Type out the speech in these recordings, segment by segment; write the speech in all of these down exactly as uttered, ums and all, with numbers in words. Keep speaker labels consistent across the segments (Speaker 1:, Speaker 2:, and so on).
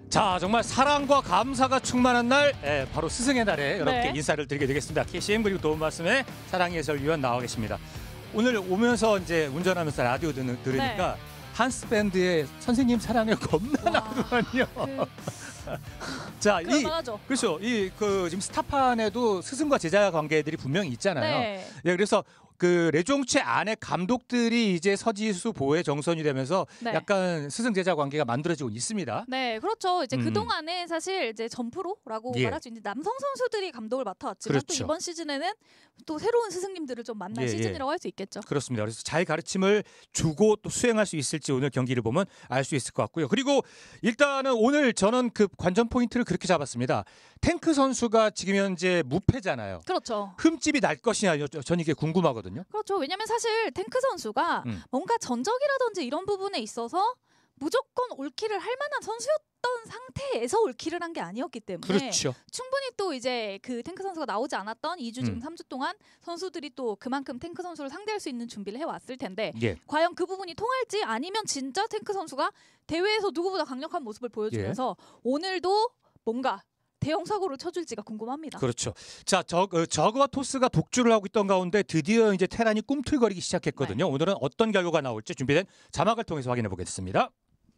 Speaker 1: 자, 정말 사랑과 감사가 충만한 날, 예, 바로 스승의 날에 여러분께
Speaker 2: 네.
Speaker 1: 인사를 드리게 되겠습니다. 케이씨엠 그리고 도움 말씀에 사랑의 해설위원 나와 계십니다. 오늘 오면서 이제 운전하면서 라디오 드, 들으니까 네. 한스 밴드의 선생님 사랑해 겁나 나오더만요. 그... 자, 이 그렇죠. 이 그 지금 스타판에도 스승과 제자 관계들이 분명히 있잖아요. 네. 예, 그래서 그 레종체 안에 감독들이 이제 서지수, 보혜, 정선이 되면서 네. 약간 스승 제자 관계가 만들어지고 있습니다.
Speaker 2: 네, 그렇죠. 이제 음. 그 동안에 사실 이제 전프로라고 예. 말할 수 있는 남성 선수들이 감독을 맡아왔지만 그렇죠. 또 이번 시즌에는 또 새로운 스승님들을 좀 만난 예, 시즌이라고 예. 할 수 있겠죠.
Speaker 1: 그렇습니다. 그래서 잘 가르침을 주고 또 수행할 수 있을지 오늘 경기를 보면 알 수 있을 것 같고요. 그리고 일단은 오늘 저는 그 관전 포인트를 그렇게 잡았습니다. 탱크 선수가 지금 현재 무패잖아요.
Speaker 2: 그렇죠.
Speaker 1: 흠집이 날 것이냐 저는 이게 궁금하거든요.
Speaker 2: 그렇죠. 왜냐하면 사실 탱크 선수가 음. 뭔가 전적이라든지 이런 부분에 있어서 무조건 올킬을 할 만한 선수였던 상태에서 올킬을 한 게 아니었기 때문에
Speaker 1: 그렇죠.
Speaker 2: 충분히 또 이제 그 탱크 선수가 나오지 않았던 이 주 지금 음. 삼 주 동안 선수들이 또 그만큼 탱크 선수를 상대할 수 있는 준비를 해왔을 텐데 예. 과연 그 부분이 통할지 아니면 진짜 탱크 선수가 대회에서 누구보다 강력한 모습을 보여주면서 예. 오늘도 뭔가 대형 사고를 쳐줄지가 궁금합니다.
Speaker 1: 그렇죠. 자, 저, 어, 저그와 토스가 독주를 하고 있던 가운데 드디어 이제 테란이 꿈틀거리기 시작했거든요. 네. 오늘은 어떤 결과가 나올지 준비된 자막을 통해서 확인해 보겠습니다.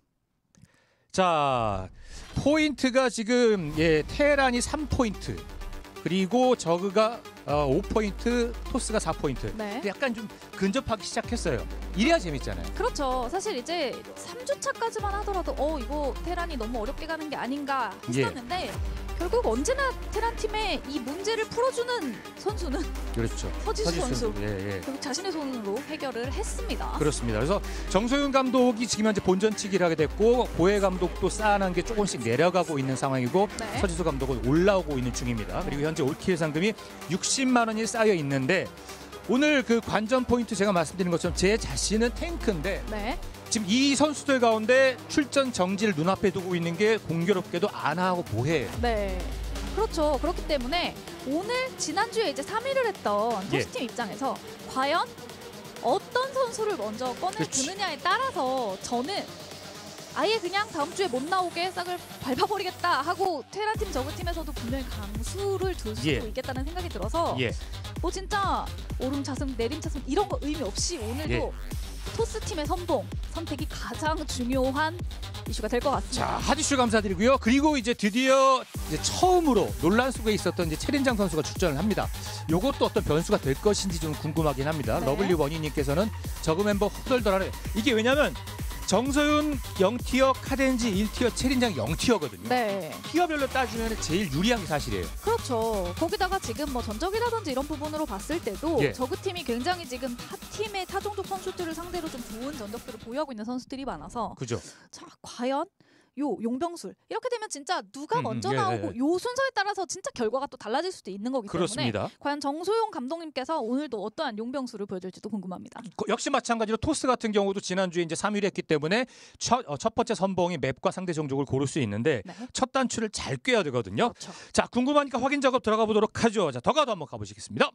Speaker 1: 자, 포인트가 지금 예, 테란이 삼 포인트. 그리고 저그가 어, 오 포인트, 토스가 사 포인트. 네. 약간 좀 근접하기 시작했어요. 이래야 재밌잖아요.
Speaker 2: 그렇죠. 사실 이제 삼 주차까지만 하더라도 어 이거 테란이 너무 어렵게 가는 게 아닌가 했었는데 예. 결국 언제나 테란 팀의 이 문제를 풀어주는 선수는
Speaker 1: 그렇죠.
Speaker 2: 서지수, 서지수 선수.
Speaker 1: 예, 예.
Speaker 2: 결국 자신의 손으로 해결을 했습니다.
Speaker 1: 그렇습니다. 그래서 정소윤 감독이 지금 현재 본전치기를 하게 됐고 보혜 감독도 쌓아난 게 조금씩 내려가고 있는 상황이고 네. 서지수 감독은 올라오고 있는 중입니다. 그리고 현재 올킬 상금이 육십만 원이 쌓여 있는데 오늘 그 관전 포인트 제가 말씀드린 것처럼 제 자신은 탱크인데 네. 지금 이 선수들 가운데 출전 정지를 눈앞에 두고 있는 게 공교롭게도 아나하고 보혜예요.
Speaker 2: 네, 그렇죠. 그렇기 때문에 오늘 지난주에 이제 삼 위를 했던 토스팀 예. 입장에서 과연 어떤 선수를 먼저 꺼내 그렇지. 드느냐에 따라서 저는 아예 그냥 다음 주에 못 나오게 싹을 밟아버리겠다 하고 테란팀 저그팀에서도 분명히 강수를 둘 수도 예. 있겠다는 생각이 들어서 예. 뭐 진짜 오름차승 내림차승 이런 거 의미 없이 오늘도 예. 토스팀의 선봉 선택이 가장 중요한 이슈가 될 것 같습니다.
Speaker 1: 자, 핫이슈 감사드리고요. 그리고 이제 드디어 이제 처음으로 논란 속에 있었던 이제 최린장 선수가 출전을 합니다. 요것도 어떤 변수가 될 것인지 좀 궁금하긴 합니다. 네. 러블리 원희님께서는 저그 멤버 후덜덜하네. 이게 왜냐면 정소윤 영 티어, 카덴지 일 티어, 최린장 영 티어거든요. 네. 티어별로 따지면 제일 유리한 게 사실이에요.
Speaker 2: 그렇죠. 거기다가 지금 뭐 전적이라든지 이런 부분으로 봤을 때도 예. 저그팀이 굉장히 지금 타 팀의 타종족 선수들을 상대로 좀 좋은 전적들을 보유하고 있는 선수들이 많아서
Speaker 1: 그죠.
Speaker 2: 자, 과연 요 용병술 이렇게 되면 진짜 누가
Speaker 1: 음,
Speaker 2: 먼저
Speaker 1: 예,
Speaker 2: 나오고
Speaker 1: 예.
Speaker 2: 요 순서에 따라서 진짜 결과가 또 달라질 수도 있는 거기
Speaker 1: 그렇습니다.
Speaker 2: 때문에 과연 정소용 감독님께서 오늘도 어떠한 용병술을 보여줄지도 궁금합니다.
Speaker 1: 역시 마찬가지로 토스 같은 경우도 지난주에 이제 삼 위를 했기 때문에 첫, 어, 첫 번째 선봉이 맵과 상대 종족을 고를 수 있는데 네. 첫 단추를 잘 꿰야 되거든요. 그렇죠. 자, 궁금하니까 확인 작업 들어가 보도록 하죠. 자, 더가도 한번 가보시겠습니다.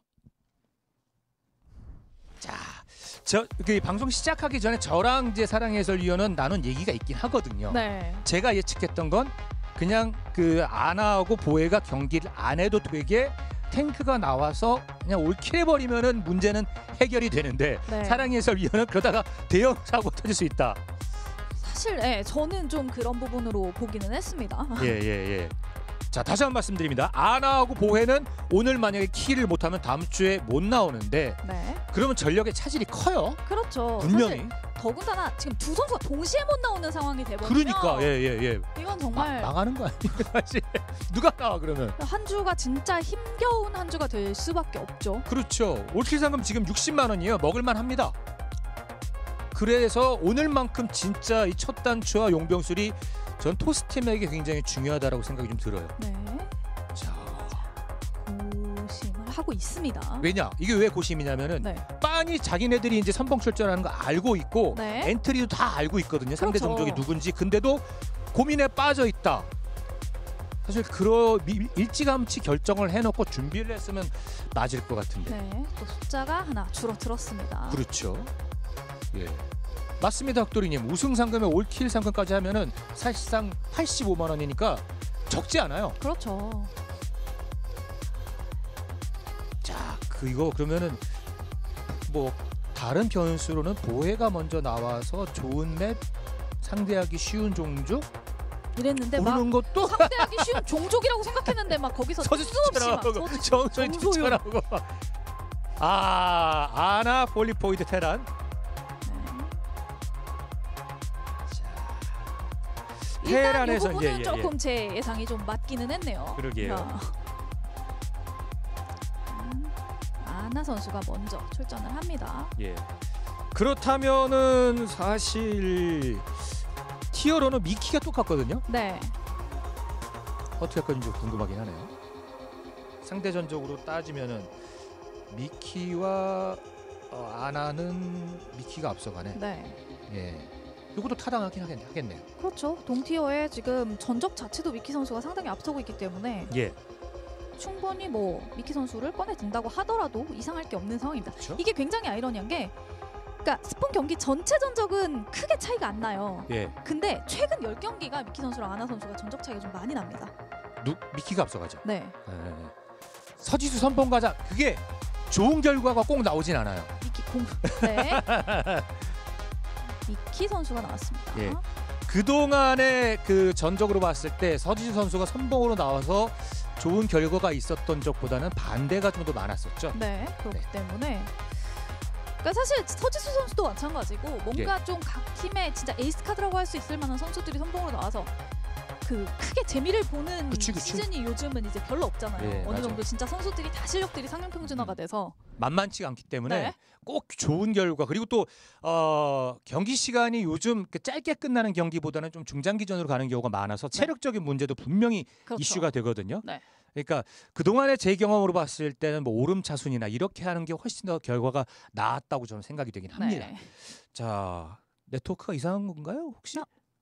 Speaker 1: 자, 저 그 방송 시작하기 전에 저랑 이제 사랑의 해설위원은 나눈 얘기가 있긴 하거든요. 네. 제가 예측했던 건 그냥 그 아나하고 보혜가 경기를 안 해도 되게 탱크가 나와서 그냥 올킬 해버리면은 문제는 해결이 되는데 네. 사랑의 해설위원은 그러다가 대형 사고 터질 수 있다.
Speaker 2: 사실 네, 저는 좀 그런 부분으로 보기는 했습니다.
Speaker 1: 예예 예, 예. 자, 다시 한 번 말씀드립니다. 아나하고 보혜는 오늘 만약에 킬을 못하면 다음 주에 못 나오는데 네. 그러면 전력의 차질이 커요.
Speaker 2: 그렇죠.
Speaker 1: 분명히.
Speaker 2: 더군다나 지금 두 선수가 동시에 못 나오는 상황이 돼버리면
Speaker 1: 그러니까 예예예. 예, 예.
Speaker 2: 이건 정말
Speaker 1: 마, 망하는 거 아니에요 사실. 누가 나와 그러면.
Speaker 2: 한 주가 진짜 힘겨운 한 주가 될 수밖에 없죠.
Speaker 1: 그렇죠. 올킬 상금 지금 육십만 원이에요. 먹을만 합니다. 그래서 오늘만큼 진짜 이 첫 단추와 용병술이 전 토스팀에게 굉장히 중요하다라고 생각이 좀 들어요.
Speaker 2: 네.
Speaker 1: 자,
Speaker 2: 고심을 하고 있습니다.
Speaker 1: 왜냐? 이게 왜 고심이냐면은 네. 빤히 자기네들이 이제 선봉 출전하는 거 알고 있고 네. 엔트리도 다 알고 있거든요. 그렇죠. 상대 종족이 누군지. 근데도 고민에 빠져 있다. 사실 그러 일찌감치 결정을 해놓고 준비를 했으면 맞을 것 같은데.
Speaker 2: 네. 또 숫자가 하나 줄어들었습니다.
Speaker 1: 그렇죠. 예. 맞습니다, 흑돌이님. 우승 상금에 올킬 상금까지 하면은 사실상 팔십오만 원이니까 적지 않아요.
Speaker 2: 그렇죠.
Speaker 1: 자, 그 이거 그러면은 뭐 다른 변수로는 보혜가 먼저 나와서 좋은 맵, 상대하기 쉬운 종족
Speaker 2: 이랬는데 막
Speaker 1: 고르는 것도
Speaker 2: 상대하기 쉬운 종족이라고 생각했는데 막 거기서 뜬금없이 막
Speaker 1: 서지수처럼 정소희 투처라고. 아, 아나 폴리포이드 테란.
Speaker 2: 네. 일단 이
Speaker 1: 테란에서
Speaker 2: 부분은
Speaker 1: 예, 예,
Speaker 2: 조금
Speaker 1: 예.
Speaker 2: 제 예상이 좀 맞기는 했네요.
Speaker 1: 그러게요.
Speaker 2: 야. 음, 아나 선수가 먼저 출전을 합니다.
Speaker 1: 예. 그렇다면은 사실 티어로는 미키가 똑같거든요.
Speaker 2: 네.
Speaker 1: 어떻게 할 건지 궁금하긴 하네요. 상대 전적으로 따지면은 미키와 어, 아나는 미키가 앞서가네.
Speaker 2: 네.
Speaker 1: 예. 이것도 타당하긴 하겠, 하겠네요.
Speaker 2: 그렇죠. 동티어에 지금 전적 자체도 미키 선수가 상당히 앞서고 있기 때문에
Speaker 1: 예.
Speaker 2: 충분히 뭐 미키 선수를 꺼내 든다고 하더라도 이상할 게 없는 상황입니다.
Speaker 1: 그렇죠?
Speaker 2: 이게 굉장히 아이러니한 게 그러니까 스폰 경기 전체 전적은 크게 차이가 안 나요.
Speaker 1: 예.
Speaker 2: 근데 최근 열 경기가 미키 선수랑 아나 선수가 전적 차이가 좀 많이 납니다.
Speaker 1: 누, 미키가 앞서가죠.
Speaker 2: 네.
Speaker 1: 예. 서지수 선봉 가자. 그게 좋은 결과가 꼭 나오진 않아요.
Speaker 2: 미키 공. 네. 미키 선수가 나왔습니다.
Speaker 1: 예. 그동안의 그 전적으로 봤을 때 서지수 선수가 선봉으로 나와서 좋은 결과가 있었던 적보다는 반대가 좀 더 많았었죠.
Speaker 2: 네. 그렇기
Speaker 1: 네.
Speaker 2: 때문에 그러니까 사실 서지수 선수도 마찬가지고 뭔가
Speaker 1: 예.
Speaker 2: 좀 각 팀의 진짜 에이스 카드라고 할 수 있을 만한 선수들이 선봉으로 나와서 그 크게 재미를 보는
Speaker 1: 그치, 그치.
Speaker 2: 시즌이 요즘은 이제 별로 없잖아요.
Speaker 1: 예,
Speaker 2: 어느
Speaker 1: 맞아.
Speaker 2: 정도 진짜 선수들이 다 실력들이 상향 평준화가
Speaker 1: 음.
Speaker 2: 돼서
Speaker 1: 만만치가 않기 때문에
Speaker 2: 네.
Speaker 1: 꼭 좋은 결과 그리고 또 어, 경기 시간이 요즘 그 짧게 끝나는 경기보다는 좀 중장기전으로 가는 경우가 많아서
Speaker 2: 네.
Speaker 1: 체력적인 문제도 분명히
Speaker 2: 그렇죠.
Speaker 1: 이슈가 되거든요.
Speaker 2: 네.
Speaker 1: 그러니까 그동안의 제 경험으로 봤을 때는 뭐 오름차순이나 이렇게 하는 게 훨씬 더 결과가 나았다고 저는 생각이 되긴 합니다.
Speaker 2: 네.
Speaker 1: 자, 네트워크가 이상한 건가요 혹시?
Speaker 2: 아.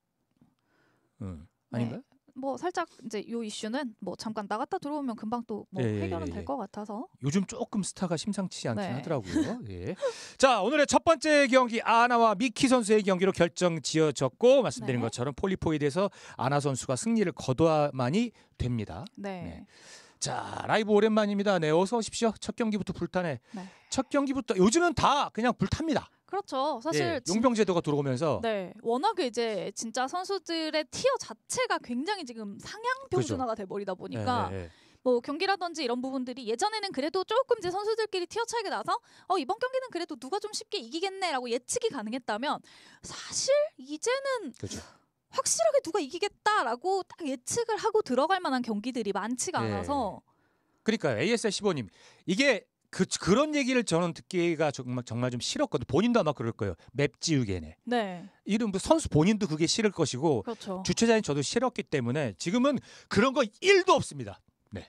Speaker 1: 음, 아닌가요?
Speaker 2: 네. 뭐 살짝 이제 요 이슈는 뭐 잠깐 나갔다 들어오면 금방 또 뭐
Speaker 1: 예, 예,
Speaker 2: 해결은
Speaker 1: 예, 예.
Speaker 2: 될 것 같아서
Speaker 1: 요즘 조금 스타가 심상치 않긴
Speaker 2: 네.
Speaker 1: 하더라고요. 예. 자, 오늘의 첫 번째 경기 아나와 미키 선수의 경기로 결정 지어졌고 말씀드린
Speaker 2: 네.
Speaker 1: 것처럼 폴리포이드에서 아나 선수가 승리를 거둬야만이 됩니다.
Speaker 2: 네.
Speaker 1: 네. 자, 라이브 오랜만입니다. 네, 어서 오십시오. 첫 경기부터 불타네.
Speaker 2: 네.
Speaker 1: 첫 경기부터 요즘은 다 그냥 불탑니다.
Speaker 2: 그렇죠. 사실
Speaker 1: 예,
Speaker 2: 진-
Speaker 1: 용병제도가 들어오면서
Speaker 2: 네, 워낙에 이제 진짜 선수들의 티어 자체가 굉장히 지금 상향 평준화가 돼버리다 보니까
Speaker 1: 예, 예, 예.
Speaker 2: 뭐 경기라든지 이런 부분들이 예전에는 그래도 조금 이제 선수들끼리 티어 차이가 나서 어 이번 경기는 그래도 누가 좀 쉽게 이기겠네라고 예측이 가능했다면 사실 이제는
Speaker 1: 그렇죠.
Speaker 2: 확실하게 누가 이기겠다라고 딱 예측을 하고 들어갈 만한 경기들이 많지가
Speaker 1: 예.
Speaker 2: 않아서
Speaker 1: 그러니까 에이에스엘 십오님 이게 그 그런 얘기를 저는 듣기가 정말 정말 좀 싫었거든요. 본인도 아마 그럴 거예요. 맵 지우개네.
Speaker 2: 네,
Speaker 1: 이런 뭐 선수 본인도 그게 싫을 것이고
Speaker 2: 그렇죠.
Speaker 1: 주최자인 저도 싫었기 때문에 지금은 그런 거 일도 없습니다. 네.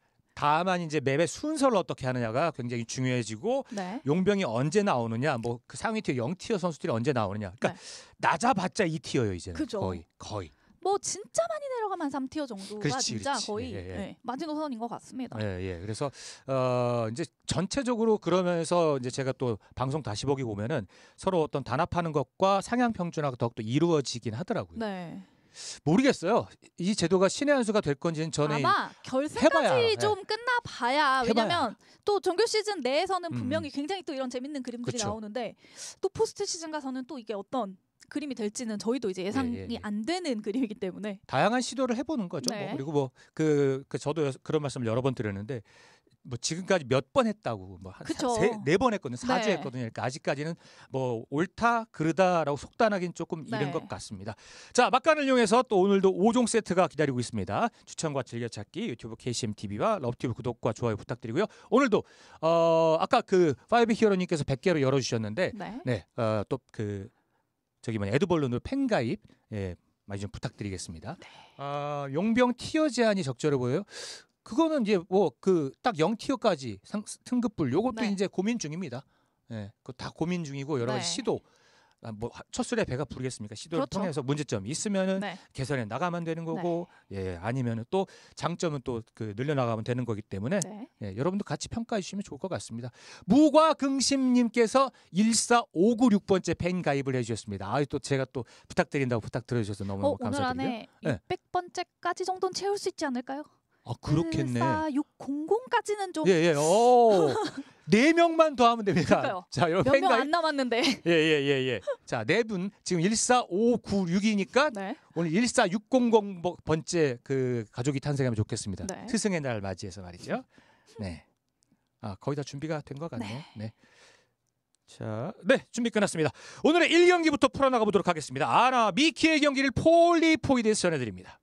Speaker 1: 다만 이제 맵의 순서를 어떻게 하느냐가 굉장히 중요해지고
Speaker 2: 네,
Speaker 1: 용병이 언제 나오느냐, 뭐 그 상위 티어 영 티어 선수들이 언제 나오느냐. 그러니까
Speaker 2: 네.
Speaker 1: 낮아봤자 이 티어요 이제는.
Speaker 2: 그죠.
Speaker 1: 거의 거의.
Speaker 2: 뭐 진짜 많이 내려가면 삼 티어 정도가
Speaker 1: 그렇지,
Speaker 2: 진짜
Speaker 1: 그렇지.
Speaker 2: 거의
Speaker 1: 예, 예.
Speaker 2: 네, 마지노선인 것 같습니다.
Speaker 1: 예, 예. 그래서 어 이제 전체적으로 그러면서 이제 제가 또 방송 다시 보기 보면은 서로 어떤 단합하는 것과 상향 평준화가 더욱더 이루어지긴 하더라고요.
Speaker 2: 네.
Speaker 1: 모르겠어요. 이 제도가 신의 한 수가 될 건지는 저는
Speaker 2: 아마
Speaker 1: 해봐야
Speaker 2: 결승까지
Speaker 1: 알아.
Speaker 2: 좀 끝나 봐야
Speaker 1: 해봐야
Speaker 2: 왜냐면 또 정규 시즌 내에서는
Speaker 1: 음.
Speaker 2: 분명히 굉장히 또 이런 재밌는 그림들이
Speaker 1: 그쵸.
Speaker 2: 나오는데 또 포스트 시즌 가서는 또 이게 어떤 그림이 될지는 저희도 이제 예상이
Speaker 1: 예, 예, 예.
Speaker 2: 안 되는 그림이기 때문에
Speaker 1: 다양한 시도를 해보는 거죠.
Speaker 2: 네.
Speaker 1: 뭐. 그리고 뭐 그 그 저도 그런 말씀을 여러 번 드렸는데 뭐 지금까지 몇 번 했다고
Speaker 2: 그쵸.
Speaker 1: 뭐한네 번 했거든요. 사 주
Speaker 2: 네.
Speaker 1: 했거든요. 그러니까 아직까지는 뭐 옳다 그르다라고 속단하긴 조금
Speaker 2: 네.
Speaker 1: 이른 것 같습니다. 자, 막간을 이용해서 또 오늘도 오 종 세트가 기다리고 있습니다. 추천과 즐겨찾기 유튜브 케이씨엠 티비와 러브티브 구독과 좋아요 부탁드리고요. 오늘도 어 아까 그 파이브 히어로님께서 백 개로 열어주셨는데
Speaker 2: 네.
Speaker 1: 네, 어, 또 그 저기 뭐냐 에드벌룬으로 팬 가입 예, 많이 좀 부탁드리겠습니다.
Speaker 2: 네.
Speaker 1: 아, 용병 티어 제한이 적절해 보여요. 그거는 이제 뭐 그 딱 영 티어까지 상, 등급불 요것도
Speaker 2: 네.
Speaker 1: 이제 고민 중입니다. 예, 그 다 고민 중이고 여러 가지
Speaker 2: 네.
Speaker 1: 시도 아, 뭐 첫 술에 배가 부르겠습니까? 시도를
Speaker 2: 그렇죠.
Speaker 1: 통해서 문제점이 있으면은
Speaker 2: 네.
Speaker 1: 개선해 나가면 되는 거고, 예, 아니면은 또 장점은 또 그 늘려 나가면 되는 거기 때문에
Speaker 2: 네.
Speaker 1: 예, 여러분도 같이 평가해 주시면 좋을 것 같습니다. 무과긍심님께서 일사오구육 번째 팬 가입을 해주셨습니다. 아, 또 제가 또 부탁드린다고 부탁드려 주셔서 너무
Speaker 2: 어, 오늘
Speaker 1: 감사드리고요.
Speaker 2: 안에
Speaker 1: 네.
Speaker 2: 육백 번째까지 정도는 채울 수 있지 않을까요?
Speaker 1: 아, 그렇겠네.
Speaker 2: 일사육공공까지는 좀
Speaker 1: 예, 예. 오. 네 명만 더 하면 됩니다.
Speaker 2: 그러니까요.
Speaker 1: 자, 여러분
Speaker 2: 몇 명
Speaker 1: 팬가입
Speaker 2: 안 남았는데.
Speaker 1: 예, 예, 예, 예. 자, 네 분 지금 일사오구육이니까
Speaker 2: 네.
Speaker 1: 오늘 일사육공공 번째 그 가족이 탄생하면 좋겠습니다.
Speaker 2: 네.
Speaker 1: 스승의 날 맞이해서 말이죠. 네. 아, 거의 다 준비가 된 것 같네요. 네. 네. 자, 네, 준비 끝났습니다. 오늘의 일 경기부터 풀어나가 보도록 하겠습니다. 아나 미키의 경기를 폴리포이드에서 전해드립니다.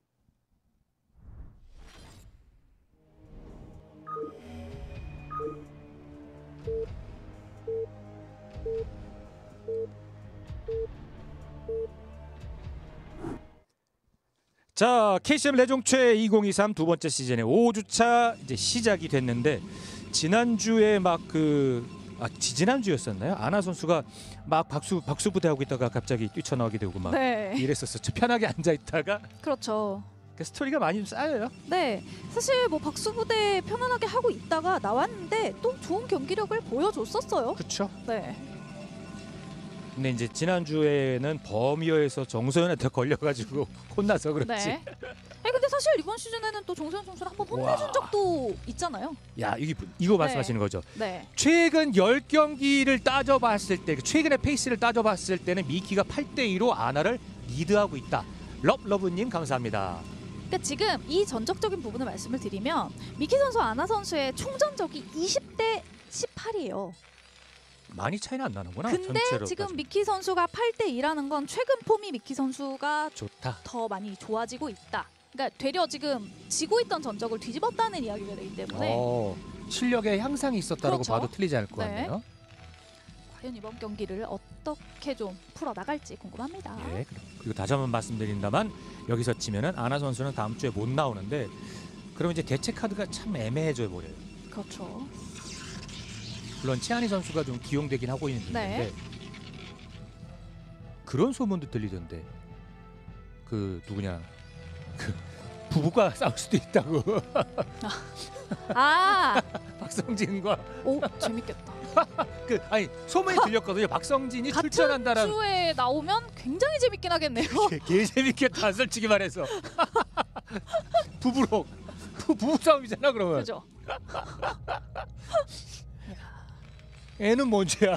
Speaker 1: 자, 케이씨엠 레종최 이천이십삼 두 번째 시즌의 오 주차 이제 시작이 됐는데 지난주에 막 그 아, 지지난주였었나요? 아나 선수가 막 박수 박수 부대하고 있다가 갑자기 뛰쳐나오게 되고 막
Speaker 2: 네.
Speaker 1: 이랬었었죠. 편하게 앉아 있다가
Speaker 2: 그렇죠.
Speaker 1: 그 스토리가 많이 좀 쌓여요.
Speaker 2: 네. 사실 뭐 박수부대 편안하게 하고 있다가 나왔는데 또 좋은 경기력을 보여줬었어요.
Speaker 1: 그렇죠.
Speaker 2: 네.
Speaker 1: 근데 이제 지난주에는 범위어에서 정소연한테 걸려가지고 혼나서 그렇지.
Speaker 2: 네. 아니 근데 사실 이번 시즌에는 또 정소연 선수를 한번 혼내준
Speaker 1: 와.
Speaker 2: 적도 있잖아요.
Speaker 1: 야, 이게 이거 말씀하시는 거죠.
Speaker 2: 네.
Speaker 1: 최근 열 경기를 따져봤을 때, 최근의 페이스를 따져봤을 때는 미키가 팔 대 이로 아나를 리드하고 있다. 럽러브님 감사합니다.
Speaker 2: 그러니까 지금 이 전적적인 부분을 말씀을 드리면 미키 선수, 아나 선수의 총전적이 이십 대 십팔이에요.
Speaker 1: 많이 차이는 안 나는구나.
Speaker 2: 근데
Speaker 1: 전체로
Speaker 2: 지금
Speaker 1: 따지면.
Speaker 2: 미키 선수가 팔 대 이라는 건 최근 폼이 미키 선수가
Speaker 1: 좋다.
Speaker 2: 더 많이 좋아지고 있다. 그러니까 되려 지금 지고 있던 전적을 뒤집었다는 이야기가 되기 때문에
Speaker 1: 어, 실력의 향상이 있었다라고
Speaker 2: 그렇죠.
Speaker 1: 봐도 틀리지 않을 것
Speaker 2: 네.
Speaker 1: 같네요.
Speaker 2: 과연 이번 경기를 어떻게 좀 풀어 나갈지 궁금합니다.
Speaker 1: 예, 그리고 다시 한번 말씀드린다만 여기서 치면은 아나 선수는 다음 주에 못 나오는데 그럼 이제 대체 카드가 참 애매해져 버려요.
Speaker 2: 그렇죠.
Speaker 1: 물론 치아니 선수가 좀 기용되긴 하고 있는 중인데
Speaker 2: 네.
Speaker 1: 그런 소문도 들리던데 그 누구냐 그 부부가 싸울 수도 있다고.
Speaker 2: 아,
Speaker 1: 박성진과
Speaker 2: 오 재밌겠다.
Speaker 1: 그 아니 소문이 들렸거든요. 박성진이
Speaker 2: 같은
Speaker 1: 출전한다라는.
Speaker 2: 주에 나오면 굉장히 재밌긴 하겠네요.
Speaker 1: 개 재밌겠다 솔직히 말해서. 부부로 부, 부부 싸움이잖아 그러면.
Speaker 2: 그죠?
Speaker 1: 애는 뭔지야.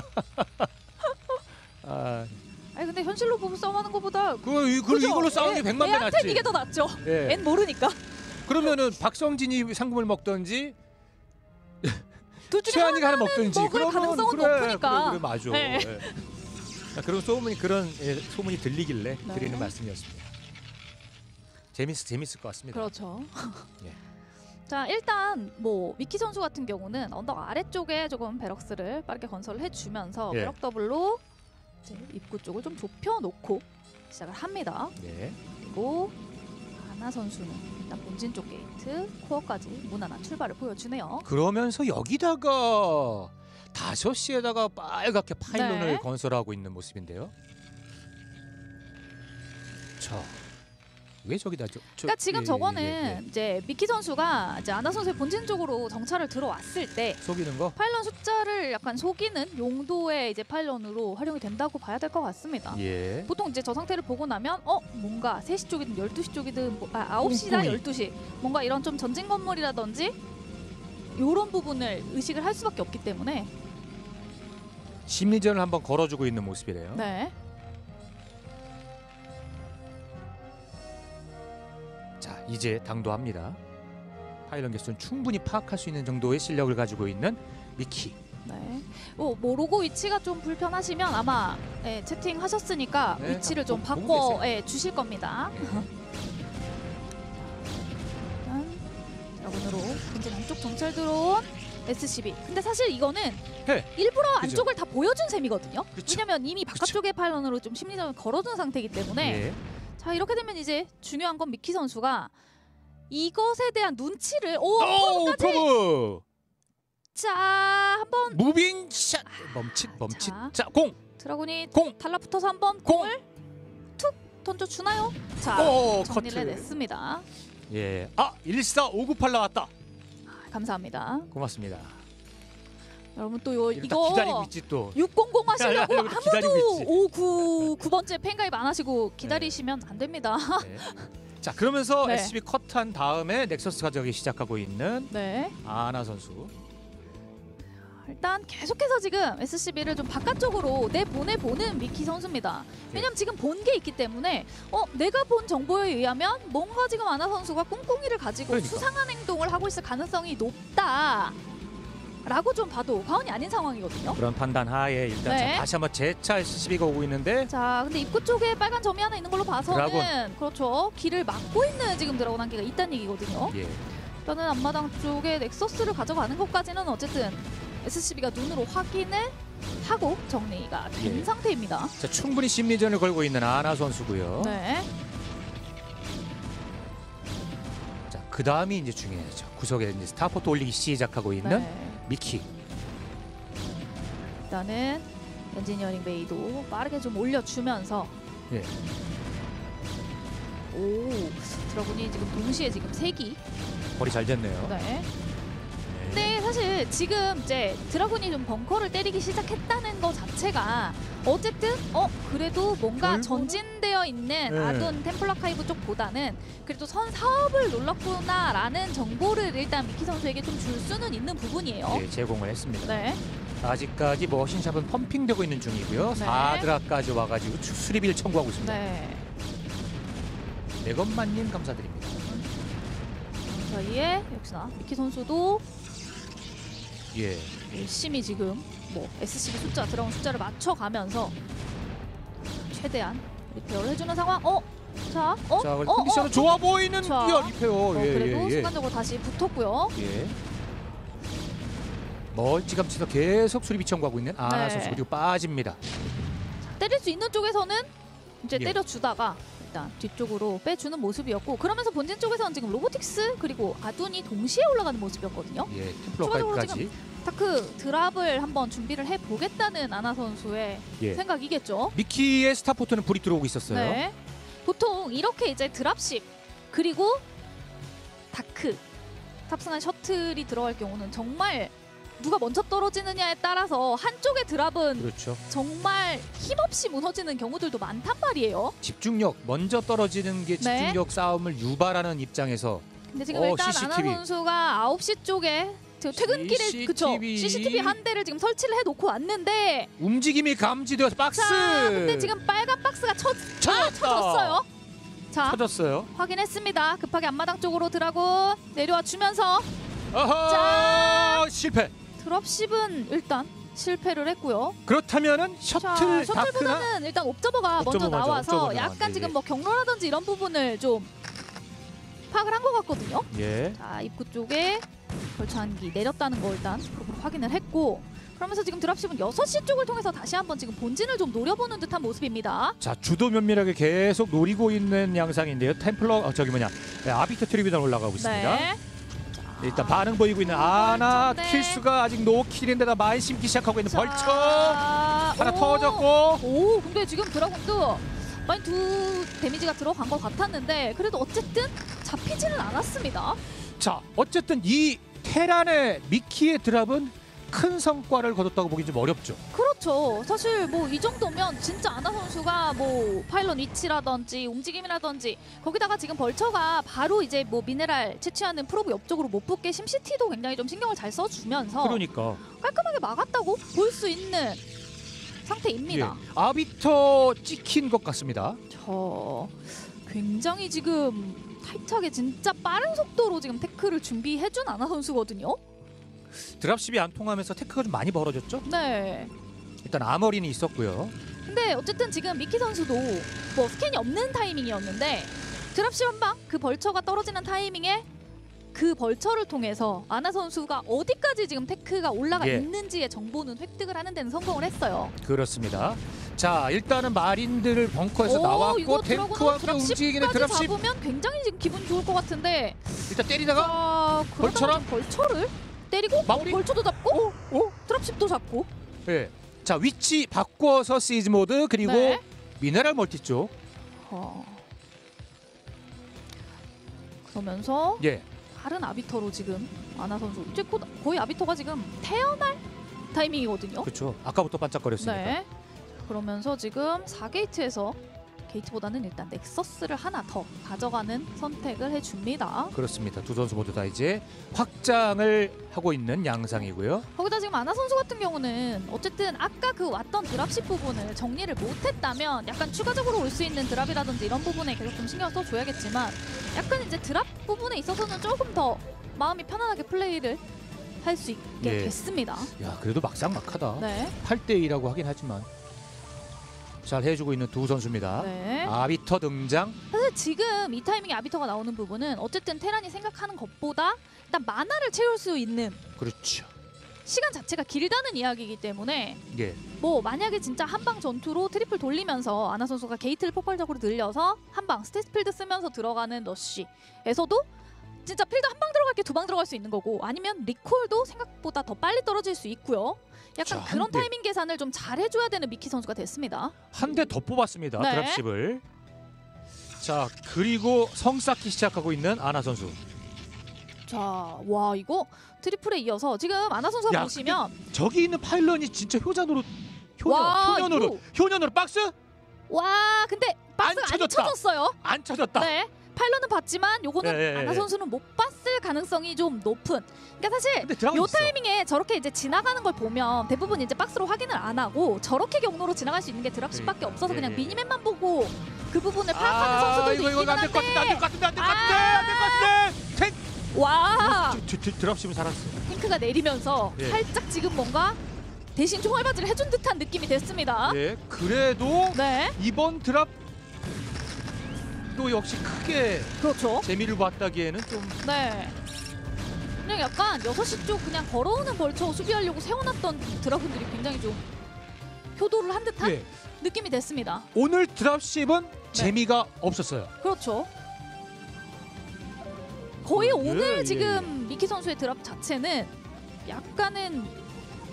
Speaker 1: 아,
Speaker 2: 아니 근데 현실로 부부 싸움하는 것보다
Speaker 1: 그, 이- 그
Speaker 2: 그죠?
Speaker 1: 이걸로 싸우는 게
Speaker 2: 애-
Speaker 1: 백만 배
Speaker 2: 애한텐
Speaker 1: 낫지.
Speaker 2: 이게 더 낫죠.
Speaker 1: 예.
Speaker 2: 앤 모르니까.
Speaker 1: 그러면은 박성진이 상금을 먹던지
Speaker 2: 둘 중에
Speaker 1: 최한이가 하나
Speaker 2: 하나는
Speaker 1: 먹든지.
Speaker 2: 먹을
Speaker 1: 그러면
Speaker 2: 가능성은
Speaker 1: 그래,
Speaker 2: 높으니까.
Speaker 1: 그래, 그래 맞아.
Speaker 2: 네.
Speaker 1: 예. 자, 그런 소문이 그런 예, 소문이 들리길래
Speaker 2: 네.
Speaker 1: 드리는 말씀이었습니다. 재밌 재밌을 것 같습니다.
Speaker 2: 그렇죠.
Speaker 1: 예.
Speaker 2: 자 일단 뭐 미키 선수 같은 경우는 언덕 아래쪽에 조금 베럭스를 빠르게 건설을 해주면서
Speaker 1: 예.
Speaker 2: 베럭 더블로 이제 입구 쪽을 좀 좁혀놓고 시작을 합니다.
Speaker 1: 네.
Speaker 2: 그리고 아나 선수는 일단 본진 쪽 게이트 코어까지 무난한 출발을 보여주네요.
Speaker 1: 그러면서 여기다가 다섯 시에다가 빨갛게 파일론을
Speaker 2: 네.
Speaker 1: 건설하고 있는 모습인데요. 자, 왜 저기다 저, 저
Speaker 2: 그러니까 지금
Speaker 1: 예,
Speaker 2: 저거는
Speaker 1: 예, 예, 예.
Speaker 2: 이제 미키 선수가 이제 아나 선수의 본진 쪽으로 정찰을 들어왔을 때
Speaker 1: 속이는 거?
Speaker 2: 파일런 숫자를 약간 속이는 용도의 이제 파일런으로 활용이 된다고 봐야 될 것 같습니다.
Speaker 1: 예.
Speaker 2: 보통 이제 저 상태를 보고 나면 어 뭔가 세 시 쪽이든 열두 시 쪽이든 뭐, 아, 아홉 시나
Speaker 1: 꿍꿍이.
Speaker 2: 열두 시 뭔가 이런 좀 전진 건물이라든지 이런 부분을 의식을 할 수밖에 없기 때문에
Speaker 1: 심리전을 한번 걸어주고 있는 모습이래요.
Speaker 2: 네.
Speaker 1: 자, 이제 당도합니다. 파일런 개수는 충분히 파악할 수 있는 정도의 실력을 가지고 있는 미키.
Speaker 2: 네. 어, 뭐 로고 위치가 좀 불편하시면 아마 예, 채팅하셨으니까
Speaker 1: 네,
Speaker 2: 위치를 좀
Speaker 1: 보- 보고
Speaker 2: 바꿔
Speaker 1: 계세요.
Speaker 2: 예, 주실 겁니다. 일단 드라곤으로 본진 안쪽 정찰 들어온 에스씨비. 근데 사실 이거는
Speaker 1: 네.
Speaker 2: 일부러
Speaker 1: 그죠.
Speaker 2: 안쪽을 다 보여준 셈이거든요.
Speaker 1: 그쵸.
Speaker 2: 왜냐면 이미 바깥쪽의 파일런으로 좀 심리전을 걸어둔 상태이기 때문에
Speaker 1: 예.
Speaker 2: 자 이렇게 되면 이제 중요한 건 미키 선수가 이것에 대한 눈치를 오
Speaker 1: 오,
Speaker 2: 프로브까지
Speaker 1: 프로브!
Speaker 2: 자 한번
Speaker 1: 무빙 샷! 멈칫, 멈칫.
Speaker 2: 자.
Speaker 1: 자, 공!
Speaker 2: 드라군이
Speaker 1: 공!
Speaker 2: 달라붙어서 한번
Speaker 1: 공!
Speaker 2: 공을 툭 던져주나요? 자,
Speaker 1: 오,
Speaker 2: 정리를
Speaker 1: 커트.
Speaker 2: 해냈습니다.
Speaker 1: 예. 아, 일사오구팔 나왔다.
Speaker 2: 아, 감사합니다.
Speaker 1: 고맙습니다.
Speaker 2: 여러분 또 요,
Speaker 1: 이거
Speaker 2: 이거
Speaker 1: 기다리고 있지 또.
Speaker 2: 육공공 하시려고
Speaker 1: 여러분 기다리고 있지.
Speaker 2: 아무도 오구 구 번째 팬가입 안 하시고 기다리시면 안 됩니다.
Speaker 1: 네. 자, 그러면서
Speaker 2: 네.
Speaker 1: 에스씨비 컷한 다음에 넥서스 가져가기 시작하고 있는
Speaker 2: 네.
Speaker 1: 아나 선수.
Speaker 2: 일단 계속해서 지금 에스씨비를 좀 바깥쪽으로 내보내보는 미키 선수입니다. 왜냐면 지금 본 게 있기 때문에 어 내가 본 정보에 의하면 뭔가 지금 아나 선수가 꿍꿍이를 가지고
Speaker 1: 그러니까.
Speaker 2: 수상한 행동을 하고 있을 가능성이 높다 라고 좀 봐도 과언이 아닌 상황이거든요.
Speaker 1: 그런 판단 하에 일단
Speaker 2: 네.
Speaker 1: 자, 다시 한번 재차 에스씨비가 오고 있는데
Speaker 2: 자, 근데 입구 쪽에 빨간 점이 하나 있는 걸로 봐서는
Speaker 1: 드라곤.
Speaker 2: 그렇죠. 길을 막고 있는 지금 드라곤 한 개가 있다는 얘기거든요.
Speaker 1: 예.
Speaker 2: 일단은 앞마당 쪽에 넥서스를 가져가는 것까지는 어쨌든 에스씨비가 눈으로 확인을 하고 정리가 된
Speaker 1: 예.
Speaker 2: 상태입니다.
Speaker 1: 자, 충분히 심리전을 걸고 있는 아나 선수고요.
Speaker 2: 네.
Speaker 1: 자, 그 다음이 이제 중요하죠. 구석에 이제 스타포트 올리기 시작하고 있는
Speaker 2: 네.
Speaker 1: 미키.
Speaker 2: 일단은 엔지니어링 베이도 빠르게 좀 올려주면서
Speaker 1: 예.
Speaker 2: 오 드라군이 지금 동시에 지금 세기.
Speaker 1: 거리 잘 됐네요.
Speaker 2: 네.
Speaker 1: 네.
Speaker 2: 근데 사실 지금 이제 드라군이 좀 벙커를 때리기 시작했다는 것 자체가 어쨌든 어 그래도 뭔가
Speaker 1: 결국은-
Speaker 2: 전진되어 있는
Speaker 1: 네.
Speaker 2: 아둔 템플라카이브 쪽보다는 그래도 선 사업을 놀랐구나라는 정보를 일단 미키 선수에게 좀 줄 수는 있는 부분이에요.
Speaker 1: 예, 제공을 했습니다.
Speaker 2: 네.
Speaker 1: 아직까지 머신샵은 펌핑되고 있는 중이고요.
Speaker 2: 네.
Speaker 1: 사 드라까지 와가지고 수- 수리비를 청구하고 있습니다.
Speaker 2: 네.
Speaker 1: 네건만님 감사드립니다.
Speaker 2: 그 사이에 역시나 미키 선수도
Speaker 1: 예.
Speaker 2: 열심히 지금 뭐 에스씨비 숫자 들어온 숫자를 맞춰가면서 최대한 리페어를 해주는 상황. 어? 자, 어?
Speaker 1: 자,
Speaker 2: 어?
Speaker 1: 컨디션은
Speaker 2: 어?
Speaker 1: 좋아 보이는
Speaker 2: 자.
Speaker 1: 야, 리페어.
Speaker 2: 어,
Speaker 1: 예,
Speaker 2: 그래도
Speaker 1: 예, 예.
Speaker 2: 순간적으로 다시 붙었고요.
Speaker 1: 예. 멀찌감치서 계속 수리비 청구하고 있는 아나
Speaker 2: 네.
Speaker 1: 선수 그리고 빠집니다.
Speaker 2: 때릴 수 있는 쪽에서는 이제
Speaker 1: 예.
Speaker 2: 때려주다가 일단 뒤쪽으로 빼주는 모습이었고 그러면서 본진 쪽에서는 지금 로보틱스 그리고 아둔이 동시에 올라가는 모습이었거든요.
Speaker 1: 예,
Speaker 2: 추가적으로
Speaker 1: 템플러까지.
Speaker 2: 타크 드랍을 한번 준비를 해보겠다는 아나 선수의
Speaker 1: 예.
Speaker 2: 생각이겠죠.
Speaker 1: 미키의 스타포트는 불이 들어오고 있었어요.
Speaker 2: 네. 보통 이렇게 이제 드랍십 그리고 다크 탑승한 셔틀이 들어갈 경우는 정말 누가 먼저 떨어지느냐에 따라서 한쪽의 드랍은
Speaker 1: 그렇죠.
Speaker 2: 정말 힘없이 무너지는 경우들도 많단 말이에요.
Speaker 1: 집중력 먼저 떨어지는 게
Speaker 2: 네.
Speaker 1: 집중력 싸움을 유발하는 입장에서
Speaker 2: 근데 지금
Speaker 1: 어,
Speaker 2: 일단
Speaker 1: 씨씨티비.
Speaker 2: 아나 선수가 아홉 시 쪽에 지금 퇴근길에
Speaker 1: 씨씨티비.
Speaker 2: 그쵸 씨씨티비 한 대를 지금 설치를 해놓고 왔는데
Speaker 1: 움직임이 감지되어서 박스.
Speaker 2: 자 근데 지금 빨간 박스가 쳐, 아,
Speaker 1: 쳐졌다.
Speaker 2: 쳐졌어요. 자
Speaker 1: 터졌어요.
Speaker 2: 확인했습니다. 급하게 앞마당 쪽으로 드라곤 내려와 주면서
Speaker 1: 아하! 실패.
Speaker 2: 드랍십은 일단 실패를 했고요.
Speaker 1: 그렇다면은
Speaker 2: 자,
Speaker 1: 셔틀 다크나
Speaker 2: 셔틀보다는 일단 옵저버가 먼저
Speaker 1: 옵저버 맞아,
Speaker 2: 나와서
Speaker 1: 옵저버
Speaker 2: 약간
Speaker 1: 나왔네,
Speaker 2: 지금
Speaker 1: 예.
Speaker 2: 뭐 경로라든지 이런 부분을 좀 파악을 한 것 같거든요.
Speaker 1: 예.
Speaker 2: 자 입구 쪽에 벌처한기 내렸다는 거 일단 프로브로 확인을 했고 그러면서 지금 드랍십은 여섯 시 쪽을 통해서 다시 한번 지금 본진을 좀 노려보는 듯한 모습입니다.
Speaker 1: 자, 주도 면밀하게 계속 노리고 있는 양상인데요. 템플러 어, 저기 뭐냐. 네, 아비터 트리비전 올라가고 있습니다.
Speaker 2: 네.
Speaker 1: 일단 반응 보이고 있는 아나
Speaker 2: 벌처인데.
Speaker 1: 킬수가 아직 노킬인데다 많이 심기 시작하고 있는
Speaker 2: 자,
Speaker 1: 벌처 하나
Speaker 2: 오.
Speaker 1: 터졌고
Speaker 2: 오 근데 지금 드라곤도 많이 두 데미지가 들어간 것 같았는데 그래도 어쨌든 잡히지는 않았습니다.
Speaker 1: 자, 어쨌든 이 테란의 미키의 드랍은 큰 성과를 거뒀다고 보기 좀 어렵죠.
Speaker 2: 그렇죠. 사실 뭐 이 정도면 진짜 아나 선수가 뭐 파일럿 위치라든지 움직임이라든지 거기다가 지금 벌처가 바로 이제 뭐 미네랄 채취하는 프로브 옆쪽으로 못 붙게 심시티도 굉장히 좀 신경을 잘 써주면서
Speaker 1: 그러니까
Speaker 2: 깔끔하게 막았다고 볼 수 있는 상태입니다.
Speaker 1: 예, 아비터 찍힌 것 같습니다.
Speaker 2: 저 굉장히 지금 타이트하게 진짜 빠른 속도로 지금 태클을 준비해준 아나 선수거든요.
Speaker 1: 드랍십이 안 통하면서 테크가 좀 많이 벌어졌죠.
Speaker 2: 네.
Speaker 1: 일단 아머리는 있었고요.
Speaker 2: 근데 어쨌든 지금 미키 선수도 뭐 스캔이 없는 타이밍이었는데 드랍십 한 방 그 벌처가 떨어지는 타이밍에 그 벌처를 통해서 아나 선수가 어디까지 지금 테크가 올라가
Speaker 1: 예.
Speaker 2: 있는지의 정보는 획득을 하는 데는 성공을 했어요.
Speaker 1: 그렇습니다. 자, 일단은 마린들을 벙커에서
Speaker 2: 오,
Speaker 1: 나왔고
Speaker 2: 이거
Speaker 1: 탱크와
Speaker 2: 드라곤은
Speaker 1: 움직이는
Speaker 2: 드랍십까지
Speaker 1: 드랍십
Speaker 2: 잡으면 굉장히 지금 기분 좋을 것 같은데
Speaker 1: 일단 때리다가
Speaker 2: 자, 그러다가
Speaker 1: 벌처랑?
Speaker 2: 지금 벌처를 때리고
Speaker 1: 마무리?
Speaker 2: 벌처도 잡고
Speaker 1: 오, 오,
Speaker 2: 드랍십도 잡고
Speaker 1: 예. 자, 위치 바꿔서 시즈 모드 그리고
Speaker 2: 네.
Speaker 1: 미네랄 멀티 쪽.
Speaker 2: 어. 그러면서
Speaker 1: 예.
Speaker 2: 다른 아비터로 지금 아나 선수 이제 곧 거의 아비터가 지금 태어날 타이밍이거든요.
Speaker 1: 그렇죠. 아까부터 반짝거렸으니까.
Speaker 2: 네. 그러면서 지금 사 게이트에서 게이트보다는 일단 넥서스를 하나 더 가져가는 선택을 해줍니다.
Speaker 1: 그렇습니다. 두 선수 모두 다 이제 확장을 하고 있는 양상이고요.
Speaker 2: 거기다 지금 아나 선수 같은 경우는 어쨌든 아까 그 왔던 드랍십 부분을 정리를 못했다면 약간 추가적으로 올 수 있는 드랍이라든지 이런 부분에 계속 좀 신경 써줘야겠지만 약간 이제 드랍 부분에 있어서는 조금 더 마음이 편안하게 플레이를 할 수 있게
Speaker 1: 예.
Speaker 2: 됐습니다.
Speaker 1: 야, 그래도 막상막하다.
Speaker 2: 네.
Speaker 1: 팔 대 이라고 하긴 하지만 잘 해주고 있는 두 선수입니다.
Speaker 2: 네.
Speaker 1: 아비터 등장.
Speaker 2: 사실 지금 이 타이밍에 아비터가 나오는 부분은 어쨌든 테란이 생각하는 것보다 일단 만화를 채울 수 있는
Speaker 1: 그렇죠.
Speaker 2: 시간 자체가 길다는 이야기이기 때문에
Speaker 1: 예.
Speaker 2: 뭐 만약에 진짜 한방 전투로 트리플 돌리면서 아나 선수가 게이트를 폭발적으로 늘려서 한방 스테이스 필드 쓰면서 들어가는 러쉬에서도 진짜 필드 한 방 들어갈 게 두 방 들어갈 수 있는 거고 아니면 리콜도 생각보다 더 빨리 떨어질 수 있고요. 약간
Speaker 1: 자,
Speaker 2: 그런
Speaker 1: 한 대.
Speaker 2: 타이밍 계산을 좀 잘 해줘야 되는 미키 선수가 됐습니다.
Speaker 1: 한 대 더 뽑았습니다.
Speaker 2: 네.
Speaker 1: 드랍십을. 자, 그리고 성 쌓기 시작하고 있는 아나 선수.
Speaker 2: 자, 와 이거 트리플에 이어서 지금 아나 선수가
Speaker 1: 야,
Speaker 2: 보시면
Speaker 1: 저기 있는 파일런이 진짜 효자노로 효녀,
Speaker 2: 와,
Speaker 1: 효녀노로
Speaker 2: 이거.
Speaker 1: 효녀노로 박스
Speaker 2: 와 근데 박스가 안,
Speaker 1: 쳐졌다.
Speaker 2: 쳐졌어요.
Speaker 1: 안 쳐졌다.
Speaker 2: 네. 파일럿은 봤지만 요거는
Speaker 1: 예, 예, 예.
Speaker 2: 아나 선수는 못 봤을 가능성이 좀 높은. 그러니까 사실
Speaker 1: 근데 드라마
Speaker 2: 요
Speaker 1: 있어.
Speaker 2: 타이밍에 저렇게 이제 지나가는 걸 보면 대부분 이제 박스로 확인을 안 하고 저렇게 경로로 지나갈 수 있는 게 드랍십밖에 없어서
Speaker 1: 예,
Speaker 2: 그냥
Speaker 1: 예.
Speaker 2: 미니맵만 보고 그 부분을 파악하는
Speaker 1: 아,
Speaker 2: 선수들도
Speaker 1: 이거 이거
Speaker 2: 있기는
Speaker 1: 안될 것 같은데 안될 것
Speaker 2: 한데
Speaker 1: 같은데 안될 것 같은데 안될 것 같은데. 탱.
Speaker 2: 와
Speaker 1: 드- 드- 드- 드랍십은 살았어.
Speaker 2: 탱크가 내리면서
Speaker 1: 예.
Speaker 2: 살짝 지금 뭔가 대신 총알바지를 해준 듯한 느낌이 됐습니다.
Speaker 1: 예. 그래도
Speaker 2: 네,
Speaker 1: 이번 드랍 또 역시 크게
Speaker 2: 그렇죠.
Speaker 1: 재미를 봤다기에는 좀
Speaker 2: 네. 그냥 약간 여섯 시 쪽 그냥 걸어오는 벌처 수비하려고 세워놨던 드라군들이 굉장히 좀 효도를 한 듯한
Speaker 1: 예.
Speaker 2: 느낌이 됐습니다.
Speaker 1: 오늘 드랍십은 재미가 없었어요.
Speaker 2: 그렇죠. 거의
Speaker 1: 어,
Speaker 2: 오늘
Speaker 1: 예,
Speaker 2: 지금 미키 선수의 드랍 자체는 약간은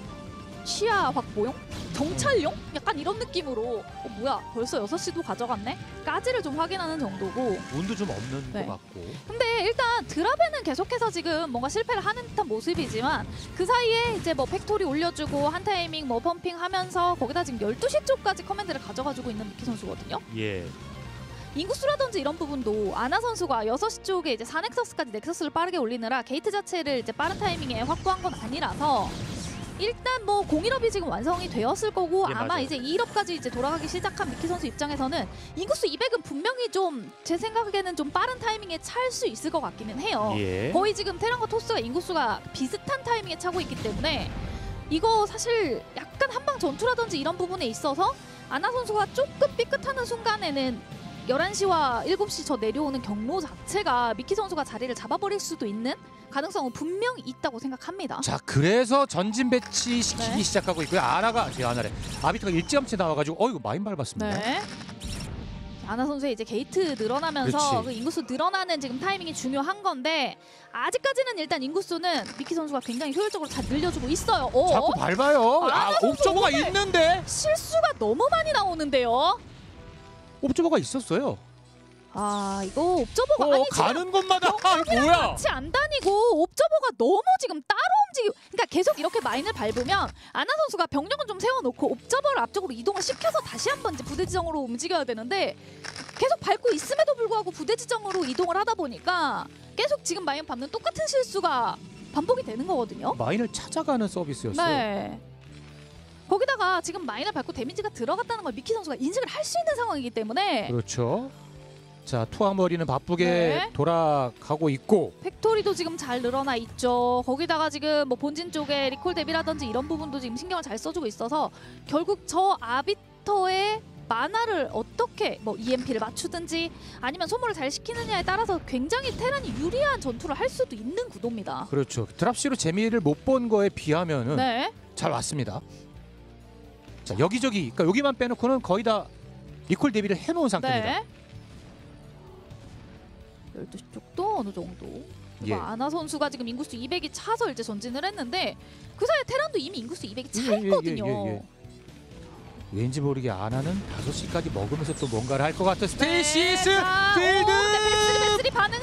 Speaker 2: 시야 확보용? 정찰용? 약간 이런 느낌으로 어 뭐야 벌써 여섯 시도 가져갔네? 까지를 좀 확인하는 정도고
Speaker 1: 운도 좀 없는
Speaker 2: 네.
Speaker 1: 것 같고.
Speaker 2: 근데 일단 드랍에는 계속해서 지금 뭔가 실패를 하는 듯한 모습이지만 그 사이에 이제 뭐 팩토리 올려주고 한 타이밍 뭐 펌핑하면서 거기다 지금 열두 시 쪽까지 커맨드를 가져가지고 있는 미키 선수거든요.
Speaker 1: 예.
Speaker 2: 인구수라든지 이런 부분도 아나 선수가 여섯 시 쪽에 이제 사 넥서스까지 넥서스를 빠르게 올리느라 게이트 자체를 이제 빠른 타이밍에 확보한 건 아니라서 일단 뭐 공일업이 지금 완성이 되었을 거고
Speaker 1: 예,
Speaker 2: 아마
Speaker 1: 맞아요.
Speaker 2: 이제 이일업까지 이제 돌아가기 시작한 미키 선수 입장에서는 인구수 이백은 분명히 좀 제 생각에는 좀 빠른 타이밍에 찰 수 있을 것 같기는 해요.
Speaker 1: 예.
Speaker 2: 거의 지금 테란과 토스가 인구수가 비슷한 타이밍에 차고 있기 때문에 이거 사실 약간 한방 전투라든지 이런 부분에 있어서 아나 선수가 조금 삐끗하는 순간에는 열한 시와 일곱 시 저 내려오는 경로 자체가 미키 선수가 자리를 잡아버릴 수도 있는 가능성은 분명히 있다고 생각합니다.
Speaker 1: 자, 그래서 전진 배치 시키기
Speaker 2: 네.
Speaker 1: 시작하고 있고요. 아나가 제 아나래. 아비터가 일찌감치 나와가지고 어 이거 많이 밟았습니다.
Speaker 2: 네. 아나 선수의 이제 게이트 늘어나면서
Speaker 1: 그렇지.
Speaker 2: 그 인구수 늘어나는 지금 타이밍이 중요한 건데 아직까지는 일단 인구수는 미키 선수가 굉장히 효율적으로 잘 늘려주고 있어요. 어?
Speaker 1: 자꾸 밟아요.
Speaker 2: 아나
Speaker 1: 아,
Speaker 2: 선수
Speaker 1: 옵저버가
Speaker 2: 오늘
Speaker 1: 있는데
Speaker 2: 실수가 너무 많이 나오는데요.
Speaker 1: 옵저버가 있었어요.
Speaker 2: 아 이거 옵저버가
Speaker 1: 어,
Speaker 2: 아니 지금
Speaker 1: 가는 곳마다 아,
Speaker 2: 경험이랑
Speaker 1: 뭐야?
Speaker 2: 같이 안 다니고 옵저버가 너무 지금 따로 움직이고 그러니까 계속 이렇게 마인을 밟으면 아나 선수가 병력은 좀 세워놓고 옵저버를 앞쪽으로 이동을 시켜서 다시 한번 이제 부대 지정으로 움직여야 되는데 계속 밟고 있음에도 불구하고 부대 지정으로 이동을 하다 보니까 계속 지금 마인 밟는 똑같은 실수가 반복이 되는 거거든요.
Speaker 1: 마인을 찾아가는 서비스였어요.
Speaker 2: 네. 거기다가 지금 마인을 밟고 데미지가 들어갔다는 걸 미키 선수가 인식을 할 수 있는 상황이기 때문에
Speaker 1: 그렇죠. 자, 투하머리는 바쁘게
Speaker 2: 네.
Speaker 1: 돌아가고 있고
Speaker 2: 팩토리도 지금 잘 늘어나 있죠. 거기다가 지금 뭐 본진 쪽에 리콜 대비라든지 이런 부분도 지금 신경을 잘 써주고 있어서 결국 저 아비터의 만화를 어떻게 뭐 이엠피를 맞추든지 아니면 소모를 잘 시키느냐에 따라서 굉장히 테란이 유리한 전투를 할 수도 있는 구도입니다.
Speaker 1: 그렇죠. 드랍시로 재미를 못 본 거에 비하면은
Speaker 2: 네.
Speaker 1: 잘 왔습니다. 자, 여기저기 그러니까 여기만 빼놓고는 거의 다 리콜 대비를 해놓은 상태입니다.
Speaker 2: 네. 열두 시 쪽도 어느 정도.
Speaker 1: 예.
Speaker 2: 아나 선수가 지금 인구수 이백이 차서 이제 전진을 했는데 그 사이에 테란도 이미 인구수 이백이 차
Speaker 1: 예, 예, 예,
Speaker 2: 있거든요.
Speaker 1: 예, 예. 왠지 모르게 아나는 다섯 시까지 먹으면서 또 뭔가를 할 것 같은 스테이시스
Speaker 2: 네, 자,
Speaker 1: 필드
Speaker 2: 오, 근데 베스리 베스리 반응을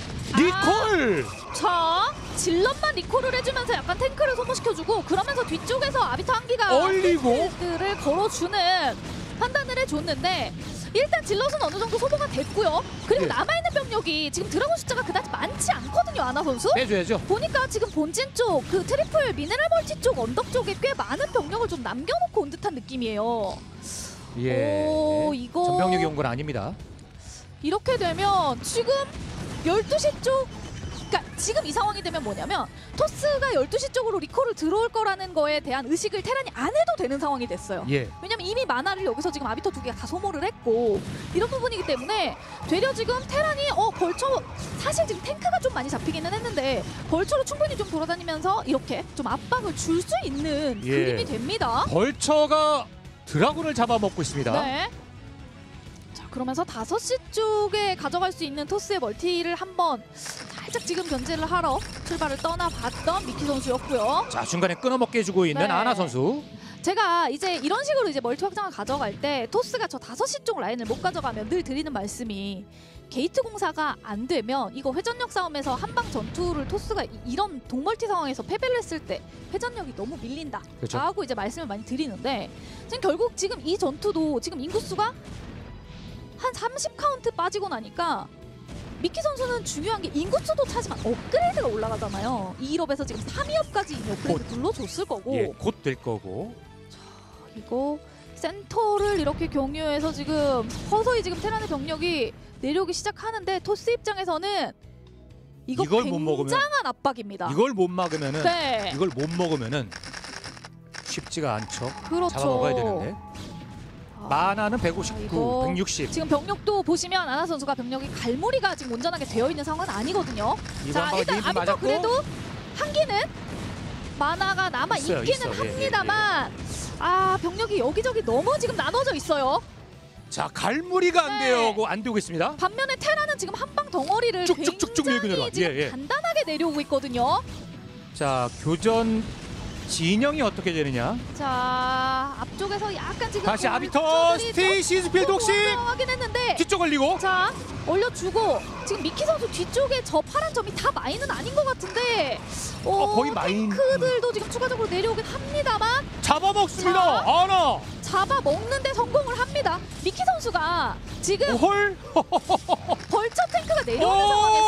Speaker 1: 리콜.
Speaker 2: 아, 자 질럿만 리콜을 해주면서 약간 탱크를 소모시켜주고 그러면서 뒤쪽에서 아비터 한기가
Speaker 1: 얼리고
Speaker 2: 를 걸어주는 판단을 해줬는데 일단 질럿은 어느 정도 소모가 됐고요. 그리고
Speaker 1: 예.
Speaker 2: 남아있는 병력이 지금 드라곤 숫자가 그다지 많지 않거든요. 아나 선수.
Speaker 1: 빼줘야죠.
Speaker 2: 보니까 지금 본진 쪽 그 트리플 미네랄 멀티 쪽 언덕 쪽에 꽤 많은 병력을 좀 남겨놓고 온 듯한 느낌이에요.
Speaker 1: 예.
Speaker 2: 오, 이거
Speaker 1: 전병력이 온 건 아닙니다.
Speaker 2: 이렇게 되면 지금 열두 시 쪽 그러니까 지금 이 상황이 되면 뭐냐면 토스가 열두 시 쪽으로 리콜을 들어올 거라는 거에 대한 의식을 테란이 안 해도 되는 상황이 됐어요.
Speaker 1: 예.
Speaker 2: 왜냐면 이미 만화를 여기서 지금 아비터 두 개가 다 소모를 했고 이런 부분이기 때문에 되려 지금 테란이 어 벌처 사실 지금 탱크가 좀 많이 잡히기는 했는데 벌처로 충분히 좀 돌아다니면서 이렇게 좀 압박을 줄 수 있는
Speaker 1: 예.
Speaker 2: 그림이 됩니다.
Speaker 1: 벌처가 드라군을 잡아먹고 있습니다.
Speaker 2: 네. 자 그러면서 다섯 시 쪽에 가져갈 수 있는 토스의 멀티를 한번 살짝 지금 견제를 하러 출발을 떠나봤던 미키 선수였고요.
Speaker 1: 자 중간에 끊어먹게 해주고 있는
Speaker 2: 네.
Speaker 1: 아나 선수.
Speaker 2: 제가 이제 이런 식으로 이제 멀티 확장을 가져갈 때 토스가 저 다섯 시 쪽 라인을 못 가져가면 늘 드리는 말씀이 게이트 공사가 안 되면 이거 회전력 싸움에서 한방 전투를 토스가 이- 이런 동멀티 상황에서 패배를 했을 때 회전력이 너무 밀린다
Speaker 1: 그렇죠.
Speaker 2: 라고 이제 말씀을 많이 드리는데 지금 결국 지금 이 전투도 지금 인구수가 한 삼십 카운트 빠지고 나니까 미키 선수는 중요한 게 인구수도 차지만 업그레이드가 올라가잖아요. 이 일업에서 지금 삼 위업까지 이미 업그레이드 눌러줬을 거고
Speaker 1: 예, 곧 될 거고.
Speaker 2: 이거 센터를 이렇게 경유해서 지금 서서히 지금 테란의 병력이 내려오기 시작하는데 토스 입장에서는 이거
Speaker 1: 이걸 못 먹으면-
Speaker 2: 굉장한 압박입니다.
Speaker 1: 이걸 못 막으면은
Speaker 2: 네,
Speaker 1: 이걸 못 먹으면은 쉽지가 않죠.
Speaker 2: 그렇죠.
Speaker 1: 잡아먹어야 되는데.
Speaker 2: 아,
Speaker 1: 만화는 백오십구,
Speaker 2: 이거
Speaker 1: 백육십.
Speaker 2: 지금 병력도 보시면 아나 선수가 병력이 갈무리가 지금 온전하게 되어 있는 상황은 아니거든요.
Speaker 1: 이거 한
Speaker 2: 자
Speaker 1: 방에
Speaker 2: 일단
Speaker 1: 리듬
Speaker 2: 아비터
Speaker 1: 맞았고.
Speaker 2: 그래도 한기는 만화가 남아
Speaker 1: 있어요,
Speaker 2: 있기는
Speaker 1: 있어. 예,
Speaker 2: 합니다만 아 병력이 여기저기 너무 지금 나눠져 있어요.
Speaker 1: 자 갈무리가 안
Speaker 2: 네.
Speaker 1: 되고 안 되고 있습니다.
Speaker 2: 반면에 테라는 지금 한방 덩어리를
Speaker 1: 쭉쭉쭉쭉 밀고
Speaker 2: 굉장히
Speaker 1: 내려와.
Speaker 2: 지금
Speaker 1: 예, 예.
Speaker 2: 간단하게 내려오고 있거든요.
Speaker 1: 자 교전 진영이 어떻게 되느냐.
Speaker 2: 자 앞쪽에서 약간 지금
Speaker 1: 다시
Speaker 2: 그
Speaker 1: 아비터
Speaker 2: 울트들이
Speaker 1: 스테이시스 필드 혹시
Speaker 2: 조금 하긴 했는데
Speaker 1: 뒤쪽 걸리고.
Speaker 2: 자 올려주고 지금 미키 선수 뒤쪽에 저 파란 점이 다 마인은 아닌 것 같은데 어,
Speaker 1: 어, 거의 마인.
Speaker 2: 탱크들도 지금 추가적으로 내려오긴 합니다만
Speaker 1: 잡아먹습니다.
Speaker 2: 자.
Speaker 1: 아나.
Speaker 2: 잡아 먹는데 성공을 합니다. 미키 선수가 지금
Speaker 1: 헐.
Speaker 2: 벌처 탱크가 내려오는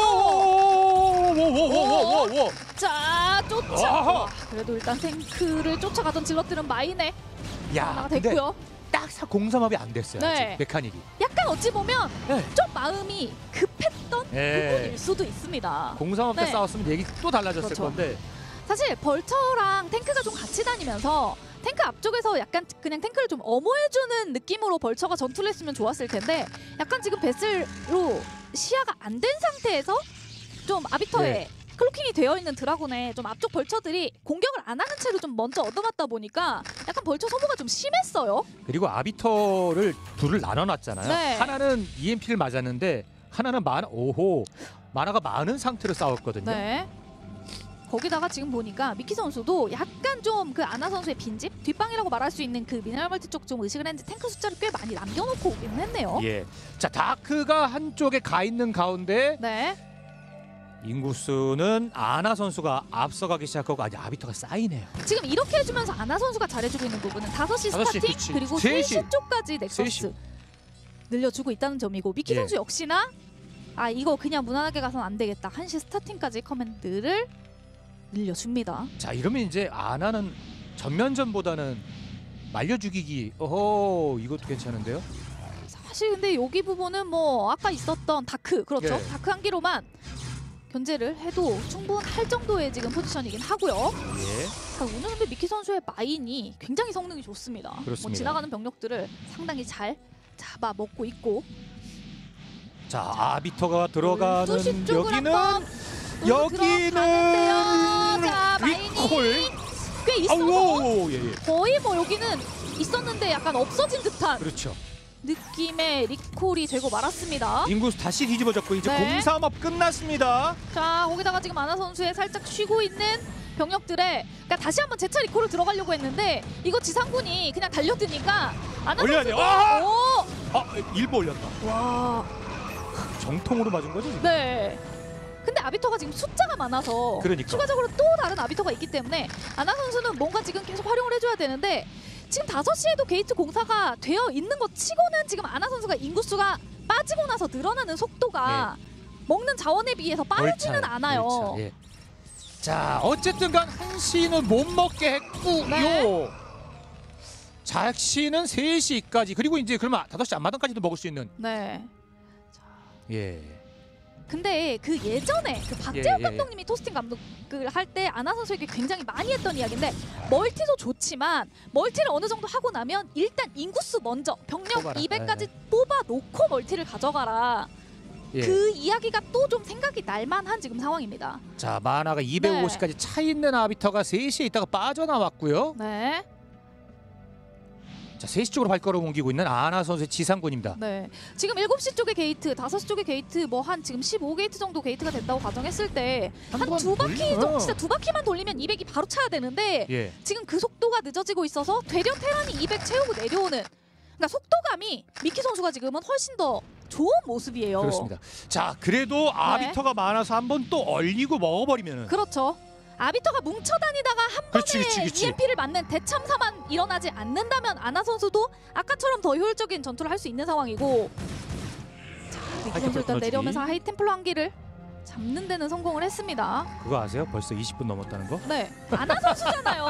Speaker 2: 상황에서
Speaker 1: 오오오오오오오.
Speaker 2: 자 쫓아
Speaker 1: 아하.
Speaker 2: 와, 그래도 일단 탱크를 쫓아가던 질럿들은 마인에
Speaker 1: 야,
Speaker 2: 하나가
Speaker 1: 근데
Speaker 2: 됐고요.
Speaker 1: 딱 공삼합이 안 됐어요.
Speaker 2: 네.
Speaker 1: 아직 메카닉이.
Speaker 2: 약간 어찌 보면
Speaker 1: 네.
Speaker 2: 좀 마음이 급했던
Speaker 1: 예.
Speaker 2: 부분일 수도 있습니다.
Speaker 1: 공삼합 때
Speaker 2: 네.
Speaker 1: 싸웠으면 얘기 또 달라졌을
Speaker 2: 그렇죠.
Speaker 1: 건데.
Speaker 2: 사실 벌처랑 탱크가 좀 같이 다니면서 탱크 앞쪽에서 약간 그냥 탱크를 좀 엄호해주는 느낌으로 벌처가 전투를 했으면 좋았을 텐데 약간 지금 베슬로 시야가 안 된 상태에서 좀 아비터에
Speaker 1: 네.
Speaker 2: 클로킹이 되어 있는 드라곤에 좀 앞쪽 벌처들이 공격을 안 하는 채로 좀 먼저 얻어맞다 보니까 약간 벌처 소모가 좀 심했어요.
Speaker 1: 그리고 아비터를 둘을 나눠놨잖아요.
Speaker 2: 네.
Speaker 1: 하나는 이엠피를 맞았는데 하나는 만 오호 만화가 많은 상태로 싸웠거든요.
Speaker 2: 네. 거기다가 지금 보니까 미키 선수도 약간 좀 그 아나 선수의 빈집 뒷방이라고 말할 수 있는 그 미네랄 멀티 쪽 좀 의식을 했는데 탱크 숫자를 꽤 많이 남겨놓고 오기는 했네요.
Speaker 1: 예. 자 다크가 한쪽에 가 있는 가운데
Speaker 2: 네.
Speaker 1: 인구수는 아나 선수가 앞서가기 시작하고 아직 아비터가 쌓이네요.
Speaker 2: 지금 이렇게 해주면서 아나 선수가 잘해주고 있는 부분은 다섯 시
Speaker 1: 다섯 시,
Speaker 2: 스타팅
Speaker 1: 그치.
Speaker 2: 그리고
Speaker 1: 세
Speaker 2: 세
Speaker 1: 시.
Speaker 2: 시 쪽까지 넥서스
Speaker 1: 시.
Speaker 2: 늘려주고 있다는 점이고 미키
Speaker 1: 예.
Speaker 2: 선수 역시나 아 이거 그냥 무난하게 가서는 안 되겠다. 한 시 스타팅까지 커맨드를 늘려줍니다.
Speaker 1: 자 이러면 이제 아나는 전면전보다는 말려 죽이기. 어허 이것도 괜찮은데요.
Speaker 2: 사실 근데 여기 부분은 뭐 아까 있었던 다크 그렇죠.
Speaker 1: 예.
Speaker 2: 다크 한 기로만 견제를 해도 충분할 정도의 지금 포지션이긴 하고요.
Speaker 1: 예.
Speaker 2: 자, 오늘 근데 미키 선수의 마인이 굉장히 성능이 좋습니다.
Speaker 1: 그렇습니다.
Speaker 2: 뭐 지나가는 병력들을 상당히 잘 잡아 먹고 있고
Speaker 1: 자 아비터가 들어가는
Speaker 2: 열두 시 쪽을
Speaker 1: 여기는
Speaker 2: 한번
Speaker 1: 여기는
Speaker 2: 들어가는데요. 자, 마인이
Speaker 1: 리콜.
Speaker 2: 꽤 있어서
Speaker 1: 아우 예, 예.
Speaker 2: 거의 뭐 여기는 있었는데 약간 없어진 듯한
Speaker 1: 그렇죠.
Speaker 2: 느낌의 리콜이 되고 말았습니다.
Speaker 1: 인구수 다시 뒤집어졌고 이제
Speaker 2: 네.
Speaker 1: 공삼업 끝났습니다.
Speaker 2: 자, 거기다가 지금 아나 선수의 살짝 쉬고 있는 병력들의 그러니까 다시 한번 재차 리콜을 들어가려고 했는데 이거 지상군이 그냥 달려드니까 아나
Speaker 1: 올려야 돼요.
Speaker 2: 선수도
Speaker 1: 아!
Speaker 2: 오!
Speaker 1: 아, 일부 올렸다.
Speaker 2: 와.
Speaker 1: 정통으로 맞은 거죠 지금?
Speaker 2: 네. 근데 아비터가 지금 숫자가 많아서
Speaker 1: 그러니까.
Speaker 2: 추가적으로 또 다른 아비터가 있기 때문에 아나 선수는 뭔가 지금 계속 활용을 해줘야 되는데 지금 다섯 시에도 게이트 공사가 되어 있는 것 치고는 지금 아나 선수가 인구수가 빠지고 나서 늘어나는 속도가 먹는 자원에 비해서 빠르지는
Speaker 1: 벌차요,
Speaker 2: 않아요.
Speaker 1: 벌차, 예. 자, 어쨌든 간 한시는 못 먹게 했고요.
Speaker 2: 네.
Speaker 1: 작시는 세 시까지 그리고 이제 그러면 다섯 시 앞마당까지도 먹을 수 있는.
Speaker 2: 네.
Speaker 1: 예.
Speaker 2: 근데 그 예전에 그 박재욱
Speaker 1: 예, 예,
Speaker 2: 감독님이 토스팅 감독을 할 때 아나 선수에게 굉장히 많이 했던 이야기인데 멀티도 좋지만 멀티를 어느 정도 하고 나면 일단 인구수 먼저 병력
Speaker 1: 뽑아라.
Speaker 2: 이백까지
Speaker 1: 예.
Speaker 2: 뽑아 놓고 멀티를 가져가라.
Speaker 1: 예.
Speaker 2: 그 이야기가 또 좀 생각이 날만한 지금 상황입니다.
Speaker 1: 자, 만화가 이백오십까지 차 있는 아비터가 세 시에 있다가 빠져나왔고요.
Speaker 2: 네.
Speaker 1: 자, 세 시 쪽으로 발걸음 옮기고 있는 아나 선수의 지상군입니다.
Speaker 2: 네. 지금 일곱 시 쪽의 게이트, 다섯 시 쪽의 게이트 뭐 한 지금 십오 게이트 정도 게이트가 된다고 가정했을 때 한
Speaker 1: 한번
Speaker 2: 두 바퀴
Speaker 1: 돌리면.
Speaker 2: 정도 진짜 두 바퀴만 돌리면 이백이 바로 차야 되는데
Speaker 1: 예.
Speaker 2: 지금 그 속도가 늦어지고 있어서 되려 테란이 이백 채우고 내려오는 그러니까 속도감이 미키 선수가 지금은 훨씬 더 좋은 모습이에요.
Speaker 1: 그렇습니다. 자, 그래도 아비터가 많아서 한번 또 얼리고 먹어버리면은.
Speaker 2: 그렇죠. 아비터가 뭉쳐 다니다가 한
Speaker 1: 그렇지,
Speaker 2: 번에
Speaker 1: 그렇지, 그렇지.
Speaker 2: 이엠피를 맞는 대참사만 일어나지 않는다면 아나 선수도 아까처럼 더 효율적인 전투를 할 수 있는 상황이고 자, 미키 선수 일단
Speaker 1: 에너지.
Speaker 2: 내려오면서 하이템플러 한 기를 잡는 데는 성공을 했습니다.
Speaker 1: 그거 아세요? 벌써 이십 분 넘었다는 거?
Speaker 2: 네, 아나 선수잖아요.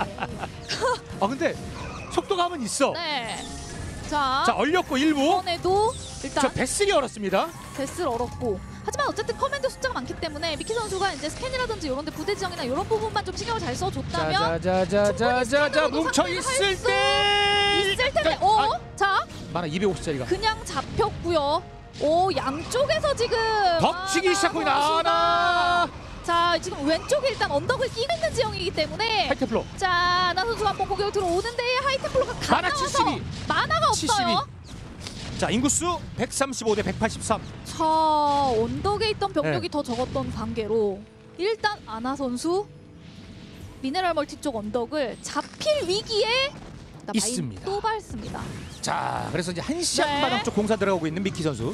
Speaker 1: 아, 근데 속도감은 있어.
Speaker 2: 네, 자,
Speaker 1: 자, 얼렸고 일부.
Speaker 2: 이번에도 일단
Speaker 1: 저 베슬이 얼었습니다.
Speaker 2: 데스를 얻었고 하지만 어쨌든 커맨드 숫자가 많기 때문에 미키 선수가 이제 스캔이라든지 이런 데 부대 지정이나 이런 부분만 좀 신경을 잘 써줬다면
Speaker 1: 자자자자자자자 뭉쳐 있을 때
Speaker 2: 있을 텐데
Speaker 1: 자,
Speaker 2: 오!
Speaker 1: 아,
Speaker 2: 자
Speaker 1: 만화 이백오십짜리가
Speaker 2: 그냥 잡혔고요. 오 양쪽에서 지금
Speaker 1: 덮치기
Speaker 2: 아나
Speaker 1: 시작하고
Speaker 2: 선수가
Speaker 1: 나나
Speaker 2: 자 지금 왼쪽에 일단 언덕을 끼고 있는 지형이기 때문에
Speaker 1: 하이템플로
Speaker 2: 자 아나 선수가 한번 공격을 들어오는데 하이템플로가 가
Speaker 1: 만화
Speaker 2: 나와서
Speaker 1: 칠십이
Speaker 2: 만화가 없어요.
Speaker 1: 자, 인구수 백삼십오 대 백팔십삼.
Speaker 2: 자 언덕에 있던 병력이
Speaker 1: 네.
Speaker 2: 더 적었던 관계로 일단 아나 선수 미네랄 멀티 쪽 언덕을 잡힐 위기에 나
Speaker 1: 있습니다.
Speaker 2: 또 밟습니다.
Speaker 1: 자, 그래서 이제 한시
Speaker 2: 네.
Speaker 1: 앞마당 쪽 공사 들어가고 있는 미키 선수.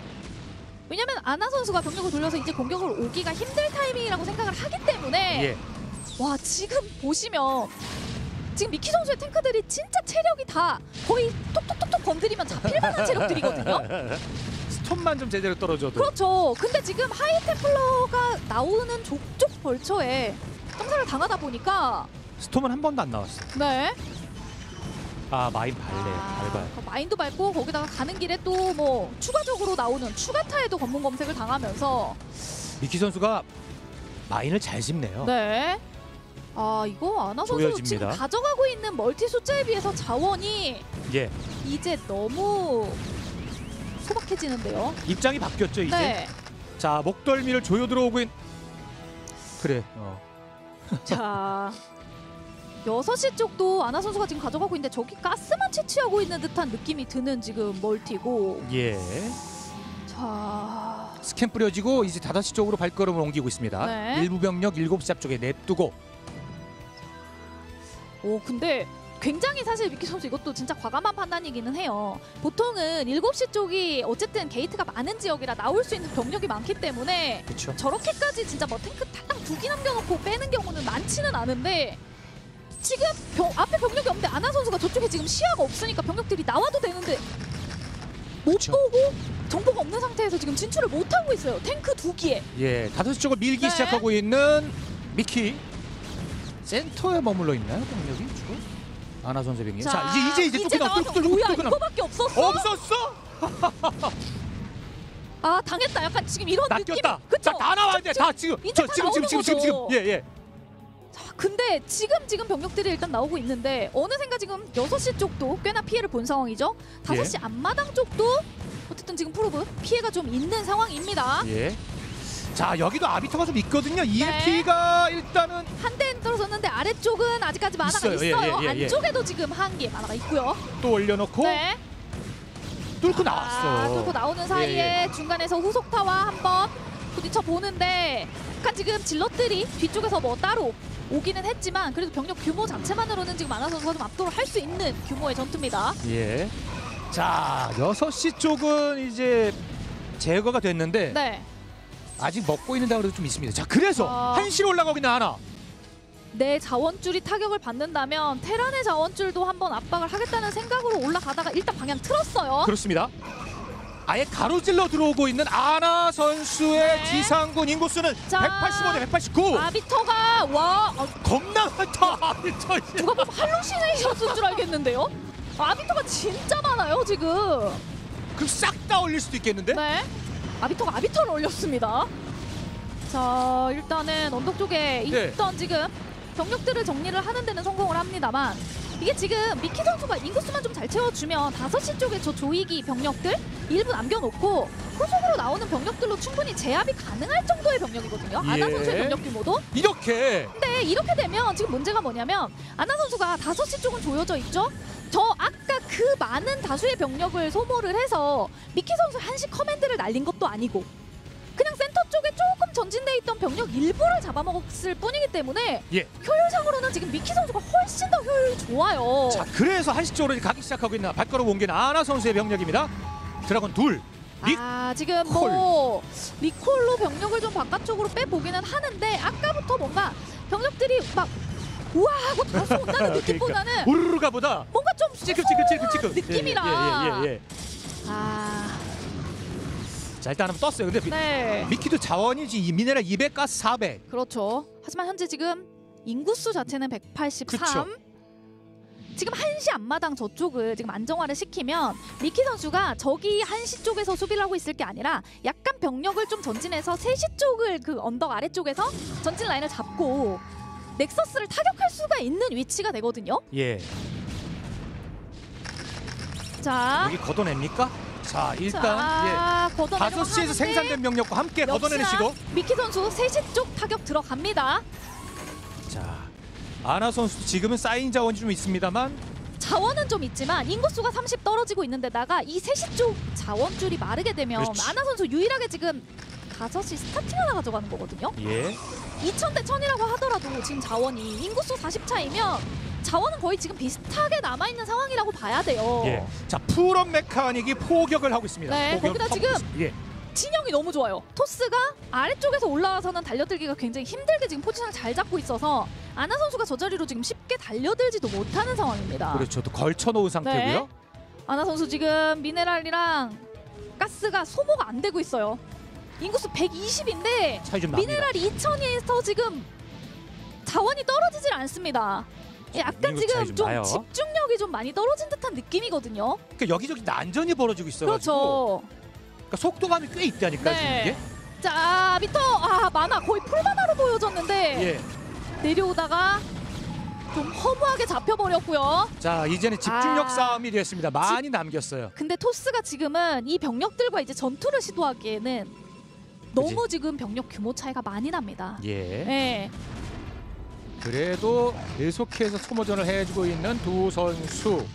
Speaker 2: 왜냐면 아나 선수가 병력을 돌려서 이제 공격을 오기가 힘들 타이밍이라고 생각을 하기 때문에
Speaker 1: 예.
Speaker 2: 와 지금 보시면 지금 미키 선수의 탱크들이 진짜 체력이 다 거의 톡톡톡톡 건드리면 잡힐 만한 체력들이거든요.
Speaker 1: 스톤만 좀 제대로 떨어져도.
Speaker 2: 그렇죠. 근데 지금 하이템플러가 나오는 족족 벌처에 점사를 당하다 보니까
Speaker 1: 스톰은 한 번도 안 나왔어.
Speaker 2: 네.
Speaker 1: 아, 마인 발레 밟아요.
Speaker 2: 그 마인도 밟고 거기다가 가는 길에 또 뭐 추가적으로 나오는 추가타에도 검문 검색을 당하면서
Speaker 1: 미키 선수가 마인을 잘 짚네요.
Speaker 2: 네. 아 이거 아나 선수 지금
Speaker 1: 조여집니다.
Speaker 2: 가져가고 있는 멀티 숫자에 비해서 자원이
Speaker 1: 예.
Speaker 2: 이제 너무 소박해지는데요.
Speaker 1: 입장이 바뀌었죠 이제.
Speaker 2: 네.
Speaker 1: 자, 목덜미를 조여 들어오고 있. 그래. 어.
Speaker 2: 자 여섯 시 쪽도 아나 선수가 지금 가져가고 있는데 저기 가스만 채취하고 있는 듯한 느낌이 드는 지금 멀티고.
Speaker 1: 예.
Speaker 2: 자
Speaker 1: 스캔 뿌려지고 이제 다섯 시 쪽으로 발걸음을 옮기고 있습니다.
Speaker 2: 네.
Speaker 1: 일부 병력 일곱 시 앞쪽에 냅두고.
Speaker 2: 오 근데 굉장히 사실 미키 선수 이것도 진짜 과감한 판단이기는 해요. 보통은 일곱 시 쪽이 어쨌든 게이트가 많은 지역이라 나올 수 있는 병력이 많기 때문에
Speaker 1: 그렇죠.
Speaker 2: 저렇게까지 진짜 뭐 탱크 탈랑 두 기 남겨놓고 빼는 경우는 많지는 않은데 지금 병, 앞에 병력이 없는데 아나 선수가 저쪽에 지금 시야가 없으니까 병력들이 나와도 되는데 못
Speaker 1: 그쵸.
Speaker 2: 보고 정보가 없는 상태에서 지금 진출을 못하고 있어요. 탱크 두 기에.
Speaker 1: 예, 다섯 시 쪽을 밀기
Speaker 2: 네.
Speaker 1: 시작하고 있는 미키. 센터에 머물러 있나요, 병력이 주로? 아나 선수 병력. 자, 이제 이제 이제 또 그냥
Speaker 2: 나와서
Speaker 1: 뚫고
Speaker 2: 뭐야
Speaker 1: 뚫고
Speaker 2: 이거밖에 없었어?
Speaker 1: 없었어?
Speaker 2: 아 당했다 약간 지금 이런 느낌.
Speaker 1: 낚였다.
Speaker 2: 그쵸?
Speaker 1: 자, 다 나와야 돼. 다 지금.
Speaker 2: 이제
Speaker 1: 저
Speaker 2: 다
Speaker 1: 지금 지금
Speaker 2: 나오는
Speaker 1: 지금 지금 지금.
Speaker 2: 거죠.
Speaker 1: 예, 예.
Speaker 2: 자, 근데 지금 지금 병력들이 일단 나오고 있는데 어느샌가 지금 여섯 시 쪽도 꽤나 피해를 본 상황이죠. 다섯 시 앞마당 쪽도 어쨌든 지금 프로브 피해가 좀 있는 상황입니다.
Speaker 1: 예. 자, 여기도 아비터가 좀 있거든요. 이엠피가 일단은
Speaker 2: 한 대는 떨어졌는데 아래쪽은 아직까지 만화가
Speaker 1: 있어요.
Speaker 2: 있어요.
Speaker 1: 예, 예, 예, 예.
Speaker 2: 안쪽에도 지금 한 개 만화가 있고요.
Speaker 1: 또 올려놓고
Speaker 2: 네.
Speaker 1: 뚫고
Speaker 2: 아,
Speaker 1: 나왔어.
Speaker 2: 뚫고 나오는 사이에
Speaker 1: 예, 예.
Speaker 2: 중간에서 후속타와 한번 부딪혀 보는데 약간 지금 질럿들이 뒤쪽에서 뭐 따로 오기는 했지만 그래도 병력 규모 자체만으로는 지금 아나 선수가 좀 압도를 할 수 있는 규모의 전투입니다.
Speaker 1: 예. 자, 여섯 시 쪽은 이제 제거가 됐는데
Speaker 2: 네.
Speaker 1: 아직 먹고 있는 다그래도 좀 있습니다. 자, 그래서
Speaker 2: 아...
Speaker 1: 한시로 올라가고 있는 아나.
Speaker 2: 내 자원줄이 타격을 받는다면 테란의 자원줄도 한번 압박을 하겠다는 생각으로 올라가다가 일단 방향 틀었어요.
Speaker 1: 그렇습니다. 아예 가로질러 들어오고 있는 아나 선수의
Speaker 2: 네.
Speaker 1: 지상군 인구수는
Speaker 2: 자,
Speaker 1: 백팔십오 대 백팔십구.
Speaker 2: 아비터가 와 어,
Speaker 1: 겁나 많다. 아비터.
Speaker 2: 누가 보면 할루시네이션인 줄 알겠는데요? 아비터가 진짜 많아요 지금.
Speaker 1: 그 싹 다 올릴 수도 있겠는데?
Speaker 2: 네. 아비터가 아비터를 올렸습니다. 자 일단은 언덕 쪽에
Speaker 1: 네.
Speaker 2: 있던 지금 병력들을 정리를 하는 데는 성공을 합니다만 이게 지금 미키 선수가 인구수만 좀 잘 채워주면 다섯 시 쪽에 저 조이기 병력들 일부 남겨놓고 후속으로 나오는 병력들로 충분히 제압이 가능할 정도의 병력이거든요.
Speaker 1: 예.
Speaker 2: 아나 선수의 병력 규모도.
Speaker 1: 이렇게.
Speaker 2: 근데 이렇게 되면 지금 문제가 뭐냐면 아나 선수가 다섯 시 쪽은 조여져 있죠. 저 아까 그 많은 다수의 병력을 소모를 해서 미키 선수 한시 커맨드를 날린 것도 아니고 그냥 센터 쪽에 조금 전진돼 있던 병력 일부를 잡아먹었을 뿐이기 때문에
Speaker 1: 예.
Speaker 2: 효율상으로는 지금 미키 선수가 훨씬 더 효율이 좋아요.
Speaker 1: 자, 그래서 한시 쪽으로 가기 시작하고 있는 발걸음 옮기는 아나 선수의 병력입니다. 드라곤 둘. 릭.
Speaker 2: 아 지금 뭐 리콜로 병력을 좀 바깥쪽으로 빼보기는 하는데 아까부터 뭔가 병력들이 막 우와 하고 다소 온다는 느낌보다는
Speaker 1: 그러니까. 우르르가보다
Speaker 2: 뭔가 좀
Speaker 1: 찌끔찌끔찌끔찌끔
Speaker 2: 느낌이라.
Speaker 1: 예, 예, 예, 예.
Speaker 2: 아
Speaker 1: 자, 일단 한번 떴어요. 근데
Speaker 2: 네.
Speaker 1: 미키도 자원이지 이 미네랄 이백 가스 사백.
Speaker 2: 그렇죠. 하지만 현재 지금 인구수 자체는 백팔십삼.
Speaker 1: 그쵸.
Speaker 2: 지금 한시 앞마당 저쪽을 지금 안정화를 시키면 미키 선수가 저기 한시 쪽에서 수비를 하고 있을 게 아니라 약간 병력을 좀 전진해서 세 시 쪽을 그 언덕 아래쪽에서 전진 라인을 잡고 넥서스를 타격할 수가 있는 위치가 되거든요.
Speaker 1: 예.
Speaker 2: 자,
Speaker 1: 여기 걷어냅니까? 자, 일단
Speaker 2: 자,
Speaker 1: 예.
Speaker 2: 걷어내려고
Speaker 1: 다섯 시에서
Speaker 2: 하는데
Speaker 1: 생산된 병력과 함께 걷어내는
Speaker 2: 역시나
Speaker 1: 시도.
Speaker 2: 미키 선수 세 시 쪽 타격 들어갑니다.
Speaker 1: 자, 아나 선수 지금은 쌓인 자원이 좀 있습니다만
Speaker 2: 자원은 좀 있지만 인구수가 삼십 떨어지고 있는 데다가 이 세 시 쪽 자원줄이 마르게 되면
Speaker 1: 그렇지.
Speaker 2: 아나 선수 유일하게 지금 다섯 시 스타팅 하나 가져가는 거거든요.
Speaker 1: 예.
Speaker 2: 이천 대 천이라고 하더라도 지금 자원이 인구수 사십 차이면 자원은 거의 지금 비슷하게 남아있는 상황이라고 봐야 돼요.
Speaker 1: 예. 자, 풀업 메카닉이 포격을 하고 있습니다.
Speaker 2: 네,
Speaker 1: 포격을
Speaker 2: 거기다
Speaker 1: 하고
Speaker 2: 지금
Speaker 1: 있습니다. 예.
Speaker 2: 진영이 너무 좋아요. 토스가 아래쪽에서 올라와서는 달려들기가 굉장히 힘들게 지금 포지션을 잘 잡고 있어서 아나 선수가 저 자리로 지금 쉽게 달려들지도 못하는 상황입니다.
Speaker 1: 그렇죠. 또 걸쳐놓은 상태고요.
Speaker 2: 네. 아나 선수 지금 미네랄이랑 가스가 소모가 안 되고 있어요. 인구수 백이십인데
Speaker 1: 차이 좀 납니다.
Speaker 2: 미네랄이 이천에서 지금 자원이 떨어지질 않습니다. 약간
Speaker 1: 인구 차이
Speaker 2: 지금
Speaker 1: 좀
Speaker 2: 좀
Speaker 1: 나요.
Speaker 2: 집중력이 좀 많이 떨어진 듯한 느낌이거든요.
Speaker 1: 그러니까 여기저기 난전이 벌어지고 있어가지고
Speaker 2: 그렇죠.
Speaker 1: 그러니까 속도감이 꽤 있다니까요.
Speaker 2: 네.
Speaker 1: 지금
Speaker 2: 자, 미터 아 만화 거의 풀만화로 보여졌는데
Speaker 1: 이게. 예.
Speaker 2: 내려오다가 좀 허무하게 잡혀버렸고요.
Speaker 1: 자, 이제는 집중력
Speaker 2: 아.
Speaker 1: 싸움이 됐습니다. 많이 남겼어요.
Speaker 2: 근데 토스가 지금은 이 병력들과 이제 전투를 시도하기에는 너무 지금 병력 규모 차이가 많이 납니다.
Speaker 1: 예.
Speaker 2: 네.
Speaker 1: 그래도 계속해서 소모전을 해주고 있는 두 선수.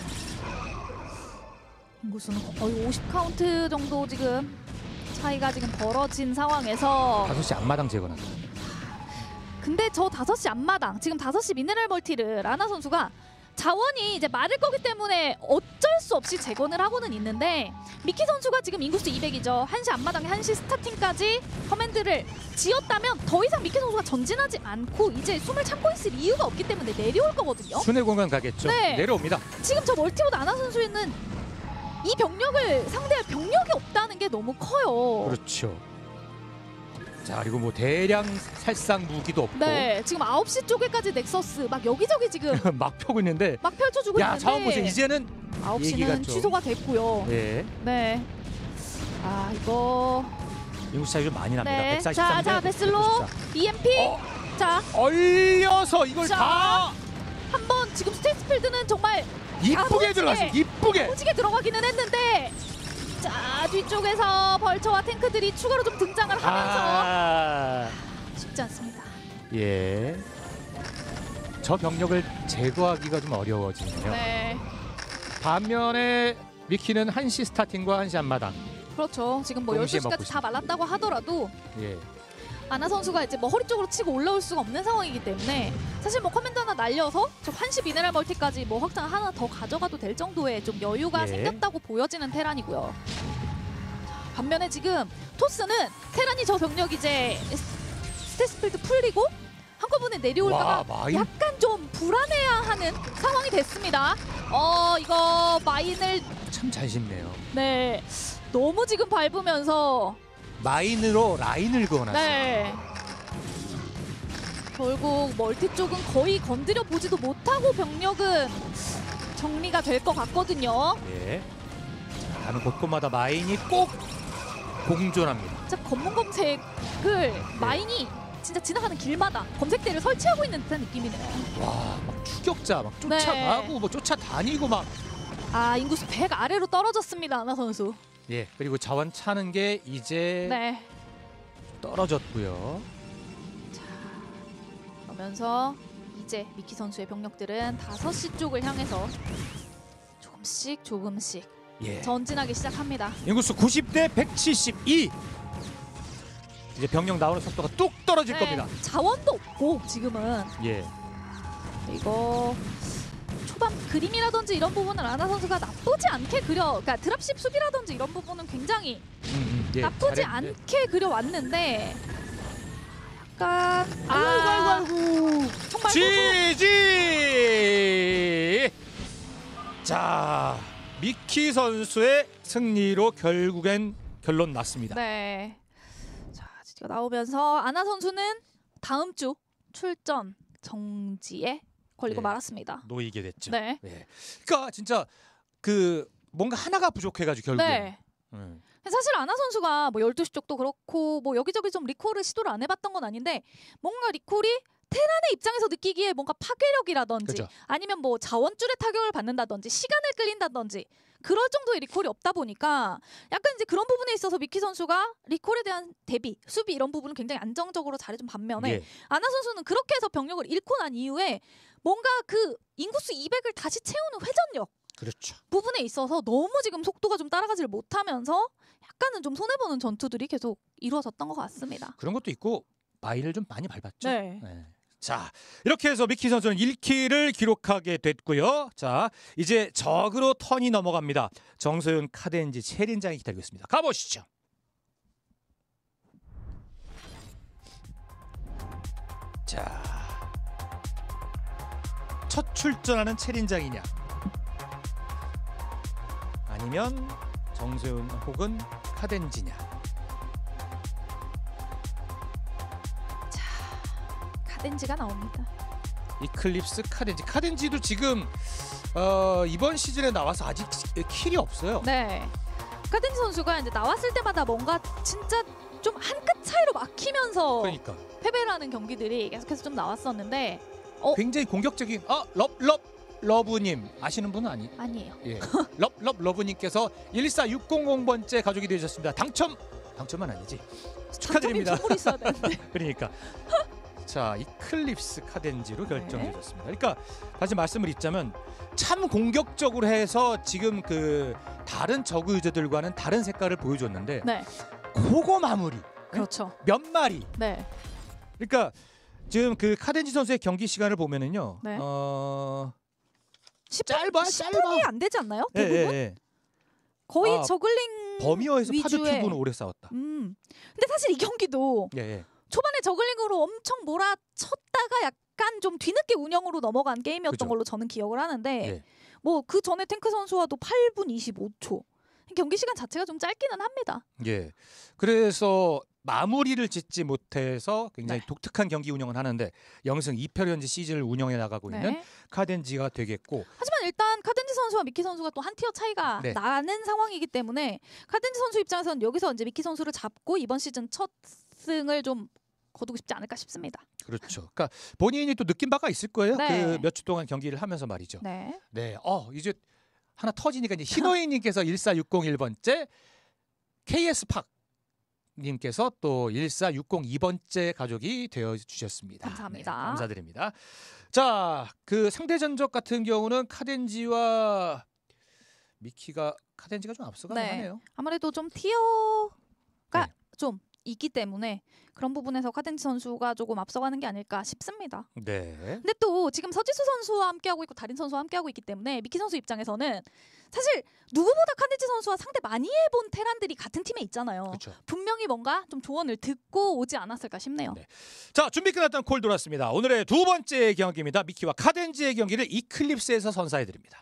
Speaker 2: 인구수는 거의 오십 카운트 정도 지금 차이가 지금 벌어진 상황에서
Speaker 1: 다섯 시 앞마당 제거는.
Speaker 2: 근데 저 다섯 시 앞마당 지금 다섯 시 미네랄 멀티를 라나 선수가 자원이 이제 마를 거기 때문에 어쩔 수 없이 재건을 하고는 있는데 미키 선수가 지금 인구수 이백이죠. 한시 앞마당에 한시 스타팅까지 커맨드를 지었다면 더 이상 미키 선수가 전진하지 않고 이제 숨을 참고 있을 이유가 없기 때문에 내려올 거거든요.
Speaker 1: 순회 공간 가겠죠.
Speaker 2: 네.
Speaker 1: 내려옵니다.
Speaker 2: 지금 저 멀티보드 아나 선수는 이 병력을 상대할 병력이 없다는 게 너무 커요.
Speaker 1: 그렇죠. 자, 그리고 뭐 대량 살상 무기도 없고
Speaker 2: 네, 지금 아홉 시 쪽에까지 넥서스 막 여기저기 지금
Speaker 1: 막 펴고 있는데
Speaker 2: 막 펼쳐주고
Speaker 1: 야,
Speaker 2: 있는데
Speaker 1: 자원 보세요. 이제는
Speaker 2: 아홉
Speaker 1: 얘기가
Speaker 2: 시는
Speaker 1: 좀-
Speaker 2: 취소가 됐고요.
Speaker 1: 예.
Speaker 2: 네. 아 이거
Speaker 1: 인구 차이 좀 많이 납니다.
Speaker 2: 네.
Speaker 1: 백사십삼
Speaker 2: 자,
Speaker 1: 대
Speaker 2: 자 베슬로
Speaker 1: 백구십사.
Speaker 2: 이엠피.
Speaker 1: 어.
Speaker 2: 자,
Speaker 1: 얼려서 이걸
Speaker 2: 자.
Speaker 1: 다
Speaker 2: 한번 지금 스테이스필드는 정말
Speaker 1: 이쁘게 들어갔어요. 이쁘게.
Speaker 2: 오지게 들어가기는 했는데 자 뒤쪽에서 벌처와 탱크들이 추가로 좀 등장을 하면서
Speaker 1: 아,
Speaker 2: 쉽지 않습니다.
Speaker 1: 예. 저 병력을 제거하기가 좀 어려워지네요.
Speaker 2: 네.
Speaker 1: 반면에 미키는 한시 스타팅과 한시 앞마당.
Speaker 2: 그렇죠. 지금 뭐
Speaker 1: 동시에
Speaker 2: 열두 시까지
Speaker 1: 먹고
Speaker 2: 다 말랐다고 하더라도
Speaker 1: 예.
Speaker 2: 아나 선수가 이제 뭐 허리 쪽으로 치고 올라올 수가 없는 상황이기 때문에 사실 뭐 커맨드 하나 날려서 저 환시 미네랄 멀티까지 뭐 확장 하나 더 가져가도 될 정도의 좀 여유가
Speaker 1: 예.
Speaker 2: 생겼다고 보여지는 테란이고요. 자, 반면에 지금 토스는 테란이 저 병력 이제 스테이스필드 풀리고 한꺼번에 내려올까봐
Speaker 1: 와, 마인.
Speaker 2: 약간 좀 불안해하는 상황이 됐습니다. 어 이거 마인을
Speaker 1: 참 잘 짚네요.
Speaker 2: 네 너무 지금 밟으면서
Speaker 1: 마인으로 라인을 그어놨어요.
Speaker 2: 네. 결국 멀티 쪽은 거의 건드려 보지도 못하고 병력은 정리가 될 것 같거든요.
Speaker 1: 예. 자, 가는 곳곳마다 마인이 꼭 공존합니다.
Speaker 2: 진짜 검문 검색을 마인이 진짜 지나가는 길마다 검색대를 설치하고 있는 듯한 느낌이네요.
Speaker 1: 와, 막 추격자 막 쫓아가고
Speaker 2: 네.
Speaker 1: 뭐 쫓아다니고 막.
Speaker 2: 아 인구수 백 아래로 떨어졌습니다. 아나 선수.
Speaker 1: 예. 그리고 자원 차는 게 이제
Speaker 2: 네.
Speaker 1: 떨어졌고요.
Speaker 2: 그러면서 이제 미키 선수의 병력들은 다섯 시 쪽을 향해서 조금씩 조금씩
Speaker 1: 예.
Speaker 2: 전진하기 시작합니다.
Speaker 1: 인구수 구십 대 백칠십이. 이제 병력 나오는 속도가 뚝 떨어질
Speaker 2: 네,
Speaker 1: 겁니다.
Speaker 2: 자원도 없고 지금은
Speaker 1: 예.
Speaker 2: 이거 초반 그림이라든지 이런 부분은 아나 선수가 나쁘지 않게 그려, 그러니까 드랍십 수비라든지 이런 부분은 굉장히
Speaker 1: 음, 음, 예.
Speaker 2: 나쁘지
Speaker 1: 잘했는데.
Speaker 2: 않게 그려왔는데 약간
Speaker 1: 아이고 아이고 아이고.
Speaker 2: 정말
Speaker 1: 지지. 자, 미키 선수의 승리로 결국엔 결론 났습니다.
Speaker 2: 네. 자, 지지가 나오면서 아나 선수는 다음 주 출전 정지에 걸리고
Speaker 1: 네.
Speaker 2: 말았습니다.
Speaker 1: 놓이게 됐죠.
Speaker 2: 네.
Speaker 1: 예. 그러니까 진짜 그 뭔가 하나가 부족해가지고 결국에.
Speaker 2: 네.
Speaker 1: 음.
Speaker 2: 사실 아나 선수가 뭐 열두 시 쪽도 그렇고 뭐 여기저기 좀 리콜을 시도를 안 해봤던 건 아닌데 뭔가 리콜이 테란의 입장에서 느끼기에 뭔가 파괴력이라든지
Speaker 1: 그죠.
Speaker 2: 아니면 뭐 자원줄의 타격을 받는다든지 시간을 끌린다든지 그럴 정도의 리콜이 없다 보니까 약간 이제 그런 부분에 있어서 미키 선수가 리콜에 대한 대비, 수비 이런 부분은 굉장히 안정적으로 잘해준 반면에
Speaker 1: 예.
Speaker 2: 아나 선수는 그렇게 해서 병력을 잃고 난 이후에 뭔가 그 인구수 이백을 다시 채우는 회전력
Speaker 1: 그렇죠.
Speaker 2: 부분에 있어서 너무 지금 속도가 좀 따라가지를 못하면서 약간은 좀 손해보는 전투들이 계속 이루어졌던 것 같습니다.
Speaker 1: 그런 것도 있고 마일을 좀 많이 밟았죠.
Speaker 2: 네.
Speaker 1: 네. 자, 이렇게 해서 미키 선수는 일 킬을 기록하게 됐고요. 자, 이제 적으로 턴이 넘어갑니다. 정소윤, 카덴지, 체린장이 기다리고 있습니다. 가보시죠. 자, 첫 출전하는 체린장이냐 아니면 정소윤 혹은 카덴지냐.
Speaker 2: 카덴지가 나옵니다.
Speaker 1: 이클립스 카덴지. 카덴지도 지금 어, 이번 시즌에 나와서 아직 킬이 없어요.
Speaker 2: 네. 카덴지 선수가 이제 나왔을 때마다 뭔가 진짜 좀 한 끗 차이로 막히면서
Speaker 1: 그러니까
Speaker 2: 패배를 하는 경기들이 계속해서 좀 나왔었는데 어?
Speaker 1: 굉장히 공격적인 아, 럽럽 러브님 아시는 분은 아니?
Speaker 2: 아니에요.
Speaker 1: 예. 럽럽 러브님께서 일사육공공 번째 가족이 되셨습니다. 당첨 당첨은 아니지. 축하드립니다.
Speaker 2: 선물이 있어야 되는데.
Speaker 1: 그러니까 자, 이클립스 카덴지로
Speaker 2: 네.
Speaker 1: 결정되었습니다. 그러니까 다시 말씀을 잇자면 참 공격적으로 해서 지금 그 다른 저그 유저들과는 다른 색깔을 보여줬는데
Speaker 2: 네.
Speaker 1: 그거 마무리
Speaker 2: 그렇죠.
Speaker 1: 몇 마리.
Speaker 2: 네.
Speaker 1: 그러니까 지금 그 카덴지 선수의 경기 시간을 보면은요.
Speaker 2: 네.
Speaker 1: 어
Speaker 2: 십
Speaker 1: 짧아,
Speaker 2: 분,
Speaker 1: 짧아.
Speaker 2: 십 분이 안 되지 않나요?
Speaker 1: 예,
Speaker 2: 대부분?
Speaker 1: 예, 예.
Speaker 2: 거의
Speaker 1: 아,
Speaker 2: 저글링
Speaker 1: 버미어에서 파드
Speaker 2: 위주의
Speaker 1: 큐브는 오래 싸웠다.
Speaker 2: 음. 근데 사실 이 경기도
Speaker 1: 예, 예.
Speaker 2: 초반에 저글링으로 엄청 몰아쳤다가 약간 좀 뒤늦게 운영으로 넘어간 게임이었던
Speaker 1: 그죠.
Speaker 2: 걸로 저는 기억을 하는데
Speaker 1: 예.
Speaker 2: 뭐 그 전에 탱크 선수와도 팔 분 이십오 초 경기 시간 자체가 좀 짧기는 합니다.
Speaker 1: 예. 그래서 마무리를 짓지 못해서 굉장히
Speaker 2: 네.
Speaker 1: 독특한 경기 운영을 하는데 영승 이 패로 현재 시즌을 운영해 나가고 있는
Speaker 2: 네.
Speaker 1: 카덴지가 되겠고.
Speaker 2: 하지만 일단 카덴지 선수와 미키 선수가 또 한 티어 차이가
Speaker 1: 네.
Speaker 2: 나는 상황이기 때문에 카덴지 선수 입장에서는 여기서 이제 미키 선수를 잡고 이번 시즌 첫 승을 좀 거두고 싶지 않을까 싶습니다.
Speaker 1: 그렇죠. 그러니까 본인이 또 느낀 바가 있을 거예요.
Speaker 2: 네.
Speaker 1: 그 몇 주 동안 경기를 하면서 말이죠.
Speaker 2: 네.
Speaker 1: 네. 어, 이제 하나 터지니까 이제 신호이님께서 일사육공일 번째, 케이에스 팍 님께서 또 일사육공이 번째 가족이 되어 주셨습니다.
Speaker 2: 감사합니다.
Speaker 1: 네, 감사드립니다. 자, 그 상대 전적 같은 경우는 카덴지와 미키가 카덴지가 좀 앞서가긴
Speaker 2: 네.
Speaker 1: 하네요.
Speaker 2: 아무래도 좀 티어가
Speaker 1: 네.
Speaker 2: 좀 있기 때문에 그런 부분에서 카덴지 선수가 조금 앞서가는 게 아닐까 싶습니다.
Speaker 1: 네.
Speaker 2: 근데 또 지금 서지수 선수와 함께하고 있고 다린 선수와 함께하고 있기 때문에 미키 선수 입장에서는 사실 누구보다 카덴지 선수와 상대 많이 해본 테란들이 같은 팀에 있잖아요.
Speaker 1: 그쵸.
Speaker 2: 분명히 뭔가 좀 조언을 듣고 오지 않았을까 싶네요.
Speaker 1: 네. 자, 준비 끝났던 콜 돌았습니다. 오늘의 두 번째 경기입니다. 미키와 카덴지의 경기를 이클립스에서 선사해드립니다.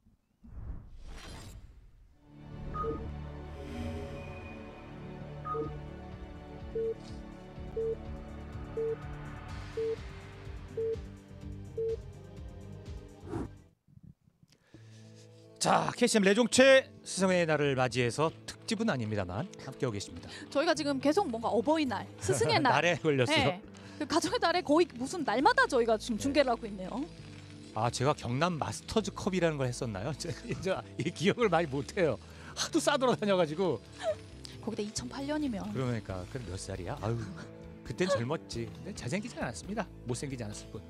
Speaker 1: 자, 케이씨엠 레종체 스승의 날을 맞이해서 특집은 아닙니다만 함께하고 계십니다.
Speaker 2: 저희가 지금 계속 뭔가 어버이날, 스승의 날,
Speaker 1: 날에 걸렸어요.
Speaker 2: 네. 그 가정의 달에 거의 무슨 날마다 저희가 지금 중계를 하고 있네요.
Speaker 1: 아, 제가 경남 마스터즈컵이라는 걸 했었나요? 제가 이제 이 기억을 많이 못해요. 하도 싸돌아다녀가지고.
Speaker 2: 거기다 이천팔 년이면
Speaker 1: 그러니까 그럼 몇 살이야? 아유, 그땐 젊었지. 근데 잘생기지 않았습니다. 못생기지 않았을 뿐.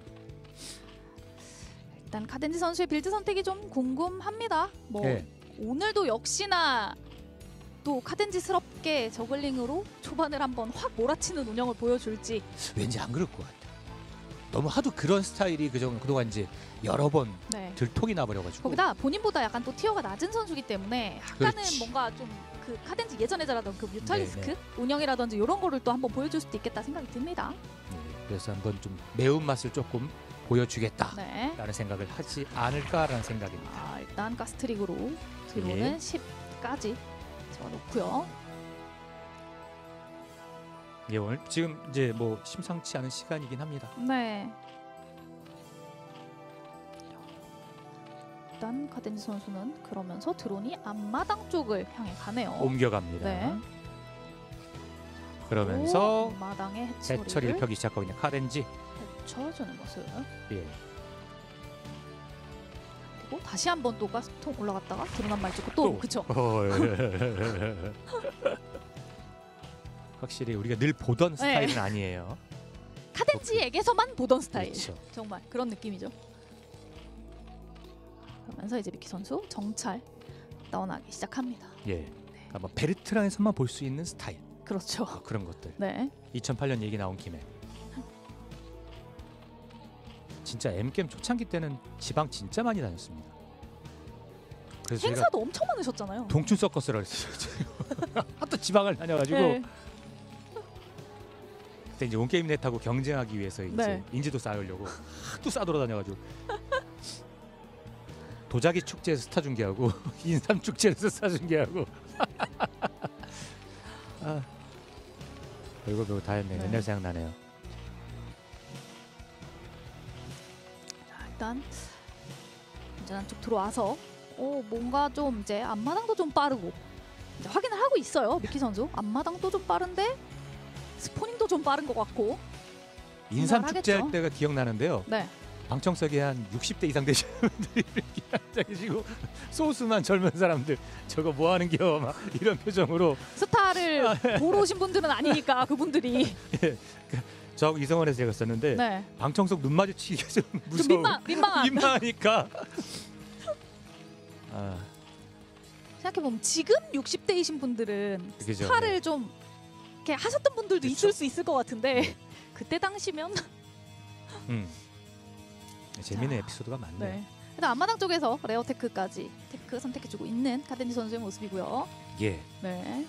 Speaker 2: 일단 카덴지 선수의 빌드 선택이 좀 궁금합니다. 뭐
Speaker 1: 네.
Speaker 2: 오늘도 역시나 또 카덴지스럽게 저글링으로 초반을 한번 확 몰아치는 운영을 보여줄지.
Speaker 1: 왠지 안 그럴 것 같아. 너무 하도 그런 스타일이 그정 그동안 이제 여러 번
Speaker 2: 네.
Speaker 1: 들통이 나버려가지고.
Speaker 2: 거기다 본인보다 약간 또 티어가 낮은 선수기 때문에 약간은
Speaker 1: 그렇지.
Speaker 2: 뭔가 좀 그 카덴지 예전에 잘하던 그 뮤탈리스크
Speaker 1: 네, 네.
Speaker 2: 운영이라든지 이런 거를 또 한번 보여줄 수도 있겠다 생각이 듭니다.
Speaker 1: 네, 그래서 한번 좀 매운맛을 조금 보여주겠다.
Speaker 2: 네.
Speaker 1: 라는 생각을 하지 않을까라는 생각입니다.
Speaker 2: 아, 일단 가스트릭으로 드론은
Speaker 1: 예.
Speaker 2: 십까지 적어놓고요.
Speaker 1: 예, 오늘 지금 이제 뭐 심상치 않은 시간이긴 합니다.
Speaker 2: 네. 일단 카덴지 선수는 그러면서 드론이 앞마당 쪽을 향해 가네요.
Speaker 1: 옮겨갑니다.
Speaker 2: 네.
Speaker 1: 그러면서
Speaker 2: 앞마당에 해처리를
Speaker 1: 해처리를 펴기 시작하고 있는 카덴지.
Speaker 2: 펼쳐주는 모습.
Speaker 1: 예.
Speaker 2: 그리고 다시 한번 또 가스통 올라갔다가 드론 한 마리 찍고 또,
Speaker 1: 또.
Speaker 2: 그쵸.
Speaker 1: 어, 예. 확실히 우리가 늘 보던 스타일은 아니에요.
Speaker 2: 카덴지에게서만 보던 스타일.
Speaker 1: 그렇죠.
Speaker 2: 정말 그런 느낌이죠. 그러면서 이제 미키 선수 정찰 떠나기 시작합니다.
Speaker 1: 예. 그러니까 뭐 베르트랑에서만 볼 수 있는 스타일.
Speaker 2: 그렇죠.
Speaker 1: 아, 그런 것들.
Speaker 2: 네.
Speaker 1: 이천팔 년 얘기 나온 김에. 진짜 엠게임 초창기 때는 지방 진짜 많이 다녔습니다. 그래서 제가
Speaker 2: 행사도 엄청 많으셨잖아요.
Speaker 1: 동춘 서커스라고 했어요. 하도 지방을 다녀가지고
Speaker 2: 네.
Speaker 1: 그때 이제 온게임 넷하고 경쟁하기 위해서 이제
Speaker 2: 네.
Speaker 1: 인지도 쌓으려고 하도 싸돌아다녀가지고 도자기 축제에서 스타 중계하고 인삼 축제에서 스타 중계하고 아, 별거 별거 다 했네.
Speaker 2: 네.
Speaker 1: 옛날 생각나네요.
Speaker 2: 자, 일단 안전한 쪽 들어와서 오, 뭔가 좀 이제 앞마당도 좀 빠르고 이제 확인을 하고 있어요. 미키 선수 앞마당도 좀 빠른데 스포닝도 좀 빠른 것 같고.
Speaker 1: 인삼
Speaker 2: 생각을
Speaker 1: 축제 할
Speaker 2: 하겠죠.
Speaker 1: 때가 기억나는데요.
Speaker 2: 네.
Speaker 1: 방청석에 한 육십 대 이상 되시는 분들이 이렇게 앉아 계시고 소수만 젊은 사람들 저거 뭐 하는 겨 막 이런 표정으로
Speaker 2: 스타를 보러 오신 분들은 아니니까 그분들이
Speaker 1: 저하고 이성원에서 제가 썼는데
Speaker 2: 네.
Speaker 1: 방청석 눈 마주치기가 좀
Speaker 2: 좀
Speaker 1: 무서워.
Speaker 2: 민망 민망한.
Speaker 1: 민망하니까. 아,
Speaker 2: 생각해보면 지금 육십 대이신 분들은
Speaker 1: 그죠.
Speaker 2: 스타를 좀 이렇게 하셨던 분들도
Speaker 1: 그쵸.
Speaker 2: 있을 수 있을 것 같은데 그때 당시면
Speaker 1: 음. 재미있는
Speaker 2: 자,
Speaker 1: 에피소드가 많네요.
Speaker 2: 네. 일단 앞마당 쪽에서 레어 테크까지 테크 선택해주고 있는 카덴지 선수의 모습이고요.
Speaker 1: 예.
Speaker 2: 네.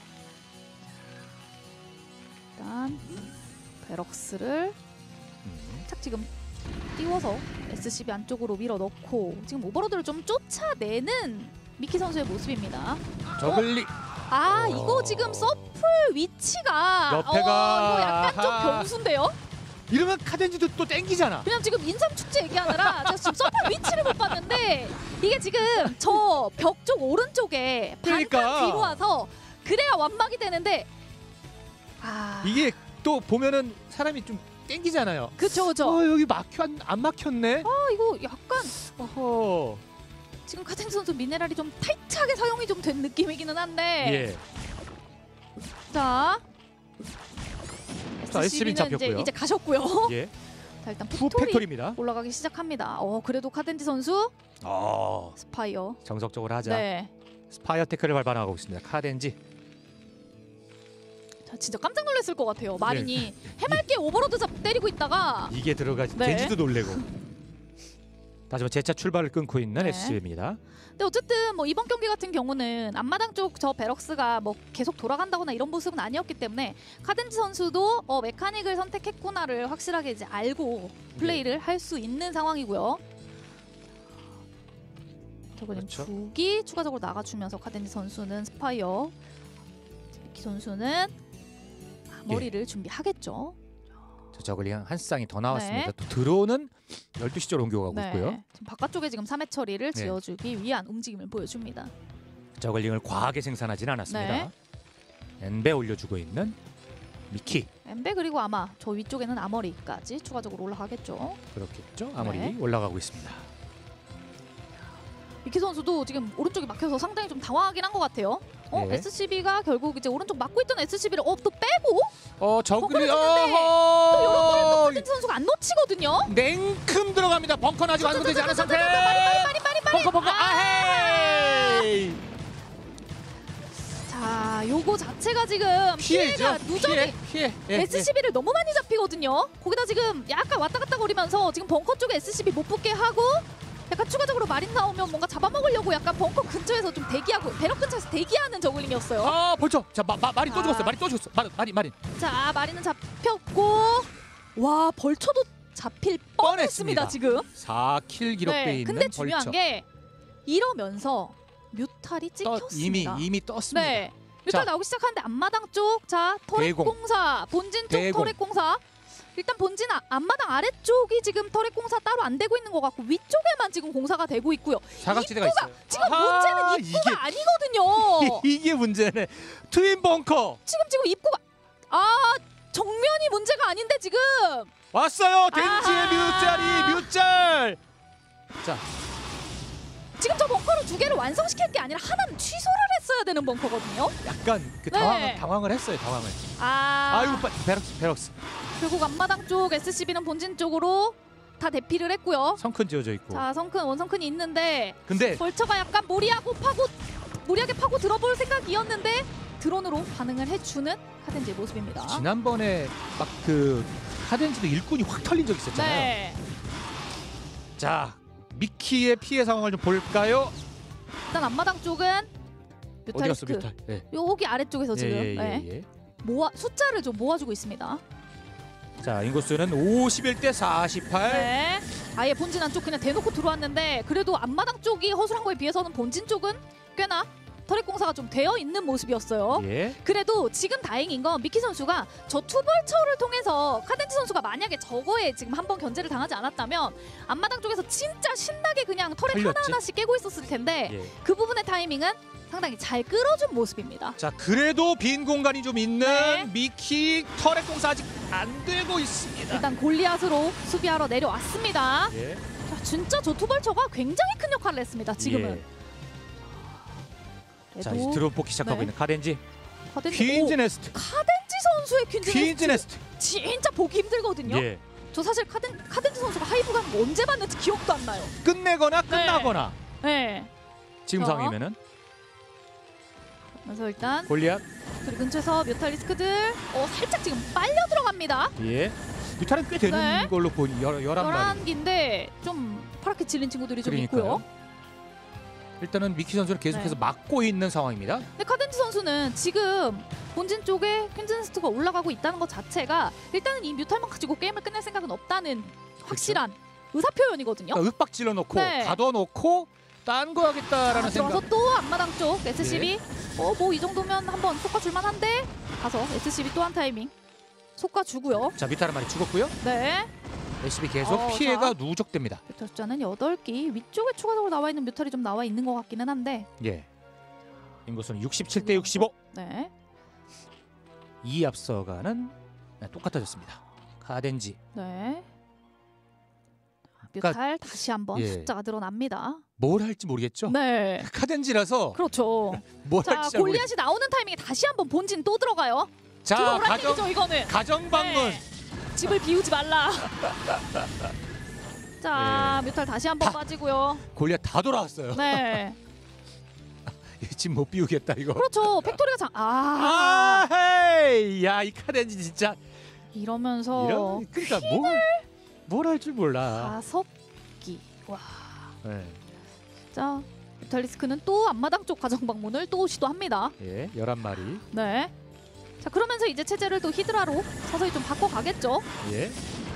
Speaker 2: 일단 베럭스를
Speaker 1: 음.
Speaker 2: 살짝 지금 띄워서 에스씨비 안쪽으로 밀어넣고 지금 오버로드를 좀 쫓아내는 미키 선수의 모습입니다.
Speaker 1: 저글링
Speaker 2: 아
Speaker 1: 어.
Speaker 2: 이거 지금 서플 위치가
Speaker 1: 옆에가-
Speaker 2: 어, 이거 약간 좀
Speaker 1: 아하.
Speaker 2: 변수인데요?
Speaker 1: 이러면 카덴지도 또 땡기잖아.
Speaker 2: 그냥 지금 인삼 축제 얘기하느라 제가 지금 서플 위치를 못 봤는데 이게 지금 저 벽 쪽 오른쪽에
Speaker 1: 그러니까.
Speaker 2: 반칸 뒤로 와서 그래야 완막이 되는데 아
Speaker 1: 이게 또 보면은 사람이 좀 땡기잖아요.
Speaker 2: 그쵸 그쵸.
Speaker 1: 어, 여기 막혀 안 막혔네.
Speaker 2: 아 이거 약간
Speaker 1: 어허.
Speaker 2: 지금 카텐 선수 미네랄이 좀 타이트하게 사용이 좀 된 느낌이기는 한데
Speaker 1: 예.
Speaker 2: 자
Speaker 1: 자, 에스씨비는
Speaker 2: 에스씨비는 이제,
Speaker 1: 잡혔고요.
Speaker 2: 이제 가셨고요.
Speaker 1: 예.
Speaker 2: 자 일단
Speaker 1: 푸
Speaker 2: 팩토리
Speaker 1: 팩토리입니다.
Speaker 2: 올라가기 시작합니다. 어 그래도 카덴지 선수
Speaker 1: 어.
Speaker 2: 스파이어.
Speaker 1: 정석적으로 하자.
Speaker 2: 네.
Speaker 1: 스파이어 테크를 발판하고 있습니다. 카덴지.
Speaker 2: 자 진짜 깜짝 놀랐을 것 같아요. 마린이
Speaker 1: 네.
Speaker 2: 해맑게 오버로드 잡 때리고 있다가
Speaker 1: 이게 들어가지.
Speaker 2: 네.
Speaker 1: 젠지도 놀래고. 다시 한번 재차 출발을 끊고 있는
Speaker 2: 네.
Speaker 1: 에스씨비입니다.
Speaker 2: 근데 어쨌든 뭐 이번 경기 같은 경우는 앞마당 쪽 저 베럭스가 뭐 계속 돌아간다거나 이런 모습은 아니었기 때문에 카덴지 선수도 어, 메카닉을 선택했구나를 확실하게 이제 알고 플레이를 할 수 있는 상황이고요. 저거는
Speaker 1: 그렇죠.
Speaker 2: 두기 추가적으로 나가주면서 카덴지 선수는 스파이어, 미키 선수는 머리를 준비하겠죠.
Speaker 1: 자, 저글링 한 쌍이 더 나왔습니다.
Speaker 2: 네.
Speaker 1: 또 드론은 열두 시 쪽으로 옮겨가고
Speaker 2: 네.
Speaker 1: 있고요.
Speaker 2: 지금 바깥쪽에 지금 삼 회 처리를
Speaker 1: 네.
Speaker 2: 지어주기 위한 움직임을 보여줍니다.
Speaker 1: 저글링을 과하게 생산하지는 않았습니다.
Speaker 2: 네.
Speaker 1: 엔베 올려주고 있는 미키.
Speaker 2: 엠베 그리고 아마 저 위쪽에는 아머리까지 추가적으로 올라가겠죠.
Speaker 1: 그렇겠죠. 아무리
Speaker 2: 네.
Speaker 1: 올라가고 있습니다.
Speaker 2: 미키 선수도 지금 오른쪽이 막혀서 상당히 좀 당황하긴 한 것 같아요. 어,
Speaker 1: 네.
Speaker 2: 에스씨비가 결국 이제 오른쪽 막고 있던 에스씨비를 어, 또 빼고
Speaker 1: 어 저글링
Speaker 2: 벙커를 또 이런 거는 또
Speaker 1: 어허
Speaker 2: 카덴지 선수가 안 놓치거든요.
Speaker 1: 냉큼 들어갑니다. 벙커는 아직 완성되지 않은 상태.
Speaker 2: 마린 마린 마린 마린
Speaker 1: 벙커 벙커 아헤이.
Speaker 2: 자, 요거 자체가 지금
Speaker 1: 피해죠.
Speaker 2: 피해가 누적이
Speaker 1: 피해 피해. 예,
Speaker 2: 에스씨비를 너무 많이 잡히거든요. 거기다 지금 약간 왔다 갔다 거리면서 지금 벙커 쪽에 에스씨비 못 붙게 하고 약간 추가적으로 마린 나오면 뭔가 잡아먹으려고 약간 벙커 근처에서 좀 대기하고 배럭 근처에서 대기하는 저글링이었어요.
Speaker 1: 예. 아 벌써 자 마, 마, 마린 또
Speaker 2: 아.
Speaker 1: 죽었어요. 마린 또 죽었어. 마린 마린 마린.
Speaker 2: 자, 마린은 잡혔고 와 벌쳐도 잡힐 뻔했습니다
Speaker 1: 뻔했습니다.
Speaker 2: 지금.
Speaker 1: 사 킬 기록돼
Speaker 2: 네,
Speaker 1: 있는
Speaker 2: 근데 중요한
Speaker 1: 벌처.
Speaker 2: 게 이러면서 뮤탈이
Speaker 1: 떠,
Speaker 2: 찍혔습니다.
Speaker 1: 이미 이미 떴습니다.
Speaker 2: 네. 뮤탈
Speaker 1: 자.
Speaker 2: 나오기 시작하는데 앞마당 쪽, 자 터렛
Speaker 1: 대공.
Speaker 2: 공사, 본진 쪽
Speaker 1: 대공.
Speaker 2: 터렛 공사. 일단 본진 아, 앞마당 아래쪽이 지금 터렛 공사 따로 안 되고 있는 것 같고 위쪽에만 지금 공사가 되고 있고요.
Speaker 1: 사각지대가
Speaker 2: 입구가,
Speaker 1: 있어요.
Speaker 2: 지금
Speaker 1: 아하,
Speaker 2: 문제는 입구가
Speaker 1: 이게-
Speaker 2: 아니거든요.
Speaker 1: 이게 문제네. 트윈 벙커
Speaker 2: 지금 지금 입구가 아 정면이 문제가 아닌데 지금
Speaker 1: 왔어요. 덴지의
Speaker 2: 아하.
Speaker 1: 뮤짤이 뮤짤. 자
Speaker 2: 지금 저 벙커를 두 개를 완성시킬 게 아니라 하나는 취소를 했어야 되는 벙커거든요.
Speaker 1: 약간 그
Speaker 2: 네.
Speaker 1: 당황을 당황을 했어요. 당황을.
Speaker 2: 아
Speaker 1: 아이고 빠- 베럭스 베럭스
Speaker 2: 결국 앞마당 쪽 에스씨비는 본진 쪽으로 다 대피를 했고요.
Speaker 1: 성큰 지어져 있고.
Speaker 2: 자 성큰 원성큰이 있는데
Speaker 1: 근데
Speaker 2: 벌처가 약간 무리하고 파고 무리하게 파고 들어볼 생각이었는데 드론으로 반응을 해주는 카덴지의 모습입니다.
Speaker 1: 지난번에 막 그 카덴지도 일꾼이 확 털린 적 있었잖아요.
Speaker 2: 네.
Speaker 1: 자 미키의 피해 상황을 좀 볼까요?
Speaker 2: 일단 앞마당 쪽은
Speaker 1: 어디 갔어
Speaker 2: 뮤탈리스크
Speaker 1: 뮤탈? 예.
Speaker 2: 여기 아래쪽에서 지금
Speaker 1: 예, 예,
Speaker 2: 네.
Speaker 1: 예, 예.
Speaker 2: 모아 숫자를 좀 모아주고 있습니다.
Speaker 1: 자 인구수는 오십일 대 사십팔.
Speaker 2: 네. 아예 본진 안쪽 그냥 대놓고 들어왔는데 그래도 앞마당 쪽이 허술한 거에 비해서는 본진 쪽은 꽤나 터렛 공사가 좀 되어 있는 모습이었어요.
Speaker 1: 예.
Speaker 2: 그래도 지금 다행인 건 미키 선수가 저 투벌처를 통해서 카덴지 선수가 만약에 저거에 지금 한번 견제를 당하지 않았다면 앞마당 쪽에서 진짜 신나게 그냥 터렛
Speaker 1: 털렸지.
Speaker 2: 하나하나씩 깨고 있었을 텐데
Speaker 1: 예.
Speaker 2: 그 부분의 타이밍은 상당히 잘 끌어준 모습입니다.
Speaker 1: 자 그래도 빈 공간이 좀 있는
Speaker 2: 네.
Speaker 1: 미키 터렛 공사 아직 안 되고 있습니다.
Speaker 2: 일단 골리앗으로 수비하러 내려왔습니다.
Speaker 1: 예.
Speaker 2: 자, 진짜 저 투벌처가 굉장히 큰 역할을 했습니다. 지금은.
Speaker 1: 예. 자
Speaker 2: 그래도
Speaker 1: 이제 드론 뽑기 시작하고
Speaker 2: 네.
Speaker 1: 있는 카덴지.
Speaker 2: 카덴지,
Speaker 1: 퀸즈
Speaker 2: 오,
Speaker 1: 네스트.
Speaker 2: 카덴지 선수의 퀸즈,
Speaker 1: 퀸즈
Speaker 2: 네스트
Speaker 1: 네스트.
Speaker 2: 진짜 보기 힘들거든요.
Speaker 1: 예.
Speaker 2: 저 사실 카덴, 카덴지 선수가 하이브 가는 거 언제 봤는지 기억도 안 나요.
Speaker 1: 끝내거나 끝나거나
Speaker 2: 네.
Speaker 1: 지금
Speaker 2: 자.
Speaker 1: 상황이면은
Speaker 2: 그래서 일단
Speaker 1: 골리앗.
Speaker 2: 그리고 근처에서 뮤탈리스크들 어, 살짝 지금 빨려 들어갑니다.
Speaker 1: 예. 뮤탈은 꽤 되는
Speaker 2: 네.
Speaker 1: 걸로 보니 열 열한 마리.
Speaker 2: 열한 개인데 좀 파랗게 질린 친구들이 좀
Speaker 1: 그러니까요.
Speaker 2: 있고요.
Speaker 1: 일단은 미키 선수는 계속해서
Speaker 2: 네.
Speaker 1: 막고 있는 상황입니다.
Speaker 2: 근데 카덴지 선수는 지금 본진 쪽에 퀸즈네스트가 올라가고 있다는 것 자체가 일단은 이 뮤탈만 가지고 게임을 끝낼 생각은 없다는 확실한 의사 표현이거든요.
Speaker 1: 그러니까 윽박 질러놓고
Speaker 2: 네.
Speaker 1: 가둬놓고 딴 거 하겠다라는
Speaker 2: 들어서
Speaker 1: 생각.
Speaker 2: 또 앞마당 쪽 에스씨비
Speaker 1: 네.
Speaker 2: 어 뭐 이 정도면 한번 속과 줄만한데 가서 에스씨비 또 한 타이밍 속과 주고요.
Speaker 1: 자 뮤탈 한 마리 죽었고요.
Speaker 2: 네.
Speaker 1: 에스씨비 계속
Speaker 2: 어,
Speaker 1: 피해가
Speaker 2: 자.
Speaker 1: 누적됩니다.
Speaker 2: 뮤탈 숫자는 여덟 개 위쪽에 추가적으로 나와 있는 뮤탈이 좀 나와 있는 것 같기는 한데
Speaker 1: 예. 인구수는 육십칠 대 육십오.
Speaker 2: 네.
Speaker 1: 이 앞서가는 네, 똑같아졌습니다. 카덴지.
Speaker 2: 네.
Speaker 1: 그러니까-
Speaker 2: 뮤탈 다시 한번
Speaker 1: 예.
Speaker 2: 숫자가 늘어납니다.
Speaker 1: 뭘 할지 모르겠죠.
Speaker 2: 네.
Speaker 1: 카덴지라서
Speaker 2: 그렇죠.
Speaker 1: 뭘
Speaker 2: 자,
Speaker 1: 할지 잘 모르겠.
Speaker 2: 골리앗이 나오는 타이밍에 다시 한번 본진 또 들어가요.
Speaker 1: 자
Speaker 2: 들어오란
Speaker 1: 가정
Speaker 2: 얘기죠, 이거는.
Speaker 1: 가정 방문.
Speaker 2: 네. 집을 비우지 말라. 자, 뮤탈 다시 한번
Speaker 1: 다.
Speaker 2: 빠지고요.
Speaker 1: 골리앗 다 돌아왔어요.
Speaker 2: 네.
Speaker 1: 집 못 비우겠다 이거.
Speaker 2: 그렇죠. 팩토리가 장. 아,
Speaker 1: 아, 헤이, 야, 이 카덴지 진짜
Speaker 2: 이러면서
Speaker 1: 이런 그러니까 뭘뭘 할 줄 몰라.
Speaker 2: 다섯 기. 와,
Speaker 1: 네.
Speaker 2: 진짜 뮤탈리스크는 또 앞마당 쪽 과정 방문을 또 시도합니다.
Speaker 1: 예, 열한 마리.
Speaker 2: 네. 자, 그러면서 이제 체제를 또 히드라로 서서히 좀 바꿔 가겠죠.
Speaker 1: 예.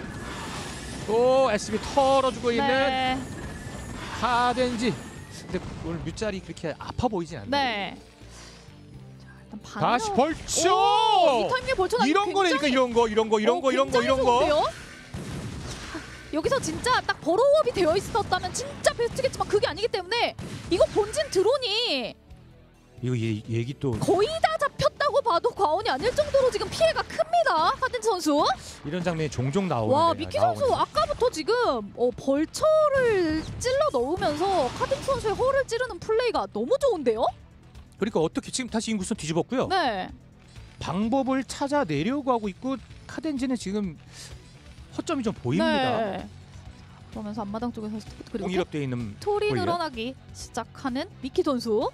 Speaker 1: 또 에스비 털어주고 있는
Speaker 2: 네.
Speaker 1: 카덴지. 근데 오늘 뮤짤이 그렇게 아파 보이진 않네.
Speaker 2: 네. 자, 일단 반응.
Speaker 1: 다시 벌쳐.
Speaker 2: 오, 이 타이밍에 벌쳐 나기
Speaker 1: 이런 거니까
Speaker 2: 굉장히-
Speaker 1: 이런 거, 이런 거, 이런
Speaker 2: 어,
Speaker 1: 거, 이런 거,
Speaker 2: 굉장히
Speaker 1: 이런 거.
Speaker 2: 좋은데요? 여기서 진짜 딱 버로업이 되어 있었다면 진짜 베스트겠지만 그게 아니기 때문에 이거 본진 드론이
Speaker 1: 이거 얘, 얘기 또
Speaker 2: 거의 다 잡혔다고 봐도 과언이 아닐 정도로 지금 피해가 큽니다. 카덴지 선수.
Speaker 1: 이런 장면이 종종 나오는데.
Speaker 2: 와, 미키 선수
Speaker 1: 나오거든요.
Speaker 2: 아까부터 지금 어, 벌처를 찔러 넣으면서 카덴지 선수의 허를 찌르는 플레이가 너무 좋은데요?
Speaker 1: 그러니까 어떻게 지금 다시 인구선 뒤집었고요.
Speaker 2: 네.
Speaker 1: 방법을 찾아내려고 하고 있고 카덴지는 지금 허점이 좀 보입니다.
Speaker 2: 네. 그러면서 앞마당 쪽에서 그리고
Speaker 1: 공일업되어 있는
Speaker 2: 톨이
Speaker 1: 보이요?
Speaker 2: 늘어나기 시작하는 미키 선수.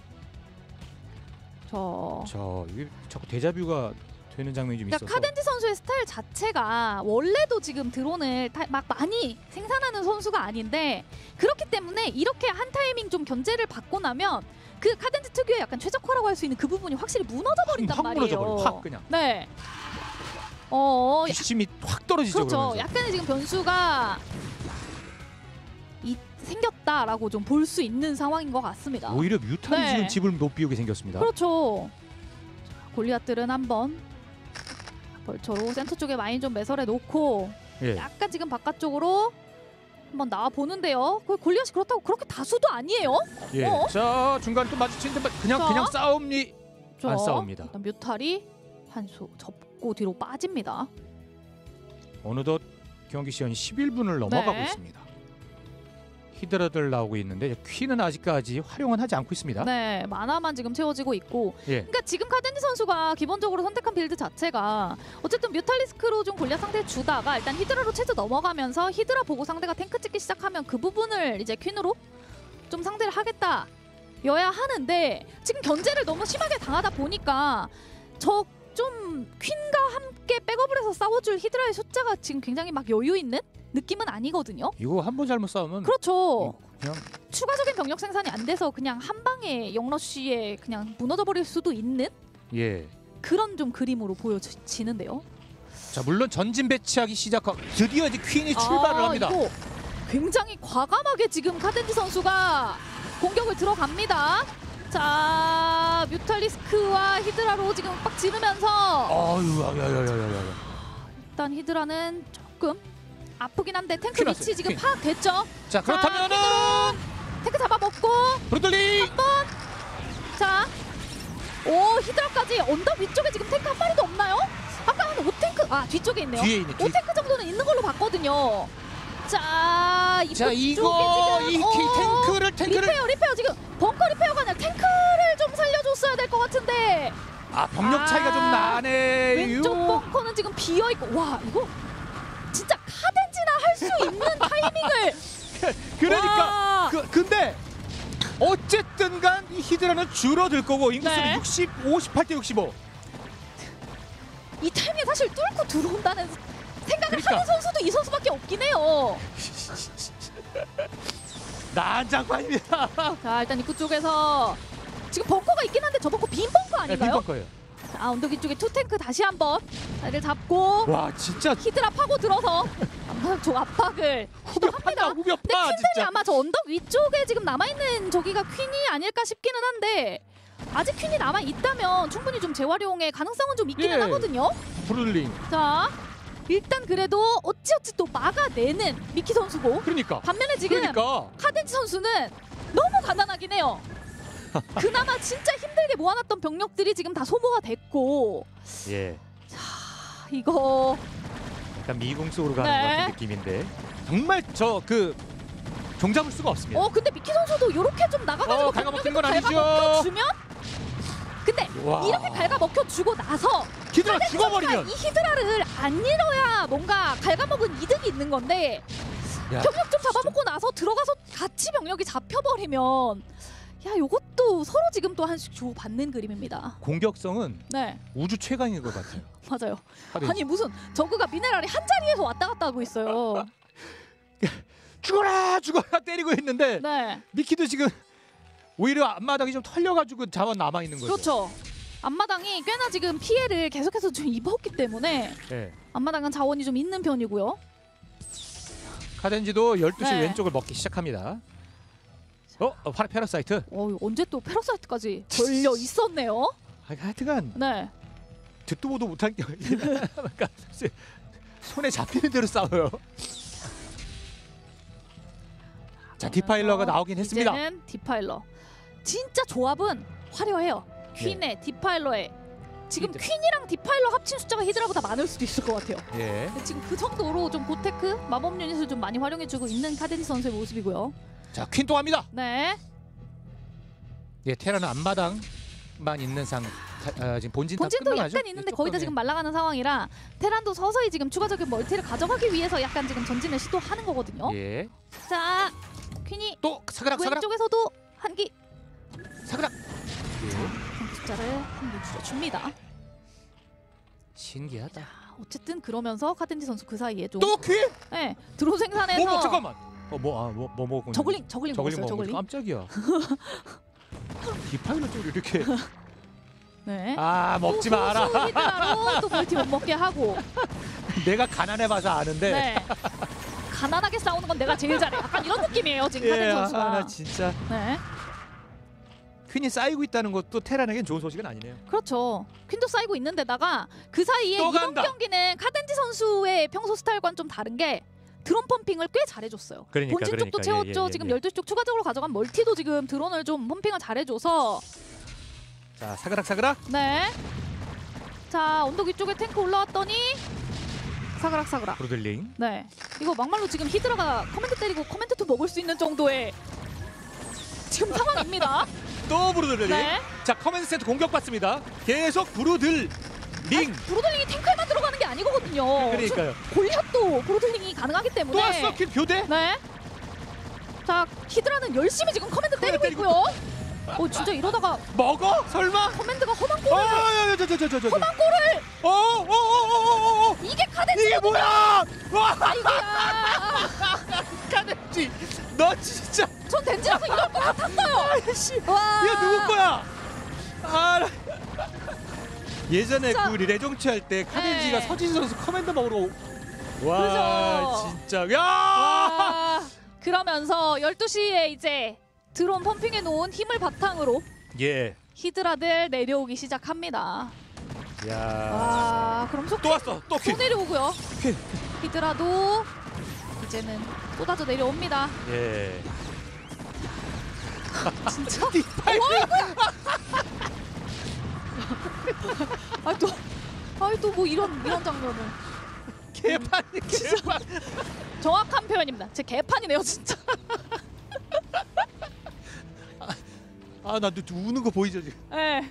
Speaker 2: 저
Speaker 1: 저 이게 자꾸 데자뷰가 되는 장면이 좀
Speaker 2: 그러니까
Speaker 1: 있어서.
Speaker 2: 카덴지 선수의 스타일 자체가 원래도 지금 드론을 타, 막 많이 생산하는 선수가 아닌데 그렇기 때문에 이렇게 한 타이밍 좀 견제를 받고 나면 그 카덴지 특유의 약간 최적화라고 할 수 있는 그 부분이 확실히 무너져 버린단
Speaker 1: 확
Speaker 2: 말이에요.
Speaker 1: 무너져 버려. 확 그냥.
Speaker 2: 네. 어, 약-
Speaker 1: 기심이 확 떨어지죠.
Speaker 2: 그렇죠.
Speaker 1: 그러면서.
Speaker 2: 약간의 지금 변수가 이, 생겼다라고 좀 볼 수 있는 상황인 것 같습니다.
Speaker 1: 오히려 뮤탄이
Speaker 2: 네.
Speaker 1: 지금 집을 못 비우게 생겼습니다.
Speaker 2: 그렇죠. 자, 골리앗들은 한번 벌처로 센터 쪽에 마인 좀 매설해 놓고
Speaker 1: 예.
Speaker 2: 약간 지금 바깥쪽으로 한번 나와 보는데요. 그 골리앗이 그렇다고 그렇게 다수도 아니에요.
Speaker 1: 예.
Speaker 2: 어?
Speaker 1: 자, 중간 또 마주치는데 그냥
Speaker 2: 자.
Speaker 1: 그냥 싸움이
Speaker 2: 저,
Speaker 1: 안 싸웁니다.
Speaker 2: 일단 뮤탈이 한 수 접고 뒤로 빠집니다.
Speaker 1: 어느덧 경기 시간이 십일 분을 넘어가고
Speaker 2: 네.
Speaker 1: 있습니다. 히드라들 나오고 있는데 퀸은 아직까지 활용은 하지 않고 있습니다.
Speaker 2: 네, 만화만 지금 채워지고 있고.
Speaker 1: 예.
Speaker 2: 그러니까 지금 카덴지 선수가 기본적으로 선택한 빌드 자체가 어쨌든 뮤탈리스크로 좀 골리앗 상대를 주다가 일단 히드라로 체제 넘어가면서 히드라 보고 상대가 탱크 찍기 시작하면 그 부분을 이제 퀸으로 좀 상대를 하겠다 여야 하는데 지금 견제를 너무 심하게 당하다 보니까 저 좀 퀸과 함께 백업을 해서 싸워줄 히드라의 숫자가 지금 굉장히 막 여유 있는 느낌은 아니거든요.
Speaker 1: 이거 한 번 잘못 싸우면
Speaker 2: 그렇죠.
Speaker 1: 그냥
Speaker 2: 추가적인 병력 생산이 안 돼서 그냥 한 방에 영러쉬에 그냥 무너져 버릴 수도 있는
Speaker 1: 예.
Speaker 2: 그런 좀 그림으로 보여지는데요.
Speaker 1: 자, 물론 전진 배치하기 시작하고 드디어 이제 퀸이 출발을
Speaker 2: 아,
Speaker 1: 합니다.
Speaker 2: 이거 굉장히 과감하게 지금 카덴지 선수가 공격을 들어갑니다. 자, 뮤탈리스크와 히드라로 지금 빡 지르면서
Speaker 1: 아유, 야야야야야.
Speaker 2: 일단 히드라는 조금 아프긴 한데 탱크
Speaker 1: 퀸
Speaker 2: 위치
Speaker 1: 왔어요,
Speaker 2: 지금
Speaker 1: 퀸.
Speaker 2: 파악됐죠?
Speaker 1: 자, 그렇다면은
Speaker 2: 탱크 잡아먹고
Speaker 1: 브루들리
Speaker 2: 자, 오 히드라까지 언덕 위쪽에 지금 탱크 한 마리도 없나요? 아까 한 오 탱크 아 뒤쪽에 있네요.
Speaker 1: 뒤에 있네. 뒤.
Speaker 2: 오 탱크 정도는 있는 걸로 봤거든요. 자, 이쪽
Speaker 1: 자, 이거 이
Speaker 2: 지금, 어,
Speaker 1: 탱크를 탱크를
Speaker 2: 리페어 리페어 지금 벙커 리페어가 아니라 탱크를 좀 살려줬어야 될 것 같은데
Speaker 1: 아, 병력 차이가 좀
Speaker 2: 아,
Speaker 1: 나네.
Speaker 2: 왼쪽 벙커는 지금 비어 있고 와 이거 진짜 카덴지나 할 수 있는 타이밍을
Speaker 1: 그러니까
Speaker 2: 와.
Speaker 1: 그 근데 어쨌든간 이 히드라는 줄어들 거고 인구수는
Speaker 2: 네.
Speaker 1: 육십, 오십팔 대 육십오.
Speaker 2: 이 타이밍에 사실 뚫고 들어온다는 생각을
Speaker 1: 그러니까.
Speaker 2: 하는 선수도 이 선수밖에 없긴 해요.
Speaker 1: 난장판입니다.
Speaker 2: 자, 일단 입구 쪽에서 지금 벙커가 있긴 한데 저 벙커 빈 벙커 아닌가요?
Speaker 1: 거예요.
Speaker 2: 자, 언덕 이쪽에 투 탱크 다시 한번 자리를 잡고
Speaker 1: 와, 진짜
Speaker 2: 히드라 파고 들어서 앞마당 쪽 압박을
Speaker 1: 후벼판다
Speaker 2: 시도합니다. 근데
Speaker 1: 후벼파
Speaker 2: 퀸들이
Speaker 1: 진짜.
Speaker 2: 아마 저 언덕 위쪽에 지금 남아있는 저기가 퀸이 아닐까 싶기는 한데 아직 퀸이 남아있다면 충분히 좀 재활용의 가능성은 좀 있기는
Speaker 1: 예.
Speaker 2: 하거든요.
Speaker 1: 브룰링.
Speaker 2: 자, 일단 그래도 어찌어찌 또 막아내는 미키 선수고
Speaker 1: 그러니까.
Speaker 2: 반면에 지금
Speaker 1: 그러니까.
Speaker 2: 카덴지 선수는 너무 가난하긴 해요. 그나마 진짜 힘들게 모아놨던 병력들이 지금 다 소모가 됐고
Speaker 1: 예.
Speaker 2: 아, 이거
Speaker 1: 약간 미궁 속으로 가는
Speaker 2: 네.
Speaker 1: 것 같은 느낌인데 정말 저 그 종잡을 수가 없습니다.
Speaker 2: 어 근데 미키 선수도 이렇게 좀 나가가지고
Speaker 1: 어, 갉아먹힌 건
Speaker 2: 병력이 또
Speaker 1: 아니죠.
Speaker 2: 갉아먹혀주면 근데
Speaker 1: 와.
Speaker 2: 이렇게 갉아먹혀주고 나서
Speaker 1: 히드라
Speaker 2: 카덴지
Speaker 1: 죽어버리면.
Speaker 2: 선수가 이 히드라를 안 잃어야 뭔가 갉아먹은 이득이 있는 건데
Speaker 1: 야,
Speaker 2: 병력 좀
Speaker 1: 진짜.
Speaker 2: 잡아먹고 나서 들어가서 같이 병력이 잡혀버리면 야, 요것도 서로 지금 또 한씩 주고 받는 그림입니다.
Speaker 1: 공격성은
Speaker 2: 네,
Speaker 1: 우주 최강인 것 같아요.
Speaker 2: 맞아요.
Speaker 1: 카덴지.
Speaker 2: 아니 무슨 저그가 미네랄이 한 자리에서 왔다 갔다 하고 있어요.
Speaker 1: 죽어라 죽어라 때리고 있는데
Speaker 2: 네,
Speaker 1: 미키도 지금 오히려 앞마당이 좀 털려가지고 자원 남아 있는 거죠.
Speaker 2: 그렇죠. 앞마당이 꽤나 지금 피해를 계속해서 좀 입었기 때문에
Speaker 1: 네.
Speaker 2: 앞마당은 자원이 좀 있는 편이고요.
Speaker 1: 카덴지도 열두 시
Speaker 2: 네.
Speaker 1: 왼쪽을 먹기 시작합니다. 어? 어 파라 패러사이트.
Speaker 2: 어, 언제 또 패러사이트까지 걸려 있었네요.
Speaker 1: 아, 하여튼간
Speaker 2: 네,
Speaker 1: 듣도 보도 못한 게 그러니까 손에 잡히는 대로 싸워요. 자, 디파일러가 나오긴 했습니다.
Speaker 2: 이제는 디파일러. 진짜 조합은 화려해요. 퀸의 디파일러에 지금
Speaker 1: 히드-
Speaker 2: 퀸이랑 디파일러 합친 숫자가 히드라보다 많을 수도 있을 것 같아요.
Speaker 1: 예.
Speaker 2: 근데 지금 그 정도로 좀 고테크 마법 유닛을 좀 많이 활용해주고 있는 카덴지 선수의 모습이고요.
Speaker 1: 자, 퀸 또 합니다.
Speaker 2: 네,
Speaker 1: 예, 테라는 앞마당만 있는 상. 아, 지금 본진 다
Speaker 2: 본진도
Speaker 1: 끝나가죠?
Speaker 2: 약간 있는데
Speaker 1: 조금,
Speaker 2: 거의 다
Speaker 1: 예.
Speaker 2: 지금 말라가는 상황이라 테란도 서서히 지금 추가적인 멀티를 가져가기 위해서 약간 지금 전진을 시도하는 거거든요.
Speaker 1: 예.
Speaker 2: 자, 퀸이
Speaker 1: 또 사그락 사그락
Speaker 2: 왼쪽에서도 한기
Speaker 1: 사그락. 예.
Speaker 2: 숫자를 한기 줄여줍니다.
Speaker 1: 신기하다.
Speaker 2: 어쨌든 그러면서 카덴지 선수 그 사이에 좀
Speaker 1: 또 퀸?
Speaker 2: 네, 드론 생산해서
Speaker 1: 뭐, 뭐 잠깐만. 어, 뭐, 아, 뭐, 뭐 먹은?
Speaker 2: 저글링 저글링
Speaker 1: 저글링
Speaker 2: 먹었어요.
Speaker 1: 먹은 거
Speaker 2: 저글링.
Speaker 1: 깜짝이야. 디파일러 쪽으로 이렇게.
Speaker 2: 네.
Speaker 1: 아, 먹지 마라.
Speaker 2: 후후 히드라로 또 멀티 못 먹게 하고.
Speaker 1: 내가 가난해봐서 아는데.
Speaker 2: 네. 가난하게 싸우는 건 내가 제일 잘해. 약간 이런 느낌이에요 지금
Speaker 1: 예,
Speaker 2: 카덴지
Speaker 1: 아,
Speaker 2: 선수가.
Speaker 1: 나 진짜.
Speaker 2: 네.
Speaker 1: 퀸이 쌓이고 있다는 것도 테란에겐 좋은 소식은 아니네요.
Speaker 2: 그렇죠. 퀸도 쌓이고 있는데다가 그 사이에
Speaker 1: 또
Speaker 2: 이번
Speaker 1: 간다.
Speaker 2: 경기는 카덴지 선수의 평소 스타일과는 좀 다른 게 드론 펌핑을 꽤 잘해줬어요.
Speaker 1: 그러니까,
Speaker 2: 본진 쪽도
Speaker 1: 그러니까.
Speaker 2: 채웠죠.
Speaker 1: 예, 예, 예,
Speaker 2: 지금
Speaker 1: 예.
Speaker 2: 열두 시 쪽 추가적으로 가져간 멀티도 지금 드론을 좀 펌핑을 잘해줘서
Speaker 1: 자, 사그락 사그락.
Speaker 2: 네. 자, 언덕 위쪽에 탱크 올라왔더니 사그락 사그락.
Speaker 1: 브로들링.
Speaker 2: 네. 이거 막말로 지금 히드라가 커맨드 때리고 커맨드도 먹을 수 있는 정도의 지금 상황입니다.
Speaker 1: 또 브로들링.
Speaker 2: 네.
Speaker 1: 자, 커맨드 센터 공격받습니다. 계속 브로들 링.
Speaker 2: 브로들링이 탱크에만 들어가는 게 아니거든요.
Speaker 1: 그러니까요.
Speaker 2: 골리앗도 브로들링이 가능하기
Speaker 1: 또
Speaker 2: 때문에.
Speaker 1: 왔어, 퀸 교대.
Speaker 2: 네. 자, 히드라는 열심히 지금 커맨드 때리고
Speaker 1: 때리고
Speaker 2: 있고요. 어, 진짜 이러다가
Speaker 1: 먹어? 설마?
Speaker 2: 커맨드가 험한
Speaker 1: 어,
Speaker 2: 골을
Speaker 1: 야, 야, 저, 저, 저, 저, 저.
Speaker 2: 험한 골을
Speaker 1: 어, 어, 어, 어, 어, 어.
Speaker 2: 이게 카덴지.
Speaker 1: 이게 뭐야? 와,
Speaker 2: 아이고야.
Speaker 1: 카덴지. 너 진짜.
Speaker 2: 전 덴지라서 이럴 것 같았어요.
Speaker 1: 아이씨.
Speaker 2: 와.
Speaker 1: 이거 누구 거야? 아, 나- 예전에
Speaker 2: 자.
Speaker 1: 그 우리 레종치 할 때 카덴지가
Speaker 2: 네.
Speaker 1: 서진 선수 커맨드 먹으러 오- 와,
Speaker 2: 그죠.
Speaker 1: 진짜. 야!
Speaker 2: 와. 그러면서 열두 시에 이제 드론 펌핑해 놓은 힘을 바탕으로
Speaker 1: 예.
Speaker 2: 히드라들 내려오기 시작합니다.
Speaker 1: 야.
Speaker 2: 와, 그럼 속
Speaker 1: 또 왔어. 또
Speaker 2: 또
Speaker 1: 퀸.
Speaker 2: 내려오고요.
Speaker 1: 퀸.
Speaker 2: 히드라도 이제는 쏟아져 내려옵니다.
Speaker 1: 예.
Speaker 2: 진짜?
Speaker 1: 디파일.
Speaker 2: 아 또, 아 또 뭐 이런 이런 장면을.
Speaker 1: 개판이 개판.
Speaker 2: 정확한 표현입니다. 제 개판이네요, 진짜.
Speaker 1: 아, 나 우는 거 보이죠 지금?
Speaker 2: 네.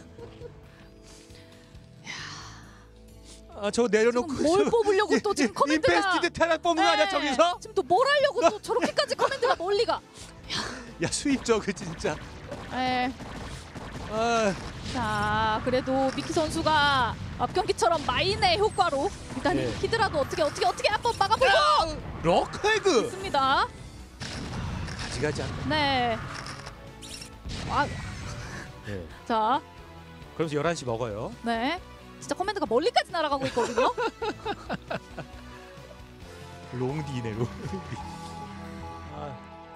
Speaker 1: 아, 저 내려놓고
Speaker 2: 지금 뭘
Speaker 1: 저-
Speaker 2: 뽑으려고 또 지금 커맨드가.
Speaker 1: 인베스티드 테란 뽑는 거 아니야
Speaker 2: 네.
Speaker 1: 저기서?
Speaker 2: 지금 또 뭘 하려고 또 저렇게까지 커맨드가 멀리가.
Speaker 1: 야, 수입 저그 진짜.
Speaker 2: 네.
Speaker 1: 아,
Speaker 2: 자, 그래도 미키 선수가 앞 경기처럼 마인의 효과로 일단
Speaker 1: 네.
Speaker 2: 히드라도 어떻게 어떻게 어떻게 한번 막아보려
Speaker 1: 럭해그.
Speaker 2: 있습니다.
Speaker 1: 가지가지 않네.
Speaker 2: 네. 아,
Speaker 1: 네.
Speaker 2: 자,
Speaker 1: 그러면서 열한 시 먹어요.
Speaker 2: 네. 진짜 커맨드가 멀리까지 날아가고 있거든요.
Speaker 1: 롱디네 롱디. 아,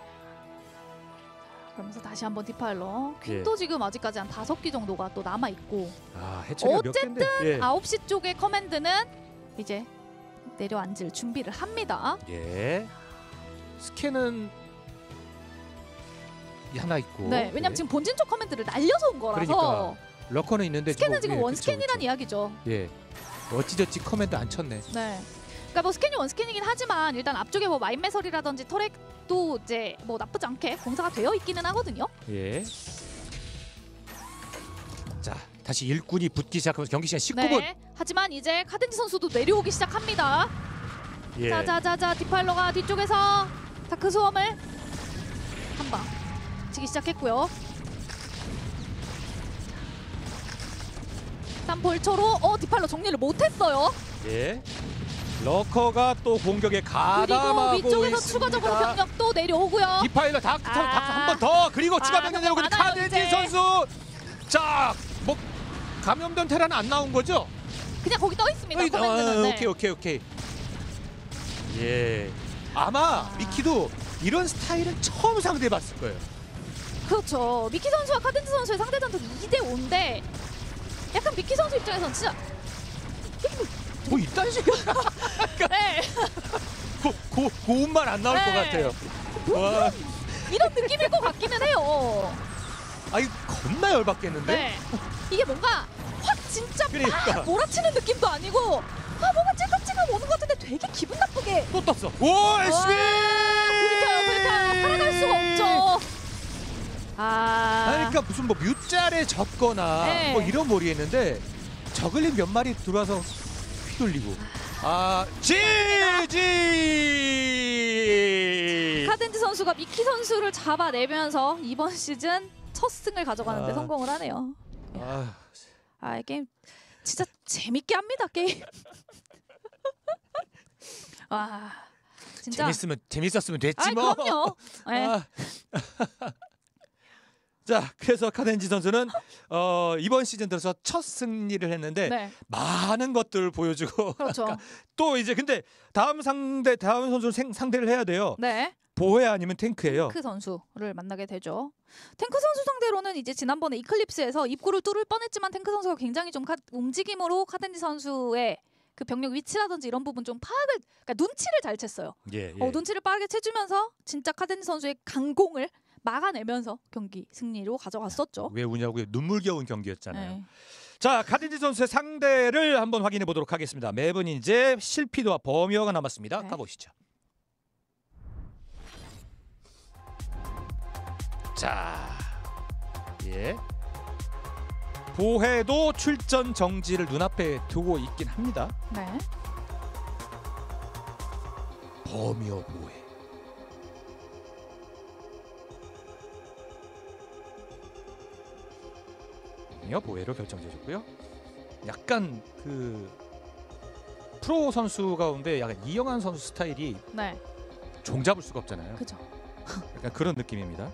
Speaker 2: 그러면서 다시 한번 디파일러.
Speaker 1: 예.
Speaker 2: 퀸도 지금 아직까지 한 다섯 기 정도가 또 남아 있고.
Speaker 1: 아, 해체가 몇
Speaker 2: 어쨌든
Speaker 1: 개인데? 예.
Speaker 2: 아홉 시 쪽의 커맨드는 이제 내려앉을 준비를 합니다.
Speaker 1: 예. 스캔은 하나 있고.
Speaker 2: 네, 왜냐면
Speaker 1: 예.
Speaker 2: 지금 본진 쪽 커맨드를 날려서 온 거라서
Speaker 1: 그러니까. 러커는 있는데
Speaker 2: 스캔은 지금
Speaker 1: 예,
Speaker 2: 원
Speaker 1: 그쵸,
Speaker 2: 스캔이란
Speaker 1: 그쵸.
Speaker 2: 이야기죠.
Speaker 1: 예. 어찌저찌 커맨드 안 쳤네.
Speaker 2: 네. 그러니까 뭐 스캔이 원 스캔이긴 하지만 일단 앞쪽에 뭐 마인 매설이라든지 터렉도 이제 뭐 나쁘지 않게 공사가 되어 있기는 하거든요.
Speaker 1: 예. 자, 다시 일꾼이 붙기 시작하면서 경기 시간 십구 분.
Speaker 2: 네. 하지만 이제 카덴지 선수도 내려오기 시작합니다.
Speaker 1: 예.
Speaker 2: 자자자자 디파일러가 뒤쪽에서 다크 소음을 한 방 치기 시작했고요. 일단 볼초로 어 디팔로 정리를 못했어요.
Speaker 1: 예. 러커가 또 공격에
Speaker 2: 그리고
Speaker 1: 가담하고
Speaker 2: 위쪽에서
Speaker 1: 있습니다.
Speaker 2: 추가적으로 병력 또 내려오고요.
Speaker 1: 디파일러 닥터 닥터
Speaker 2: 아.
Speaker 1: 한 번 더 그리고 추가
Speaker 2: 아,
Speaker 1: 병력
Speaker 2: 너무
Speaker 1: 내려오고 있는
Speaker 2: 많아요,
Speaker 1: 카덴지
Speaker 2: 이제.
Speaker 1: 선수. 자, 뭐 감염된 테라는 안 나온 거죠?
Speaker 2: 그냥 거기 떠 있습니다.
Speaker 1: 어이,
Speaker 2: 커맨드는.
Speaker 1: 어,
Speaker 2: 네.
Speaker 1: 오케이 오케이 오케이. 예. 아마
Speaker 2: 아.
Speaker 1: 미키도 이런 스타일은 처음 상대해봤을 거예요.
Speaker 2: 그렇죠. 미키 선수와 카덴지 선수의 상대 전투 이 대 오인데 약간 미키 선수 입장에서는 진짜
Speaker 1: 뭐 이딴 식
Speaker 2: 네.
Speaker 1: 고, 고, 고음만 안 나올
Speaker 2: 네.
Speaker 1: 것 같아요. 와,
Speaker 2: 이런 느낌일 것 같기는 해요.
Speaker 1: 아 이거 겁나 열받겠는데?
Speaker 2: 네. 이게 뭔가 확 진짜
Speaker 1: 그러니까.
Speaker 2: 막 몰아치는 느낌도 아니고 아 뭔가 찔끔찔끔 오는 것 같은데 되게 기분 나쁘게
Speaker 1: 또 떴어. 오, 에스비!
Speaker 2: 그러니까요, 그러니까요. 살아갈 수가 없죠. 아,
Speaker 1: 아, 그러니까 무슨 뭐 뮤짤에 졌거나
Speaker 2: 네.
Speaker 1: 뭐 이런 몰이 했는데 저글링 몇 마리 들어와서 휘둘리고 아 지지
Speaker 2: 카덴지 선수가 미키 선수를 잡아내면서 이번 시즌 첫 승을 가져가는데
Speaker 1: 아.
Speaker 2: 성공을 하네요.
Speaker 1: 아,
Speaker 2: 아, 이 게임 진짜 재밌게 합니다, 게임. 와, 진짜.
Speaker 1: 재밌으면 재밌었으면 됐지
Speaker 2: 아,
Speaker 1: 뭐.
Speaker 2: 그럼요. 네.
Speaker 1: 아. 자, 그래서 카덴지 선수는 어, 이번 시즌 들어서 첫 승리를 했는데
Speaker 2: 네,
Speaker 1: 많은 것들을 보여주고
Speaker 2: 그렇죠.
Speaker 1: 또 이제 근데 다음 상대 다음 선수를 생, 상대를 해야 돼요.
Speaker 2: 네,
Speaker 1: 보헤 아니면 탱크예요.
Speaker 2: 탱크 선수를 만나게 되죠. 탱크 선수 상대로는 이제 지난번에 이클립스에서 입구를 뚫을 뻔했지만 탱크 선수가 굉장히 좀 카, 움직임으로 카덴지 선수의 그 병력 위치라든지 이런 부분 좀 파악을, 그러니까 눈치를 잘 챘어요.
Speaker 1: 예, 예.
Speaker 2: 어, 눈치를 빠르게 채주면서 진짜 카덴지 선수의 강공을 막아내면서 경기 승리로 가져갔었죠.
Speaker 1: 왜 우냐고요? 눈물겨운 경기였잖아요.
Speaker 2: 네.
Speaker 1: 자, 카덴지 선수의 상대를 한번 확인해 보도록 하겠습니다. 맵은 이제 실피드와 버미어가 남았습니다.
Speaker 2: 네.
Speaker 1: 가보시죠. 자, 예. 보헤도 출전 정지를 눈앞에 두고 있긴 합니다.
Speaker 2: 네.
Speaker 1: 버미어 보헤. 버미어 보헤로 결정되었고요. 약간 그 프로 선수 가운데 약간 이영환 선수 스타일이
Speaker 2: 네.
Speaker 1: 종 잡을 수가 없잖아요.
Speaker 2: 그죠.
Speaker 1: 약간 그런 느낌입니다.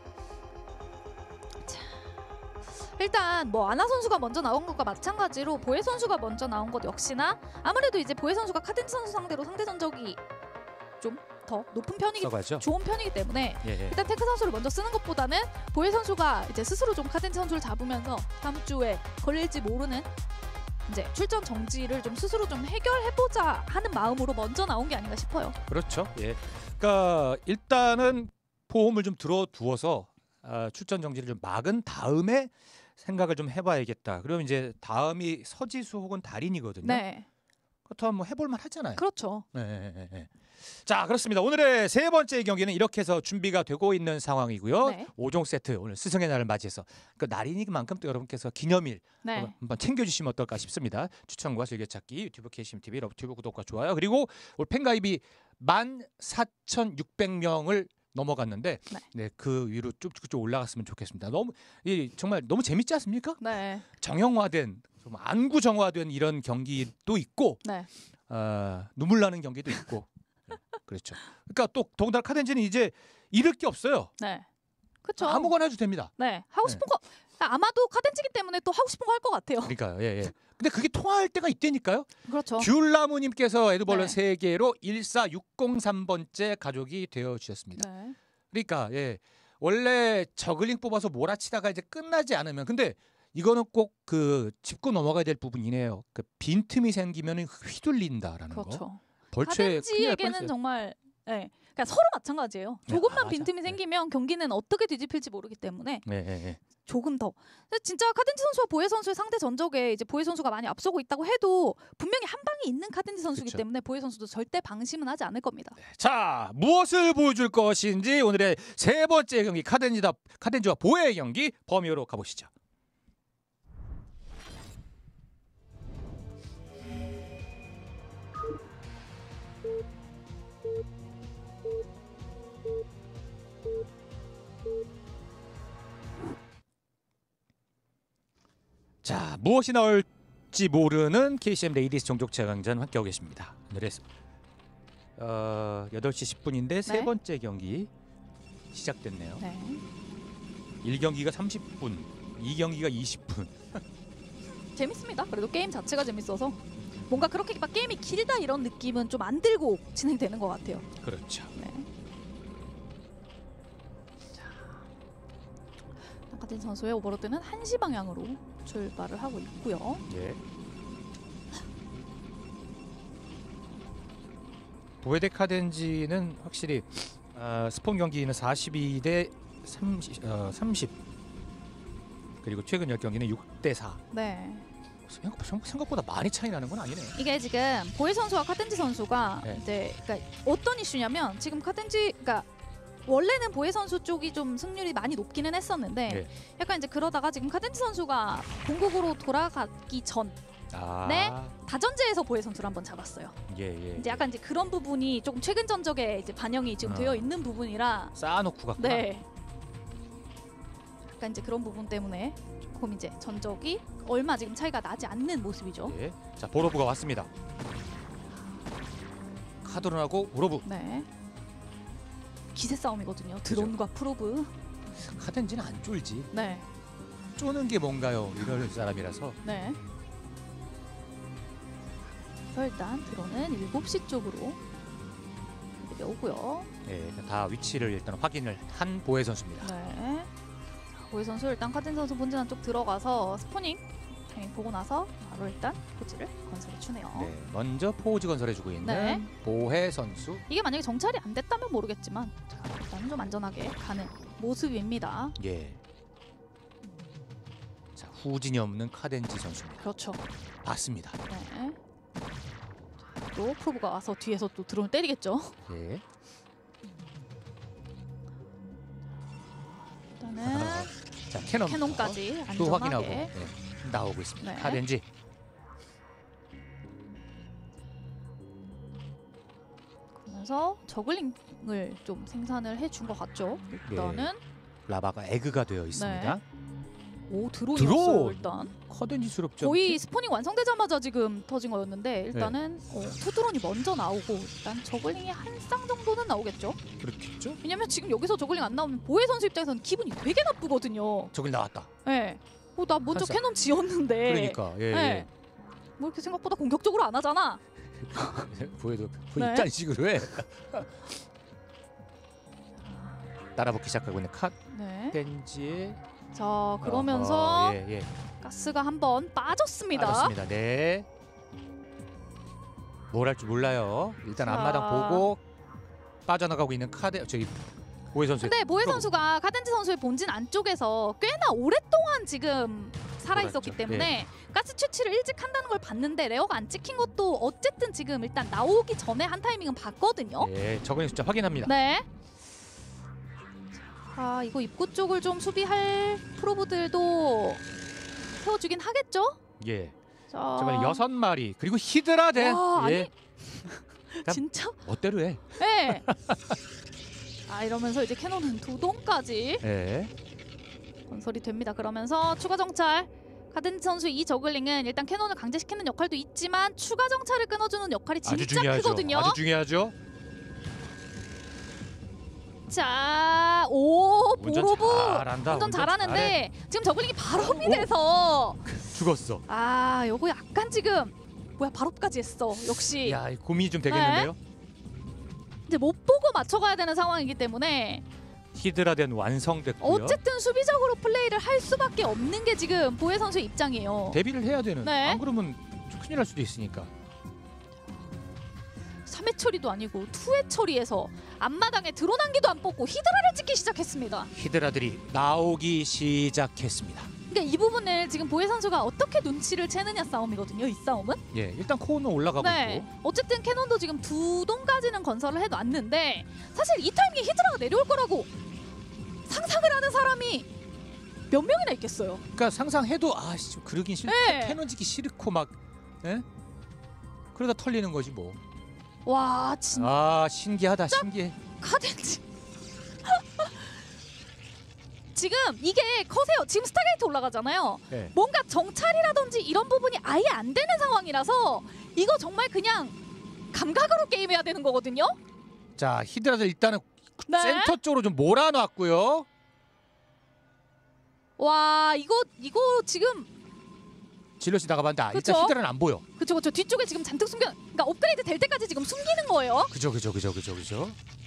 Speaker 2: 일단 뭐 아나 선수가 먼저 나온 것과 마찬가지로 보헤 선수가 먼저 나온 것 역시나 아무래도 이제 보헤 선수가 카덴지 선수 상대로 상대 전적이 좀 더 높은 편이기
Speaker 1: 써가죠.
Speaker 2: 좋은 편이기 때문에
Speaker 1: 예, 예.
Speaker 2: 일단 탱크 선수를 먼저 쓰는 것보다는 보헤 선수가 이제 스스로 좀 카덴지 선수를 잡으면서 다음 주에 걸릴지 모르는 이제 출전 정지를 좀 스스로 좀 해결해보자 하는 마음으로 먼저 나온 게 아닌가 싶어요.
Speaker 1: 그렇죠. 예. 그러니까 일단은 보험을 좀 들어두어서 아, 출전 정지를 좀 막은 다음에 생각을 좀 해봐야겠다. 그러면 이제 다음이 서지수 혹은 달인이거든요.
Speaker 2: 네,
Speaker 1: 그렇다면 뭐 해볼만 하잖아요.
Speaker 2: 그렇죠.
Speaker 1: 네, 네, 네, 네. 자, 그렇습니다. 오늘의 세 번째 경기는 이렇게 해서 준비가 되고 있는 상황이고요.
Speaker 2: 네.
Speaker 1: 오 종 세트 오늘 스승의 날을 맞이해서 그 날이니만큼 또 여러분께서 기념일
Speaker 2: 네,
Speaker 1: 한번 챙겨주시면 어떨까 싶습니다. 추천과 즐겨찾기 유튜브 케이씨엠티비 러브튜브 구독과 좋아요 그리고 올 팬가입이 만 사천육백 명을 넘어갔는데
Speaker 2: 네.
Speaker 1: 네, 그 위로 쭉쭉쭉 올라갔으면 좋겠습니다. 너무 이 정말 너무 재밌지 않습니까?
Speaker 2: 네,
Speaker 1: 정형화된 좀 안구정화된 이런 경기도 있고
Speaker 2: 네.
Speaker 1: 어, 눈물 나는 경기도 있고 네, 그렇죠. 그러니까 또 더군다나 카덴지는 이제 잃을 게 없어요.
Speaker 2: 네. 그렇죠.
Speaker 1: 아무거나 해도 됩니다.
Speaker 2: 네. 하고 싶은 거 아마도 카덴지기 때문에 또 하고 싶은 거 할 것 같아요.
Speaker 1: 그러니까요. 예, 예. 근데 그게 통할 때가 있다니까요.
Speaker 2: 그렇죠.
Speaker 1: 귤나무님께서 에드벌런
Speaker 2: 네.
Speaker 1: 세 개로 일사육공삼 번째 가족이 되어 주셨습니다.
Speaker 2: 네.
Speaker 1: 그러니까 예. 원래 저글링 뽑아서 몰아치다가 이제 끝나지 않으면 근데 이거는 꼭 그 짚고 넘어가야 될 부분이네요. 그 빈틈이 생기면 휘둘린다라는 거.
Speaker 2: 그렇죠.
Speaker 1: 벌초에 큰일 날
Speaker 2: 카덴지에게는
Speaker 1: 뻔했어요.
Speaker 2: 정말 네. 그러니까 서로 마찬가지예요.
Speaker 1: 네,
Speaker 2: 조금만
Speaker 1: 아, 맞아.
Speaker 2: 빈틈이
Speaker 1: 네.
Speaker 2: 생기면 경기는 어떻게 뒤집힐지 모르기 때문에
Speaker 1: 네, 네, 네.
Speaker 2: 조금 더. 근데 진짜 카덴지 선수와 보헤 선수의 상대 전적에 이제 보헤 선수가 많이 앞서고 있다고 해도 분명히 한 방이 있는 카덴지 선수이기
Speaker 1: 그쵸.
Speaker 2: 때문에 보헤 선수도 절대 방심은 하지 않을 겁니다.
Speaker 1: 자, 무엇을 보여줄 것인지 오늘의 세 번째 경기 카덴지다 카덴지와 보헤의 경기 범위로 가보시죠. 자, 무엇이 나올 될지 모르는 케이씨엠 레이디스 종족 최강전 함께하고 계십니다. 오늘의 어, 여덟 시 십 분인데 세
Speaker 2: 네.
Speaker 1: 번째 경기 시작됐네요.
Speaker 2: 네.
Speaker 1: 일 경기가 삼십 분, 이 경기가 이십 분.
Speaker 2: 재밌습니다. 그래도 게임 자체가 재밌어서 뭔가 그렇게 막 게임이 길다 이런 느낌은 좀 안 들고 진행되는 것 같아요.
Speaker 1: 그렇죠.
Speaker 2: 네. 자, 나카틴 선수의 오버로드는 한 시 방향으로 출발을 하고 있고요.
Speaker 1: 예. 보헤데 카덴지는 확실히 어, 스폰 경기는 사십이 대 삼십, 어, 삼십 그리고 최근 열 경기는 육 대 사.
Speaker 2: 네.
Speaker 1: 생각, 생각보다 많이 차이 나는 건 아니네요.
Speaker 2: 이게 지금 보헤 선수와 카텐지 선수가
Speaker 1: 네.
Speaker 2: 이제 그러니까 어떤 이슈냐면 지금 카텐지 그러니까 원래는 보헤 선수 쪽이 좀 승률이 많이 높기는 했었는데
Speaker 1: 네.
Speaker 2: 약간 이제 그러다가 지금 카텐지 선수가 본국으로 돌아가기 전
Speaker 1: 아,
Speaker 2: 네. 다전제에서 보헤 선수를 한번 잡았어요.
Speaker 1: 예, 예.
Speaker 2: 이제 약간 이제 그런 부분이 조금 최근 전적에 이제 반영이 지금
Speaker 1: 어.
Speaker 2: 되어 있는 부분이라
Speaker 1: 쌓아놓고 갔구나.
Speaker 2: 네. 약간 이제 그런 부분 때문에 조금 이제 전적이 얼마 지금 차이가 나지 않는 모습이죠.
Speaker 1: 예. 자, 보로브가 왔습니다. 카드론하고 보로브.
Speaker 2: 네. 기세 싸움이거든요. 드론과 프로브.
Speaker 1: 카덴지는 안 쫄지.
Speaker 2: 네.
Speaker 1: 쪼는 게 뭔가요? 이럴 사람이라서.
Speaker 2: 네. 그래서 일단 드론은 일곱 시 쪽으로 내려오고요.
Speaker 1: 예, 다 위치를 일단 확인을 한 보헤 선수입니다.
Speaker 2: 네. 보헤 선수 일단 카덴 선수 본진 안쪽 들어가서 스포닝 타이밍 보고 나서 바로 일단 포즈를 건설해 주네요.
Speaker 1: 네, 먼저 포즈 건설해주고 있는
Speaker 2: 네.
Speaker 1: 보헤 선수.
Speaker 2: 이게 만약에 정찰이 안 됐다면 모르겠지만 자, 일단 좀 안전하게 가는 모습입니다.
Speaker 1: 예. 자, 후진이 없는 카덴지 선수입니다.
Speaker 2: 그렇죠.
Speaker 1: 봤습니다.
Speaker 2: 네. 자, 또 프로브가 와서 뒤에서 또 드론을 때리겠죠.
Speaker 1: 예.
Speaker 2: 일단은
Speaker 1: 자, 캐논
Speaker 2: 캐논까지
Speaker 1: 또 확인하고
Speaker 2: 안전하게.
Speaker 1: 네, 나오고 있습니다.
Speaker 2: 네.
Speaker 1: 카덴지.
Speaker 2: 그러면서 저글링을 좀 생산을 해준 것 같죠. 일단은
Speaker 1: 라바가 에그가 되어 있습니다.
Speaker 2: 오 드론이었어요.
Speaker 1: 드론!
Speaker 2: 일단
Speaker 1: 카덴지스럽죠.
Speaker 2: 거의 스포닝 완성되자마자 지금 터진 거였는데 일단은 어, 투드론이 먼저 나오고 일단 저글링이 한 쌍 정도는 나오겠죠.
Speaker 1: 그렇겠죠?
Speaker 2: 왜냐면 지금 여기서 저글링 안 나오면 보헤 선수 입장에서는 기분이 되게 나쁘거든요.
Speaker 1: 저길 나왔다.
Speaker 2: 네. 어, 나 먼저
Speaker 1: 한 쌍.
Speaker 2: 캐논 지었는데.
Speaker 1: 그러니까 예.
Speaker 2: 네. 뭐 이렇게 생각보다 공격적으로 안 하잖아.
Speaker 1: 예. 보여도
Speaker 2: 네.
Speaker 1: 이딴 식으로 해. 따라붙기 시작하고 있는
Speaker 2: 네.
Speaker 1: 카덴지의.
Speaker 2: 자 그러면서
Speaker 1: 어허, 예, 예.
Speaker 2: 가스가 한번 빠졌습니다.
Speaker 1: 알았습니다. 네. 뭘 할지 몰라요. 일단
Speaker 2: 자.
Speaker 1: 앞마당 보고 빠져나가고 있는 카데 저기 보헤 선수.
Speaker 2: 근데 보헤 선수가 카덴지 선수의 본진 안쪽에서 꽤나 오랫동안 지금 살아있었기
Speaker 1: 그렇죠.
Speaker 2: 때문에 가스 채취를 일찍 한다는 걸 봤는데 레어가 안 찍힌 것도 어쨌든 지금 일단 나오기 전에 한 타이밍은 봤거든요.
Speaker 1: 예, 저글링 숫자 확인합니다.
Speaker 2: 네. 아 이거 입구 쪽을 좀 수비할 프로브들도 세워주긴 하겠죠?
Speaker 1: 예.
Speaker 2: 자,
Speaker 1: 저글링 여섯 마리 그리고 히드라덴.
Speaker 2: 와,
Speaker 1: 예.
Speaker 2: 아니 진짜?
Speaker 1: 멋대로 해.
Speaker 2: 네. 아 이러면서 이제 캐논은 두 동까지
Speaker 1: 예.
Speaker 2: 건설이 됩니다. 그러면서 추가 정찰 카덴지 선수 이 저글링은 일단 캐논을 강제시키는 역할도 있지만 추가 정찰을 끊어주는 역할이
Speaker 1: 아주
Speaker 2: 진짜
Speaker 1: 중요하죠.
Speaker 2: 크거든요.
Speaker 1: 아주 중요하죠.
Speaker 2: 자, 오
Speaker 1: 운전
Speaker 2: 보로브
Speaker 1: 잘한다.
Speaker 2: 운전
Speaker 1: 운전
Speaker 2: 잘하는데
Speaker 1: 잘해.
Speaker 2: 지금 저글링이 발업이 돼서
Speaker 1: 죽었어.
Speaker 2: 아 요거 약간 지금 뭐야 발업까지 했어. 역시
Speaker 1: 야, 이 고민이 좀 되겠는데요.
Speaker 2: 이제 못 보고 맞춰가야 되는 상황이기 때문에
Speaker 1: 히드라덴 완성됐고요.
Speaker 2: 어쨌든 수비적으로 플레이를 할 수밖에 없는 게 지금 보헤 선수의 입장이에요.
Speaker 1: 대비를 해야 되는.
Speaker 2: 네.
Speaker 1: 안 그러면 좀 큰일 날 수도 있으니까.
Speaker 2: 삼 회 처리도 아니고 투 회 처리에서 앞마당에 드론 한 기도 안 뽑고 히드라를 찍기 시작했습니다.
Speaker 1: 히드라들이 나오기 시작했습니다.
Speaker 2: 그러니까 이 부분을 지금 보헤 선수가 어떻게 눈치를 채느냐 싸움이거든요. 이 싸움은.
Speaker 1: 예, 일단 코어는 올라가고
Speaker 2: 네.
Speaker 1: 있고.
Speaker 2: 어쨌든 캐논도 지금 두 동까지는 건설을 해놨는데 사실 이 타이밍에 히드라가 내려올 거라고 상상을 하는 사람이 몇 명이나 있겠어요.
Speaker 1: 그러니까 상상해도 아, 씨, 그러긴 싫고
Speaker 2: 네.
Speaker 1: 캐논 짓기 싫고 막, 예? 그러다 털리는 거지 뭐.
Speaker 2: 와 진짜
Speaker 1: 아, 신기하다, 신기해.
Speaker 2: 카덴지 지금 이게 커세요. 지금 스타게이트 올라가잖아요.
Speaker 1: 네.
Speaker 2: 뭔가 정찰이라든지 이런 부분이 아예 안 되는 상황이라서 이거 정말 그냥 감각으로 게임해야 되는 거거든요.
Speaker 1: 자, 히드라들 일단은
Speaker 2: 네.
Speaker 1: 센터 쪽으로 좀 몰아놨고요.
Speaker 2: 와, 이거 이거 지금
Speaker 1: 질럿이 나가봤는데 아, 일단
Speaker 2: 그쵸?
Speaker 1: 히드라는 안 보여.
Speaker 2: 그쵸 그쵸 뒤쪽에 지금 잔뜩 숨겨. 그러니까 업그레이드 될 때까지 지금 숨기는 거예요.
Speaker 1: 그죠, 그죠, 그죠, 그죠, 그죠.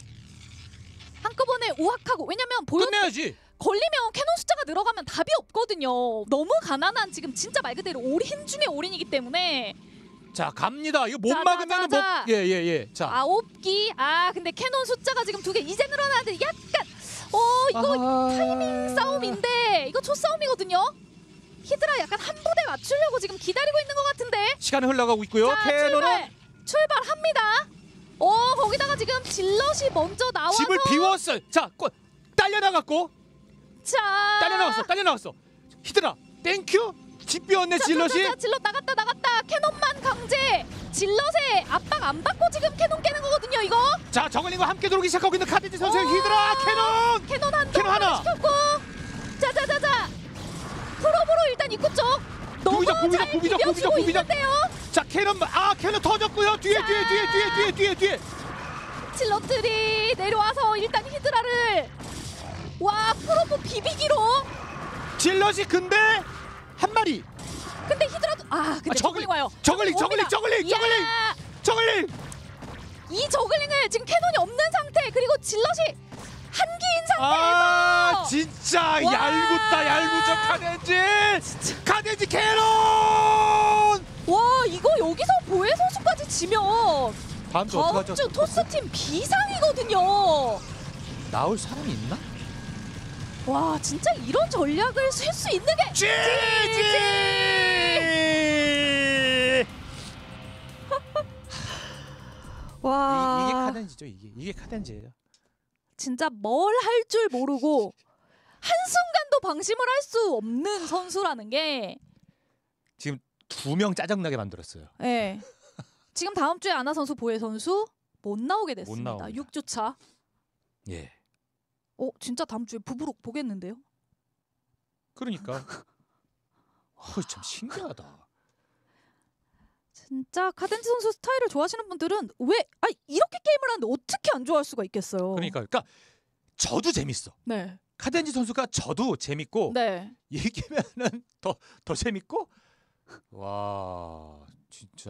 Speaker 2: 한꺼번에 오악하고 왜냐면 보여
Speaker 1: 끝내야지.
Speaker 2: 걸리면 캐논 숫자가 늘어가면 답이 없거든요. 너무 가난한 지금 진짜 말 그대로 올인 중에 올인이기 때문에
Speaker 1: 자, 갑니다. 이거 못
Speaker 2: 자,
Speaker 1: 막으면
Speaker 2: 자,
Speaker 1: 못.
Speaker 2: 자.
Speaker 1: 예, 예, 예. 자,
Speaker 2: 아홉 기. 아 근데 캐논 숫자가 지금 두 개 이제 늘어나는데 약간 어 이거
Speaker 1: 아하.
Speaker 2: 타이밍 싸움인데 이거 초싸움이거든요. 히드라 약간 한 부대 맞추려고 지금 기다리고 있는 것 같은데.
Speaker 1: 시간이 흘러가고 있고요.
Speaker 2: 자
Speaker 1: 캐논은
Speaker 2: 출발 출발합니다. 어 거기다가 지금 질럿이 먼저 나와서
Speaker 1: 집을 비웠어요. 자, 꼬- 딸려 나갔고,
Speaker 2: 자
Speaker 1: 딸려 나갔어, 딸려 나갔어. 히드라, 땡큐. 집 비웠네
Speaker 2: 자,
Speaker 1: 질럿이.
Speaker 2: 자, 자, 자, 질럿 나갔다 나갔다. 캐논만 강제. 질럿에 압박 안 받고 지금 캐논 깨는 거거든요 이거.
Speaker 1: 자, 저글링과 함께 들어오기 시작하고 있는 카덴지 선수의 히드라 캐논.
Speaker 2: 캐논 한
Speaker 1: 캐논 하나.
Speaker 2: 시켰고. 자자자자. 프로브로 일단 입구 쪽. 너무
Speaker 1: 구비적, 구비적,
Speaker 2: 잘
Speaker 1: 구비적,
Speaker 2: 비벼주고
Speaker 1: 구비적, 구비적.
Speaker 2: 있는데요.
Speaker 1: 자, 캐논, 아, 캐논 터졌고요. 뒤에,
Speaker 2: 자.
Speaker 1: 뒤에, 뒤에, 뒤에, 뒤에, 뒤에, 뒤에.
Speaker 2: 질럿들이 내려와서 일단 히드라를 와 프로브 비비기로.
Speaker 1: 질럿이 근데 한 마리.
Speaker 2: 근데 히드라도 아 근데
Speaker 1: 아,
Speaker 2: 저글링 와요.
Speaker 1: 저글링, 저글링,
Speaker 2: 옵니다.
Speaker 1: 저글링,
Speaker 2: 이야,
Speaker 1: 저글링, 저글링.
Speaker 2: 이 저글링을 지금 캐논이 없는 상태 그리고 질럿이 한기인 상태에서
Speaker 1: 아, 진짜
Speaker 2: 와.
Speaker 1: 얄궂다, 얄궂어 카덴지. 카덴지 캐논.
Speaker 2: 와 이거 여기서 보혜 선수까지 지면
Speaker 1: 다음 주
Speaker 2: 다음
Speaker 1: 어떡하죠?
Speaker 2: 주 토스팀 비상이거든요.
Speaker 1: 나올 사람이 있나?
Speaker 2: 와 진짜 이런 전략을 쓸 수 있는 게
Speaker 1: 지지.
Speaker 2: 와
Speaker 1: 이, 이게 카덴지죠. 이게 이게 카덴지예요.
Speaker 2: 진짜 뭘 할 줄 모르고 한순간도 방심을 할 수 없는 선수라는 게
Speaker 1: 지금 두 명 짜증나게 만들었어요.
Speaker 2: 예. 지금 다음 주에 아나 선수 보혜 선수 못 나오게 됐습니다.
Speaker 1: 나옵니다.
Speaker 2: 육 주차.
Speaker 1: 예.
Speaker 2: 어 진짜 다음 주에 부부록 보겠는데요?
Speaker 1: 그러니까. 어, 참 신기하다.
Speaker 2: 진짜 카덴지 선수 스타일을 좋아하시는 분들은 왜 아 이렇게 게임을 하는데 어떻게 안 좋아할 수가 있겠어요?
Speaker 1: 그러니까, 그러니까 저도 재밌어.
Speaker 2: 네.
Speaker 1: 카덴지 선수가 저도 재밌고
Speaker 2: 네.
Speaker 1: 이기면은 더 더 재밌고. 와, 진짜.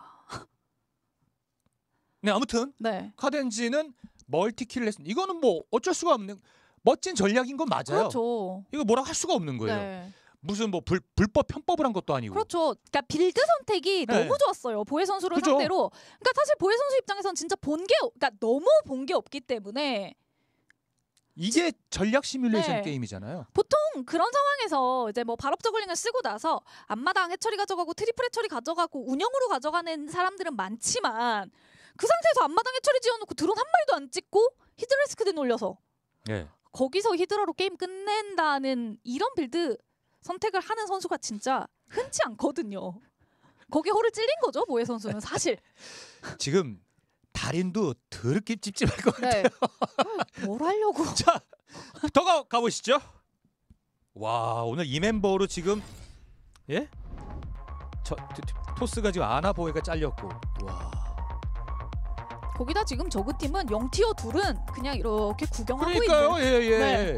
Speaker 1: 네, 아무튼
Speaker 2: 네.
Speaker 1: 카덴지는 멀티킬을 했습니다. 이거는 뭐 어쩔 수가 없는 멋진 전략인 건 맞아요.
Speaker 2: 그렇죠.
Speaker 1: 이거 뭐라고 할 수가 없는 거예요.
Speaker 2: 네.
Speaker 1: 무슨 뭐 불, 불법 편법을 한 것도 아니고.
Speaker 2: 그렇죠. 그러니까 빌드 선택이
Speaker 1: 네.
Speaker 2: 너무 좋았어요. 보혜 선수를
Speaker 1: 그죠?
Speaker 2: 상대로. 그러니까 사실 보혜 선수 입장에선 진짜 본 게 그러니까 너무 본 게 없기 때문에
Speaker 1: 이게 전략 시뮬레이션
Speaker 2: 네.
Speaker 1: 게임이잖아요.
Speaker 2: 보통 그런 상황에서 이제 뭐 발업 저글링을 쓰고 나서 앞마당 해처리 가져가고 트리플 해처리 가져가고 운영으로 가져가는 사람들은 많지만 그 상태에서 앞마당 해처리 지어놓고 드론 한 마리도 안 찍고 히드라스크드 놀려서
Speaker 1: 네.
Speaker 2: 거기서 히드라로 게임 끝낸다는 이런 빌드 선택을 하는 선수가 진짜 흔치 않거든요. 거기에 호를 찔린 거죠, 보혜 선수는 사실.
Speaker 1: 지금 달인도 더럽게 찝찝할 것 같아요.
Speaker 2: 네. 뭘 하려고.
Speaker 1: 자, 더 가, 가보시죠. 와, 오늘 이 멤버로 지금 예? 저 토- 토- 토스가 지금 아나보이가 잘렸고. 와.
Speaker 2: 거기다 지금 저그 팀은 영티어 둘은 그냥 이렇게 구경하고
Speaker 1: 그러니까요.
Speaker 2: 있는.
Speaker 1: 예, 예.
Speaker 2: 네.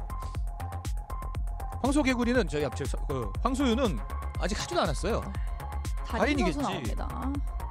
Speaker 1: 황소개구리는 저희 앞에 그 황소유는 아직 하지도 않았어요.
Speaker 2: 달인
Speaker 1: 달인이겠지.
Speaker 2: 선수 나옵니다.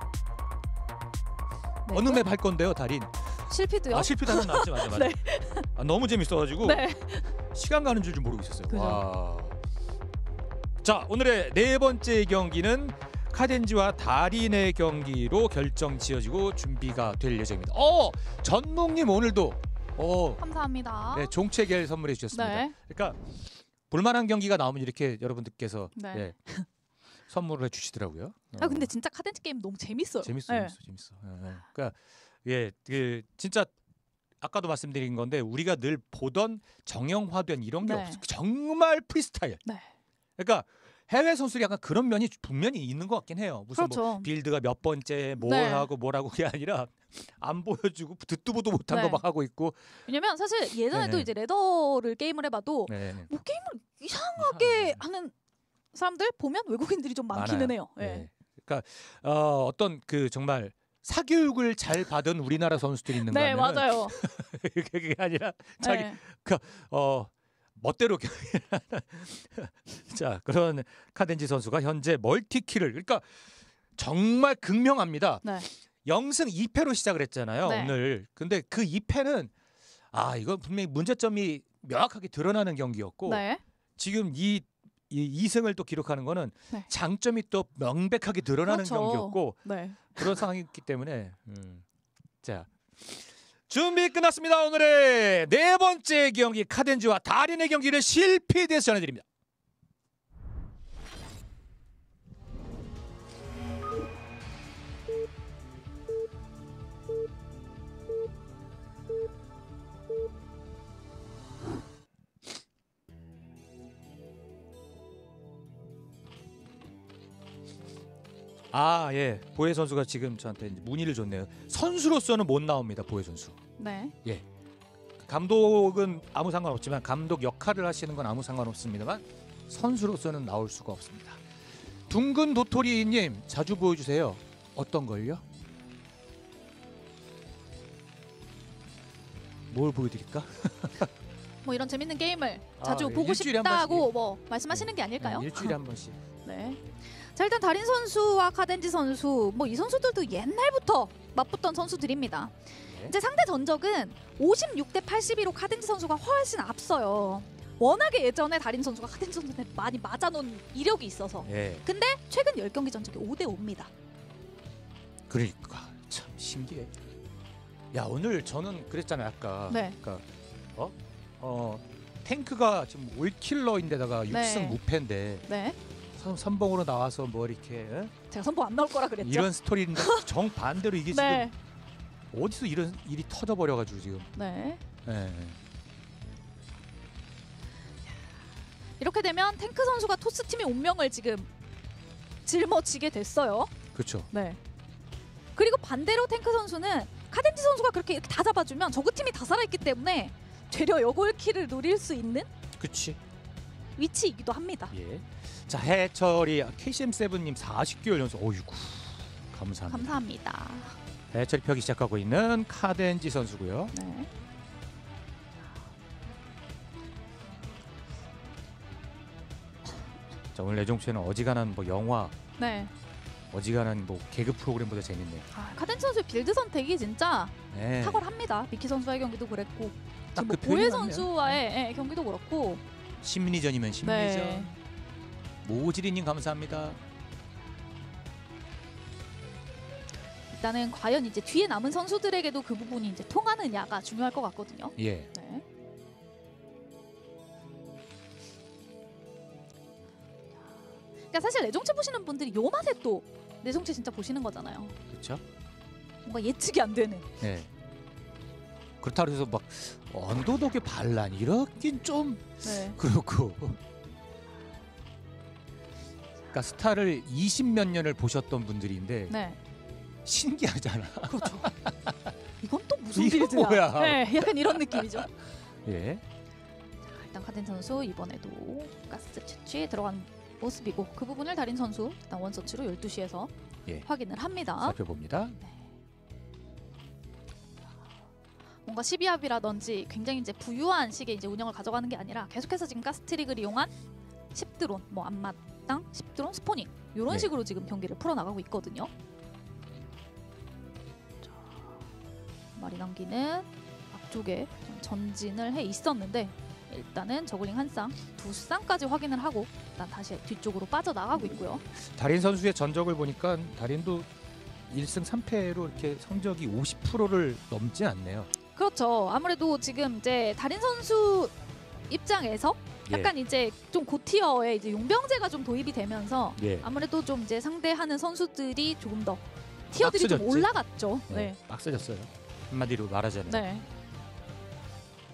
Speaker 2: 네,
Speaker 1: 어느 맵 할 건데요, 달인?
Speaker 2: 실피드요?
Speaker 1: 아, 실패 단원 나왔지, 맞아, 맞아.
Speaker 2: 네.
Speaker 1: 아, 너무 재밌어가지고
Speaker 2: 네.
Speaker 1: 시간 가는 줄 좀 모르고 있었어요.
Speaker 2: 그죠.
Speaker 1: 와. 자, 오늘의 네 번째 경기는 카덴지와 달인의 경기로 결정 지어지고 준비가 될 예정입니다. 어, 전묵님 오늘도 어,
Speaker 2: 감사합니다.
Speaker 1: 네, 종채결 선물해 주셨습니다.
Speaker 2: 네.
Speaker 1: 그러니까 볼만한 경기가 나오면 이렇게 여러분들께서
Speaker 2: 네.
Speaker 1: 예, 선물을 해주시더라고요.
Speaker 2: 아
Speaker 1: 어,
Speaker 2: 근데 진짜 카덴지 게임 너무 재밌어요.
Speaker 1: 재밌어,
Speaker 2: 네.
Speaker 1: 재밌어, 재밌어. 예, 예. 그러니까 예, 그 진짜 아까도 말씀드린 건데 우리가 늘 보던 정형화된 이런 게
Speaker 2: 네.
Speaker 1: 없어. 정말 프리스타일.
Speaker 2: 네.
Speaker 1: 그러니까 해외 선수들이 약간 그런 면이 분명히 있는 것 같긴 해요. 무슨
Speaker 2: 그렇죠.
Speaker 1: 뭐 빌드가 몇 번째 뭘
Speaker 2: 네.
Speaker 1: 하고 뭐라고 그게 아니라 안 보여주고 듣도 보도 못한
Speaker 2: 네.
Speaker 1: 거 막 하고 있고.
Speaker 2: 왜냐면 사실 예전에도
Speaker 1: 네네.
Speaker 2: 이제 레더를 게임을 해봐도
Speaker 1: 네네.
Speaker 2: 뭐 게임을 이상하게 하는 사람들 보면 외국인들이 좀 많기는
Speaker 1: 많아요.
Speaker 2: 해요. 예.
Speaker 1: 네. 그러니까 어, 어떤 그 정말 사교육을 잘 받은 우리나라 선수들이 있는가
Speaker 2: 네,
Speaker 1: 하면은
Speaker 2: 맞아요.
Speaker 1: 그게 아니라 자기
Speaker 2: 네.
Speaker 1: 어 멋대로 자 그런 카덴지 선수가 현재 멀티키를 그러니까 정말 극명합니다.
Speaker 2: 네.
Speaker 1: 영승 이 패로 시작을 했잖아요.
Speaker 2: 네.
Speaker 1: 오늘. 근데 그 이 패는 아 이건 분명히 문제점이 명확하게 드러나는 경기였고
Speaker 2: 네.
Speaker 1: 지금 이 이 이승을 또 기록하는 거는
Speaker 2: 네.
Speaker 1: 장점이 또 명백하게 드러나는
Speaker 2: 그렇죠.
Speaker 1: 경기였고
Speaker 2: 네.
Speaker 1: 그런 상황이기 때문에 음. 자 준비 끝났습니다. 오늘의 네 번째 경기 카덴지와 다린의 경기를 실피디에서 전해드립니다. 아, 예. 보혜 선수가 지금 저한테 이제 문의를 줬네요. 선수로서는 못 나옵니다. 보혜 선수.
Speaker 2: 네.
Speaker 1: 예. 감독은 아무 상관없지만 감독 역할을 하시는 건 아무 상관없습니다만 선수로서는 나올 수가 없습니다. 둥근 도토리님 자주 보여주세요. 어떤 걸요? 뭘 보여드릴까?
Speaker 2: 뭐 이런 재밌는 게임을 자주
Speaker 1: 아, 예.
Speaker 2: 보고
Speaker 1: 일주일에 한
Speaker 2: 싶다고
Speaker 1: 번씩.
Speaker 2: 뭐 말씀하시는 게 아닐까요?
Speaker 1: 네, 일주일에 한 번씩.
Speaker 2: 네. 자 일단 다린 선수와 카덴지 선수 뭐 이 선수들도 옛날부터 맞붙던 선수들입니다.
Speaker 1: 네.
Speaker 2: 이제 상대 전적은 오십육 대 팔십이로 카덴지 선수가 훨씬 앞서요. 워낙에 예전에 다린 선수가 카덴지 선수한테 많이 맞아놓은 이력이 있어서.
Speaker 1: 예.
Speaker 2: 근데 최근 열 경기 전적이 오 대 오입니다.
Speaker 1: 그러니까 참 신기해. 야 오늘 저는 그랬잖아요 아까.
Speaker 2: 네.
Speaker 1: 그러니까 어? 어 탱크가 지금 올킬러인데다가 육 승
Speaker 2: 네.
Speaker 1: 무패인데
Speaker 2: 네.
Speaker 1: 선- 선봉으로 나와서 뭐 이렇게 에?
Speaker 2: 제가 선보 안 나올 거라 그랬죠.
Speaker 1: 이런 스토리인데 정 반대로 이게
Speaker 2: 네.
Speaker 1: 지금 어디서 이런 일이 터져버려가지고 지금.
Speaker 2: 네.
Speaker 1: 예.
Speaker 2: 이렇게 되면 탱크 선수가 토스 팀의 운명을 지금 짊어지게 됐어요.
Speaker 1: 그렇죠.
Speaker 2: 네. 그리고 반대로 탱크 선수는 카덴지 선수가 그렇게 이렇게 다 잡아주면 저그 팀이 다 살아있기 때문에 되려 여골키를 노릴 수 있는
Speaker 1: 그렇지.
Speaker 2: 위치이기도 합니다.
Speaker 1: 예. 자 해철이 케이씨엠 세븐님 사십 개월 연속. 어이구 감사합니다.
Speaker 2: 감사합니다.
Speaker 1: 해철이 펴기 시작하고 있는 카덴지 선수고요.
Speaker 2: 네.
Speaker 1: 자 오늘 내종체는 어지간한 뭐 영화,
Speaker 2: 네.
Speaker 1: 어지간한 뭐 개그 프로그램보다 재밌네요.
Speaker 2: 아, 카덴지 선수의 빌드 선택이 진짜
Speaker 1: 네.
Speaker 2: 탁월합니다. 미키 선수와의 경기도 그랬고
Speaker 1: 딱
Speaker 2: 지금 뭐
Speaker 1: 그
Speaker 2: 보혜
Speaker 1: 표현이 맞네요.
Speaker 2: 선수와의 예, 경기도 그렇고
Speaker 1: 심리전이면 심리전.
Speaker 2: 네.
Speaker 1: 모지리님 감사합니다.
Speaker 2: 일단은 과연 이제 뒤에 남은 선수들에게도 그 부분이 이제 통하느냐가 중요할 것 같거든요.
Speaker 1: 예.
Speaker 2: 네. 그러니까 사실 내종체 보시는 분들이 요 맛에 또 내종체 진짜 보시는 거잖아요.
Speaker 1: 그렇죠.
Speaker 2: 뭔가 예측이 안 되는.
Speaker 1: 네. 그렇다고 해서 막 언더독의 반란 이렇긴 좀
Speaker 2: 네.
Speaker 1: 그렇고. 그러니까 스타를 이십 몇 년을 보셨던 분들인데
Speaker 2: 네.
Speaker 1: 신기하잖아.
Speaker 2: 그렇죠. 이건 또 무슨
Speaker 1: 이건
Speaker 2: 빌드야?
Speaker 1: 뭐야?
Speaker 2: 네, 약간 이런 느낌이죠.
Speaker 1: 예.
Speaker 2: 자, 일단 카덴 선수 이번에도 가스 채취에 들어간 모습이고 그 부분을 다린 선수 일단 원서치로 열두 시에서
Speaker 1: 예.
Speaker 2: 확인을 합니다.
Speaker 1: 살펴봅니다.
Speaker 2: 뭔가 십이 합이라든지 굉장히 이제 부유한 식의 이제 운영을 가져가는 게 아니라 계속해서 지금 가스트릭을 이용한 십 드론, 뭐 앞마당, 십 드론, 스포닝 이런
Speaker 1: 네.
Speaker 2: 식으로 지금 경기를 풀어나가고 있거든요. 자, 마리 남기는 앞쪽에 좀 전진을 해 있었는데 일단은 저글링 한 쌍, 두 쌍까지 확인을 하고 일단 다시 뒤쪽으로 빠져나가고 있고요.
Speaker 1: 달인 선수의 전적을 보니까 달인도 일 승 삼 패로 이렇게 성적이 오십 퍼센트를 넘지 않네요.
Speaker 2: 그렇죠. 아무래도 지금 이제 다린 선수 입장에서
Speaker 1: 예.
Speaker 2: 약간 이제 좀 고티어에 이제 용병제가 좀 도입이 되면서
Speaker 1: 예.
Speaker 2: 아무래도 좀 이제 상대하는 선수들이 조금 더 티어들이 좀
Speaker 1: 빡세졌지.
Speaker 2: 올라갔죠.
Speaker 1: 네.
Speaker 2: 네.
Speaker 1: 빡세졌어요. 한마디로 말하자면.
Speaker 2: 네.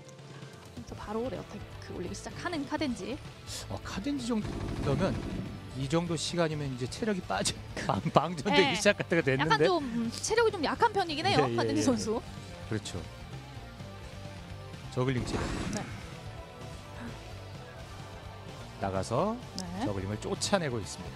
Speaker 2: 그래서 바로 레어테크 올리기 시작하는 카덴지.
Speaker 1: 어, 카덴지 정도면 이 정도 시간이면 이제 체력이 빠져 방, 방전되기
Speaker 2: 네.
Speaker 1: 시작할 때가 됐는데.
Speaker 2: 약간 좀 음, 체력이 좀 약한 편이긴 해요.
Speaker 1: 예, 예,
Speaker 2: 카덴지
Speaker 1: 예.
Speaker 2: 선수.
Speaker 1: 그렇죠. 저글링 체력.
Speaker 2: 네.
Speaker 1: 나가서
Speaker 2: 네.
Speaker 1: 저글링을 쫓아내고 있습니다.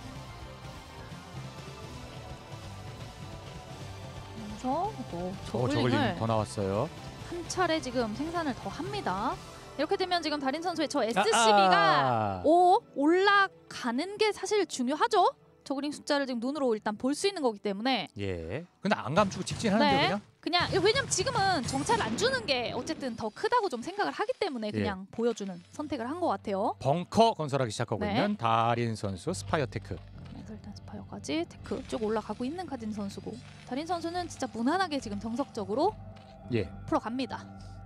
Speaker 2: 그래서 또
Speaker 1: 어,
Speaker 2: 저글링을
Speaker 1: 저글링 더 나왔어요.
Speaker 2: 한 차례 지금 생산을 더 합니다. 이렇게 되면 지금 달인 선수의 저
Speaker 1: 아,
Speaker 2: 에스씨비가
Speaker 1: 아.
Speaker 2: 오 올라가는 게 사실 중요하죠. 저글링 숫자를 지금 눈으로 일단 볼 수 있는 거기 때문에.
Speaker 1: 예. 근데 안 감추고 직진하는데
Speaker 2: 네.
Speaker 1: 그냥.
Speaker 2: 그냥 왜냐면 지금은 정찰 안 주는 게 어쨌든 더 크다고 좀 생각을 하기 때문에
Speaker 1: 예.
Speaker 2: 그냥 보여주는 선택을 한 것 같아요.
Speaker 1: 벙커 건설하기 시작하고
Speaker 2: 네.
Speaker 1: 있는 달인 선수 스파이어 테크.
Speaker 2: 그래서 일단 스파이어까지 테크 쭉 올라가고 있는 카딘 선수고 달인 선수는 진짜 무난하게 지금 정석적으로
Speaker 1: 예.
Speaker 2: 풀어갑니다.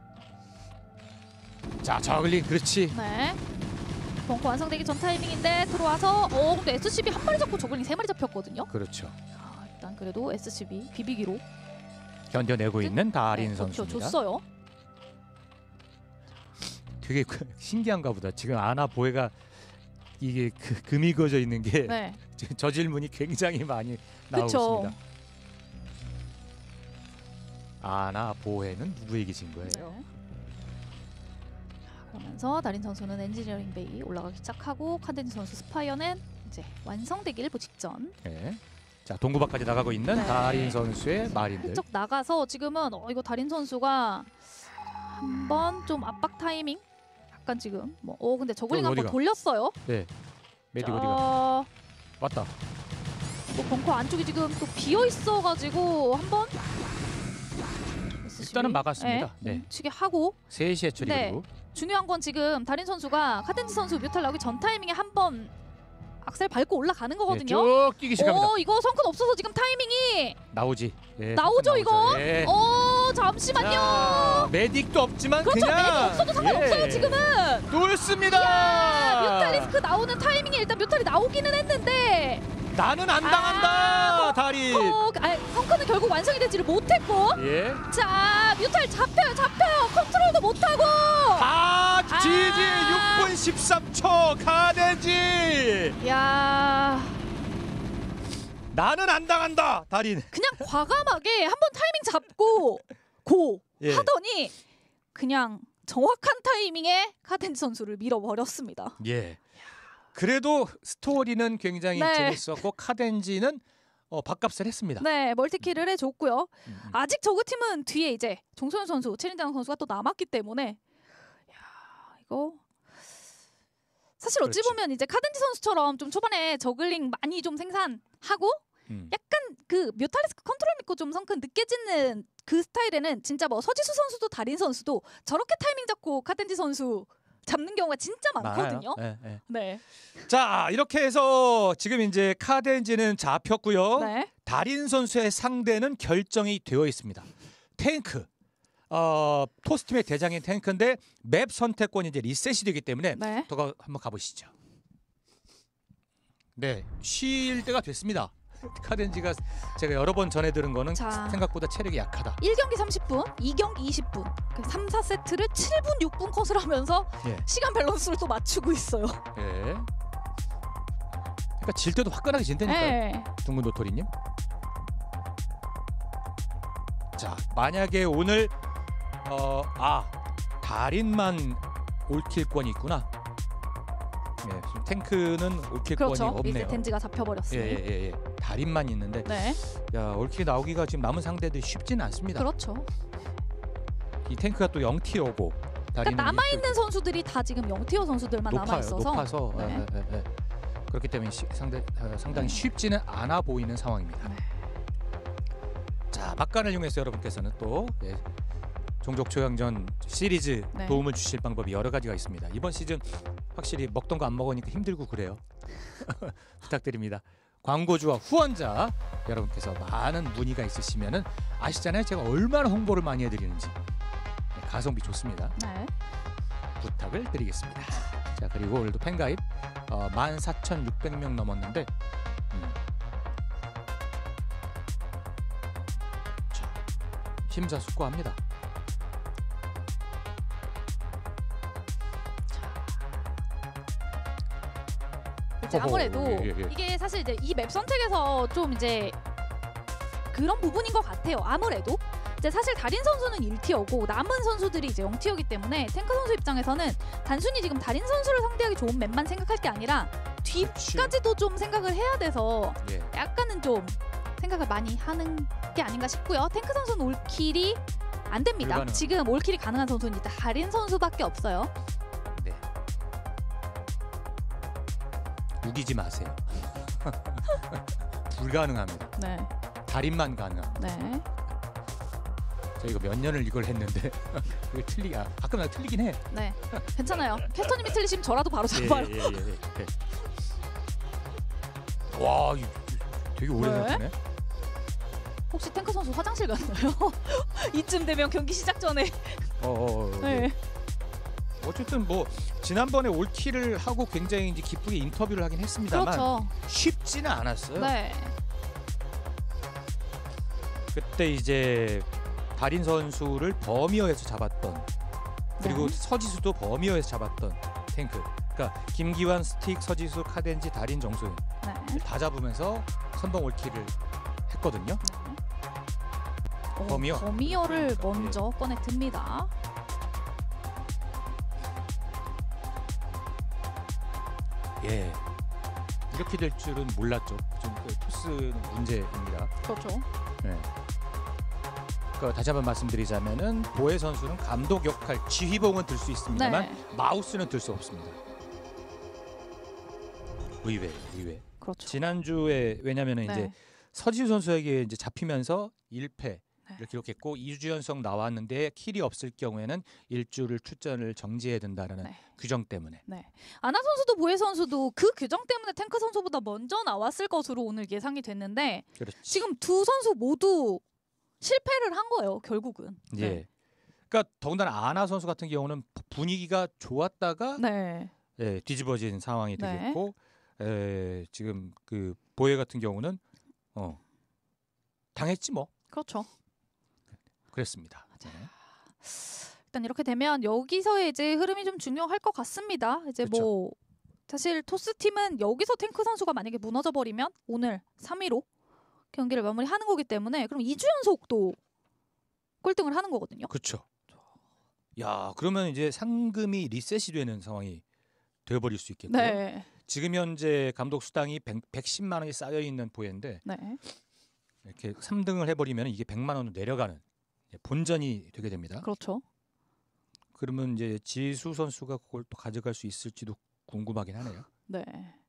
Speaker 1: 자, 저글링 그렇지.
Speaker 2: 네. 벙커 완성되기 전 타이밍인데 들어와서 어 근데 에스씨비 한 마리 잡고 저글링 세 마리 잡혔거든요.
Speaker 1: 그렇죠.
Speaker 2: 아, 일단 그래도 에스씨비 비비기로
Speaker 1: 견뎌내고 있는 달인
Speaker 2: 네,
Speaker 1: 선수입니다.
Speaker 2: 줬어요.
Speaker 1: 되게 그- 신기한가 보다. 지금 아나 보헤가 이게 그, 금이 그어져 있는 게
Speaker 2: 네.
Speaker 1: 지금 저 질문이 굉장히 많이 나오고
Speaker 2: 그쵸.
Speaker 1: 있습니다. 아나 보헤는 누구 얘기신 거예요?
Speaker 2: 네. 그러면서 달인 선수는 엔지니어링 베이 올라가기 시작하고 카덴지 선수 스파이어는 이제 완성되기 일부 직전.
Speaker 1: 네. 자, 동구박까지 나가고 있는
Speaker 2: 네.
Speaker 1: 달인 선수의 마린들.
Speaker 2: 훌쩍 나가서 지금은 어, 이거 달인 선수가 한번 좀 압박 타이밍 약간 지금 뭐 어 근데 저글링
Speaker 1: 저기
Speaker 2: 한번
Speaker 1: 어디가?
Speaker 2: 돌렸어요.
Speaker 1: 네. 메딕
Speaker 2: 자,
Speaker 1: 어디가? 왔다.
Speaker 2: 뭐 벙커 안쪽이 지금 또 비어 있어가지고 한번
Speaker 1: 일단은 막았습니다. 네.
Speaker 2: 멈추게 하고
Speaker 1: 세 시에 처리
Speaker 2: 네.
Speaker 1: 그리고.
Speaker 2: 중요한 건 지금 달인 선수가 카덴지 선수 뮤탈 나오기 전 타이밍에 한번 악셀 밟고 올라가는
Speaker 1: 예,
Speaker 2: 거거든요.
Speaker 1: 쭉 뛰기 시작합니다.
Speaker 2: 오 이거 성큰 없어서 지금 타이밍이
Speaker 1: 나오지. 예,
Speaker 2: 나오죠,
Speaker 1: 나오죠.
Speaker 2: 이거?
Speaker 1: 예.
Speaker 2: 어 잠시만요.
Speaker 1: 자, 메딕도 없지만
Speaker 2: 그렇죠.
Speaker 1: 그냥
Speaker 2: 메딕 없어도 상관없어요
Speaker 1: 예.
Speaker 2: 지금은.
Speaker 1: 뚫습니다.
Speaker 2: 뮤탈리스크 나오는 타이밍에 일단 뮤탈이 나오기는 했는데
Speaker 1: 나는 안 당한다.
Speaker 2: 아,
Speaker 1: 달인.
Speaker 2: 어, 아, 성큰은 결국 완성이 되지를 못했고
Speaker 1: 예.
Speaker 2: 자 뮤탈 잡혀요 잡혀요 컨트롤도 못하고
Speaker 1: 다 지지
Speaker 2: 아.
Speaker 1: 육 분 십삼 초 가덴지.
Speaker 2: 야
Speaker 1: 나는 안 당한다. 달인.
Speaker 2: 그냥 과감하게 한번 타이밍 잡고 고
Speaker 1: 예.
Speaker 2: 하더니 그냥 정확한 타이밍에 카덴지 선수를 밀어버렸습니다.
Speaker 1: 예. 그래도 스토리는 굉장히
Speaker 2: 네.
Speaker 1: 재밌었고 카덴지는 어, 밥값을 했습니다.
Speaker 2: 네 멀티킬을 해줬고요.
Speaker 1: 음, 음.
Speaker 2: 아직 저그팀은 뒤에 이제 정소연 선수, 최린장 선수가 또 남았기 때문에 야 이거 사실 어찌
Speaker 1: 그렇지.
Speaker 2: 보면 이제 카덴지 선수처럼 좀 초반에 저글링 많이 좀 생산하고
Speaker 1: 음.
Speaker 2: 약간 그 뮤탈리스크 컨트롤 믿고 좀 성큰 늦게 짓는 그 스타일에는 진짜 뭐 서지수 선수도 달인 선수도 저렇게 타이밍 잡고 카덴지 선수 잡는 경우가 진짜 많거든요.
Speaker 1: 많아요. 네, 네.
Speaker 2: 네.
Speaker 1: 자, 이렇게 해서 지금 이제 카덴지는 잡혔고요.
Speaker 2: 네.
Speaker 1: 달인 선수의 상대는 결정이 되어 있습니다. 탱크. 어, 토스팀의 대장인 탱크인데 맵 선택권이 이제 리셋이 되기 때문에
Speaker 2: 네.
Speaker 1: 더 한번 가보시죠. 네, 쉴 때가 됐습니다. 카덴지가 제가 여러 번 전해 들은 거는
Speaker 2: 자.
Speaker 1: 생각보다 체력이 약하다.
Speaker 2: 일 경기 삼십 분, 이 경기 이십 분. 그 삼, 사 세트를 칠 분, 육 분 컷을 하면서
Speaker 1: 예.
Speaker 2: 시간 밸런스를 또 맞추고 있어요.
Speaker 1: 예. 그러니까 질 때도 화끈하게 진다니까요.
Speaker 2: 네.
Speaker 1: 둥근 도토리님. 자, 만약에 오늘 어, 아 달인만 올킬권이 있구나. 예, 지금 탱크는 올킬권이
Speaker 2: 그렇죠.
Speaker 1: 없네요.
Speaker 2: 이제 덴지가 잡혀버렸어요.
Speaker 1: 예, 예, 예, 예. 달인만 있는데
Speaker 2: 네.
Speaker 1: 야 올킬 나오기가 지금 남은 상대들이 쉽지는 않습니다.
Speaker 2: 그렇죠.
Speaker 1: 이 탱크가 또 영 티어고
Speaker 2: 그러니까 남아있는 선수들이 다 지금 영티어 선수들만
Speaker 1: 높아요.
Speaker 2: 남아있어서
Speaker 1: 높아서
Speaker 2: 네.
Speaker 1: 예, 예, 예. 그렇기 때문에 시, 상대, 어, 상당히 쉽지는 않아 보이는 상황입니다.
Speaker 2: 네.
Speaker 1: 자, 막간을 이용해서 여러분께서는 또 예, 종족 초양전 시리즈
Speaker 2: 네.
Speaker 1: 도움을 주실 방법이 여러 가지가 있습니다. 이번 시즌 확실히 먹던 거 안 먹으니까 힘들고 그래요. 부탁드립니다. 광고주와 후원자 여러분께서 많은 문의가 있으시면은 아시잖아요. 제가 얼마나 홍보를 많이 해드리는지. 네, 가성비 좋습니다.
Speaker 2: 네.
Speaker 1: 부탁을 드리겠습니다. 자, 그리고 오늘도 팬가입 어, 만 사천육백 명 넘었는데 음. 자, 심사숙고합니다.
Speaker 2: 이제
Speaker 1: 어허,
Speaker 2: 아무래도
Speaker 1: 예, 예, 예.
Speaker 2: 이게 사실 이제 이 맵 선택에서 좀 이제 그런 부분인 것 같아요. 아무래도 이제 사실 달인 선수는 일 티어고 남은 선수들이 이제 영 티어이기 때문에 탱크 선수 입장에서는 단순히 지금 달인 선수를 상대하기 좋은 맵만 생각할 게 아니라 뒤까지도 좀 생각을 해야 돼서
Speaker 1: 예.
Speaker 2: 약간은 좀 생각을 많이 하는 게 아닌가 싶고요. 탱크 선수는 올킬이 안 됩니다.
Speaker 1: 불가능합니다.
Speaker 2: 지금 올킬이 가능한 선수는 이제 달인 선수밖에 없어요.
Speaker 1: 네. 우기지 마세요. 불가능합니다.
Speaker 2: 네,
Speaker 1: 달인만 가능합니다.
Speaker 2: 네.
Speaker 1: 저희가 몇 년을 이걸 했는데 이게 틀리가 가끔 나 틀리긴 해.
Speaker 2: 네, 괜찮아요. 캐스터님이 틀리시면 저라도 바로
Speaker 1: 예,
Speaker 2: 잡아요.
Speaker 1: 예, 예, 예, 예. 와, 이거 되게 오래
Speaker 2: 왜?
Speaker 1: 생각하네.
Speaker 2: 혹시 탱크 선수 화장실 갔나요? 이쯤 되면 경기 시작 전에.
Speaker 1: 어, 어, 어,
Speaker 2: 네.
Speaker 1: 예. 어쨌든 뭐 지난번에 올킬을 하고 굉장히 이제 기쁘게 인터뷰를 하긴 했습니다만
Speaker 2: 그렇죠.
Speaker 1: 쉽지는 않았어요.
Speaker 2: 네.
Speaker 1: 그때 이제 달인 선수를 버미어에서 잡았던 그리고
Speaker 2: 네.
Speaker 1: 서지수도 버미어에서 잡았던 탱크. 그러니까 김기환, 스틱, 서지수, 카덴지, 달인, 정소윤
Speaker 2: 네.
Speaker 1: 다 잡으면서 선봉 올킬을 했거든요.
Speaker 2: 어,
Speaker 1: 버미어.
Speaker 2: 버미어를 먼저 꺼내 듭니다.
Speaker 1: 예. 이렇게 될 줄은 몰랐죠. 좀 그 토스는 문제입니다.
Speaker 2: 그렇죠.
Speaker 1: 네. 그 다시 한번 말씀드리자면은 보혜 선수는 감독 역할, 지휘봉은 들 수 있습니다만
Speaker 2: 네.
Speaker 1: 마우스는 들 수 없습니다. 의외, 의외.
Speaker 2: 그렇죠.
Speaker 1: 지난주에 왜냐면은
Speaker 2: 네.
Speaker 1: 이제 서지수 선수에게 이제 잡히면서 일 패
Speaker 2: 네.
Speaker 1: 를 기록했고 이 주 연속 나왔는데 킬이 없을 경우에는 일주를 출전을 정지해야 된다는
Speaker 2: 네.
Speaker 1: 규정 때문에.
Speaker 2: 네. 아나 선수도 보혜 선수도 그 규정 때문에 탱크 선수보다 먼저 나왔을 것으로 오늘 예상이 됐는데
Speaker 1: 그렇지.
Speaker 2: 지금 두 선수 모두 실패를 한 거예요. 결국은.
Speaker 1: 예.
Speaker 2: 네.
Speaker 1: 그러니까 더군다나 아나 선수 같은 경우는 분위기가 좋았다가
Speaker 2: 네.
Speaker 1: 예, 뒤집어진 상황이
Speaker 2: 네.
Speaker 1: 되겠고 에, 지금 그 보혜 같은 경우는 어, 당했지 뭐.
Speaker 2: 그렇죠.
Speaker 1: 그랬습니다. 네.
Speaker 2: 일단 이렇게 되면 여기서의 이제 흐름이 좀 중요할 것 같습니다. 이제
Speaker 1: 그쵸.
Speaker 2: 뭐 사실 토스 팀은 여기서 탱크 선수가 만약에 무너져 버리면 오늘 삼 위로 경기를 마무리하는 거기 때문에 그럼 이 주 연속도 꼴등을 하는 거거든요.
Speaker 1: 그렇죠. 야, 그러면 이제 상금이 리셋이 되는 상황이 되어버릴 수 있겠고요.
Speaker 2: 네.
Speaker 1: 지금 현재 감독 수당이 백, 백십만 원이 쌓여 있는 보혜인데
Speaker 2: 네.
Speaker 1: 이렇게 삼 등을 해버리면 이게 백만 원으로 내려가는 본전이 되게 됩니다.
Speaker 2: 그렇죠.
Speaker 1: 그러면 이제 지수 선수가 그걸 또 가져갈 수 있을지도 궁금하긴 하네요.
Speaker 2: 네.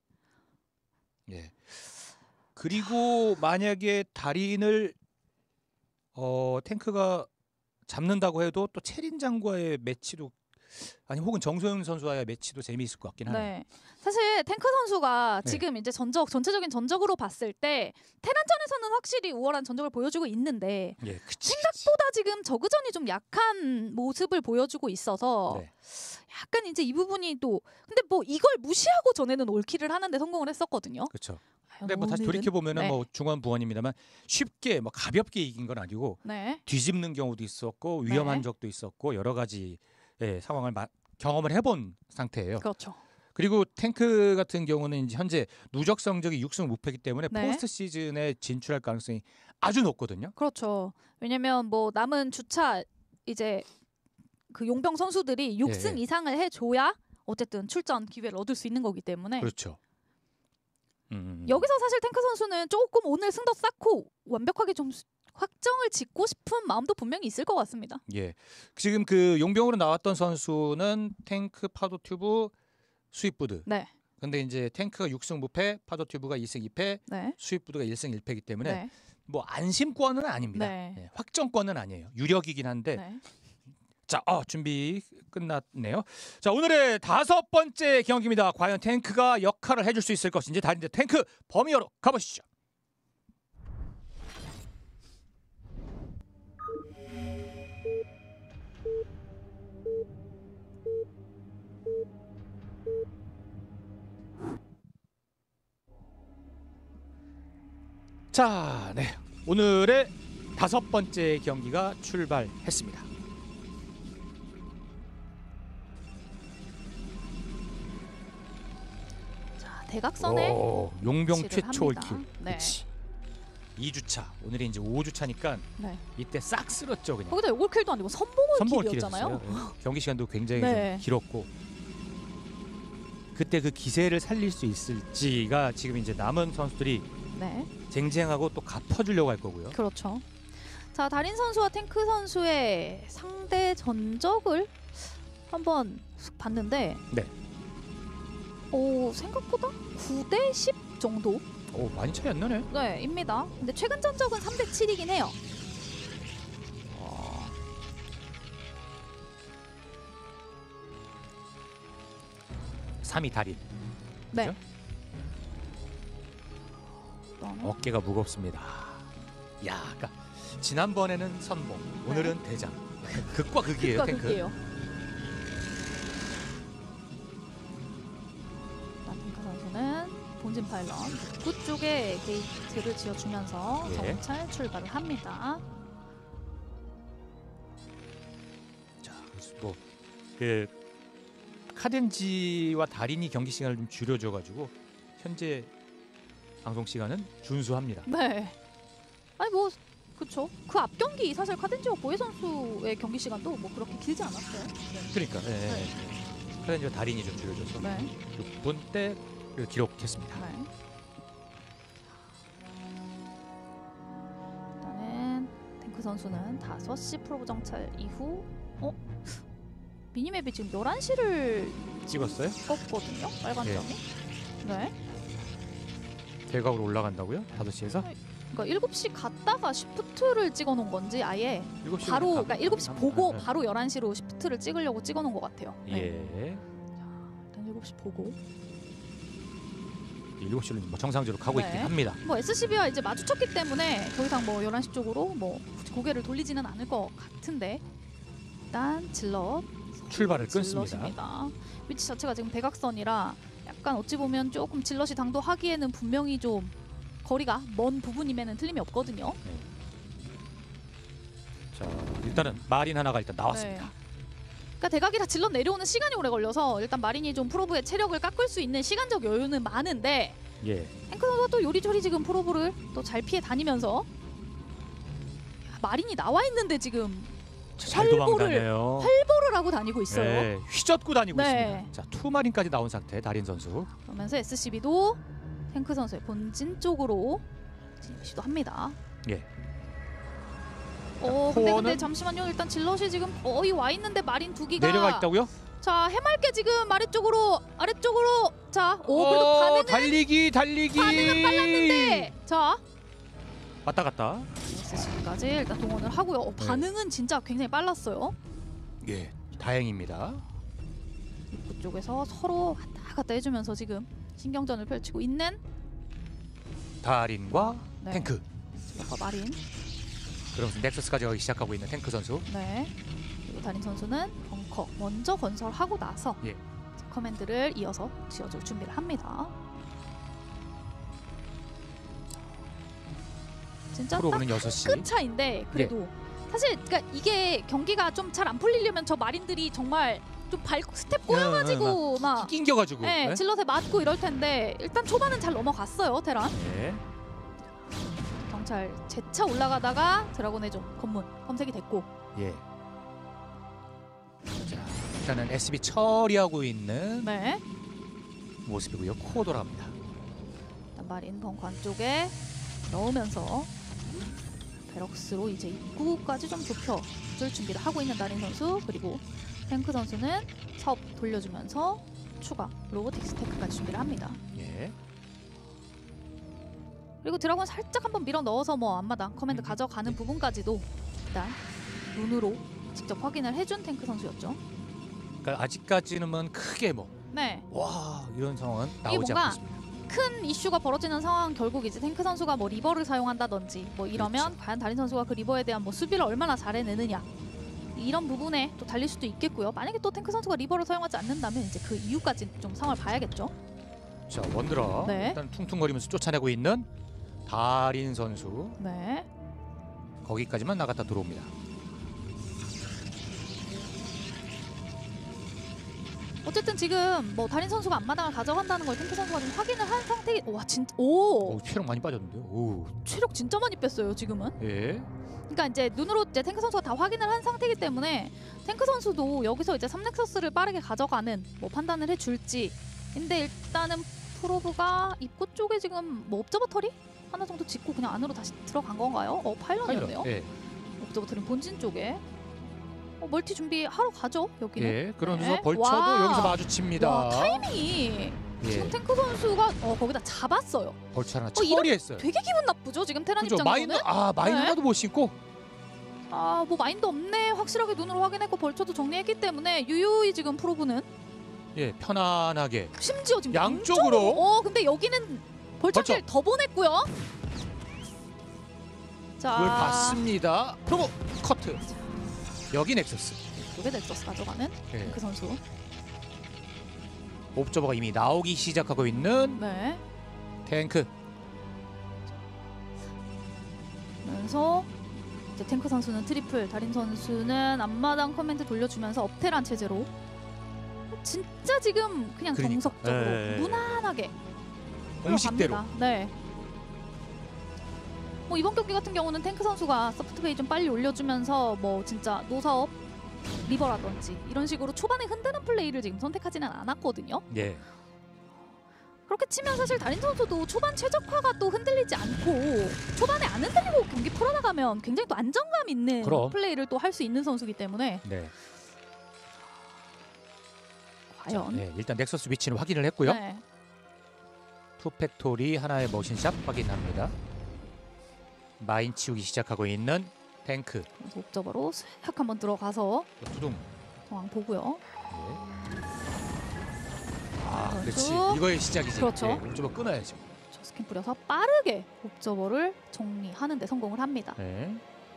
Speaker 1: 예. 그리고 만약에 달인을 어, 탱크가 잡는다고 해도 또 체린장과의 매치도 아니 혹은 정소영 선수와의 매치도 재미있을 것 같긴 하네요.
Speaker 2: 네. 사실 탱크 선수가
Speaker 1: 네.
Speaker 2: 지금 이제 전적 전체적인 전적으로 봤을 때 테란전에서는 확실히 우월한 전적을 보여주고 있는데
Speaker 1: 예, 그치,
Speaker 2: 생각보다 지금 저그전이 좀 약한 모습을 보여주고 있어서
Speaker 1: 네.
Speaker 2: 약간 이제 이 부분이 또 근데 뭐 이걸 무시하고 전에는 올킬을 하는데 성공을 했었거든요.
Speaker 1: 그렇죠.
Speaker 2: 과연
Speaker 1: 근데 뭐 다시
Speaker 2: 오늘은?
Speaker 1: 돌이켜 보면은
Speaker 2: 네.
Speaker 1: 뭐 중원 부원입니다만 쉽게 뭐 가볍게 이긴 건 아니고
Speaker 2: 네.
Speaker 1: 뒤집는 경우도 있었고 위험한
Speaker 2: 네.
Speaker 1: 적도 있었고 여러 가지 예, 상황을 마, 경험을 해본 상태예요.
Speaker 2: 그렇죠.
Speaker 1: 그리고 탱크 같은 경우는 이제 현재 누적 성적이 육 승 무패이기 때문에
Speaker 2: 네.
Speaker 1: 포스트 시즌에 진출할 가능성이 아주 높거든요.
Speaker 2: 그렇죠. 왜냐면 뭐 남은 주차 이제 그 용병 선수들이 육 승
Speaker 1: 예, 예.
Speaker 2: 이상을 해줘야 어쨌든 출전 기회를 얻을 수 있는 거기 때문에
Speaker 1: 그렇죠. 음.
Speaker 2: 여기서 사실 탱크 선수는 조금 오늘 승도 쌓고 완벽하게 좀 수- 확정을 짓고 싶은 마음도 분명히 있을 것 같습니다.
Speaker 1: 예. 지금 그 용병으로 나왔던 선수는 탱크 파도 튜브 수입부드.
Speaker 2: 네.
Speaker 1: 근데 이제 탱크가 육 승 무패, 파도 튜브가 이 승 이 패,
Speaker 2: 네.
Speaker 1: 수입부드가 일 승 일 패이기 때문에
Speaker 2: 네.
Speaker 1: 뭐 안심권은 아닙니다.
Speaker 2: 네.
Speaker 1: 예, 확정권은 아니에요. 유력이긴 한데
Speaker 2: 네.
Speaker 1: 자, 어, 준비 끝났네요. 자, 오늘의 다섯 번째 경기입니다. 과연 탱크가 역할을 해줄 수 있을 것인지 다른데 탱크 범위어로 가보시죠. 자, 네. 오늘의 다섯 번째 경기가 출발했습니다.
Speaker 2: 대각선에
Speaker 1: 오, 용병
Speaker 2: 위치를
Speaker 1: 최초
Speaker 2: 합니다.
Speaker 1: 올킬.
Speaker 2: 네.
Speaker 1: 그렇지. 이 주차. 오늘이 이제 오 주차니까
Speaker 2: 네.
Speaker 1: 이때 싹 쓸었죠 그냥.
Speaker 2: 거기다 요골킬도 아니고 선봉을
Speaker 1: 선봉을
Speaker 2: 킬이었잖아요.
Speaker 1: 킬했어요. 예. 경기 시간도 굉장히
Speaker 2: 네.
Speaker 1: 좀 길었고 그때 그 기세를 살릴 수 있을지가 지금 이제 남은 선수들이
Speaker 2: 네.
Speaker 1: 쟁쟁하고 또 갚아주려고 할 거고요.
Speaker 2: 그렇죠. 자, 달인 선수와 탱크 선수의 상대 전적을 한번 쓱 봤는데
Speaker 1: 네.
Speaker 2: 오, 생각보다 구 대 십 정도?
Speaker 1: 오, 많이 차이 안 나네.
Speaker 2: 네, 입니다. 근데 최근 전적은 삼 대 칠이긴 해요.
Speaker 1: 어... 삼 위 달인.
Speaker 2: 네.
Speaker 1: 그죠?
Speaker 2: 그다음에
Speaker 1: 어깨가 무겁습니다. 야, 그러니까 지난번에는 선봉, 오늘은 대장. 극과 극이에요,
Speaker 2: 극과
Speaker 1: 탱크.
Speaker 2: 극이에요. 탱크 선수는 본진 파일럿 입구 쪽에 게이트를 지어주면서
Speaker 1: 예.
Speaker 2: 정찰 출발을 합니다.
Speaker 1: 자, 그래서 뭐그 카덴지와 달인이 경기 시간을 좀 줄여줘가지고 현재 방송 시간은 준수합니다.
Speaker 2: 네. 아니 뭐 그쵸. 그 앞 경기 사실 카덴지와 보혜 선수의 경기 시간도 뭐 그렇게 길지 않았어요. 네.
Speaker 1: 그러니까 예, 예.
Speaker 2: 네.
Speaker 1: 카덴지와 달인이 좀 줄여줘서
Speaker 2: 네.
Speaker 1: 육 분대 기록했습니다.
Speaker 2: 네. 일단은 탱크 선수는 다섯 시 프로브 정찰 이후 어? 미니맵이 지금 열한 시를
Speaker 1: 찍었어요?
Speaker 2: 껐거든요. 빨간
Speaker 1: 네.
Speaker 2: 점이. 네.
Speaker 1: 대각으로 올라간다고요? 다섯 시에서?
Speaker 2: 그러니까 일곱 시 갔다가 시프트를 찍어 놓은 건지 아예
Speaker 1: 일곱 시
Speaker 2: 바로 그러니까 일곱 시 보고
Speaker 1: 네.
Speaker 2: 바로 열한 시로 시프트를 찍으려고 찍어 놓은 것 같아요. 네.
Speaker 1: 예.
Speaker 2: 일단 일곱 시 보고
Speaker 1: 일곱 시로 뭐 정상적으로 가고
Speaker 2: 네.
Speaker 1: 있긴 합니다.
Speaker 2: 뭐 에스씨비와 이제 마주쳤기 때문에 더 이상 뭐 열한 시 쪽으로 뭐 고개를 돌리지는 않을 것 같은데 일단 질럿
Speaker 1: 출발을 끊습니다.
Speaker 2: 질럿입니다. 위치 자체가 지금 대각선이라 약간 어찌 보면 조금 질럿이 당도하기에는 분명히 좀 거리가 먼 부분임에는 틀림이 없거든요.
Speaker 1: 자, 일단은 마린 하나가 일단 나왔습니다.
Speaker 2: 네. 그러니까 대각이라 질럿 내려오는 시간이 오래 걸려서 일단 마린이 좀 프로브의 체력을 깎을 수 있는 시간적 여유는 많은데
Speaker 1: 예.
Speaker 2: 탱크 선수가 또 요리조리 지금 프로브를 또 잘 피해 다니면서 야, 마린이 나와 있는데 지금
Speaker 1: 잘
Speaker 2: 활보를-
Speaker 1: 도망다녀요.
Speaker 2: 활보를 하고 다니고 있어요.
Speaker 1: 네, 휘젓고 다니고
Speaker 2: 네.
Speaker 1: 있습니다. 자, 투마린까지 나온 상태 달인 선수.
Speaker 2: 그러면서 에스씨비도 탱크 선수의 본진 쪽으로 진입 시도합니다.
Speaker 1: 예.
Speaker 2: 어, 근데 근데
Speaker 1: 코어는-
Speaker 2: 잠시만요. 일단 질럿이 지금 거의 와 있는데 마린 두 기가
Speaker 1: 내려가 있다고요?
Speaker 2: 자, 해맑게 지금 아래쪽으로 아래쪽으로 자, 오 그래도
Speaker 1: 어,
Speaker 2: 반응은
Speaker 1: 달리기 달리기.
Speaker 2: 반응은 빨랐는데 자,
Speaker 1: 왔다 갔다.
Speaker 2: 에스씨비까지 일단 동원을 하고요. 어,
Speaker 1: 네.
Speaker 2: 반응은 진짜 굉장히 빨랐어요.
Speaker 1: 예. 다행입니다.
Speaker 2: 입구 쪽에서 서로 왔다 갔다 해주면서 지금 신경전을 펼치고 있는
Speaker 1: 달인과
Speaker 2: 네.
Speaker 1: 탱크.
Speaker 2: 질럿과 마린.
Speaker 1: 그러면서 넥서스까지 가기 시작하고 있는 탱크 선수.
Speaker 2: 네. 그리고 달인 선수는 벙커 먼저 건설하고 나서
Speaker 1: 예.
Speaker 2: 커맨드를 이어서 지어줄 준비를 합니다. 진짜 딱
Speaker 1: 프로브는 여섯 시.
Speaker 2: 끝 차인데 그래도 사실 그러니까 이게 경기가 좀 잘 안 풀리려면 저 마린들이 정말 좀 발 스텝 꼬여가지고 막
Speaker 1: 낑겨가지고.
Speaker 2: 네,
Speaker 1: 네.
Speaker 2: 질럿에 맞고 이럴 텐데 일단 초반은 잘 넘어갔어요 테란.
Speaker 1: 네.
Speaker 2: 경찰 재차 올라가다가 드라곤의 좀 검문 검색이 됐고
Speaker 1: 예. 자, 일단은 에스비 처리하고 있는
Speaker 2: 네.
Speaker 1: 모습이고요. 코어 돌아갑니다.
Speaker 2: 일단 마린 벙커 안쪽에 넣으면서 베럭스로 이제 입구까지 좀 좁혀줄 준비를 하고 있는 달인 선수 그리고 탱크 선수는 사업 돌려주면서 추가 로보틱스 테크까지 준비를 합니다.
Speaker 1: 예.
Speaker 2: 그리고 드라곤 살짝 한번 밀어 넣어서 뭐 앞마당 커맨드
Speaker 1: 음.
Speaker 2: 가져가는 부분까지도 일단 눈으로 직접 확인을 해준 탱크 선수였죠.
Speaker 1: 그러니까 아직까지는 뭐 크게 뭐
Speaker 2: 네.
Speaker 1: 와 이런 상황은
Speaker 2: 이게
Speaker 1: 나오지
Speaker 2: 뭔가
Speaker 1: 않고 있습니다.
Speaker 2: 큰 이슈가 벌어지는 상황 결국 이제 탱크 선수가 뭐 리버를 사용한다든지 뭐 이러면
Speaker 1: 그렇죠.
Speaker 2: 과연 달인 선수가 그 리버에 대한 뭐 수비를 얼마나 잘해내느냐 이런 부분에 또 달릴 수도 있겠고요. 만약에 또 탱크 선수가 리버를 사용하지 않는다면 이제 그 이유까지 좀 상황을 봐야겠죠.
Speaker 1: 자, 원드라
Speaker 2: 네.
Speaker 1: 일단 퉁퉁거리면서 쫓아내고 있는 달인 선수.
Speaker 2: 네.
Speaker 1: 거기까지만 나갔다 들어옵니다.
Speaker 2: 어쨌든 지금 뭐 달인 선수가 앞마당을 가져간다는 걸 탱크 선수가 좀 확인을 한 상태. 와 진짜 오.
Speaker 1: 오, 체력 많이 빠졌는데요. 오.
Speaker 2: 체력 진짜 많이 뺐어요 지금은.
Speaker 1: 예.
Speaker 2: 그러니까 이제 눈으로 이제 탱크 선수가 다 확인을 한 상태이기 때문에 탱크 선수도 여기서 이제 삼 넥서스를 빠르게 가져가는 뭐 판단을 해줄지. 근데 일단은 프로브가 입구 쪽에 지금 뭐 옵저버터리 하나 정도 짓고 그냥 안으로 다시 들어간 건가요? 어 파일럿이었네요.
Speaker 1: 예.
Speaker 2: 옵저버터리 본진 쪽에. 어, 멀티 준비하러 가죠 여기는.
Speaker 1: 예. 그러면서
Speaker 2: 네.
Speaker 1: 벌쳐도
Speaker 2: 와.
Speaker 1: 여기서 마주칩니다.
Speaker 2: 와 타이밍이
Speaker 1: 예.
Speaker 2: 지금 탱크 선수가 어 거기다 잡았어요.
Speaker 1: 벌쳐 하나
Speaker 2: 어, 이런-
Speaker 1: 처리했어요.
Speaker 2: 되게 기분 나쁘죠 지금 테란
Speaker 1: 그죠?
Speaker 2: 입장에서는.
Speaker 1: 마인 아 마인
Speaker 2: 네.
Speaker 1: 하나도 못 신고.
Speaker 2: 아 뭐 마인드 없네 확실하게 눈으로 확인했고 벌쳐도 정리했기 때문에 유유히 지금 프로브는
Speaker 1: 예. 편안하게.
Speaker 2: 심지어 지금
Speaker 1: 양쪽으로.
Speaker 2: 양쪽으로- 어 근데 여기는 벌쳐를 더 보냈고요. 자
Speaker 1: 그걸 봤습니다. 프로브 커트. 여기 넥서스.
Speaker 2: 이쪽에 넥서스 가져가는
Speaker 1: 예.
Speaker 2: 탱크 선수.
Speaker 1: 옵저버가 이미 나오기 시작하고 있는
Speaker 2: 네.
Speaker 1: 탱크.
Speaker 2: 그러면서 이제 탱크 선수는 트리플, 달인 선수는 앞마당 커맨드 돌려주면서 업테란 체제로 진짜 지금 그냥
Speaker 1: 그러니까.
Speaker 2: 정석적으로
Speaker 1: 예.
Speaker 2: 무난하게
Speaker 1: 공식대로.
Speaker 2: 들어갑니다. 네. 뭐 이번 경기 같은 경우는 탱크 선수가 서프트웨이 좀 빨리 올려주면서 뭐 진짜 노사업 리버라든지 이런 식으로 초반에 흔드는 플레이를 지금 선택하지는 않았거든요.
Speaker 1: 예.
Speaker 2: 그렇게 치면 사실 달인 선수도 초반 최적화가 또 흔들리지 않고 초반에 안 흔들리고 경기 풀어나가면 굉장히 또 안정감 있는
Speaker 1: 그럼.
Speaker 2: 플레이를 또 할 수 있는 선수이기 때문에
Speaker 1: 네.
Speaker 2: 과연
Speaker 1: 네. 일단 넥서스 위치는 확인을 했고요.
Speaker 2: 네.
Speaker 1: 투팩토리 하나의 머신샵 확인합니다. 마인 치우기 시작하고 있는 탱크.
Speaker 2: 그래서 옵저버로 슥 한번 들어가서
Speaker 1: 두둥.
Speaker 2: 상황 보고요.
Speaker 1: 예. 아,
Speaker 2: 선수.
Speaker 1: 그렇지. 이거의 시작이지.
Speaker 2: 그렇죠.
Speaker 1: 예, 옵저버 끊어야죠.
Speaker 2: 저 스킨 뿌려서 빠르게 옵저버를 정리하는 데 성공을 합니다.
Speaker 1: 네.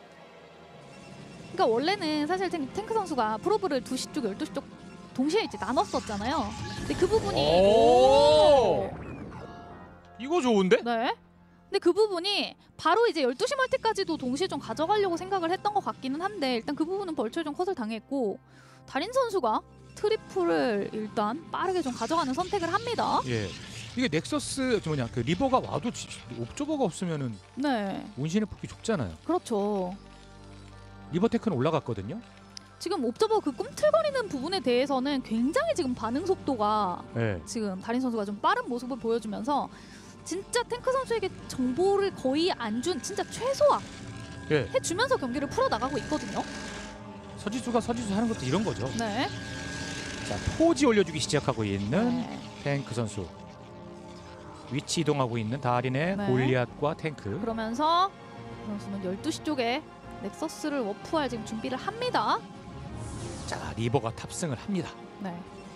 Speaker 2: 그러니까 원래는 사실 탱- 탱크 선수가 프로브를 두 시 쪽, 열두 시 쪽 동시에 이제 나눴었잖아요. 근데 그 부분이
Speaker 1: 오! 이거 좋은데?
Speaker 2: 네. 근데 그 부분이 바로 이제 열두 시 멀티까지도 동시에 좀 가져가려고 생각을 했던 것 같기는 한데 일단 그 부분은 벌초에 좀 컷을 당했고 달인 선수가 트리플을 일단 빠르게 좀 가져가는 선택을 합니다.
Speaker 1: 예. 이게 넥서스 뭐냐 그 리버가 와도 지- 옵저버가 없으면은
Speaker 2: 네.
Speaker 1: 운신의 폭이 좁잖아요.
Speaker 2: 그렇죠.
Speaker 1: 리버 테크는 올라갔거든요.
Speaker 2: 지금 옵저버 그 꿈틀거리는 부분에 대해서는 굉장히 지금 반응 속도가
Speaker 1: 예.
Speaker 2: 지금 달인 선수가 좀 빠른 모습을 보여주면서 진짜 탱크 선수에게 정보를 거의 안 준 진짜 최소화
Speaker 1: 예.
Speaker 2: 해주면서 경기를 풀어나가고 있거든요.
Speaker 1: 서지수가 서지수 하는 것도 이런 거죠.
Speaker 2: 네.
Speaker 1: 자, 포지 올려주기 시작하고 있는
Speaker 2: 네.
Speaker 1: 탱크 선수. 위치 이동하고 있는 달인의
Speaker 2: 네.
Speaker 1: 골리앗과 탱크.
Speaker 2: 그러면서 선수는 열두 시 쪽에 넥서스를 워프할 지금 준비를 합니다.
Speaker 1: 자, 리버가 탑승을 합니다.
Speaker 2: 네.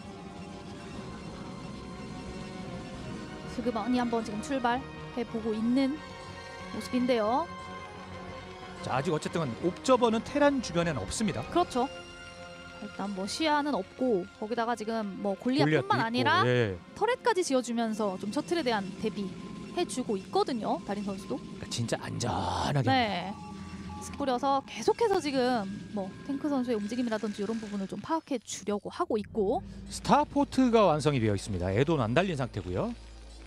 Speaker 2: 슬그머니 한번 지금 출발해 보고 있는 모습인데요.
Speaker 1: 자, 아직 어쨌든 옵저버는 테란 주변에는 없습니다.
Speaker 2: 그렇죠. 일단 뭐 시야는 없고 거기다가 지금 뭐
Speaker 1: 골리앗도
Speaker 2: 골리앗뿐만
Speaker 1: 있고,
Speaker 2: 아니라
Speaker 1: 예.
Speaker 2: 터렛까지 지어주면서 좀 셔틀에 대한 대비 해주고 있거든요. 달인 선수도.
Speaker 1: 그러니까 진짜 안전하게.
Speaker 2: 네. 스 뿌려서 계속해서 지금 뭐 탱크 선수의 움직임이라든지 이런 부분을 좀 파악해 주려고 하고 있고.
Speaker 1: 스타포트가 완성이 되어 있습니다. 애도는 안 달린 상태고요.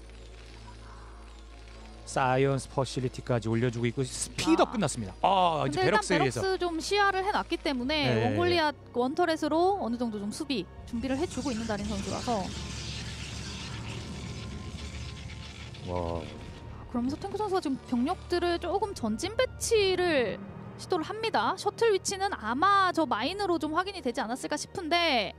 Speaker 1: 사이언스 퍼실리티까지 올려주고 있고 스피드업
Speaker 2: 아.
Speaker 1: 끝났습니다. 아, 이제
Speaker 2: 근데 일단
Speaker 1: 베럭스에서
Speaker 2: 베럭스 좀 시야를 해놨기 때문에
Speaker 1: 네.
Speaker 2: 원골리앗 원터렛으로 어느 정도 좀 수비 준비를 해주고 있는 달인 선수라서.
Speaker 1: 와,
Speaker 2: 그러면서 탱크 선수가 지금 병력들을 조금 전진 배치를 시도를 합니다. 셔틀 위치는 아마 저 마인으로 좀 확인이 되지 않았을까 싶은데.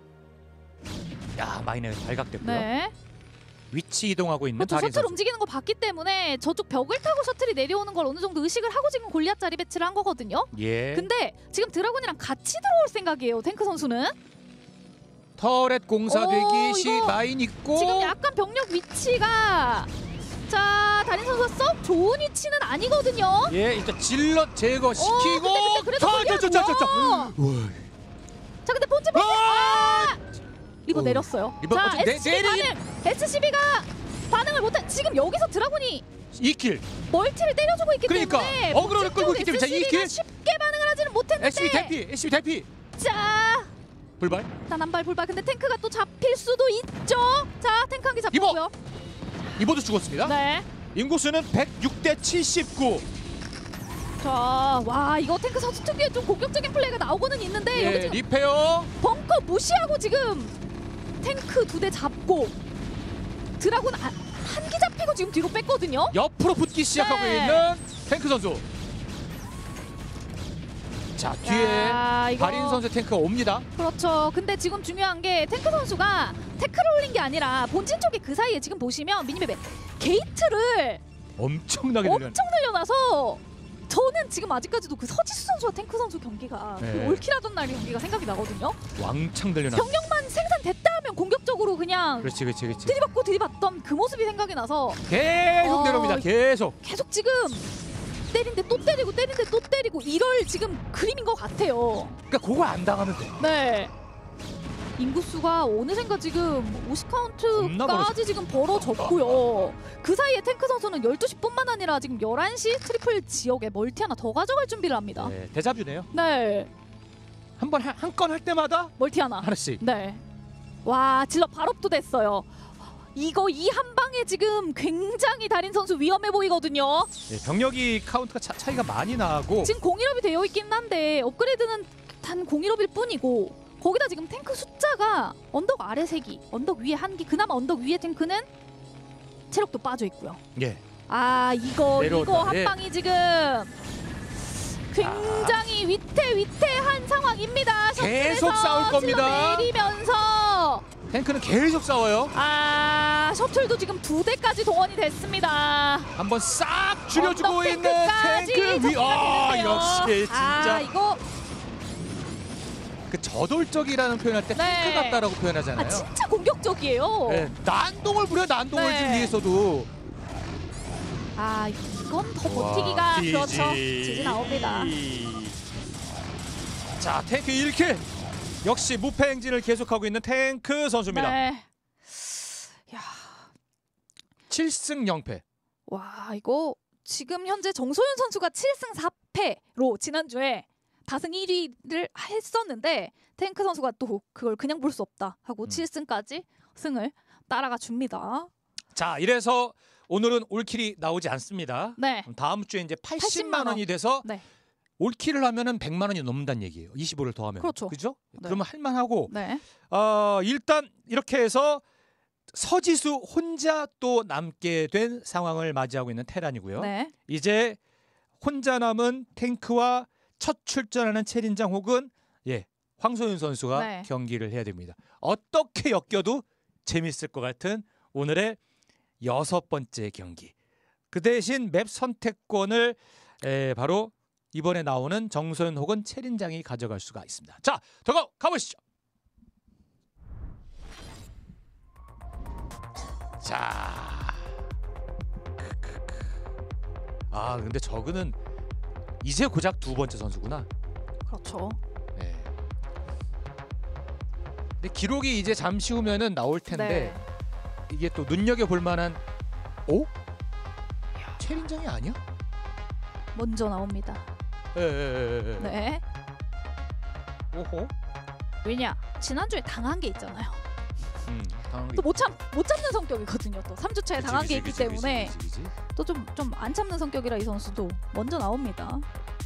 Speaker 1: 야, 마이너에 발각됐고요.
Speaker 2: 네.
Speaker 1: 위치 이동하고 있는
Speaker 2: 그렇죠.
Speaker 1: 달인
Speaker 2: 셔틀
Speaker 1: 선수.
Speaker 2: 움직이는 거 봤기 때문에 저쪽 벽을 타고 셔틀이 내려오는 걸 어느 정도 의식을 하고 지금 골리앗 자리 배치를 한 거거든요.
Speaker 1: 예.
Speaker 2: 근데 지금 드라군이랑 같이 들어올 생각이에요. 탱크 선수는.
Speaker 1: 터렛 공사되기
Speaker 2: 오,
Speaker 1: 시
Speaker 2: 이거
Speaker 1: 마인 있고.
Speaker 2: 지금 약간 병력 위치가 자 달인 선수가 썩 좋은 위치는 아니거든요.
Speaker 1: 예, 일단 질럿 제거시키고.
Speaker 2: 어, 근데, 근데 그래도
Speaker 1: 자, 자, 자, 자, 자.
Speaker 2: 와.
Speaker 1: 우와.
Speaker 2: 자 근데 본진 본진 아! 리버
Speaker 1: 어.
Speaker 2: 내렸어요.
Speaker 1: 리버
Speaker 2: 자
Speaker 1: 어째- 내-
Speaker 2: 에스씨비
Speaker 1: 내리-
Speaker 2: 반응. 에스씨비가 반응을 못한. 지금 여기서 드라군이
Speaker 1: 이 킬.
Speaker 2: 멀티를 때려주고 있기
Speaker 1: 그러니까,
Speaker 2: 때문에
Speaker 1: 어그로를 끌고 있기 때문에 자, 이
Speaker 2: 에스씨비가
Speaker 1: 킬.
Speaker 2: 쉽게 반응을 하지는 못했는데.
Speaker 1: 에스비 대피, 에스비 대피.
Speaker 2: 자
Speaker 1: 불발.
Speaker 2: 일단 한 발 불발. 근데 탱크가 또 잡힐 수도 있죠. 자, 탱크 한 개 잡혔고요.
Speaker 1: 이보도 죽었습니다.
Speaker 2: 네.
Speaker 1: 인구수는 백육 대 칠십구.
Speaker 2: 자, 와 이거 탱크 선수 특유의 좀 공격적인 플레이가 나오고는 있는데
Speaker 1: 예,
Speaker 2: 여기 지금
Speaker 1: 리페어.
Speaker 2: 벙커 무시하고 지금 탱크 두 대 잡고 드라군 한 기 잡히고 지금 뒤로 뺐거든요.
Speaker 1: 옆으로 붙기 시작하고
Speaker 2: 네.
Speaker 1: 있는 탱크 선수. 자, 뒤에
Speaker 2: 야, 이거-
Speaker 1: 발인 선수 탱크가 옵니다.
Speaker 2: 그렇죠. 근데 지금 중요한 게 탱크 선수가 태클을 올린 게 아니라 본진 쪽에 그 사이에 지금 보시면 미니맵에 게이트를
Speaker 1: 엄청나게 늘려.
Speaker 2: 엄청 늘려놔서 저는 지금 아직까지도 그 서지수 선수와 탱크 선수 경기가
Speaker 1: 네.
Speaker 2: 그 올킬하던 날 경기가 생각이 나거든요.
Speaker 1: 왕창 늘려놔.
Speaker 2: 병력만 생산됐다 하면 공격적으로 그냥
Speaker 1: 그렇지, 그렇지, 그렇지.
Speaker 2: 들이받고 들이받던 그 모습이 생각이 나서
Speaker 1: 계속
Speaker 2: 어,
Speaker 1: 내려옵니다. 계속.
Speaker 2: 계속 지금 때린데 또 때리고 때린데 또 때리고 이럴 지금 그림인 것 같아요.
Speaker 1: 그러니까 그거 안 당하면 돼.
Speaker 2: 네. 인구수가 어느샌가 지금 오십
Speaker 1: 겁나
Speaker 2: 카운트까지 지금 벌어졌고요. 그 사이에 탱크 선수는 열두 시뿐만 아니라 지금 열한 시 트리플 지역에 멀티 하나 더 가져갈 준비를 합니다.
Speaker 1: 네, 대자뷰네요.
Speaker 2: 네.
Speaker 1: 한 번 한 건 할 때마다
Speaker 2: 멀티 하나.
Speaker 1: 하나씩.
Speaker 2: 네. 와, 질러 발업도 됐어요. 이거 이 한 방에 지금 굉장히 달인 선수 위험해 보이거든요.
Speaker 1: 네, 병력이 카운트가 차, 차이가 많이 나고.
Speaker 2: 지금 공일업이 되어 있긴 한데 업그레이드는 단 공일업일 뿐이고 거기다 지금 탱크 숫자가 언덕 아래 세 기, 언덕 위에 한 기, 그나마 언덕 위에 탱크는 체력도 빠져 있고요.
Speaker 1: 예.
Speaker 2: 아 이거
Speaker 1: 내려온다.
Speaker 2: 이거 한
Speaker 1: 예.
Speaker 2: 방이 지금 굉장히 위태위태한 상황입니다.
Speaker 1: 계속
Speaker 2: 셔틀에서
Speaker 1: 싸울 겁니다.
Speaker 2: 질러 내리면서
Speaker 1: 탱크는 계속 싸워요.
Speaker 2: 아 셔틀도 지금 두 대까지 동원이 됐습니다.
Speaker 1: 한번 싹 줄여주고
Speaker 2: 언덕
Speaker 1: 있는
Speaker 2: 탱크까지
Speaker 1: 탱크 위. 아
Speaker 2: 접근하게
Speaker 1: 역시
Speaker 2: 되는데요.
Speaker 1: 진짜
Speaker 2: 아 이거
Speaker 1: 그 저돌적이라는 표현할 때
Speaker 2: 네.
Speaker 1: 탱크 같다라고 표현하잖아요.
Speaker 2: 아 진짜 공격적이에요.
Speaker 1: 네, 난동을 부려 난동을
Speaker 2: 네.
Speaker 1: 좀 위해서도.
Speaker 2: 아 이건 더
Speaker 1: 와,
Speaker 2: 버티기가
Speaker 1: 지지.
Speaker 2: 그렇죠. 지지 나옵니다.
Speaker 1: 자 탱크 일 킬. 역시 무패 행진을 계속하고 있는 탱크 선수입니다.
Speaker 2: 네. 야,
Speaker 1: 칠 승 영 패.
Speaker 2: 와 이거 지금 현재 정소윤 선수가 칠 승 사 패로 지난주에 다승 일 위를 했었는데 탱크 선수가 또 그걸 그냥 볼 수 없다 하고
Speaker 1: 음.
Speaker 2: 칠 승까지 승을 따라가 줍니다.
Speaker 1: 자 이래서 오늘은 올킬이 나오지 않습니다.
Speaker 2: 네.
Speaker 1: 다음 주에 이제 팔십만
Speaker 2: 팔십만 원.
Speaker 1: 원이 돼서
Speaker 2: 네.
Speaker 1: 올킬을 하면은 백만 원이 넘는다는 얘기예요. 이십오를 더하면.
Speaker 2: 그렇죠.
Speaker 1: 그죠?
Speaker 2: 네.
Speaker 1: 그러면 할만하고
Speaker 2: 네.
Speaker 1: 어, 일단 이렇게 해서 서지수 혼자 또 남게 된 상황을 맞이하고 있는 테란이고요.
Speaker 2: 네.
Speaker 1: 이제 혼자 남은 탱크와 첫 출전하는 최린장 혹은 예 황소윤 선수가
Speaker 2: 네.
Speaker 1: 경기를 해야 됩니다. 어떻게 엮여도 재밌을 것 같은 오늘의 여섯 번째 경기. 그 대신 맵 선택권을 에, 바로 이번에 나오는 정소윤 혹은 최린장이 가져갈 수가 있습니다. 자, 더 가보시죠. 자, 아 근데 저그는 이제 고작 두 번째 선수구나.
Speaker 2: 그렇죠.
Speaker 1: 네. 근데 기록이 이제 잠시 후면은 나올 텐데
Speaker 2: 네.
Speaker 1: 이게 또 눈여겨 볼 만한. 오? 최린장이 아니야?
Speaker 2: 먼저 나옵니다.
Speaker 1: 예, 예, 예, 예.
Speaker 2: 네.
Speaker 1: 오호.
Speaker 2: 왜냐? 지난주에 당한 게 있잖아요.
Speaker 1: 음, 당황이.
Speaker 2: 또 못 참 못 참는 성격이거든요. 또 삼 주차에
Speaker 1: 그치,
Speaker 2: 당한
Speaker 1: 그치,
Speaker 2: 게 있기
Speaker 1: 그치,
Speaker 2: 때문에
Speaker 1: 그치, 그치, 그치.
Speaker 2: 또 좀 좀 안 참는 성격이라 이 선수도 먼저 나옵니다.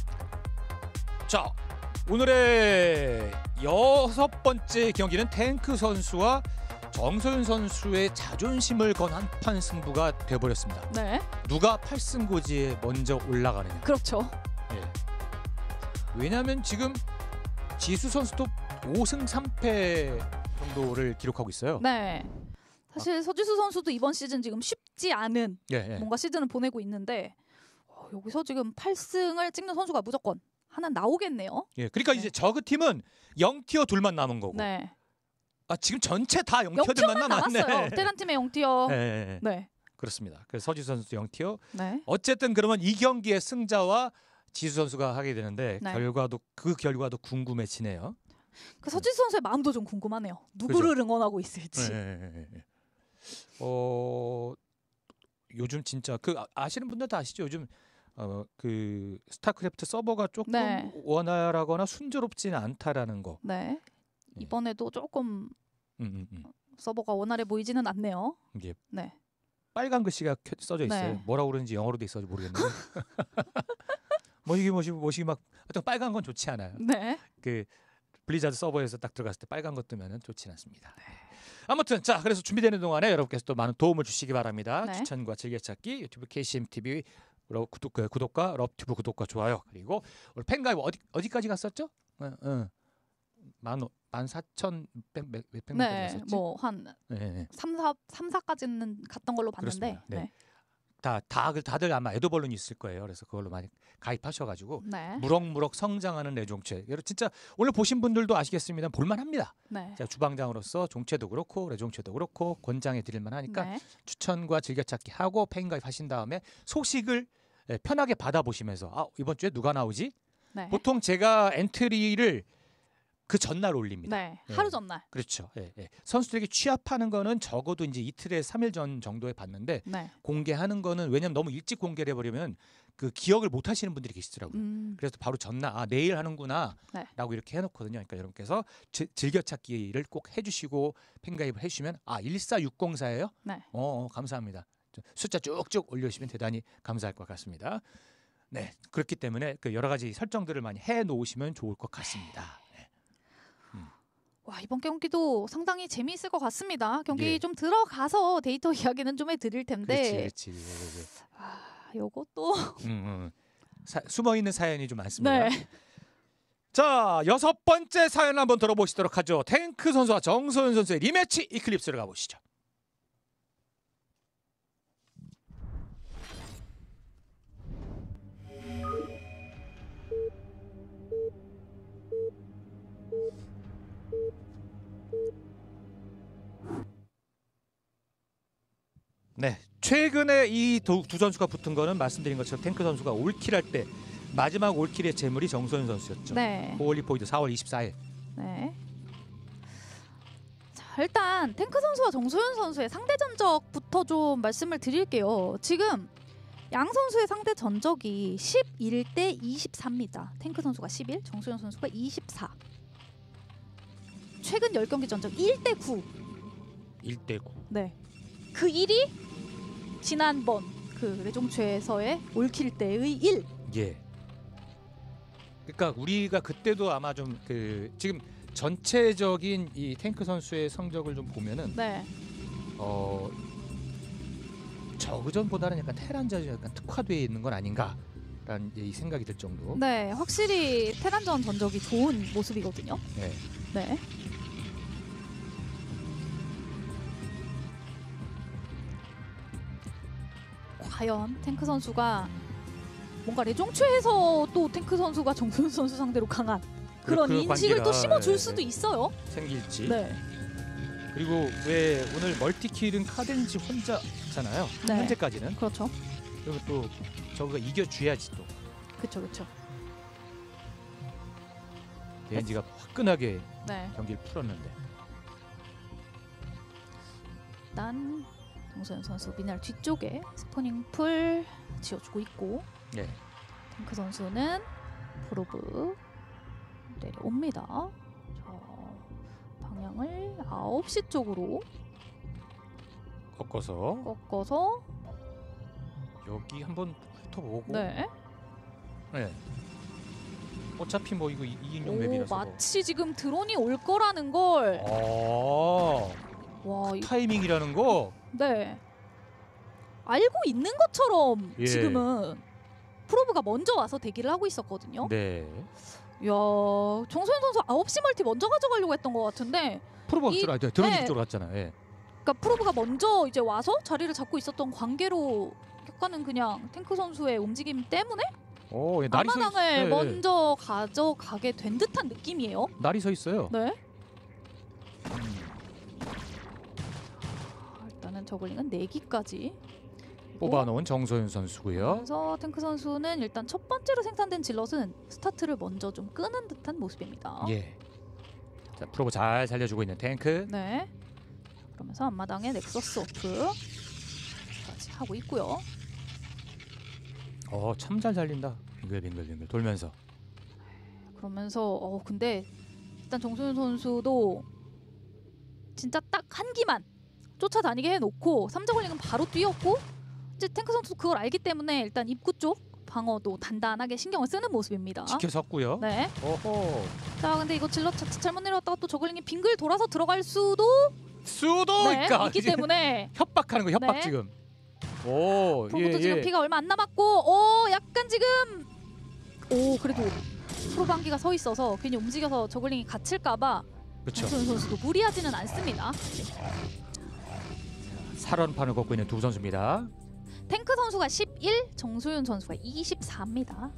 Speaker 1: 자, 오늘의 여섯 번째 경기는 탱크 선수와 정소윤 선수의 자존심을 건 한판 승부가 돼버렸습니다.
Speaker 2: 네.
Speaker 1: 누가 팔 승 고지에 먼저 올라가느냐.
Speaker 2: 그렇죠.
Speaker 1: 예. 왜냐하면 지금 지수 선수도 오 승 삼 패 정도를 기록하고 있어요.
Speaker 2: 네. 사실 서지수 선수도 이번 시즌 지금 쉽지 않은
Speaker 1: 예, 예.
Speaker 2: 뭔가 시즌을 보내고 있는데 어, 여기서 지금 팔 승을 찍는 선수가 무조건 하나 나오겠네요.
Speaker 1: 예. 그러니까
Speaker 2: 네.
Speaker 1: 이제 저그 팀은 영 티어 둘만 남은 거고.
Speaker 2: 네.
Speaker 1: 아 지금 전체 다 영 티어들만
Speaker 2: 영 티어만
Speaker 1: 남았네.
Speaker 2: 남았어요. 테란 팀의 영 티어.
Speaker 1: 예, 예, 예.
Speaker 2: 네.
Speaker 1: 그렇습니다. 그래서 서지수 선수도 영 티어.
Speaker 2: 네.
Speaker 1: 어쨌든 그러면 이 경기의 승자와 지수 선수가 하게 되는데
Speaker 2: 네.
Speaker 1: 결과도 그 결과도 궁금해지네요.
Speaker 2: 그 서지수 선수의 마음도 좀 궁금하네요. 누구를 응원하고 있을지.
Speaker 1: 예, 예, 예, 예. 어 요즘 진짜 그 아- 아시는 분들 다 아시죠? 요즘 어 그 스타크래프트 서버가 조금
Speaker 2: 네.
Speaker 1: 원활하거나 순조롭지는 않다라는 거.
Speaker 2: 네.
Speaker 1: 네.
Speaker 2: 이번에도 조금
Speaker 1: 음, 음, 음.
Speaker 2: 서버가 원활해 보이지는 않네요.
Speaker 1: 이게
Speaker 2: 네.
Speaker 1: 빨간 글씨가 켜- 써져 있어요.
Speaker 2: 네.
Speaker 1: 뭐라고 그러는지 영어로 돼 있어서 모르겠는데. 뭐시기 뭐시기 뭐시기 막 어떤 빨간 건 좋지 않아요.
Speaker 2: 네.
Speaker 1: 그 블리자드 서버에서 딱 들어갔을 때 빨간 것 뜨면은 좋지 않습니다. 네. 아무튼 자 그래서 준비되는 동안에 여러분께서 또 많은 도움을 주시기 바랍니다.
Speaker 2: 네.
Speaker 1: 추천과 즐겨찾기 유튜브 케이씨엠티비 러, 구독, 그, 구독과 럽튜브 구독과 좋아요 그리고 오늘 팬가입 어디 어디까지 갔었죠? 어, 어. 만, 만 사천 몇백 명까지
Speaker 2: 네.
Speaker 1: 갔었지?
Speaker 2: 뭐한
Speaker 1: 네, 네.
Speaker 2: 삼, 사, 삼, 사까지는 갔던 걸로 봤는데.
Speaker 1: 그렇습니다. 네.
Speaker 2: 네.
Speaker 1: 다, 다 다들 아마 에드벌룬이 있을 거예요. 그래서 그걸로 많이 가입하셔가지고
Speaker 2: 네.
Speaker 1: 무럭무럭 성장하는 내 종체. 여러분 진짜 오늘 보신 분들도 아시겠습니다. 볼만합니다.
Speaker 2: 네.
Speaker 1: 제가 주방장으로서 종체도 그렇고 레종체도 그렇고 권장해 드릴만 하니까
Speaker 2: 네.
Speaker 1: 추천과 즐겨찾기 하고 팬가입 하신 다음에 소식을 예, 편하게 받아보시면서 아 이번 주에 누가 나오지?
Speaker 2: 네.
Speaker 1: 보통 제가 엔트리를 그 전날 올립니다.
Speaker 2: 네.
Speaker 1: 예.
Speaker 2: 하루 전날.
Speaker 1: 그렇죠. 예, 예. 선수들에게 취합하는 거는 적어도 이제 이틀에 삼 일 전 정도에 봤는데
Speaker 2: 네.
Speaker 1: 공개하는 거는 왜냐면 너무 일찍 공개를 해버리면 그 기억을 못 하시는 분들이 계시더라고요.
Speaker 2: 음.
Speaker 1: 그래서 바로 전날 아 내일 하는구나
Speaker 2: 네.
Speaker 1: 라고 이렇게 해놓거든요. 그러니까 여러분께서 지, 즐겨찾기를 꼭 해주시고 팬가입을 해주시면 아 일사육공사예요?
Speaker 2: 네.
Speaker 1: 어, 어 감사합니다. 숫자 쭉쭉 올려주시면 대단히 감사할 것 같습니다. 네 그렇기 때문에 그 여러 가지 설정들을 많이 해놓으시면 좋을 것 같습니다. 네.
Speaker 2: 와, 이번 경기도 상당히 재미있을 것 같습니다. 경기
Speaker 1: 예.
Speaker 2: 좀 들어가서 데이터 이야기는 좀 해드릴 텐데.
Speaker 1: 그렇지, 그렇지. 예, 예, 예.
Speaker 2: 아, 요것도.
Speaker 1: 음, 음. 사, 숨어있는 사연이 좀 많습니다.
Speaker 2: 네.
Speaker 1: 자 여섯 번째 사연 한번 들어보시도록 하죠. 탱크 선수와 정소연 선수의 리매치 이클립스를 가보시죠. 네, 최근에 이 두 선수가 붙은 거는 말씀드린 것처럼 탱크 선수가 올킬할 때 마지막 올킬의 재물이 정소연 선수였죠.
Speaker 2: 네.
Speaker 1: 호올리 포이드 사월 이십사일.
Speaker 2: 네. 자, 일단 탱크 선수와 정소연 선수의 상대 전적부터 좀 말씀을 드릴게요. 지금 양 선수의 상대 전적이 십일 대 이십사입니다. 탱크 선수가 십일, 정소연 선수가 이십사. 최근 십 경기 전적 일 대 구.
Speaker 1: 일 대 구.
Speaker 2: 네. 그 일이 지난번 그 레종최에서의 올킬 때의 일.
Speaker 1: 예. 그러니까 우리가 그때도 아마 좀 그 지금 전체적인 이 탱크 선수의 성적을 좀 보면은
Speaker 2: 네.
Speaker 1: 어 저그전보다는 약간 테란전이 약간 특화되어 있는 건 아닌가라는 이 생각이 들 정도.
Speaker 2: 네, 확실히 테란전 전적이 좋은 모습이거든요.
Speaker 1: 네.
Speaker 2: 네. 과연 탱크 선수가 뭔가 레종최에서 또 탱크 선수가 정소연 선수 상대로 강한 그런
Speaker 1: 그
Speaker 2: 인식을 또
Speaker 1: 관계가,
Speaker 2: 심어줄
Speaker 1: 예,
Speaker 2: 수도
Speaker 1: 예.
Speaker 2: 있어요.
Speaker 1: 생길지.
Speaker 2: 네.
Speaker 1: 그리고 왜 오늘 멀티킬은 카덴지 혼자잖아요.
Speaker 2: 네.
Speaker 1: 현재까지는.
Speaker 2: 그렇죠.
Speaker 1: 그리고 또 저거가 이겨줘야지 또.
Speaker 2: 그렇죠, 그렇죠.
Speaker 1: 데인지가 화끈하게
Speaker 2: 네.
Speaker 1: 경기를 풀었는데.
Speaker 2: 일단 정소연 선수 미네랄 뒤쪽에 스포닝 풀 지어주고 있고
Speaker 1: 네.
Speaker 2: 탱크 선수는 프로브 내려옵니다. 자, 방향을 아홉 시 쪽으로
Speaker 1: 꺾어서
Speaker 2: 꺾어서
Speaker 1: 여기 한번 훑어보고.
Speaker 2: 네.
Speaker 1: 네. 어차피 뭐 이거 이인용
Speaker 2: 오,
Speaker 1: 맵이라서.
Speaker 2: 마치 지금 드론이 올 거라는 걸.
Speaker 1: 아,
Speaker 2: 와, 이-
Speaker 1: 타이밍이라는 거.
Speaker 2: 네. 알고 있는 것처럼
Speaker 1: 예.
Speaker 2: 지금은 프로브가 먼저 와서 대기를 하고 있었거든요.
Speaker 1: 네.
Speaker 2: 이야, 정소연 선수 아홉 시 멀티 먼저 가져가려고 했던 것 같은데
Speaker 1: 프로가
Speaker 2: 이-
Speaker 1: 그쪽 아, 드론이
Speaker 2: 네.
Speaker 1: 그쪽으로 갔잖아요. 예.
Speaker 2: 그러니까 프로브가 먼저 이제 와서 자리를 잡고 있었던 관계로 약간은 그냥 탱크 선수의 움직임 때문에
Speaker 1: 오, 예, 날이 서 있,
Speaker 2: 앞마당을
Speaker 1: 예, 예.
Speaker 2: 먼저 가져가게 된 듯한 느낌이에요.
Speaker 1: 날이 서 있어요.
Speaker 2: 네.
Speaker 1: 음,
Speaker 2: 일단은 저글링은 네 기까지
Speaker 1: 뽑아놓은 정소연 선수고요.
Speaker 2: 그래서 탱크 선수는 일단 첫 번째로 생산된 질럿은 스타트를 먼저 좀 끄는 듯한 모습입니다.
Speaker 1: 예. 자, 프로보 잘 살려주고 있는 탱크.
Speaker 2: 네. 그러면서 앞마당에 넥서스 오프까지 하고 있고요.
Speaker 1: 어, 참 잘 살린다. 빙글빙글빙글 돌면서.
Speaker 2: 그러면서 어 근데 일단 정소윤 선수도 진짜 딱 한 기만 쫓아다니게 해놓고 삼저글링은 바로 뛰었고 이제 탱크 선수도 그걸 알기 때문에 일단 입구 쪽 방어도 단단하게 신경을 쓰는 모습입니다.
Speaker 1: 지켜섰고요.
Speaker 2: 네.
Speaker 1: 오호.
Speaker 2: 자 근데 이거 질럿 자칫 잘못 내려왔다가 또 저글링이 빙글 돌아서 들어갈 수도
Speaker 1: 수도
Speaker 2: 네,
Speaker 1: 있다.
Speaker 2: 있기 때문에
Speaker 1: 협박하는 거 협박
Speaker 2: 네.
Speaker 1: 지금. 오,
Speaker 2: 프로도
Speaker 1: 예,
Speaker 2: 지금
Speaker 1: 예.
Speaker 2: 피가 얼마 안 남았고 오 약간 지금 오 그래도 프로방기가 서 있어서 괜히 움직여서 저글링이 갇힐까봐
Speaker 1: 그렇죠.
Speaker 2: 정소윤 선수도 무리하지는 않습니다.
Speaker 1: 살원판을 걷고 있는 두 선수입니다.
Speaker 2: 탱크 선수가 십일, 정소윤 선수가 이십사입니다.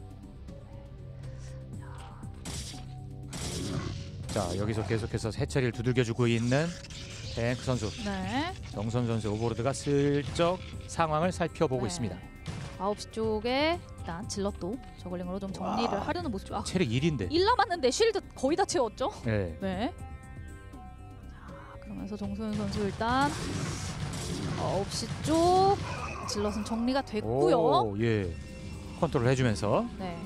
Speaker 1: 자, 여기서 계속해서 해처리를 두들겨주고 있는 탱크 선수.
Speaker 2: 네.
Speaker 1: 정선 선수 오버로드가 슬쩍 상황을 살펴보고
Speaker 2: 네.
Speaker 1: 있습니다.
Speaker 2: 아홉 시 쪽에 일단 질럿도 저글링으로 좀 정리를
Speaker 1: 와.
Speaker 2: 하려는 모습. 아,
Speaker 1: 체력 일인데.
Speaker 2: 일 남았는데 쉴드 거의 다 채웠죠?
Speaker 1: 네.
Speaker 2: 네. 자, 그러면서 정소윤 선수 일단 아홉 시 쪽 질럿은 정리가 됐고요.
Speaker 1: 오, 예. 컨트롤 해주면서.
Speaker 2: 네.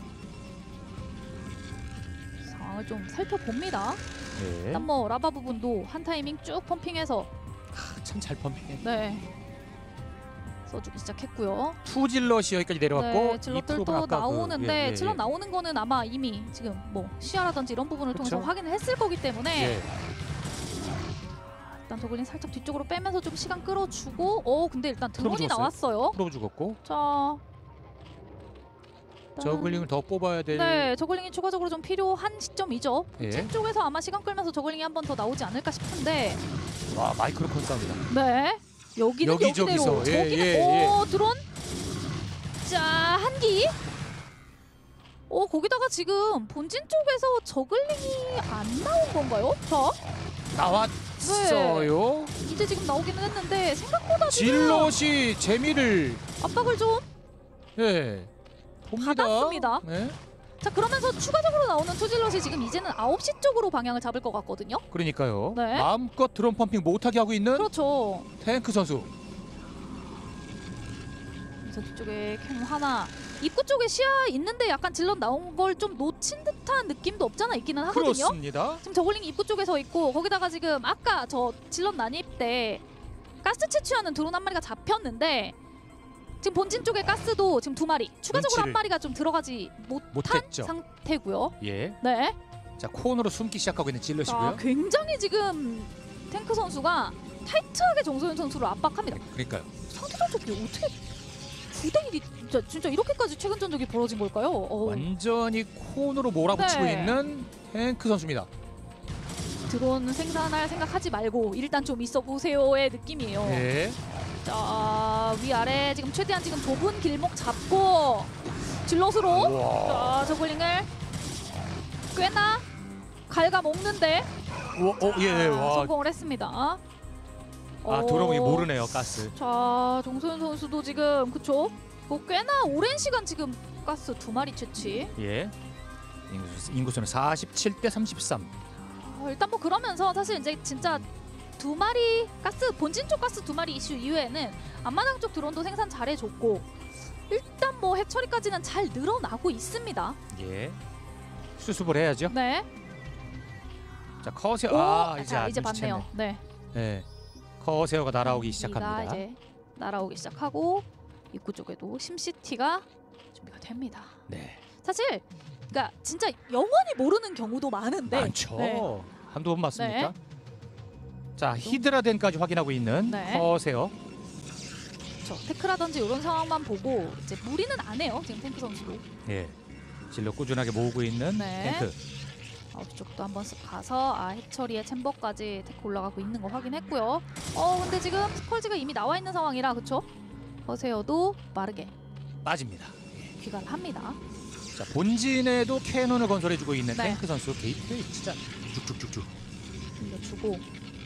Speaker 2: 상황을 좀 살펴봅니다.
Speaker 1: 예.
Speaker 2: 일단 뭐 라바 부분도 한 타이밍 쭉 펌핑해서
Speaker 1: 참 잘 펌핑해.
Speaker 2: 네. 써주기 시작했고요.
Speaker 1: 투질럿이 여기까지 내려왔고
Speaker 2: 네,
Speaker 1: 이
Speaker 2: 질럿들도
Speaker 1: 프로가 아까
Speaker 2: 나오는데
Speaker 1: 그, 예, 예,
Speaker 2: 질럿
Speaker 1: 예.
Speaker 2: 나오는 거는 아마 이미 지금 뭐 시야라든지 이런 부분을
Speaker 1: 그쵸?
Speaker 2: 통해서 확인을 했을 거기 때문에
Speaker 1: 예.
Speaker 2: 일단 저글링 살짝 뒤쪽으로 빼면서 좀 시간 끌어주고 어 근데 일단 드론이
Speaker 1: 죽었어요?
Speaker 2: 나왔어요.
Speaker 1: 프로 죽었고
Speaker 2: 자 일단-
Speaker 1: 저글링을 더 뽑아야 될.
Speaker 2: 네 저글링이 추가적으로 좀 필요한 시점이죠.
Speaker 1: 예.
Speaker 2: 제 쪽에서 아마 시간 끌면서 저글링이 한 번 더 나오지 않을까 싶은데
Speaker 1: 와, 마이크로 컨싸움이다.
Speaker 2: 네 여기는
Speaker 1: 여기저기서,
Speaker 2: 여기대로
Speaker 1: 예,
Speaker 2: 저기는
Speaker 1: 예,
Speaker 2: 오 드론 자 한기 어 거기다가 지금 본진 쪽에서 저글링이 안 나온 건가요? 자
Speaker 1: 나왔어요.
Speaker 2: 이제 지금 나오기는 했는데 생각보다 지금
Speaker 1: 질럿이 재미를
Speaker 2: 압박을 좀
Speaker 1: 예. 봅니다.
Speaker 2: 받았습니다.
Speaker 1: 네.
Speaker 2: 자 그러면서 추가적으로 나오는 투질럿이 지금 이제는 아홉 시 쪽으로 방향을 잡을 것 같거든요.
Speaker 1: 그러니까요.
Speaker 2: 네.
Speaker 1: 마음껏 드론 펌핑 못하게 하고 있는
Speaker 2: 그렇죠.
Speaker 1: 탱크 선수.
Speaker 2: 그래서 뒤쪽에 캠 하나 입구 쪽에 시야 있는데 약간 질럿 나온 걸 좀 놓친 듯한 느낌도 없잖아 있기는 하거든요.
Speaker 1: 그렇습니다.
Speaker 2: 지금 저글링이 입구 쪽에 서 있고 거기다가 지금 아까 저 질럿 난입 때 가스 채취하는 드론 한 마리가 잡혔는데 지금 본진 쪽에 가스도 지금 두 마리 추가적으로
Speaker 1: 눈치를
Speaker 2: 한 마리가 좀 들어가지 못한
Speaker 1: 못했죠.
Speaker 2: 상태고요.
Speaker 1: 예.
Speaker 2: 네.
Speaker 1: 자, 코너로 숨기 시작하고 있는
Speaker 2: 자,
Speaker 1: 질럿이고요.
Speaker 2: 굉장히 지금 탱크 선수가 타이트하게 정소윤 선수를 압박합니다.
Speaker 1: 그러니까요.
Speaker 2: 상대 전적이 어떻게 구 대 일이 진짜, 진짜 이렇게까지 최근 전적이 벌어진 걸까요? 어,
Speaker 1: 완전히 코너로 몰아붙이고
Speaker 2: 네.
Speaker 1: 있는 탱크 선수입니다.
Speaker 2: 드론 생산할 생각하지 말고 일단 좀 있어 보세요의 느낌이에요.
Speaker 1: 예.
Speaker 2: 자 위아래 지금 최대한 지금 좁은 길목 잡고 질럿으로
Speaker 1: 와.
Speaker 2: 자 저글링을 꽤나 갉아먹는데
Speaker 1: 오, 오, 예, 예.
Speaker 2: 아,
Speaker 1: 와.
Speaker 2: 성공을 했습니다.
Speaker 1: 아,
Speaker 2: 어,
Speaker 1: 도롱이 모르네요, 가스.
Speaker 2: 자 정소윤 선수도 지금 그쵸? 뭐 꽤나 오랜 시간 지금 가스 두 마리 채취.
Speaker 1: 예. 인구수, 인구수는 사십칠 대 삼십삼.
Speaker 2: 어, 일단 뭐 그러면서 사실 이제 진짜 두 마리 가스 본진 쪽 가스 두 마리 이슈 이후에는 앞마당 쪽 드론도 생산 잘해줬고 일단 뭐 해처리까지는 잘 늘어나고 있습니다.
Speaker 1: 예. 수습을 해야죠.
Speaker 2: 네.
Speaker 1: 자, 커세어.
Speaker 2: 오,
Speaker 1: 아, 이제
Speaker 2: 자,
Speaker 1: 안
Speaker 2: 이제
Speaker 1: 눈치챘네.
Speaker 2: 봤네요. 네.
Speaker 1: 예. 커세어가 날아오기
Speaker 2: 이가
Speaker 1: 시작합니다.
Speaker 2: 이제 날아오기 시작하고 입구 쪽에도 심시티가 준비가 됩니다.
Speaker 1: 네.
Speaker 2: 사실 그러니까 진짜 영원히 모르는 경우도 많은데
Speaker 1: 많죠.
Speaker 2: 네.
Speaker 1: 한두 번 맞습니까?
Speaker 2: 네.
Speaker 1: 자, 히드라덴까지 확인하고 있는
Speaker 2: 네.
Speaker 1: 커세어.
Speaker 2: 저 테크라든지 이런 상황만 보고 이제 무리는 안 해요. 지금 탱크 선수도.
Speaker 1: 예. 질러 꾸준하게 모으고 있는
Speaker 2: 네.
Speaker 1: 탱크.
Speaker 2: 아홉 시 쪽도 한번 쓱 가서 아 해처리의 챔버까지 테크 올라가고 있는 거 확인했고요. 어 근데 지금 스컬지가 이미 나와 있는 상황이라 그쵸? 허세어도 빠르게
Speaker 1: 빠집니다.
Speaker 2: 귀가를 합니다.
Speaker 1: 자, 본진에도 캐논을 건설해주고 있는
Speaker 2: 네.
Speaker 1: 탱크 선수 게이트웨이 진짜 쭉쭉쭉쭉.
Speaker 2: 올려주고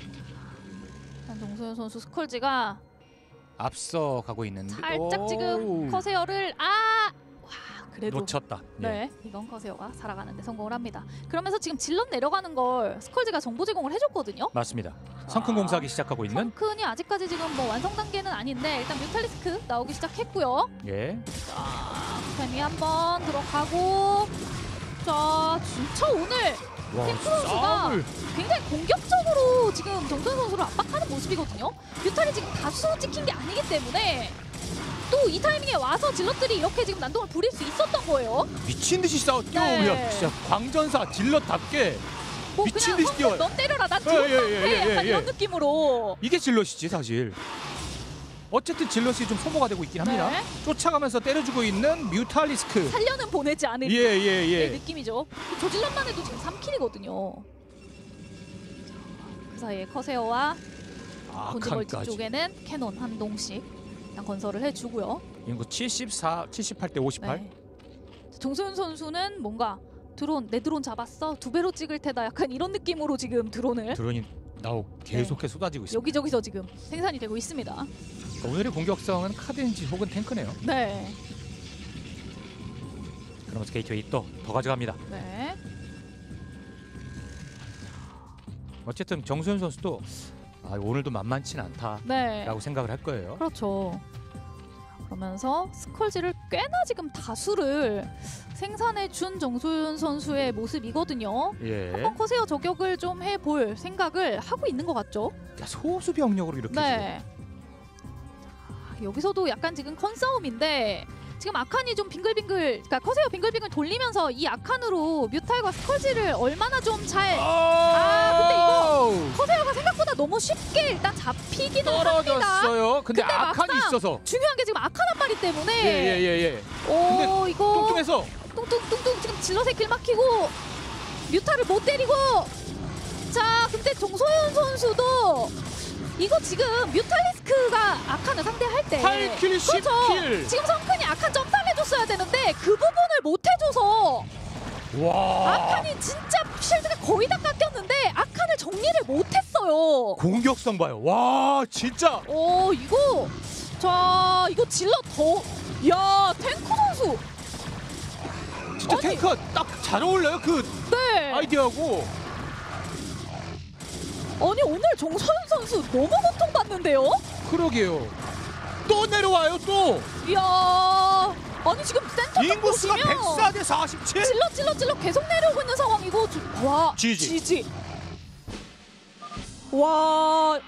Speaker 2: 일단 정소연 선수 스컬지가
Speaker 1: 앞서 가고 있는데
Speaker 2: 살짝 지금
Speaker 1: 오우.
Speaker 2: 커세어를 아 와, 그래도
Speaker 1: 놓쳤다.
Speaker 2: 네 이건 커세어가 살아가는데 성공을 합니다. 그러면서 지금 질럿 내려가는 걸 스컬지가 정보 제공을 해줬거든요.
Speaker 1: 맞습니다. 성큰
Speaker 2: 아.
Speaker 1: 공사하기 시작하고 있는
Speaker 2: 성큰이 아직까지 지금 뭐 완성 단계는 아닌데 일단 뮤탈리스크 나오기 시작했고요.
Speaker 1: 예.
Speaker 2: 자, 템이 한번 들어가고 자, 진짜 오늘
Speaker 1: 와,
Speaker 2: 탱크 선수가
Speaker 1: 싸움을.
Speaker 2: 굉장히 공격적으로 지금 정소연 선수를 압박하는 모습이거든요. 뮤탈이 지금 다수 찍힌 게 아니기 때문에 또 이 타이밍에 와서 질럿들이 이렇게 지금 난동을 부릴 수 있었던 거예요.
Speaker 1: 미친 듯이 싸워 뛰어.
Speaker 2: 네.
Speaker 1: 야, 진짜 광전사 딜럿답게
Speaker 2: 뭐
Speaker 1: 미친
Speaker 2: 그냥
Speaker 1: 듯이 뛰어요.
Speaker 2: 넌 때려라 난
Speaker 1: 예, 예,
Speaker 2: 들어갈게
Speaker 1: 예, 예,
Speaker 2: 약간
Speaker 1: 예.
Speaker 2: 이런 느낌으로.
Speaker 1: 이게 질럿이지 사실. 어쨌든 질럿이 좀 소모가 되고 있긴 합니다.
Speaker 2: 네.
Speaker 1: 쫓아가면서 때려주고 있는 뮤탈리스크.
Speaker 2: 살려는 보내지 않을
Speaker 1: 예예 예, 예.
Speaker 2: 네, 느낌이죠. 조질럿만 해도 지금 삼 킬이거든요. 그 사이에 커세어와
Speaker 1: 아,
Speaker 2: 본즈벌집
Speaker 1: 칸까지.
Speaker 2: 쪽에는 캐논 한 동씩 일단 건설을 해주고요.
Speaker 1: 인구 칠십사, 칠십팔 대 오십팔.
Speaker 2: 네. 정소윤 선수는 뭔가 드론 내 드론 잡았어 두 배로 찍을 테다 약간 이런 느낌으로 지금 드론을
Speaker 1: 드론이 나오고 계속해서 쏟아지고 있습니다.
Speaker 2: 여기저기서 지금 생산이 되고 있습니다.
Speaker 1: 그러니까 오늘의 공격성은 카드인지 혹은 탱크네요.
Speaker 2: 네,
Speaker 1: 그러면서 게이트웨이 또 더 가져갑니다.
Speaker 2: 네,
Speaker 1: 어쨌든 정수현 선수도 아, 오늘도 만만치는 않다라고
Speaker 2: 네.
Speaker 1: 생각을 할 거예요.
Speaker 2: 그렇죠. 그러면서 스컬지를 꽤나 지금 다수를 생산해 준 정소윤 선수의 모습이거든요.
Speaker 1: 예.
Speaker 2: 한번 커세어 저격을 좀 해볼 생각을 하고 있는 것 같죠?
Speaker 1: 야, 소수 병력으로 이렇게.
Speaker 2: 네. 자, 여기서도 약간 지금 컨싸움인데 지금 아칸이 좀 빙글빙글, 그러니까 커세어 빙글빙글 돌리면서 이 아칸으로 뮤탈과 스컬지를 얼마나 좀 잘
Speaker 1: 아,
Speaker 2: 근데 이거 커세어가 생각보다 너무 쉽게 일단 잡히기는 합니다.
Speaker 1: 떨어졌어요. 근데,
Speaker 2: 근데
Speaker 1: 아칸이
Speaker 2: 막상
Speaker 1: 있어서.
Speaker 2: 중요한 게 지금 아칸 한 마리 때문에
Speaker 1: 예예예 예, 예.
Speaker 2: 오 이거
Speaker 1: 뚱뚱해서
Speaker 2: 뚱뚱뚱뚱 지금 질럿에 길 막히고 뮤타를 못 때리고 자 근데 정소윤 선수도 이거 지금 뮤탈리스크가 아칸을 상대할 때
Speaker 1: 팔 킬 십 킬.
Speaker 2: 그렇죠. 지금 성큰이 아칸 점사를 해줬어야 되는데 그 부분을 못 해줘서
Speaker 1: 와.
Speaker 2: 아칸이 진짜 쉴드가 거의 다 깎였는데 아칸을 정리를 못했어요.
Speaker 1: 공격성 봐요. 와 진짜.
Speaker 2: 오 이거 자 이거 질럿 더 야 탱크 선수
Speaker 1: 진짜
Speaker 2: 아니.
Speaker 1: 탱크가 딱 잘 어울려요. 그
Speaker 2: 네
Speaker 1: 아이디어하고.
Speaker 2: 아니 오늘 정소윤 선수 너무 고통받는데요?
Speaker 1: 그러게요. 또 내려와요 또.
Speaker 2: 이야 아니 지금 센터 쪽
Speaker 1: 인구수가
Speaker 2: 보시면
Speaker 1: 백사 대 사십칠.
Speaker 2: 질럿 질럿 질럿 계속 내려오고 있는 상황이고 주- 와
Speaker 1: 지지.
Speaker 2: 지지 와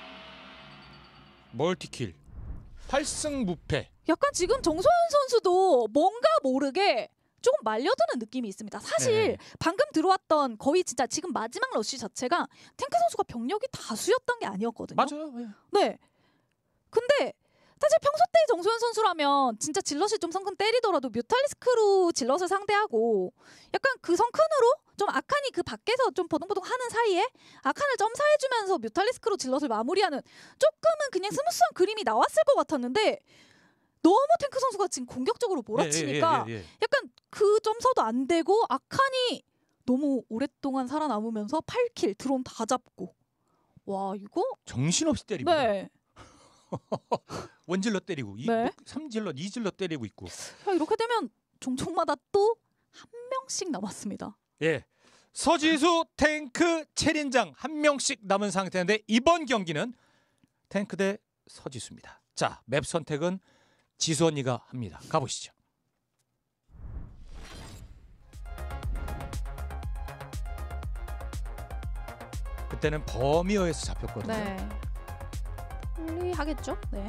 Speaker 1: 멀티킬. 팔 승 무패.
Speaker 2: 약간 지금 정소윤 선수도 뭔가 모르게 조금 말려드는 느낌이 있습니다. 사실
Speaker 1: 네.
Speaker 2: 방금 들어왔던 거의 진짜 지금 마지막 러쉬 자체가 탱크 선수가 병력이 다수였던 게 아니었거든요.
Speaker 1: 맞아요. 예.
Speaker 2: 네. 근데 사실 평소 때 정소연 선수라면 진짜 질럿이 좀 성큰 때리더라도 뮤탈리스크로 질럿을 상대하고 약간 그 성큰으로 좀 아칸이 그 밖에서 좀 버둥버둥 하는 사이에 아칸을 점사해주면서 뮤탈리스크로 질럿을 마무리하는 조금은 그냥 스무스한 그림이 나왔을 것 같았는데 너무 탱크 선수가 지금 공격적으로 몰아치니까
Speaker 1: 예, 예, 예, 예.
Speaker 2: 약간 그 점사도 안 되고 아칸이 너무 오랫동안 살아남으면서 팔 킬 드론 다 잡고 와 이거
Speaker 1: 정신없이 때리고.
Speaker 2: 네.
Speaker 1: 원질러 때리고 이
Speaker 2: 네.
Speaker 1: 삼질러 이질러 때리고 있고.
Speaker 2: 야, 이렇게 되면 종족마다 또 한 명씩 남았습니다.
Speaker 1: 예. 서지수 탱크 채린장 한 명씩 남은 상태인데 이번 경기는 탱크 대 서지수입니다. 자, 맵 선택은 지수 언니가 합니다. 가보시죠. 그때는 버미어에서 잡혔거든요.
Speaker 2: 네. 빨리 하겠죠? 네.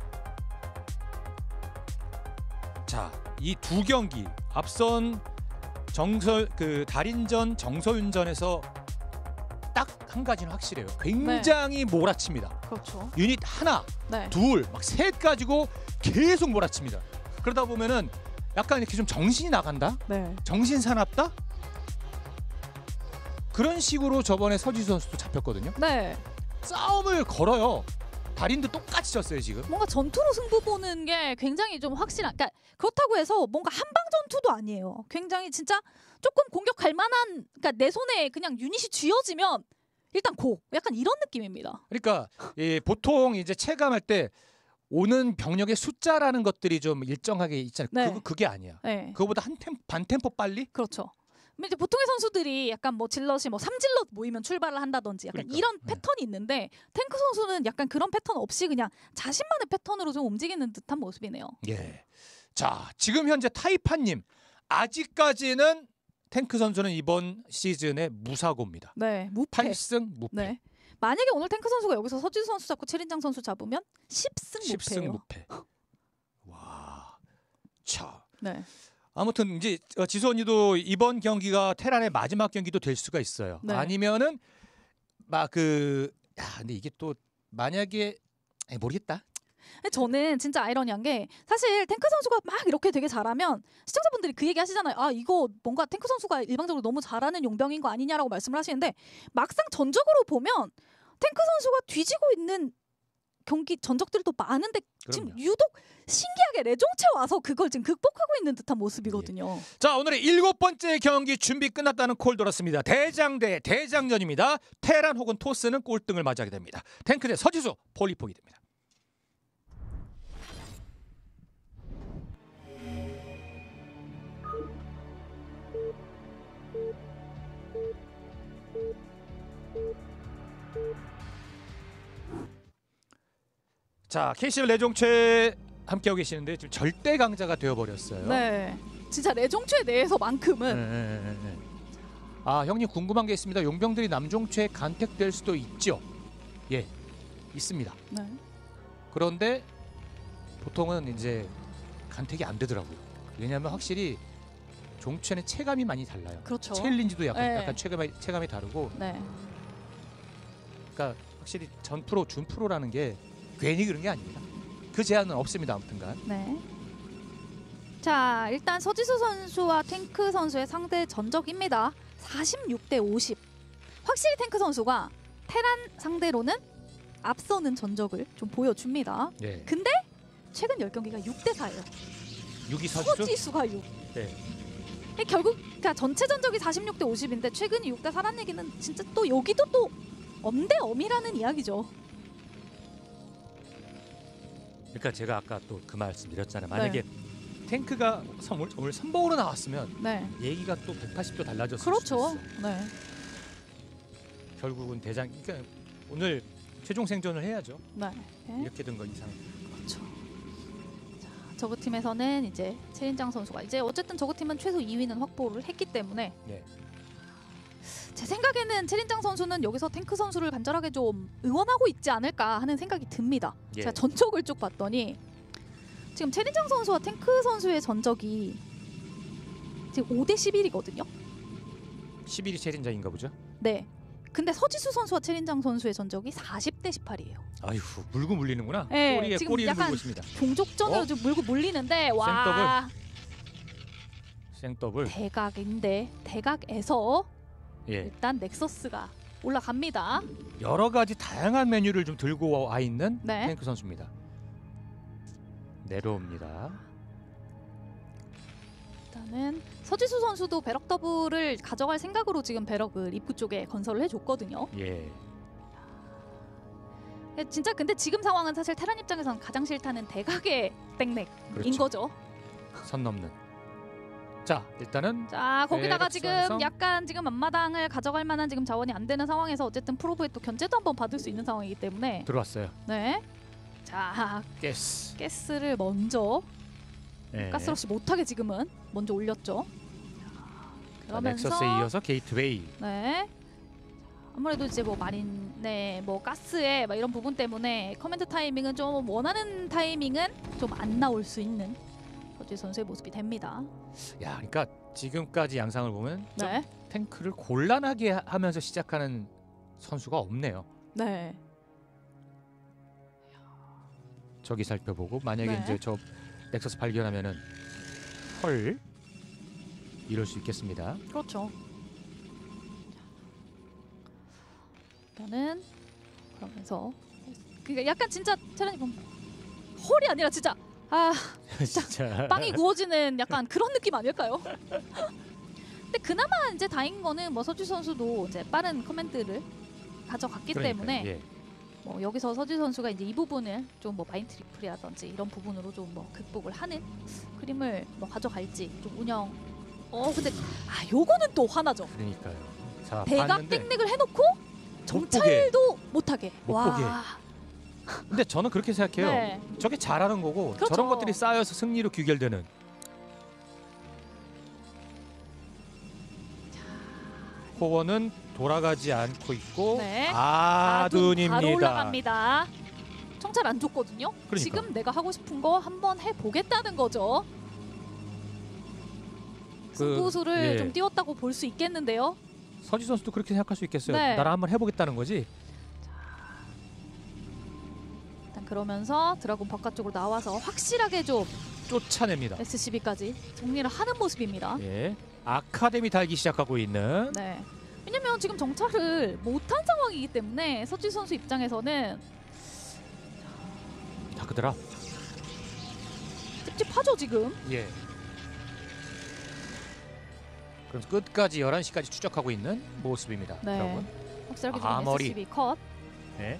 Speaker 1: 자, 이 두 경기 앞선 정설 그 달인전 정서윤전에서 딱 한 가지는 확실해요. 굉장히 몰아칩니다.
Speaker 2: 그렇죠.
Speaker 1: 유닛 하나,
Speaker 2: 네.
Speaker 1: 둘, 막 셋 가지고 계속 몰아칩니다. 그러다 보면은 약간 이렇게 좀 정신이 나간다,
Speaker 2: 네.
Speaker 1: 정신 사납다 그런 식으로 저번에 서지수 선수도 잡혔거든요.
Speaker 2: 네.
Speaker 1: 싸움을 걸어요. 달인도 똑같이 졌어요 지금.
Speaker 2: 뭔가 전투로 승부 보는 게 굉장히 좀 확실한. 그러니까 그렇다고 해서 뭔가 한방 전투도 아니에요. 굉장히 진짜 조금 공격할 만한. 그러니까 내 손에 그냥 유닛이 쥐어지면 일단 고. 약간 이런 느낌입니다.
Speaker 1: 그러니까 이 보통 이제 체감할 때 오는 병력의 숫자라는 것들이 좀 일정하게 있잖아요.
Speaker 2: 네.
Speaker 1: 그거 그게 아니야.
Speaker 2: 네.
Speaker 1: 그거보다 한 템, 반 템포 빨리.
Speaker 2: 그렇죠. 근데 이제 보통의 선수들이 약간 뭐 질럿이 뭐 삼질럿 모이면 출발을 한다든지 약간
Speaker 1: 그러니까,
Speaker 2: 이런
Speaker 1: 네.
Speaker 2: 패턴이 있는데 탱크 선수는 약간 그런 패턴 없이 그냥 자신만의 패턴으로 좀 움직이는 듯한 모습이네요.
Speaker 1: 예. 자, 지금 현재 타이파님 아직까지는 탱크 선수는 이번 시즌에 무사고입니다.
Speaker 2: 네, 무패.
Speaker 1: 팔 승 무패.
Speaker 2: 네. 만약에 오늘 탱크 선수가 여기서 서지수 선수 잡고 최린장 선수 잡으면 십 승 무패예요.
Speaker 1: 십 승 무패. 와. 차.
Speaker 2: 네.
Speaker 1: 아무튼 이제 지수 언니도 이번 경기가 테란의 마지막 경기도 될 수가 있어요.
Speaker 2: 네.
Speaker 1: 아니면은 막 그 야, 근데 이게 또 만약에 에이, 모르겠다.
Speaker 2: 저는 진짜 아이러니한 게 사실 탱크 선수가 막 이렇게 되게 잘하면 시청자분들이 그 얘기 하시잖아요. 아 이거 뭔가 탱크 선수가 일방적으로 너무 잘하는 용병인 거 아니냐라고 말씀을 하시는데 막상 전적으로 보면 탱크 선수가 뒤지고 있는 경기 전적들도 많은데 지금
Speaker 1: 그럼요.
Speaker 2: 유독 신기하게 레종체 와서 그걸 지금 극복하고 있는 듯한 모습이거든요.
Speaker 1: 자, 오늘의 일곱 번째 경기 준비 끝났다는 콜 들었습니다. 대장 대 대장전입니다. 테란 혹은 토스는 꼴등을 맞이하게 됩니다. 탱크 대 서지수 폴리폭이 됩니다. 자, 케이씨엘 레종체 함께하고 계시는데 지금 절대 강자가 되어버렸어요.
Speaker 2: 네, 진짜 레종체 내에서만큼은
Speaker 1: 네, 네, 네, 네. 아, 형님 궁금한 게 있습니다. 용병들이 남종체에 간택될 수도 있죠? 예, 있습니다.
Speaker 2: 네.
Speaker 1: 그런데 보통은 이제 간택이 안 되더라고요. 왜냐하면 확실히 종체는 체감이 많이 달라요.
Speaker 2: 그렇죠.
Speaker 1: 챌린지도 약간,
Speaker 2: 네.
Speaker 1: 약간 체감이, 체감이 다르고,
Speaker 2: 네.
Speaker 1: 그러니까 확실히 전 프로, 준 프로라는 게 괜히 그런 게 아닙니다. 그 제한은 없습니다. 아무튼간.
Speaker 2: 네. 자, 일단 서지수 선수와 탱크 선수의 상대 전적입니다. 사십육 대 오십. 확실히 탱크 선수가 테란 상대로는 앞서는 전적을 좀 보여줍니다.
Speaker 1: 예.
Speaker 2: 근데 최근 십 경기가 육 대 사예요.
Speaker 1: 육이 서지수.
Speaker 2: 서지수가 육.
Speaker 1: 네.
Speaker 2: 결국 그러니까 전체 전적이 사십육 대 오십인데 최근이 육 대 사라는 얘기는 진짜 또 여기도 또 엄대 엄이라는 이야기죠.
Speaker 1: 그러니까 제가 아까 또 그 말씀 드렸잖아요. 만약에
Speaker 2: 네.
Speaker 1: 탱크가 선- 오늘, 오늘 선봉으로 나왔으면
Speaker 2: 네.
Speaker 1: 얘기가 또 백팔십 도 달라졌을
Speaker 2: 그렇죠.
Speaker 1: 수도 있어.
Speaker 2: 네.
Speaker 1: 결국은 대장. 그러니까 오늘 최종 생존을 해야죠.
Speaker 2: 네.
Speaker 1: 이렇게 된 거 이상.
Speaker 2: 그렇죠. 자, 저그 팀에서는 이제 최인장 선수가 이제 어쨌든 저그 팀은 최소 이 위는 확보를 했기 때문에
Speaker 1: 네.
Speaker 2: 제 생각에는 최린장 선수는 여기서 탱크 선수를 간절하게 좀 응원하고 있지 않을까 하는 생각이 듭니다.
Speaker 1: 예.
Speaker 2: 제가 전적을 쭉 봤더니 지금 최린장 선수와 탱크 선수의 전적이 지금 오 대 십일이거든요.
Speaker 1: 십일이 체린장인가 보죠.
Speaker 2: 네. 근데 서지수 선수와 최린장 선수의 전적이 사십 대 십팔이에요.
Speaker 1: 아휴, 물고 물리는구나.
Speaker 2: 네,
Speaker 1: 꼬리에
Speaker 2: 지금
Speaker 1: 꼬리를
Speaker 2: 약간
Speaker 1: 물고 있습니다.
Speaker 2: 종족전으로
Speaker 1: 어?
Speaker 2: 좀 물고 물리는데 와
Speaker 1: 생더블.
Speaker 2: 대각인데 대각에서
Speaker 1: 예.
Speaker 2: 일단 넥서스가 올라갑니다.
Speaker 1: 여러 가지 다양한 메뉴를 좀 들고 와 있는
Speaker 2: 네.
Speaker 1: 탱크 선수입니다. 내려옵니다.
Speaker 2: 일단은 서지수 선수도 배럭 더블을 가져갈 생각으로 지금 배럭을 입구 쪽에 건설을 해줬거든요.
Speaker 1: 예.
Speaker 2: 진짜 근데 지금 상황은 사실 테란 입장에서는 가장 싫다는 대각의 땡넥인
Speaker 1: 그렇죠.
Speaker 2: 거죠.
Speaker 1: 선 넘는. 자, 일단은
Speaker 2: 자 거기다가
Speaker 1: 배럭
Speaker 2: 지금
Speaker 1: 완성.
Speaker 2: 약간 지금 앞마당을 가져갈 만한 지금 자원이 안 되는 상황에서 어쨌든 프로브에 또 견제도 한번 받을 수 있는 상황이기 때문에
Speaker 1: 들어왔어요.
Speaker 2: 네. 자
Speaker 1: 가스.
Speaker 2: 가스를 먼저
Speaker 1: 예.
Speaker 2: 가스러시 못하게 지금은 먼저 올렸죠.
Speaker 1: 자,
Speaker 2: 그러면서
Speaker 1: 넥서스에 이어서 게이트웨이.
Speaker 2: 네. 아무래도 이제 뭐 마린의 뭐 가스에 막 이런 부분 때문에 커맨드 타이밍은 좀 원하는 타이밍은 좀 안 나올 수 있는 서지 선수의 모습이 됩니다.
Speaker 1: 야, 그러니까 지금까지 양상을 보면 좀
Speaker 2: 네.
Speaker 1: 탱크를 곤란하게 하- 하면서 시작하는 선수가 없네요.
Speaker 2: 네.
Speaker 1: 저기 살펴보고 만약에
Speaker 2: 네.
Speaker 1: 이제 저 넥서스 발견하면은 헐 이럴 수 있겠습니다.
Speaker 2: 그렇죠. 일단은 그러면서 그러니까 약간 진짜 테란이 보면 홀이 아니라 진짜 아
Speaker 1: 진짜
Speaker 2: 빵이 구워지는 약간 그런 느낌 아닐까요? 근데 그나마 이제 다행인 거는 뭐 서지 선수도 이제 빠른 커맨드를 가져갔기
Speaker 1: 그러니까요.
Speaker 2: 때문에
Speaker 1: 예.
Speaker 2: 뭐 여기서 서지 선수가 이제 이 부분을 좀 뭐 마인 트리플이라든지 이런 부분으로 좀 뭐 극복을 하는 그림을 뭐 가져갈지 좀 운영. 어 근데 아 요거는 또 화나죠.
Speaker 1: 그러니까요. 자,
Speaker 2: 대각
Speaker 1: 봤는데
Speaker 2: 땡렉을 해놓고
Speaker 1: 보게.
Speaker 2: 정찰도 못하게.
Speaker 1: 못
Speaker 2: 와.
Speaker 1: 보게. 근데 저는 그렇게 생각해요.
Speaker 2: 네.
Speaker 1: 저게 잘하는 거고
Speaker 2: 그렇죠.
Speaker 1: 저런 것들이 쌓여서 승리로 귀결되는. 코어는 돌아가지 않고 있고
Speaker 2: 네.
Speaker 1: 아둔입니다.
Speaker 2: 바로 올라갑니다. 정찰 안 줬거든요.
Speaker 1: 그러니까.
Speaker 2: 지금 내가 하고 싶은 거 한번 해보겠다는 거죠.
Speaker 1: 그,
Speaker 2: 승부수를
Speaker 1: 예.
Speaker 2: 좀 띄웠다고 볼 수 있겠는데요.
Speaker 1: 서지 선수도 그렇게 생각할 수 있겠어요.
Speaker 2: 네.
Speaker 1: 나랑 한번 해보겠다는 거지.
Speaker 2: 일단 그러면서 드라군 바깥쪽으로 나와서 확실하게 좀
Speaker 1: 쫓아냅니다.
Speaker 2: 에스씨비까지 정리를 하는 모습입니다.
Speaker 1: 예. 아카데미 달기 시작하고 있는
Speaker 2: 네. 왜냐면 지금 정찰을 못한 상황이기 때문에 서지 선수 입장에서는
Speaker 1: 다크드랍.
Speaker 2: 찝찝하죠 지금.
Speaker 1: 예. 그럼 끝까지 열한 시까지 추적하고 있는 모습입니다.
Speaker 2: 네.
Speaker 1: 여러분.
Speaker 2: 확실하게
Speaker 1: 아,
Speaker 2: 지금
Speaker 1: 머리.
Speaker 2: 에스씨비 컷.
Speaker 1: 네.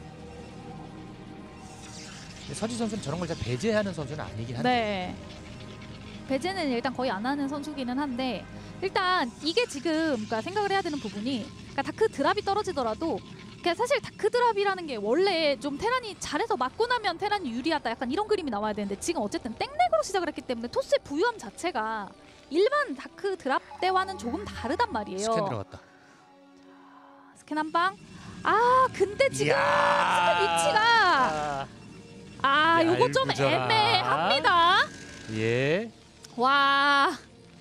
Speaker 1: 서지 선수는 저런 걸 잘 배제하는 선수는 아니긴 한데.
Speaker 2: 네. 배제는 일단 거의 안 하는 선수기는 한데 일단 이게 지금 그러니까 생각을 해야 되는 부분이 그러니까 다크 드랍이 떨어지더라도 그러니까 사실 다크 드랍이라는 게 원래 좀 테란이 잘해서 맞고 나면 테란이 유리하다 약간 이런 그림이 나와야 되는데 지금 어쨌든 땡렉으로 시작을 했기 때문에 토스의 부유함 자체가 일반 다크 드랍 때와는 조금 다르단 말이에요.
Speaker 1: 스캔 들어갔다.
Speaker 2: 스캔 한 방. 아 근데 지금 스캔 위치가 아
Speaker 1: 야,
Speaker 2: 요거 좀
Speaker 1: 얄궂어라.
Speaker 2: 애매합니다.
Speaker 1: 예.
Speaker 2: 와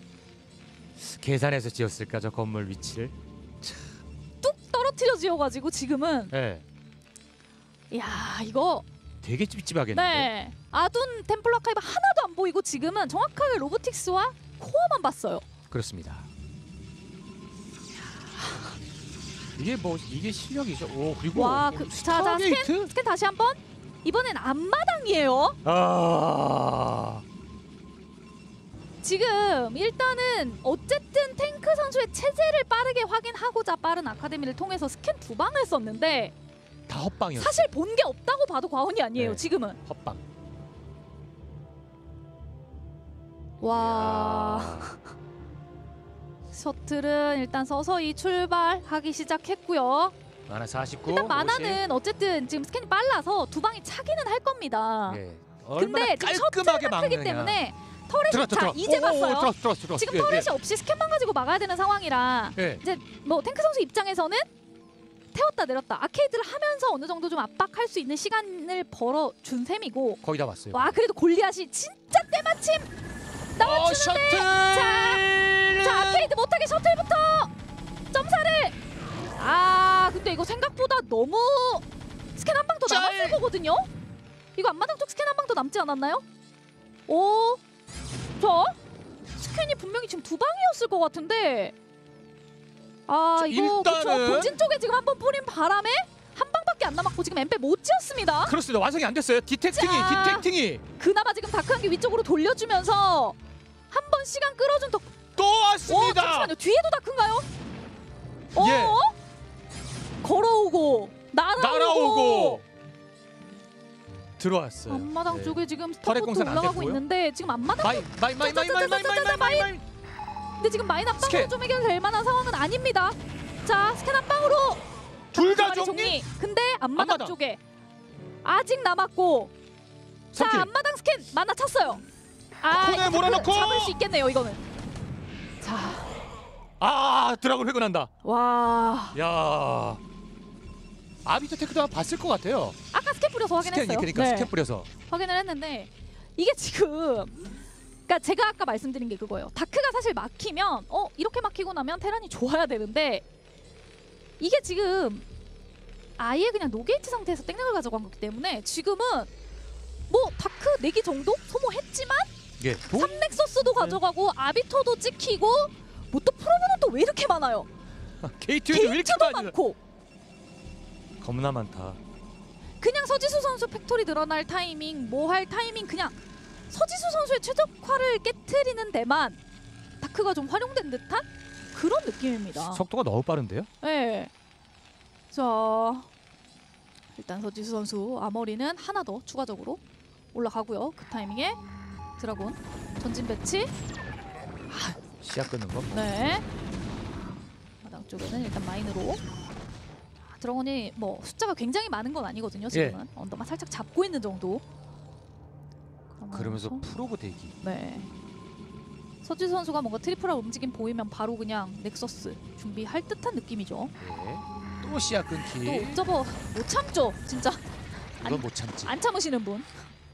Speaker 1: 계산해서 지었을까 저 건물 위치를.
Speaker 2: 뚝 떨어뜨려 지어가지고 지금은
Speaker 1: 예.
Speaker 2: 야 이거
Speaker 1: 되게 찝찝하겠는데.
Speaker 2: 네 아둔 템플러 아카이브 하나도 안 보이고 지금은 정확하게 로보틱스와 코어만 봤어요.
Speaker 1: 그렇습니다. 이게 뭐 이게 실력이죠. 오 그리고
Speaker 2: 와 그, 자, 자 스캔
Speaker 1: 스타게이트.
Speaker 2: 스캔 다시 한번 이번엔 앞마당이에요.
Speaker 1: 아.
Speaker 2: 지금 일단은 어쨌든 탱크 선수의 체제를 빠르게 확인하고자 빠른 아카데미를 통해서 스캔 두 방을 썼는데
Speaker 1: 다 헛방이었어.
Speaker 2: 사실 본 게 없다고 봐도 과언이 아니에요.
Speaker 1: 네.
Speaker 2: 지금은.
Speaker 1: 헛방.
Speaker 2: 와
Speaker 1: 야.
Speaker 2: 셔틀은 일단 서서히 출발하기 시작했고요.
Speaker 1: 만화 사십구.
Speaker 2: 일단 만화는 어쨌든 지금 스캔이 빨라서 두 방이 차기는 할 겁니다.
Speaker 1: 예.
Speaker 2: 근데
Speaker 1: 얼마나
Speaker 2: 지금
Speaker 1: 깔끔하게
Speaker 2: 셔틀 마크기
Speaker 1: 막느냐.
Speaker 2: 때문에 터렛이
Speaker 1: 들어왔다,
Speaker 2: 자
Speaker 1: 들어왔다.
Speaker 2: 이제
Speaker 1: 오, 오,
Speaker 2: 봤어요.
Speaker 1: 들어왔어, 들어왔어, 들어왔어.
Speaker 2: 지금
Speaker 1: 예,
Speaker 2: 터렛이 없이 스캔만 가지고 막아야 되는 상황이라
Speaker 1: 예.
Speaker 2: 이제 뭐 탱크 선수 입장에서는 태웠다 내렸다 아케이드를 하면서 어느 정도 좀 압박할 수 있는 시간을 벌어준 셈이고
Speaker 1: 거의 다 왔어요.
Speaker 2: 와 그래도 골리앗이 진짜 때마침
Speaker 1: 어,
Speaker 2: 나와주는데
Speaker 1: 셔틀.
Speaker 2: 자, 자 아케이드 못하게 셔틀부터 점사를 아 근데 이거 생각보다 너무 스캔 한 방 더
Speaker 1: 짤.
Speaker 2: 남았을 거거든요. 이거 앞마당 쪽 스캔 한 방 더 남지 않았나요? 오, 저 스캔이 분명히 지금 두 방이었을 것 같은데 아
Speaker 1: 자,
Speaker 2: 이거 그쵸
Speaker 1: 일단은-
Speaker 2: 본진 쪽에 지금 한 번 뿌린 바람에 한 방밖에 안 남았고 지금 엠페 못 지었습니다.
Speaker 1: 그렇습니다. 완성이 안 됐어요. 디텍팅이
Speaker 2: 자.
Speaker 1: 디텍팅이
Speaker 2: 그나마 지금 다크한기 위쪽으로 돌려주면서 한 번 시간 끌어준 덕.
Speaker 1: 또
Speaker 2: 오
Speaker 1: 왔습니다.
Speaker 2: 잠시만요. 뒤에도 다크인가요? 어?
Speaker 1: 예.
Speaker 2: 걸어오고 날아오고,
Speaker 1: 날아오고 들어왔어요.
Speaker 2: 앞마당
Speaker 1: 네.
Speaker 2: 쪽에 지금
Speaker 1: 터렛
Speaker 2: 스타포트
Speaker 1: 공사는 안
Speaker 2: 올라가고
Speaker 1: 됐고요.
Speaker 2: 있는데 지금 앞마당
Speaker 1: 마이 마이 마이 마이 마이 마이 마이 마이 마이 마이.
Speaker 2: 근데 지금 마인 압박으로
Speaker 1: 스캔.
Speaker 2: 좀 해결될 만한 상황은 아닙니다. 자 스캔 압박으로
Speaker 1: 둘 다
Speaker 2: 다크
Speaker 1: 정리.
Speaker 2: 근데 앞마당,
Speaker 1: 앞마당.
Speaker 2: 쪽에 아직 남았고 자
Speaker 1: 삼킬.
Speaker 2: 앞마당 스캔 만나 찼어요. 아
Speaker 1: 코너에
Speaker 2: 이거
Speaker 1: 몰아넣고.
Speaker 2: 잡을 수 있겠네요 이거는. 자
Speaker 1: 아 드라곤 회군한다.
Speaker 2: 와
Speaker 1: 야. 아비터 테크도 한번 봤을 것 같아요.
Speaker 2: 아까 스캔 뿌려서 확인했어요.
Speaker 1: 스캔 그러니까
Speaker 2: 네.
Speaker 1: 스캔 뿌려서.
Speaker 2: 확인을 했는데 이게 지금 그러니까 제가 아까 말씀드린 게 그거예요. 다크가 사실 막히면 어 이렇게 막히고 나면 테란이 좋아야 되는데 이게 지금 아예 그냥 노게이트 상태에서 땡력을 가져간 거기 때문에 지금은 뭐 다크 네 기 정도 소모했지만
Speaker 1: 예. 도?
Speaker 2: 삼 넥서스도 가져가고 아비터도 찍히고 뭐 또 프로브는 또 왜 이렇게 많아요?
Speaker 1: 게이트도 왜 이렇게
Speaker 2: 게이트도
Speaker 1: 많이?
Speaker 2: 많고
Speaker 1: 겁나 많다.
Speaker 2: 그냥 서지수 선수 팩토리 늘어날 타이밍 뭐 할 타이밍 그냥 서지수 선수의 최적화를 깨트리는 데만 다크가 좀 활용된 듯한 그런 느낌입니다.
Speaker 1: 속도가 너무 빠른데요?
Speaker 2: 네. 자 일단 서지수 선수 아머리는 하나 더 추가적으로 올라가고요. 그 타이밍에 드라곤 전진 배치.
Speaker 1: 시야 끊는 거.
Speaker 2: 네. 마당 쪽에는 일단 마인으로. 자, 드라곤이 뭐 숫자가 굉장히 많은 건 아니거든요. 지금은 언더만 살짝 잡고 있는 정도.
Speaker 1: 그러면서
Speaker 2: 그러면서
Speaker 1: 프로브 대기.
Speaker 2: 네. 서지수 선수가 뭔가 트리플아 움직임 보이면 바로 그냥 넥서스 준비할 듯한 느낌이죠.
Speaker 1: 네. 또 시야 끊기.
Speaker 2: 또 옵저버 못 참죠, 진짜.
Speaker 1: 이건 못 참지.
Speaker 2: 안 참으시는 분.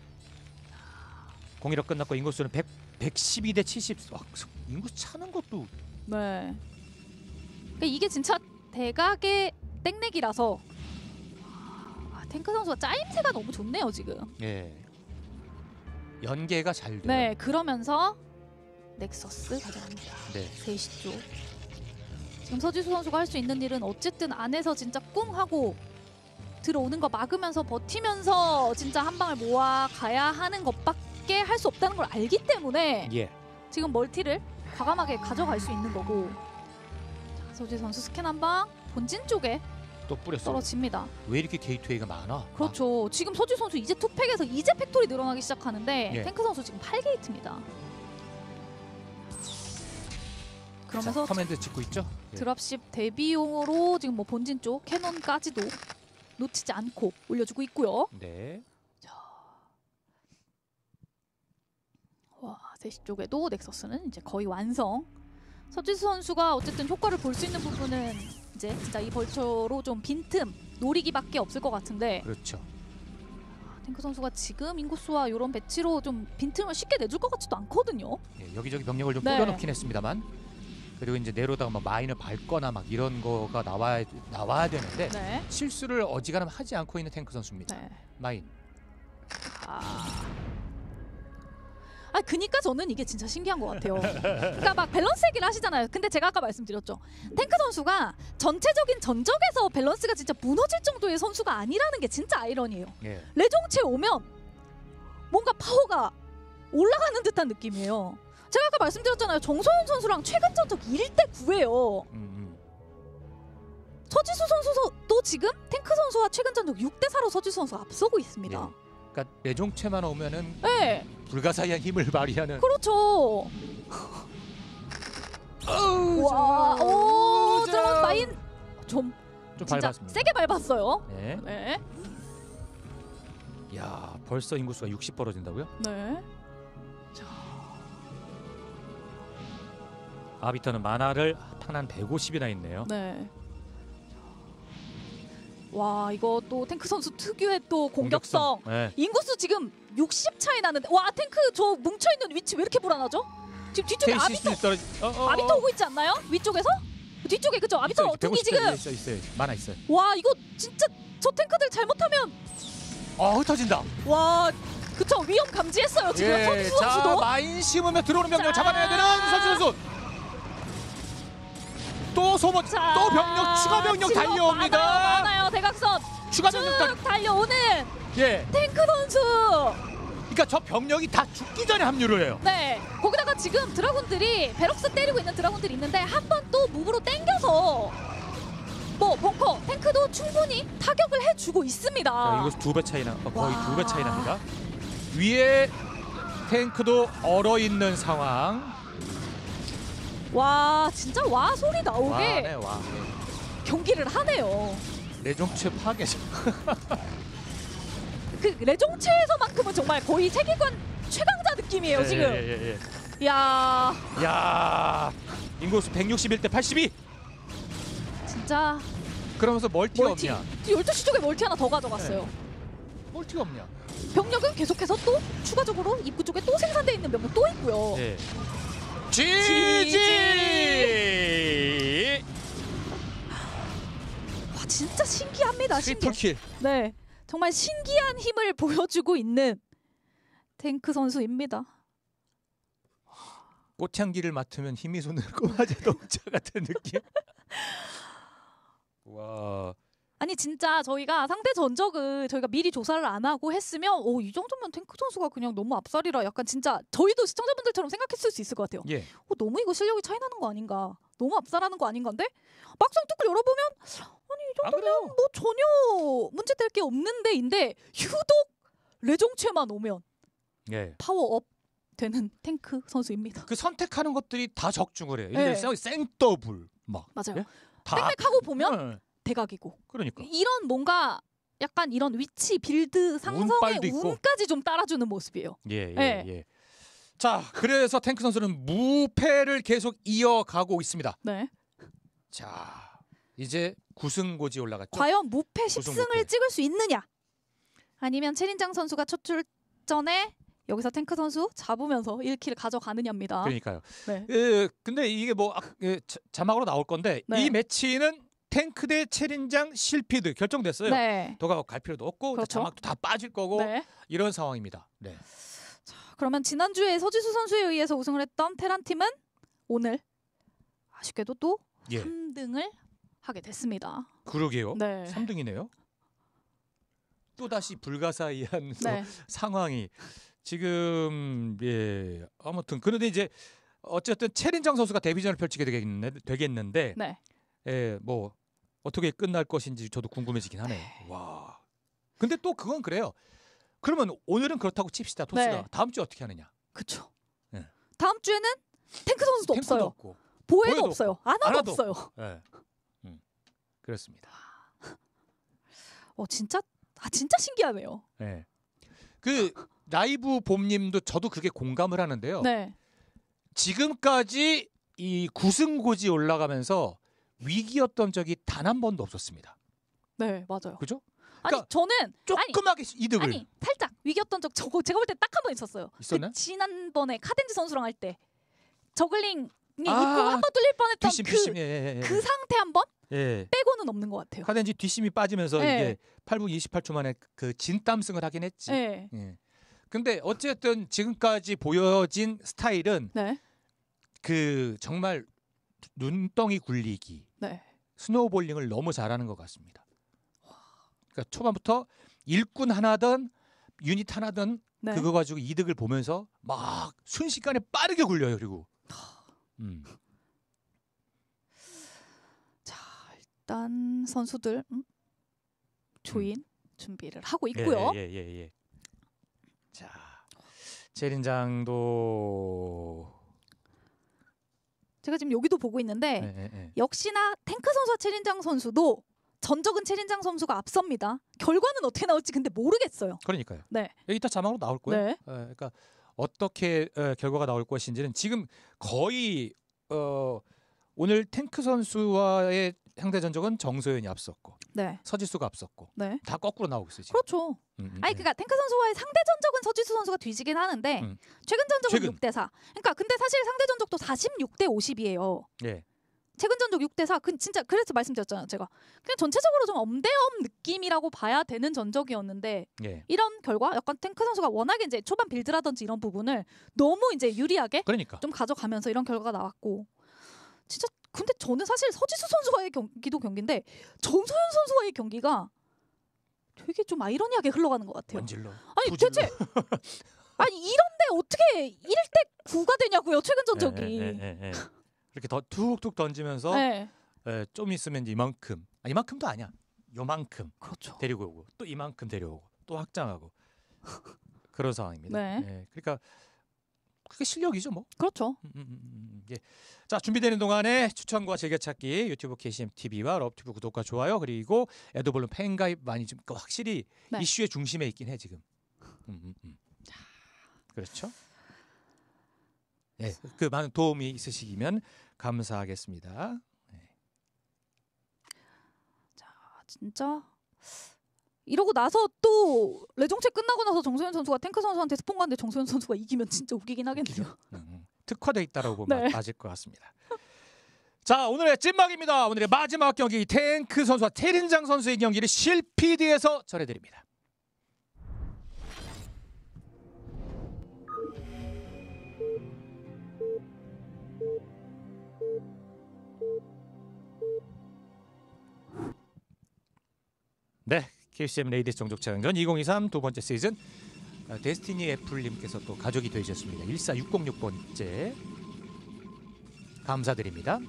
Speaker 1: 공일업 끝났고 인구수는 백, 백십이 대 칠십. 아, 인구수 차는 것도.
Speaker 2: 네. 그러니까 이게 진짜 대각의 땡내기라서 아, 탱크 선수가 짜임새가 너무 좋네요 지금.
Speaker 1: 예. 연계가 잘 돼요.
Speaker 2: 네, 그러면서 넥서스 가져갑니다.
Speaker 1: 네.
Speaker 2: 세 시 쪽. 지금 서지수 선수가 할 수 있는 일은 어쨌든 안에서 진짜 꿍 하고 들어오는 거 막으면서 버티면서 진짜 한 방을 모아 가야 하는 것밖에 할 수 없다는 걸 알기 때문에
Speaker 1: 예.
Speaker 2: 지금 멀티를 과감하게 가져갈 수 있는 거고. 자, 서지수 선수 스캔 한 방 본진 쪽에
Speaker 1: 또 뿌렸어.
Speaker 2: 떨어집니다.
Speaker 1: 왜 이렇게 게이트웨이가 많아?
Speaker 2: 그렇죠. 지금 서지수 선수 이제 투팩에서 이제 팩토리 늘어나기 시작하는데
Speaker 1: 예.
Speaker 2: 탱크 선수 지금 팔 게이트입니다. 그러면서
Speaker 1: 자, 커맨드 찍고 있죠? 예.
Speaker 2: 드랍십 대비용으로 지금 뭐 본진 쪽 캐논까지도 놓치지 않고 올려주고 있고요.
Speaker 1: 네.
Speaker 2: 와, 세 시 쪽에도 넥서스는 이제 거의 완성. 서지수 선수가 어쨌든 효과를 볼 수 있는 부분은 이제 진짜 이 벌처로 좀 빈틈 노리기밖에 없을 것 같은데.
Speaker 1: 그렇죠.
Speaker 2: 탱크 선수가 지금 인구수와 이런 배치로 좀 빈틈을 쉽게 내줄 것 같지도 않거든요.
Speaker 1: 예, 여기저기 병력을 좀
Speaker 2: 네.
Speaker 1: 뿌려놓긴 했습니다만. 그리고 이제 내려다가 막 마인을 밟거나 막 이런 거가 나와야 나와야 되는데
Speaker 2: 네.
Speaker 1: 실수를 어지간하면 하지 않고 있는 탱크 선수입니다.
Speaker 2: 네.
Speaker 1: 마인.
Speaker 2: 아. 아, 그니까 저는 이게 진짜 신기한 것 같아요. 그러니까 막 밸런스 얘기를 하시잖아요. 근데 제가 아까 말씀드렸죠. 탱크 선수가 전체적인 전적에서 밸런스가 진짜 무너질 정도의 선수가 아니라는 게 진짜 아이러니예요.
Speaker 1: 예.
Speaker 2: 레종체 오면 뭔가 파워가 올라가는 듯한 느낌이에요. 제가 아까 말씀드렸잖아요. 정소연 선수랑 최근 전적 일 대 구예요.
Speaker 1: 음, 음.
Speaker 2: 서지수 선수도 지금 탱크 선수와 최근 전적 육 대 사로 서지수 선수가 앞서고 있습니다.
Speaker 1: 예. 그러니까 내종체만 오면은
Speaker 2: 네,
Speaker 1: 불가사의한 힘을 발휘하는.
Speaker 2: 그렇죠.
Speaker 1: 어우,
Speaker 2: 와,
Speaker 1: 저,
Speaker 2: 오,
Speaker 1: 저.
Speaker 2: 드라곤 마인 좀,
Speaker 1: 좀
Speaker 2: 진짜
Speaker 1: 밟았습니다.
Speaker 2: 세게 밟았어요.
Speaker 1: 네.
Speaker 2: 네,
Speaker 1: 야, 벌써 인구수가 육십 벌어진다고요?
Speaker 2: 네.
Speaker 1: 아비터는 만화를 탄한 백오십이나 있네요.
Speaker 2: 네. 와, 이거 또 탱크 선수 특유의 또 공격성.
Speaker 1: 네.
Speaker 2: 인구수 지금 육십 차이 나는데, 와, 탱크 저 뭉쳐 있는 위치 왜 이렇게 불안하죠? 지금 뒤쪽에 아비터
Speaker 1: 떨어지. 어, 어, 어.
Speaker 2: 아비터 오고 있지 않나요? 위쪽에서? 뒤쪽에 그죠? 아비터
Speaker 1: 있어요.
Speaker 2: 어떻게
Speaker 1: 백오십
Speaker 2: 지금?
Speaker 1: 있어요, 있어요. 많아 있어요.
Speaker 2: 와, 이거 진짜 저 탱크들 잘못하면
Speaker 1: 어, 흩어진다.
Speaker 2: 와, 그쵸, 위험 감지했어요 지금
Speaker 1: 예,
Speaker 2: 서지수
Speaker 1: 자,
Speaker 2: 선수도.
Speaker 1: 마인 심으면 들어오는 병력
Speaker 2: 자.
Speaker 1: 잡아내야 되는 서지수 선수. 또 소모,
Speaker 2: 자,
Speaker 1: 또 병력 추가 병력
Speaker 2: 질럿
Speaker 1: 달려옵니다.
Speaker 2: 많아요, 많아요. 대각선
Speaker 1: 추가 병력 달.
Speaker 2: 쭉 달려오는
Speaker 1: 예.
Speaker 2: 탱크 선수.
Speaker 1: 그러니까 저 병력이 다 죽기 전에 합류를 해요.
Speaker 2: 네, 거기다가 지금 드라군들이 베럭스 때리고 있는 드라군들이 있는데 한 번 또 무브로 땡겨서 뭐 벙커 탱크도 충분히 타격을 해주고 있습니다.
Speaker 1: 자, 이거 두 배 차이나, 어, 거의
Speaker 2: 와.
Speaker 1: 두 배 차이 납니다. 위에 탱크도 얼어 있는 상황.
Speaker 2: 와, 진짜 와 소리 나오게
Speaker 1: 와네, 와. 네.
Speaker 2: 경기를 하네요.
Speaker 1: 내종체 파괴죠.
Speaker 2: 그 레종체에서만큼은 정말 거의 세계관 최강자 느낌이에요 지금.
Speaker 1: 예, 예, 예.
Speaker 2: 야,
Speaker 1: 야, 인구수 백육십일 대 팔십이.
Speaker 2: 진짜
Speaker 1: 그러면서 멀티가
Speaker 2: 멀티.
Speaker 1: 없냐?
Speaker 2: 열두 시 쪽에 멀티 하나 더 가져갔어요.
Speaker 1: 멀티가 없냐?
Speaker 2: 병력은 계속해서 또 추가적으로 입구 쪽에 또 생산돼 있는 병력 또 있고요.
Speaker 1: 네.
Speaker 2: 지지!
Speaker 1: 지지.
Speaker 2: 와, 진짜 신기합니다. 신기해.
Speaker 1: 트리플킬.
Speaker 2: 네, 정말 신기한 힘을 보여주고 있는 탱크 선수입니다.
Speaker 1: 꽃향기를 맡으면 힘이 솟는 꼬마 자동차 같은 느낌. 와.
Speaker 2: 아니 진짜 저희가 상대 전적을 저희가 미리 조사를 안 하고 했으면 오, 이 정도면 탱크 선수가 그냥 너무 앞살이라 약간 진짜 저희도 시청자분들처럼 생각했을 수 있을 것 같아요.
Speaker 1: 예.
Speaker 2: 어, 너무 이거 실력이 차이 나는 거 아닌가, 너무 앞살하는 거 아닌가인데 막상 뚜껑 열어보면 아니 이
Speaker 1: 아,
Speaker 2: 정도면
Speaker 1: 그래요?
Speaker 2: 뭐 전혀 문제될 게 없는데인데 유독 레종체만 오면
Speaker 1: 예.
Speaker 2: 파워업 되는 탱크 선수입니다.
Speaker 1: 그 선택하는 것들이 다 적중을 해요.
Speaker 2: 네.
Speaker 1: 예를 들어 생더블 막.
Speaker 2: 맞아요.
Speaker 1: 예? 다.
Speaker 2: 빽빽하고 보면
Speaker 1: 네.
Speaker 2: 대각이고
Speaker 1: 그러니까.
Speaker 2: 이런 뭔가 약간 이런 위치 빌드 상성의
Speaker 1: 운빨도 있고.
Speaker 2: 운까지 좀 따라주는 모습이에요.
Speaker 1: 예, 예,
Speaker 2: 네.
Speaker 1: 예. 자, 그래서 탱크 선수는 무패를 계속 이어가고 있습니다.
Speaker 2: 네.
Speaker 1: 자, 이제 구승고지 올라갔죠.
Speaker 2: 과연 무패 십
Speaker 1: 구승
Speaker 2: 승을
Speaker 1: 무패.
Speaker 2: 찍을 수 있느냐? 아니면 최린장 선수가 첫 출전에 여기서 탱크 선수 잡으면서 일 킬을 가져가느냐입니다.
Speaker 1: 그러니까요.
Speaker 2: 네.
Speaker 1: 에, 근데 이게 뭐 아, 에, 자, 자막으로 나올 건데
Speaker 2: 네.
Speaker 1: 이 매치는 탱크 대 최린장 실피드 결정됐어요.
Speaker 2: 네.
Speaker 1: 더가 갈 필요도 없고
Speaker 2: 그렇죠.
Speaker 1: 자막도 다 빠질 거고
Speaker 2: 네.
Speaker 1: 이런 상황입니다. 네.
Speaker 2: 자, 그러면 지난주에 서지수 선수에 의해서 우승을 했던 테란 팀은 오늘 아쉽게도 또
Speaker 1: 예.
Speaker 2: 삼 등을 하게 됐습니다.
Speaker 1: 그러게요.
Speaker 2: 네.
Speaker 1: 삼 등이네요. 또 다시 불가사의한 또
Speaker 2: 네.
Speaker 1: 상황이 지금 예 아무튼 그런데 이제 어쨌든 최린장 선수가 데뷔전을 펼치게 되겠네, 되겠는데
Speaker 2: 네.
Speaker 1: 예, 뭐 어떻게 끝날 것인지 저도 궁금해지긴 하네요. 와. 근데 또 그건 그래요. 그러면 오늘은 그렇다고 칩시다. 토스가
Speaker 2: 네.
Speaker 1: 다음 주에 어떻게 하느냐?
Speaker 2: 그렇죠.
Speaker 1: 네.
Speaker 2: 다음 주에는 탱크 선수도
Speaker 1: 탱크도
Speaker 2: 없어요.
Speaker 1: 없고.
Speaker 2: 보혜도
Speaker 1: 보혜도
Speaker 2: 없어요.
Speaker 1: 없고.
Speaker 2: 아나도
Speaker 1: 아나도
Speaker 2: 없어요.
Speaker 1: 예. 음. 그렇습니다.
Speaker 2: 어 진짜 아 진짜 신기하네요.
Speaker 1: 예. 그 라이브 봄님도 저도 그게 공감을 하는데요.
Speaker 2: 네.
Speaker 1: 지금까지 이 구승고지 올라가면서 위기였던 적이 단 한 번도 없었습니다.
Speaker 2: 네, 맞아요.
Speaker 1: 그죠?
Speaker 2: 아니
Speaker 1: 그러니까
Speaker 2: 저는
Speaker 1: 조그맣게 이득을
Speaker 2: 아니 살짝 위기였던 적 저거 제가 볼 때 딱 한 번 있었어요.
Speaker 1: 있었나?
Speaker 2: 그 지난번에 카덴지 선수랑 할 때 저글링이
Speaker 1: 아,
Speaker 2: 입구 한 번 뚫릴 뻔했던
Speaker 1: 뒷심
Speaker 2: 그,
Speaker 1: 뒷심 예, 예, 예.
Speaker 2: 그 상태 한 번
Speaker 1: 예.
Speaker 2: 빼고는 없는 것 같아요.
Speaker 1: 카덴지 뒷심이 빠지면서
Speaker 2: 네.
Speaker 1: 이게 팔 분 이십팔 초 만에 그 진땀승을 하긴 했지.
Speaker 2: 네.
Speaker 1: 예. 근데 어쨌든 지금까지 보여진 스타일은
Speaker 2: 네.
Speaker 1: 그 정말 눈덩이 굴리기,
Speaker 2: 네.
Speaker 1: 스노우볼링을 너무 잘하는 것 같습니다. 그러니까 초반부터 일꾼 하나든 유닛 하나든
Speaker 2: 네.
Speaker 1: 그거 가지고 이득을 보면서 막 순식간에 빠르게 굴려요. 그리고 음.
Speaker 2: 자, 일단 선수들 음? 조인 준비를 하고 있고요.
Speaker 1: 예, 예, 예, 예. 자, 재린장도
Speaker 2: 제가 지금 여기도 보고 있는데
Speaker 1: 예, 예, 예.
Speaker 2: 역시나 탱크 선수와 최린장 선수도 전적은 최린장 선수가 앞섭니다. 결과는 어떻게 나올지 근데 모르겠어요.
Speaker 1: 그러니까요.
Speaker 2: 네.
Speaker 1: 여기 이따 자막으로 나올 거예요.
Speaker 2: 네.
Speaker 1: 예, 그러니까 어떻게 어, 결과가 나올 것인지는 지금 거의 어, 오늘 탱크 선수와의 상대 전적은 정소연이 앞섰고
Speaker 2: 네.
Speaker 1: 서지수가 앞섰고
Speaker 2: 네.
Speaker 1: 다 거꾸로 나오고 있어요. 지금.
Speaker 2: 그렇죠.
Speaker 1: 음, 음,
Speaker 2: 아니
Speaker 1: 음.
Speaker 2: 그러니까 탱크 선수와의 상대 전적은 서지수 선수가 뒤지긴 하는데
Speaker 1: 음.
Speaker 2: 최근 전적은
Speaker 1: 최근.
Speaker 2: 육 대 사. 그러니까 근데 사실 상대 전적도 사십육 대 오십이에요.
Speaker 1: 예.
Speaker 2: 최근 전적 육 대 사. 그 진짜 그래서 말씀드렸잖아요. 제가 그냥 전체적으로 좀 엄대엄 느낌이라고 봐야 되는 전적이었는데
Speaker 1: 예.
Speaker 2: 이런 결과 약간 탱크 선수가 워낙에 이제 초반 빌드라든지 이런 부분을 너무 이제 유리하게
Speaker 1: 그러니까.
Speaker 2: 좀 가져가면서 이런 결과가 나왔고 진짜 근데 저는 사실 서지수 선수와의 경기도 경기인데 정소연 선수와의 경기가 되게 좀 아이러니하게 흘러가는 것 같아요.
Speaker 1: 원질러.
Speaker 2: 아니
Speaker 1: 부질러.
Speaker 2: 대체 아니 이런데 어떻게 일 대 구가 되냐고요. 최근 전적이.
Speaker 1: 예, 예, 예, 예. 이렇게 더 툭툭 던지면서
Speaker 2: 네.
Speaker 1: 예, 좀 있으면 이제 이만큼, 아, 이만큼도 아니야. 요만큼
Speaker 2: 그렇죠.
Speaker 1: 데리고 오고 또 이만큼 데려오고 또 확장하고 그런 상황입니다.
Speaker 2: 네.
Speaker 1: 예, 그러니까 그게 실력이죠, 뭐.
Speaker 2: 그렇죠.
Speaker 1: 음, 음, 음, 음, 예. 자, 준비되는 동안에 추천과 즐겨찾기 유튜브 케이씨엠티비와 러브티브 구독과 좋아요 그리고 에드볼룸 팬가입 많이 좀 확실히
Speaker 2: 네.
Speaker 1: 이슈의 중심에 있긴 해 지금. 음, 음, 음. 자, 그렇죠. 예, 그 많은 도움이 있으시면 감사하겠습니다.
Speaker 2: 아, 진짜 이러고 나서 또 레종체 끝나고 나서 정소연 선수가 탱크 선수한테 스폰 갔는데 정소연 선수가 이기면 진짜 웃기긴 하겠네요.
Speaker 1: 음, 음. 특화돼 있다라고 보면
Speaker 2: 네.
Speaker 1: 맞을 것 같습니다. 자, 오늘의 찐막입니다. 오늘의 마지막 경기 탱크 선수와 최린장 선수의 경기를 실피디에서 전해드립니다. 네, 케이씨엠 레이디스 정족차연전 이천이십삼 두 번째 시즌 어, 데스티니 애플님께서 또 가족이 되셨습니다. 일사육공육 번째 감사드립니다.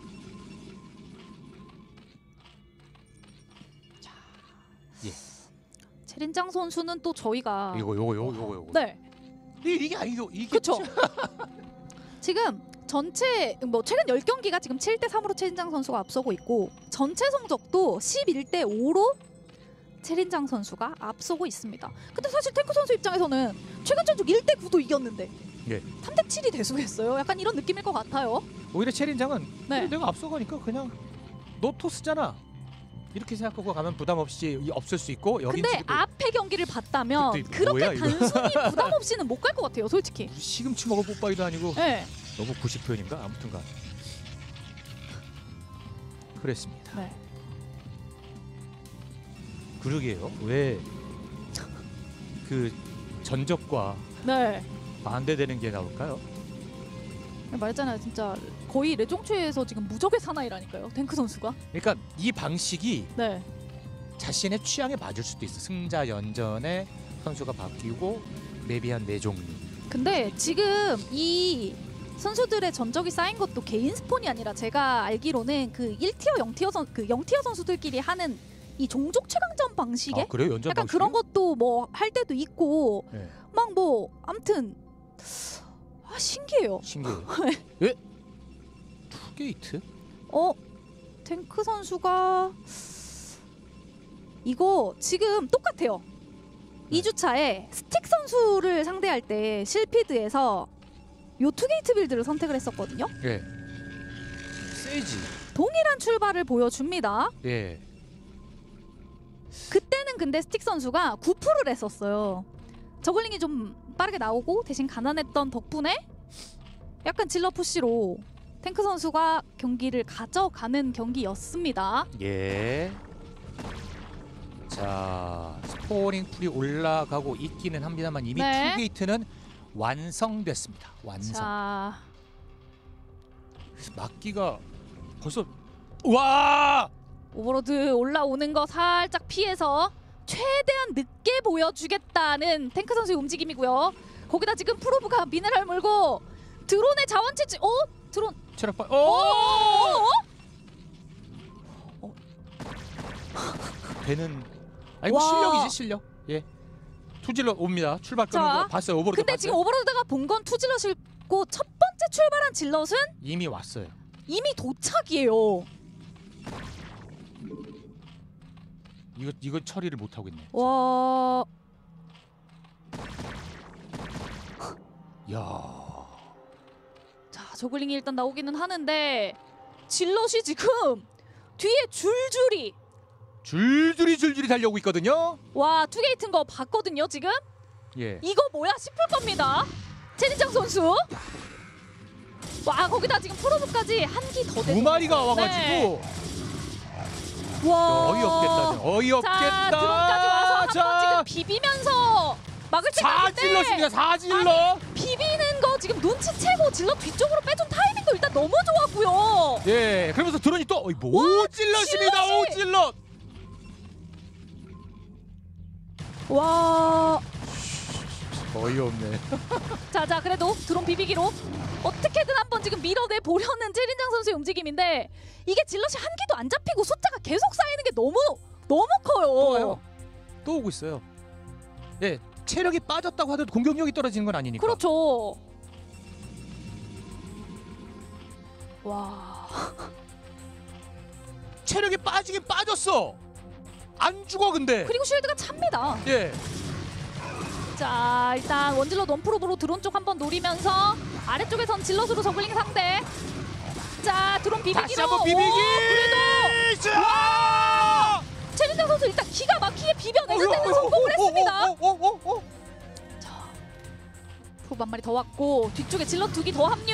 Speaker 2: 최린장 선수는 또 저희가
Speaker 1: 이거 요거 요거 요거 요거.
Speaker 2: 네.
Speaker 1: 이- 이게 아니고 이게
Speaker 2: 그렇죠. 지금 전체 뭐 최근 십 경기가 지금 칠 대 삼으로 최린장 선수가 앞서고 있고 전체 성적도 십일 대 오로 최린장 선수가 앞서고 있습니다. 근데 사실 탱크 선수 입장에서는 최근 전적 일 대 구도 이겼는데
Speaker 1: 예.
Speaker 2: 삼 대 칠이 대수겠어요. 약간 이런 느낌일 것 같아요.
Speaker 1: 오히려 체린장은
Speaker 2: 네.
Speaker 1: 내가 앞서가니까 그냥 너 토스잖아. 이렇게 생각하고 가면 부담 없이 없을 수 있고 여긴
Speaker 2: 근데
Speaker 1: 지금
Speaker 2: 앞에 경기를 봤다면
Speaker 1: 그때
Speaker 2: 그렇게
Speaker 1: 뭐야, 이거?
Speaker 2: 단순히 부담 없이는 못 갈 것 같아요. 솔직히.
Speaker 1: 시금치 먹을 뽀빠이도 아니고
Speaker 2: 네.
Speaker 1: 너무 구십 표현인가? 아무튼간 그랬습니다.
Speaker 2: 네.
Speaker 1: 그러게요. 왜 그 전적과
Speaker 2: 네.
Speaker 1: 반대되는 게 나올까요?
Speaker 2: 말했잖아요. 진짜 거의 레종초에서 지금 무적의 사나이라니까요. 탱크 선수가.
Speaker 1: 그러니까 이 방식이
Speaker 2: 네.
Speaker 1: 자신의 취향에 맞을 수도 있어. 승자 연전에 선수가 바뀌고 맵이 한 네 종류.
Speaker 2: 근데 지금 이 선수들의 전적이 쌓인 것도 개인 스폰이 아니라 제가 알기로는 그 일 티어, 영 티어 선, 그 영 티어 선수들끼리 하는 이 종족 최강전 방식에
Speaker 1: 아, 그래요? 연전
Speaker 2: 약간
Speaker 1: 방식이요?
Speaker 2: 그런 것도 뭐 할 때도 있고
Speaker 1: 네.
Speaker 2: 막 뭐 아무튼 아 신기해요.
Speaker 1: 신기해요. 예? 투게이트?
Speaker 2: 어? 탱크 선수가 이거 지금 똑같아요.
Speaker 1: 네.
Speaker 2: 이 주차에 스틱 선수를 상대할 때 실피드에서 요 투게이트 빌드를 선택을 했었거든요.
Speaker 1: 예. 세지.
Speaker 2: 동일한 출발을 보여줍니다.
Speaker 1: 예.
Speaker 2: 그때는 근데 스틱 선수가 구 퍼센트를 했었어요. 저글링이 좀 빠르게 나오고 대신 가난했던 덕분에 약간 질러 푸시로 탱크 선수가 경기를 가져가는 경기였습니다.
Speaker 1: 예. 자, 스포닝 풀이 올라가고 있기는 합니다만 이미
Speaker 2: 네.
Speaker 1: 투게이트는 완성됐습니다. 완성.
Speaker 2: 자,
Speaker 1: 막기가 벌써 와!
Speaker 2: 오버로드 올라오는 거 살짝 피해서 최대한 늦게 보여주겠다는 탱크 선수의 움직임이고요. 거기다 지금 프로브가 미네랄 물고 드론의 자원 채취. 어? 드론.
Speaker 1: 체력파.
Speaker 2: 어?
Speaker 1: 오!
Speaker 2: 어?
Speaker 1: 배는 아이고
Speaker 2: 와.
Speaker 1: 실력이지 실력. 예. 투질러 옵니다. 출발 끄는
Speaker 2: 자,
Speaker 1: 거 봤어요. 오버로드
Speaker 2: 근데
Speaker 1: 봤어요.
Speaker 2: 지금 오버로드가 본 건 투질럿이고 첫 번째 출발한 질럿은
Speaker 1: 이미 왔어요.
Speaker 2: 이미 도착이에요.
Speaker 1: 이거 이거 처리를 못 하고 있네.
Speaker 2: 와.
Speaker 1: 야.
Speaker 2: 자, 저글링이 일단 나오기는 하는데 질럿이 지금 뒤에 줄줄이
Speaker 1: 줄줄이 줄줄이 달려오고 있거든요.
Speaker 2: 와 투게이트인 거 봤거든요 지금.
Speaker 1: 예.
Speaker 2: 이거 뭐야 싶을 겁니다. 최진장 선수. 와 거기다 지금 프로브까지 한 기 더
Speaker 1: 두 마리가 와가지고
Speaker 2: 네. 와
Speaker 1: 어이없겠다. 어이없겠다.
Speaker 2: 자 드론까지 와서 한번
Speaker 1: 자,
Speaker 2: 지금 비비면서 막을 생각인데
Speaker 1: 사질러입니다. 사질러.
Speaker 2: 비비는 거 지금 눈치채고 질러 뒤쪽으로 빼준 타이밍도 일단 너무 좋았고요.
Speaker 1: 예. 그러면서 드론이 또 어이, 뭐 오질럿입니다.
Speaker 2: 질럿이!
Speaker 1: 오질럿.
Speaker 2: 와.
Speaker 1: 어이없네.
Speaker 2: 자자 그래도 드론 비비기로 어떻게든 한번 지금 밀어내 보려는 찌린장 선수의 움직임인데 이게 질럿이 한 기도 안 잡히고 숫자가 계속 쌓이는 게 너무 너무 커요.
Speaker 1: 또 와요. 또 오고 있어요. 예. 체력이 빠졌다고 하더라도 공격력이 떨어지는 건 아니니까.
Speaker 2: 그렇죠. 와.
Speaker 1: 체력이 빠지긴 빠졌어. 안 죽어 근데.
Speaker 2: 그리고 쉴드가 찹니다.
Speaker 1: 예.
Speaker 2: 자 일단 원질럿 원프로브로 드론 쪽 한번 노리면서 아래쪽에선 질럿으로 저글링 상대. 자 드론 비비기로.
Speaker 1: 다시 한번 비비기.
Speaker 2: 오, 그래도
Speaker 1: 와!
Speaker 2: 최진장 선수 일단 기가 막히게 비벼내는 데는 성공을 했습니다.
Speaker 1: 어, 어, 어, 어.
Speaker 2: 자 프로브 한 마리 더 왔고 뒤쪽에 질럿 두 기 더 합류.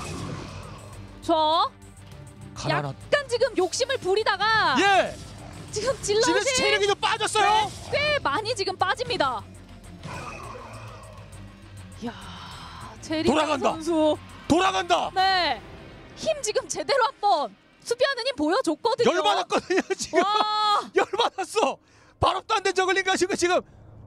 Speaker 2: 저
Speaker 1: 가난한.
Speaker 2: 약간 지금 욕심을 부리다가
Speaker 1: 예.
Speaker 2: 지금 질럿이
Speaker 1: 지금 체력이 좀 빠졌어요.
Speaker 2: 네, 꽤 많이 지금 빠집니다. 이야, 제리장
Speaker 1: 돌아간다.
Speaker 2: 선수.
Speaker 1: 돌아간다.
Speaker 2: 네, 힘 지금 제대로 한번 수비하는 힘 보여줬거든요.
Speaker 1: 열받았거든요 지금.
Speaker 2: 와,
Speaker 1: 열받았어. 바로도 안 된 저글링 가시고 지금.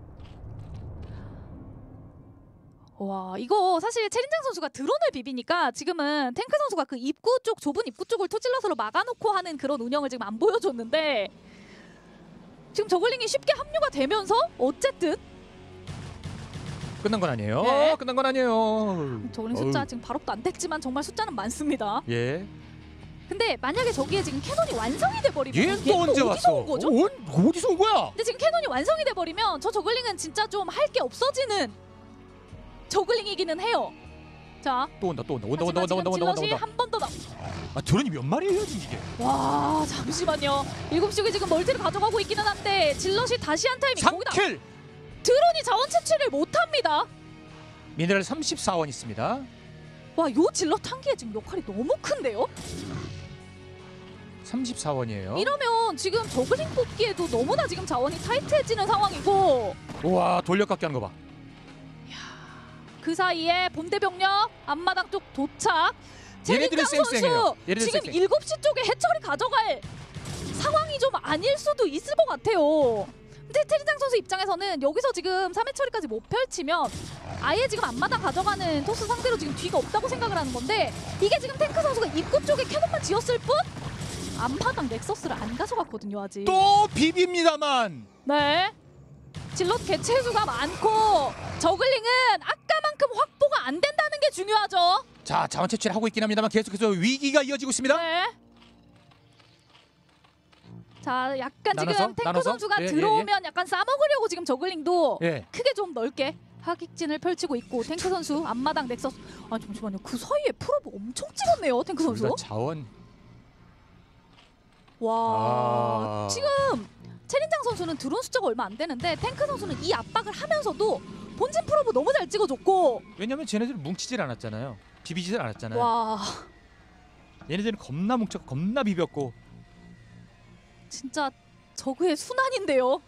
Speaker 2: 와, 이거 사실 체린장 선수가 드론을 비비니까 지금은 탱크 선수가 그 입구 쪽 좁은 입구 쪽을 투질럿으로 막아놓고 하는 그런 운영을 지금 안 보여줬는데 지금 저글링이 쉽게 합류가 되면서 어쨌든
Speaker 1: 끝난 건 아니에요.
Speaker 2: 네.
Speaker 1: 끝난 건 아니에요.
Speaker 2: 저글링 숫자
Speaker 1: 어우.
Speaker 2: 지금 발업도 안 됐지만 정말 숫자는 많습니다.
Speaker 1: 예.
Speaker 2: 근데 만약에 저기에 지금 캐논이 완성이 돼버리면
Speaker 1: 얘
Speaker 2: 얘는
Speaker 1: 또 언제
Speaker 2: 어디서
Speaker 1: 왔어?
Speaker 2: 온 거죠?
Speaker 1: 어, 어디서 온 거야?
Speaker 2: 근데 지금 캐논이 완성이 돼버리면 저 저글링은 진짜 좀 할 게 없어지는 저글링이기는 해요. 자,
Speaker 1: 또 온다 또 온다 온다 온다
Speaker 2: 하지만
Speaker 1: 온다 온다
Speaker 2: 지금
Speaker 1: 온다 온다
Speaker 2: 질럿이
Speaker 1: 온다.
Speaker 2: 한 번 더 나.
Speaker 1: 아 드론이 몇 마리예요 이게?
Speaker 2: 와, 잠시만요. 일곱 시 쪽에 지금 멀티를 가져가고 있기는 한데 질럿이 다시 한 타이밍
Speaker 1: 삼
Speaker 2: 거기다
Speaker 1: 킬.
Speaker 2: 드론이 자원 채취를 못합니다.
Speaker 1: 미네랄 삼십사 원 있습니다.
Speaker 2: 와, 요 질럿 한 개의 지금 역할이 너무 큰데요?
Speaker 1: 삼십사 원이에요.
Speaker 2: 이러면 지금 저글링 뽑기에도 너무나 지금 자원이 타이트해지는 상황이고
Speaker 1: 우와 돌려깎기 하는 거 봐.
Speaker 2: 그 사이에 본대 병력 앞마당 쪽 도착.
Speaker 1: 얘네들은
Speaker 2: 제린장
Speaker 1: 쌩쌩해요.
Speaker 2: 선수
Speaker 1: 얘네들
Speaker 2: 지금
Speaker 1: 쌩쌩.
Speaker 2: 일곱 시 쪽에 해처리 가져갈 상황이 좀 아닐 수도 있을 것 같아요. 근데 테리장 선수 입장에서는 여기서 지금 삼 회 처리까지 못 펼치면 아예 지금 앞마당 가져가는 토스 상대로 지금 뒤가 없다고 생각을 하는 건데 이게 지금 탱크 선수가 입구 쪽에 캐논만 지었을 뿐 앞마당 넥서스를 안 가져갔거든요 아직.
Speaker 1: 또 비빕니다만.
Speaker 2: 네. 질럿 개체 수가 많고 저글링은 아까만큼 확보가 안 된다는 게 중요하죠.
Speaker 1: 자 자원 채취를 하고 있긴 합니다만 계속해서 위기가 이어지고 있습니다.
Speaker 2: 네. 자, 약간
Speaker 1: 나눠서?
Speaker 2: 지금 탱크
Speaker 1: 나눠서?
Speaker 2: 선수가
Speaker 1: 예, 예,
Speaker 2: 들어오면 약간 싸먹으려고 지금 저글링도
Speaker 1: 예.
Speaker 2: 크게 좀 넓게 하객진을 펼치고 있고 탱크 선수 앞마당 넥서스. 아 잠시만요. 그 사이에 프로브 엄청 찍었네요. 탱크
Speaker 1: 둘 다
Speaker 2: 선수.
Speaker 1: 자원.
Speaker 2: 와
Speaker 1: 아.
Speaker 2: 지금 체린장 선수는 드론 숫자가 얼마 안 되는데 탱크 선수는 이 압박을 하면서도 본진 프로브 너무 잘 찍어줬고.
Speaker 1: 왜냐면 쟤네들은 뭉치질 않았잖아요. 비비질 않았잖아요.
Speaker 2: 와
Speaker 1: 얘네들은 겁나 뭉쳤고 겁나 비볐고.
Speaker 2: 진짜 저그의 순환인데요.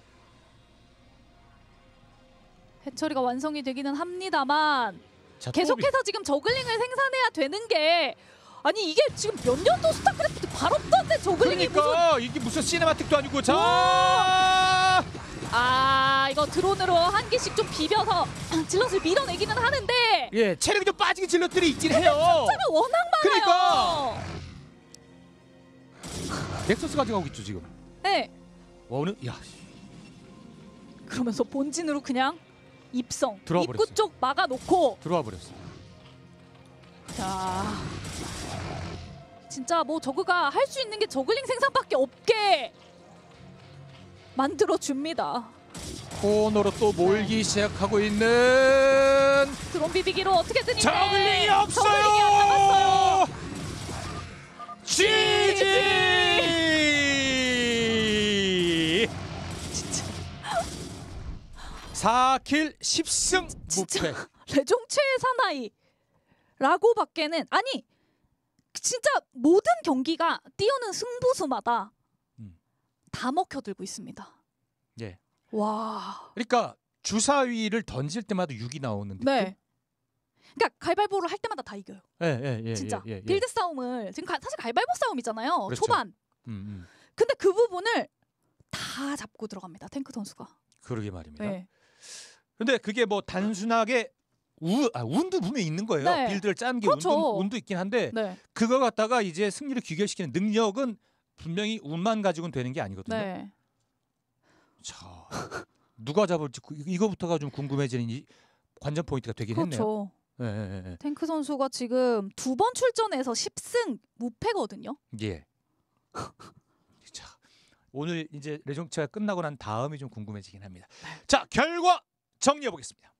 Speaker 2: 해처리가 완성이 되기는 합니다만
Speaker 1: 자, 또
Speaker 2: 계속해서 지금 저글링을 생산해야 되는 게 아니 이게 지금 몇 년도 스타크래프트 바로 떴는데 저글링이
Speaker 1: 그러니까 이게 무슨 시네마틱도 아니고 자.
Speaker 2: 무슨 아 이거 드론으로 한 개씩 좀 비벼서 질럿을 밀어내기는 하는데
Speaker 1: 예, 체력이 좀 빠지게 질럿들이 있긴 해요.
Speaker 2: 숫자가 워낙 많아요.
Speaker 1: 그러니까. 넥서스 가져가고 있죠 지금.
Speaker 2: 네.
Speaker 1: 와 오늘 야
Speaker 2: 그러면서 본진으로 그냥 입성
Speaker 1: 들어와
Speaker 2: 입구
Speaker 1: 버렸어요.
Speaker 2: 쪽 막아놓고
Speaker 1: 들어와 버렸어.
Speaker 2: 자 진짜 뭐 저그가 할 수 있는 게 저글링 생산밖에 없게 만들어 줍니다.
Speaker 1: 코너로 또 몰기
Speaker 2: 네.
Speaker 1: 시작하고 있는
Speaker 2: 드론 비비기로 어떻게든 이제
Speaker 1: 저글링이 없어요.
Speaker 2: 저글링이 안 남았어요.
Speaker 1: 지지.
Speaker 2: 진짜
Speaker 1: 사 킬 십 승
Speaker 2: 진짜
Speaker 1: 무패.
Speaker 2: 레종 최애 사나이라고밖에는 아니 진짜 모든 경기가 띄우는 승부수마다
Speaker 1: 음.
Speaker 2: 다 먹혀들고 있습니다.
Speaker 1: 예.
Speaker 2: 와.
Speaker 1: 그러니까 주사위를 던질 때마다 육이 나오는 느낌.
Speaker 2: 네. 그러니까 가위바위보를 할 때마다 다 이겨요.
Speaker 1: 예, 예, 예,
Speaker 2: 진짜
Speaker 1: 예, 예, 예.
Speaker 2: 빌드 싸움을 지금 가, 사실 가위바위보 싸움이잖아요.
Speaker 1: 그렇죠.
Speaker 2: 초반.
Speaker 1: 음, 음.
Speaker 2: 근데 그 부분을 다 잡고 들어갑니다. 탱크 선수가.
Speaker 1: 그러게 말입니다.
Speaker 2: 네.
Speaker 1: 근데 그게 뭐 단순하게 우, 아, 운도 분명히 있는 거예요.
Speaker 2: 네.
Speaker 1: 빌드를 짜는 게
Speaker 2: 그렇죠.
Speaker 1: 운도, 운도 있긴 한데
Speaker 2: 네.
Speaker 1: 그걸 갖다가 이제 승리를 귀결시키는 능력은 분명히 운만 가지고는 되는 게 아니거든요.
Speaker 2: 네.
Speaker 1: 자, 누가 잡을지 그- 이거부터가 좀 궁금해지는 이 관전 포인트가 되긴 했네요.
Speaker 2: 그렇죠.
Speaker 1: 예, 예, 예.
Speaker 2: 탱크 선수가 지금 두 번 출전해서 십 승 무패거든요.
Speaker 1: 예. 자, 오늘 이제 레종체가 끝나고 난 다음이 좀 궁금해지긴 합니다. 자, 결과 정리해 보겠습니다.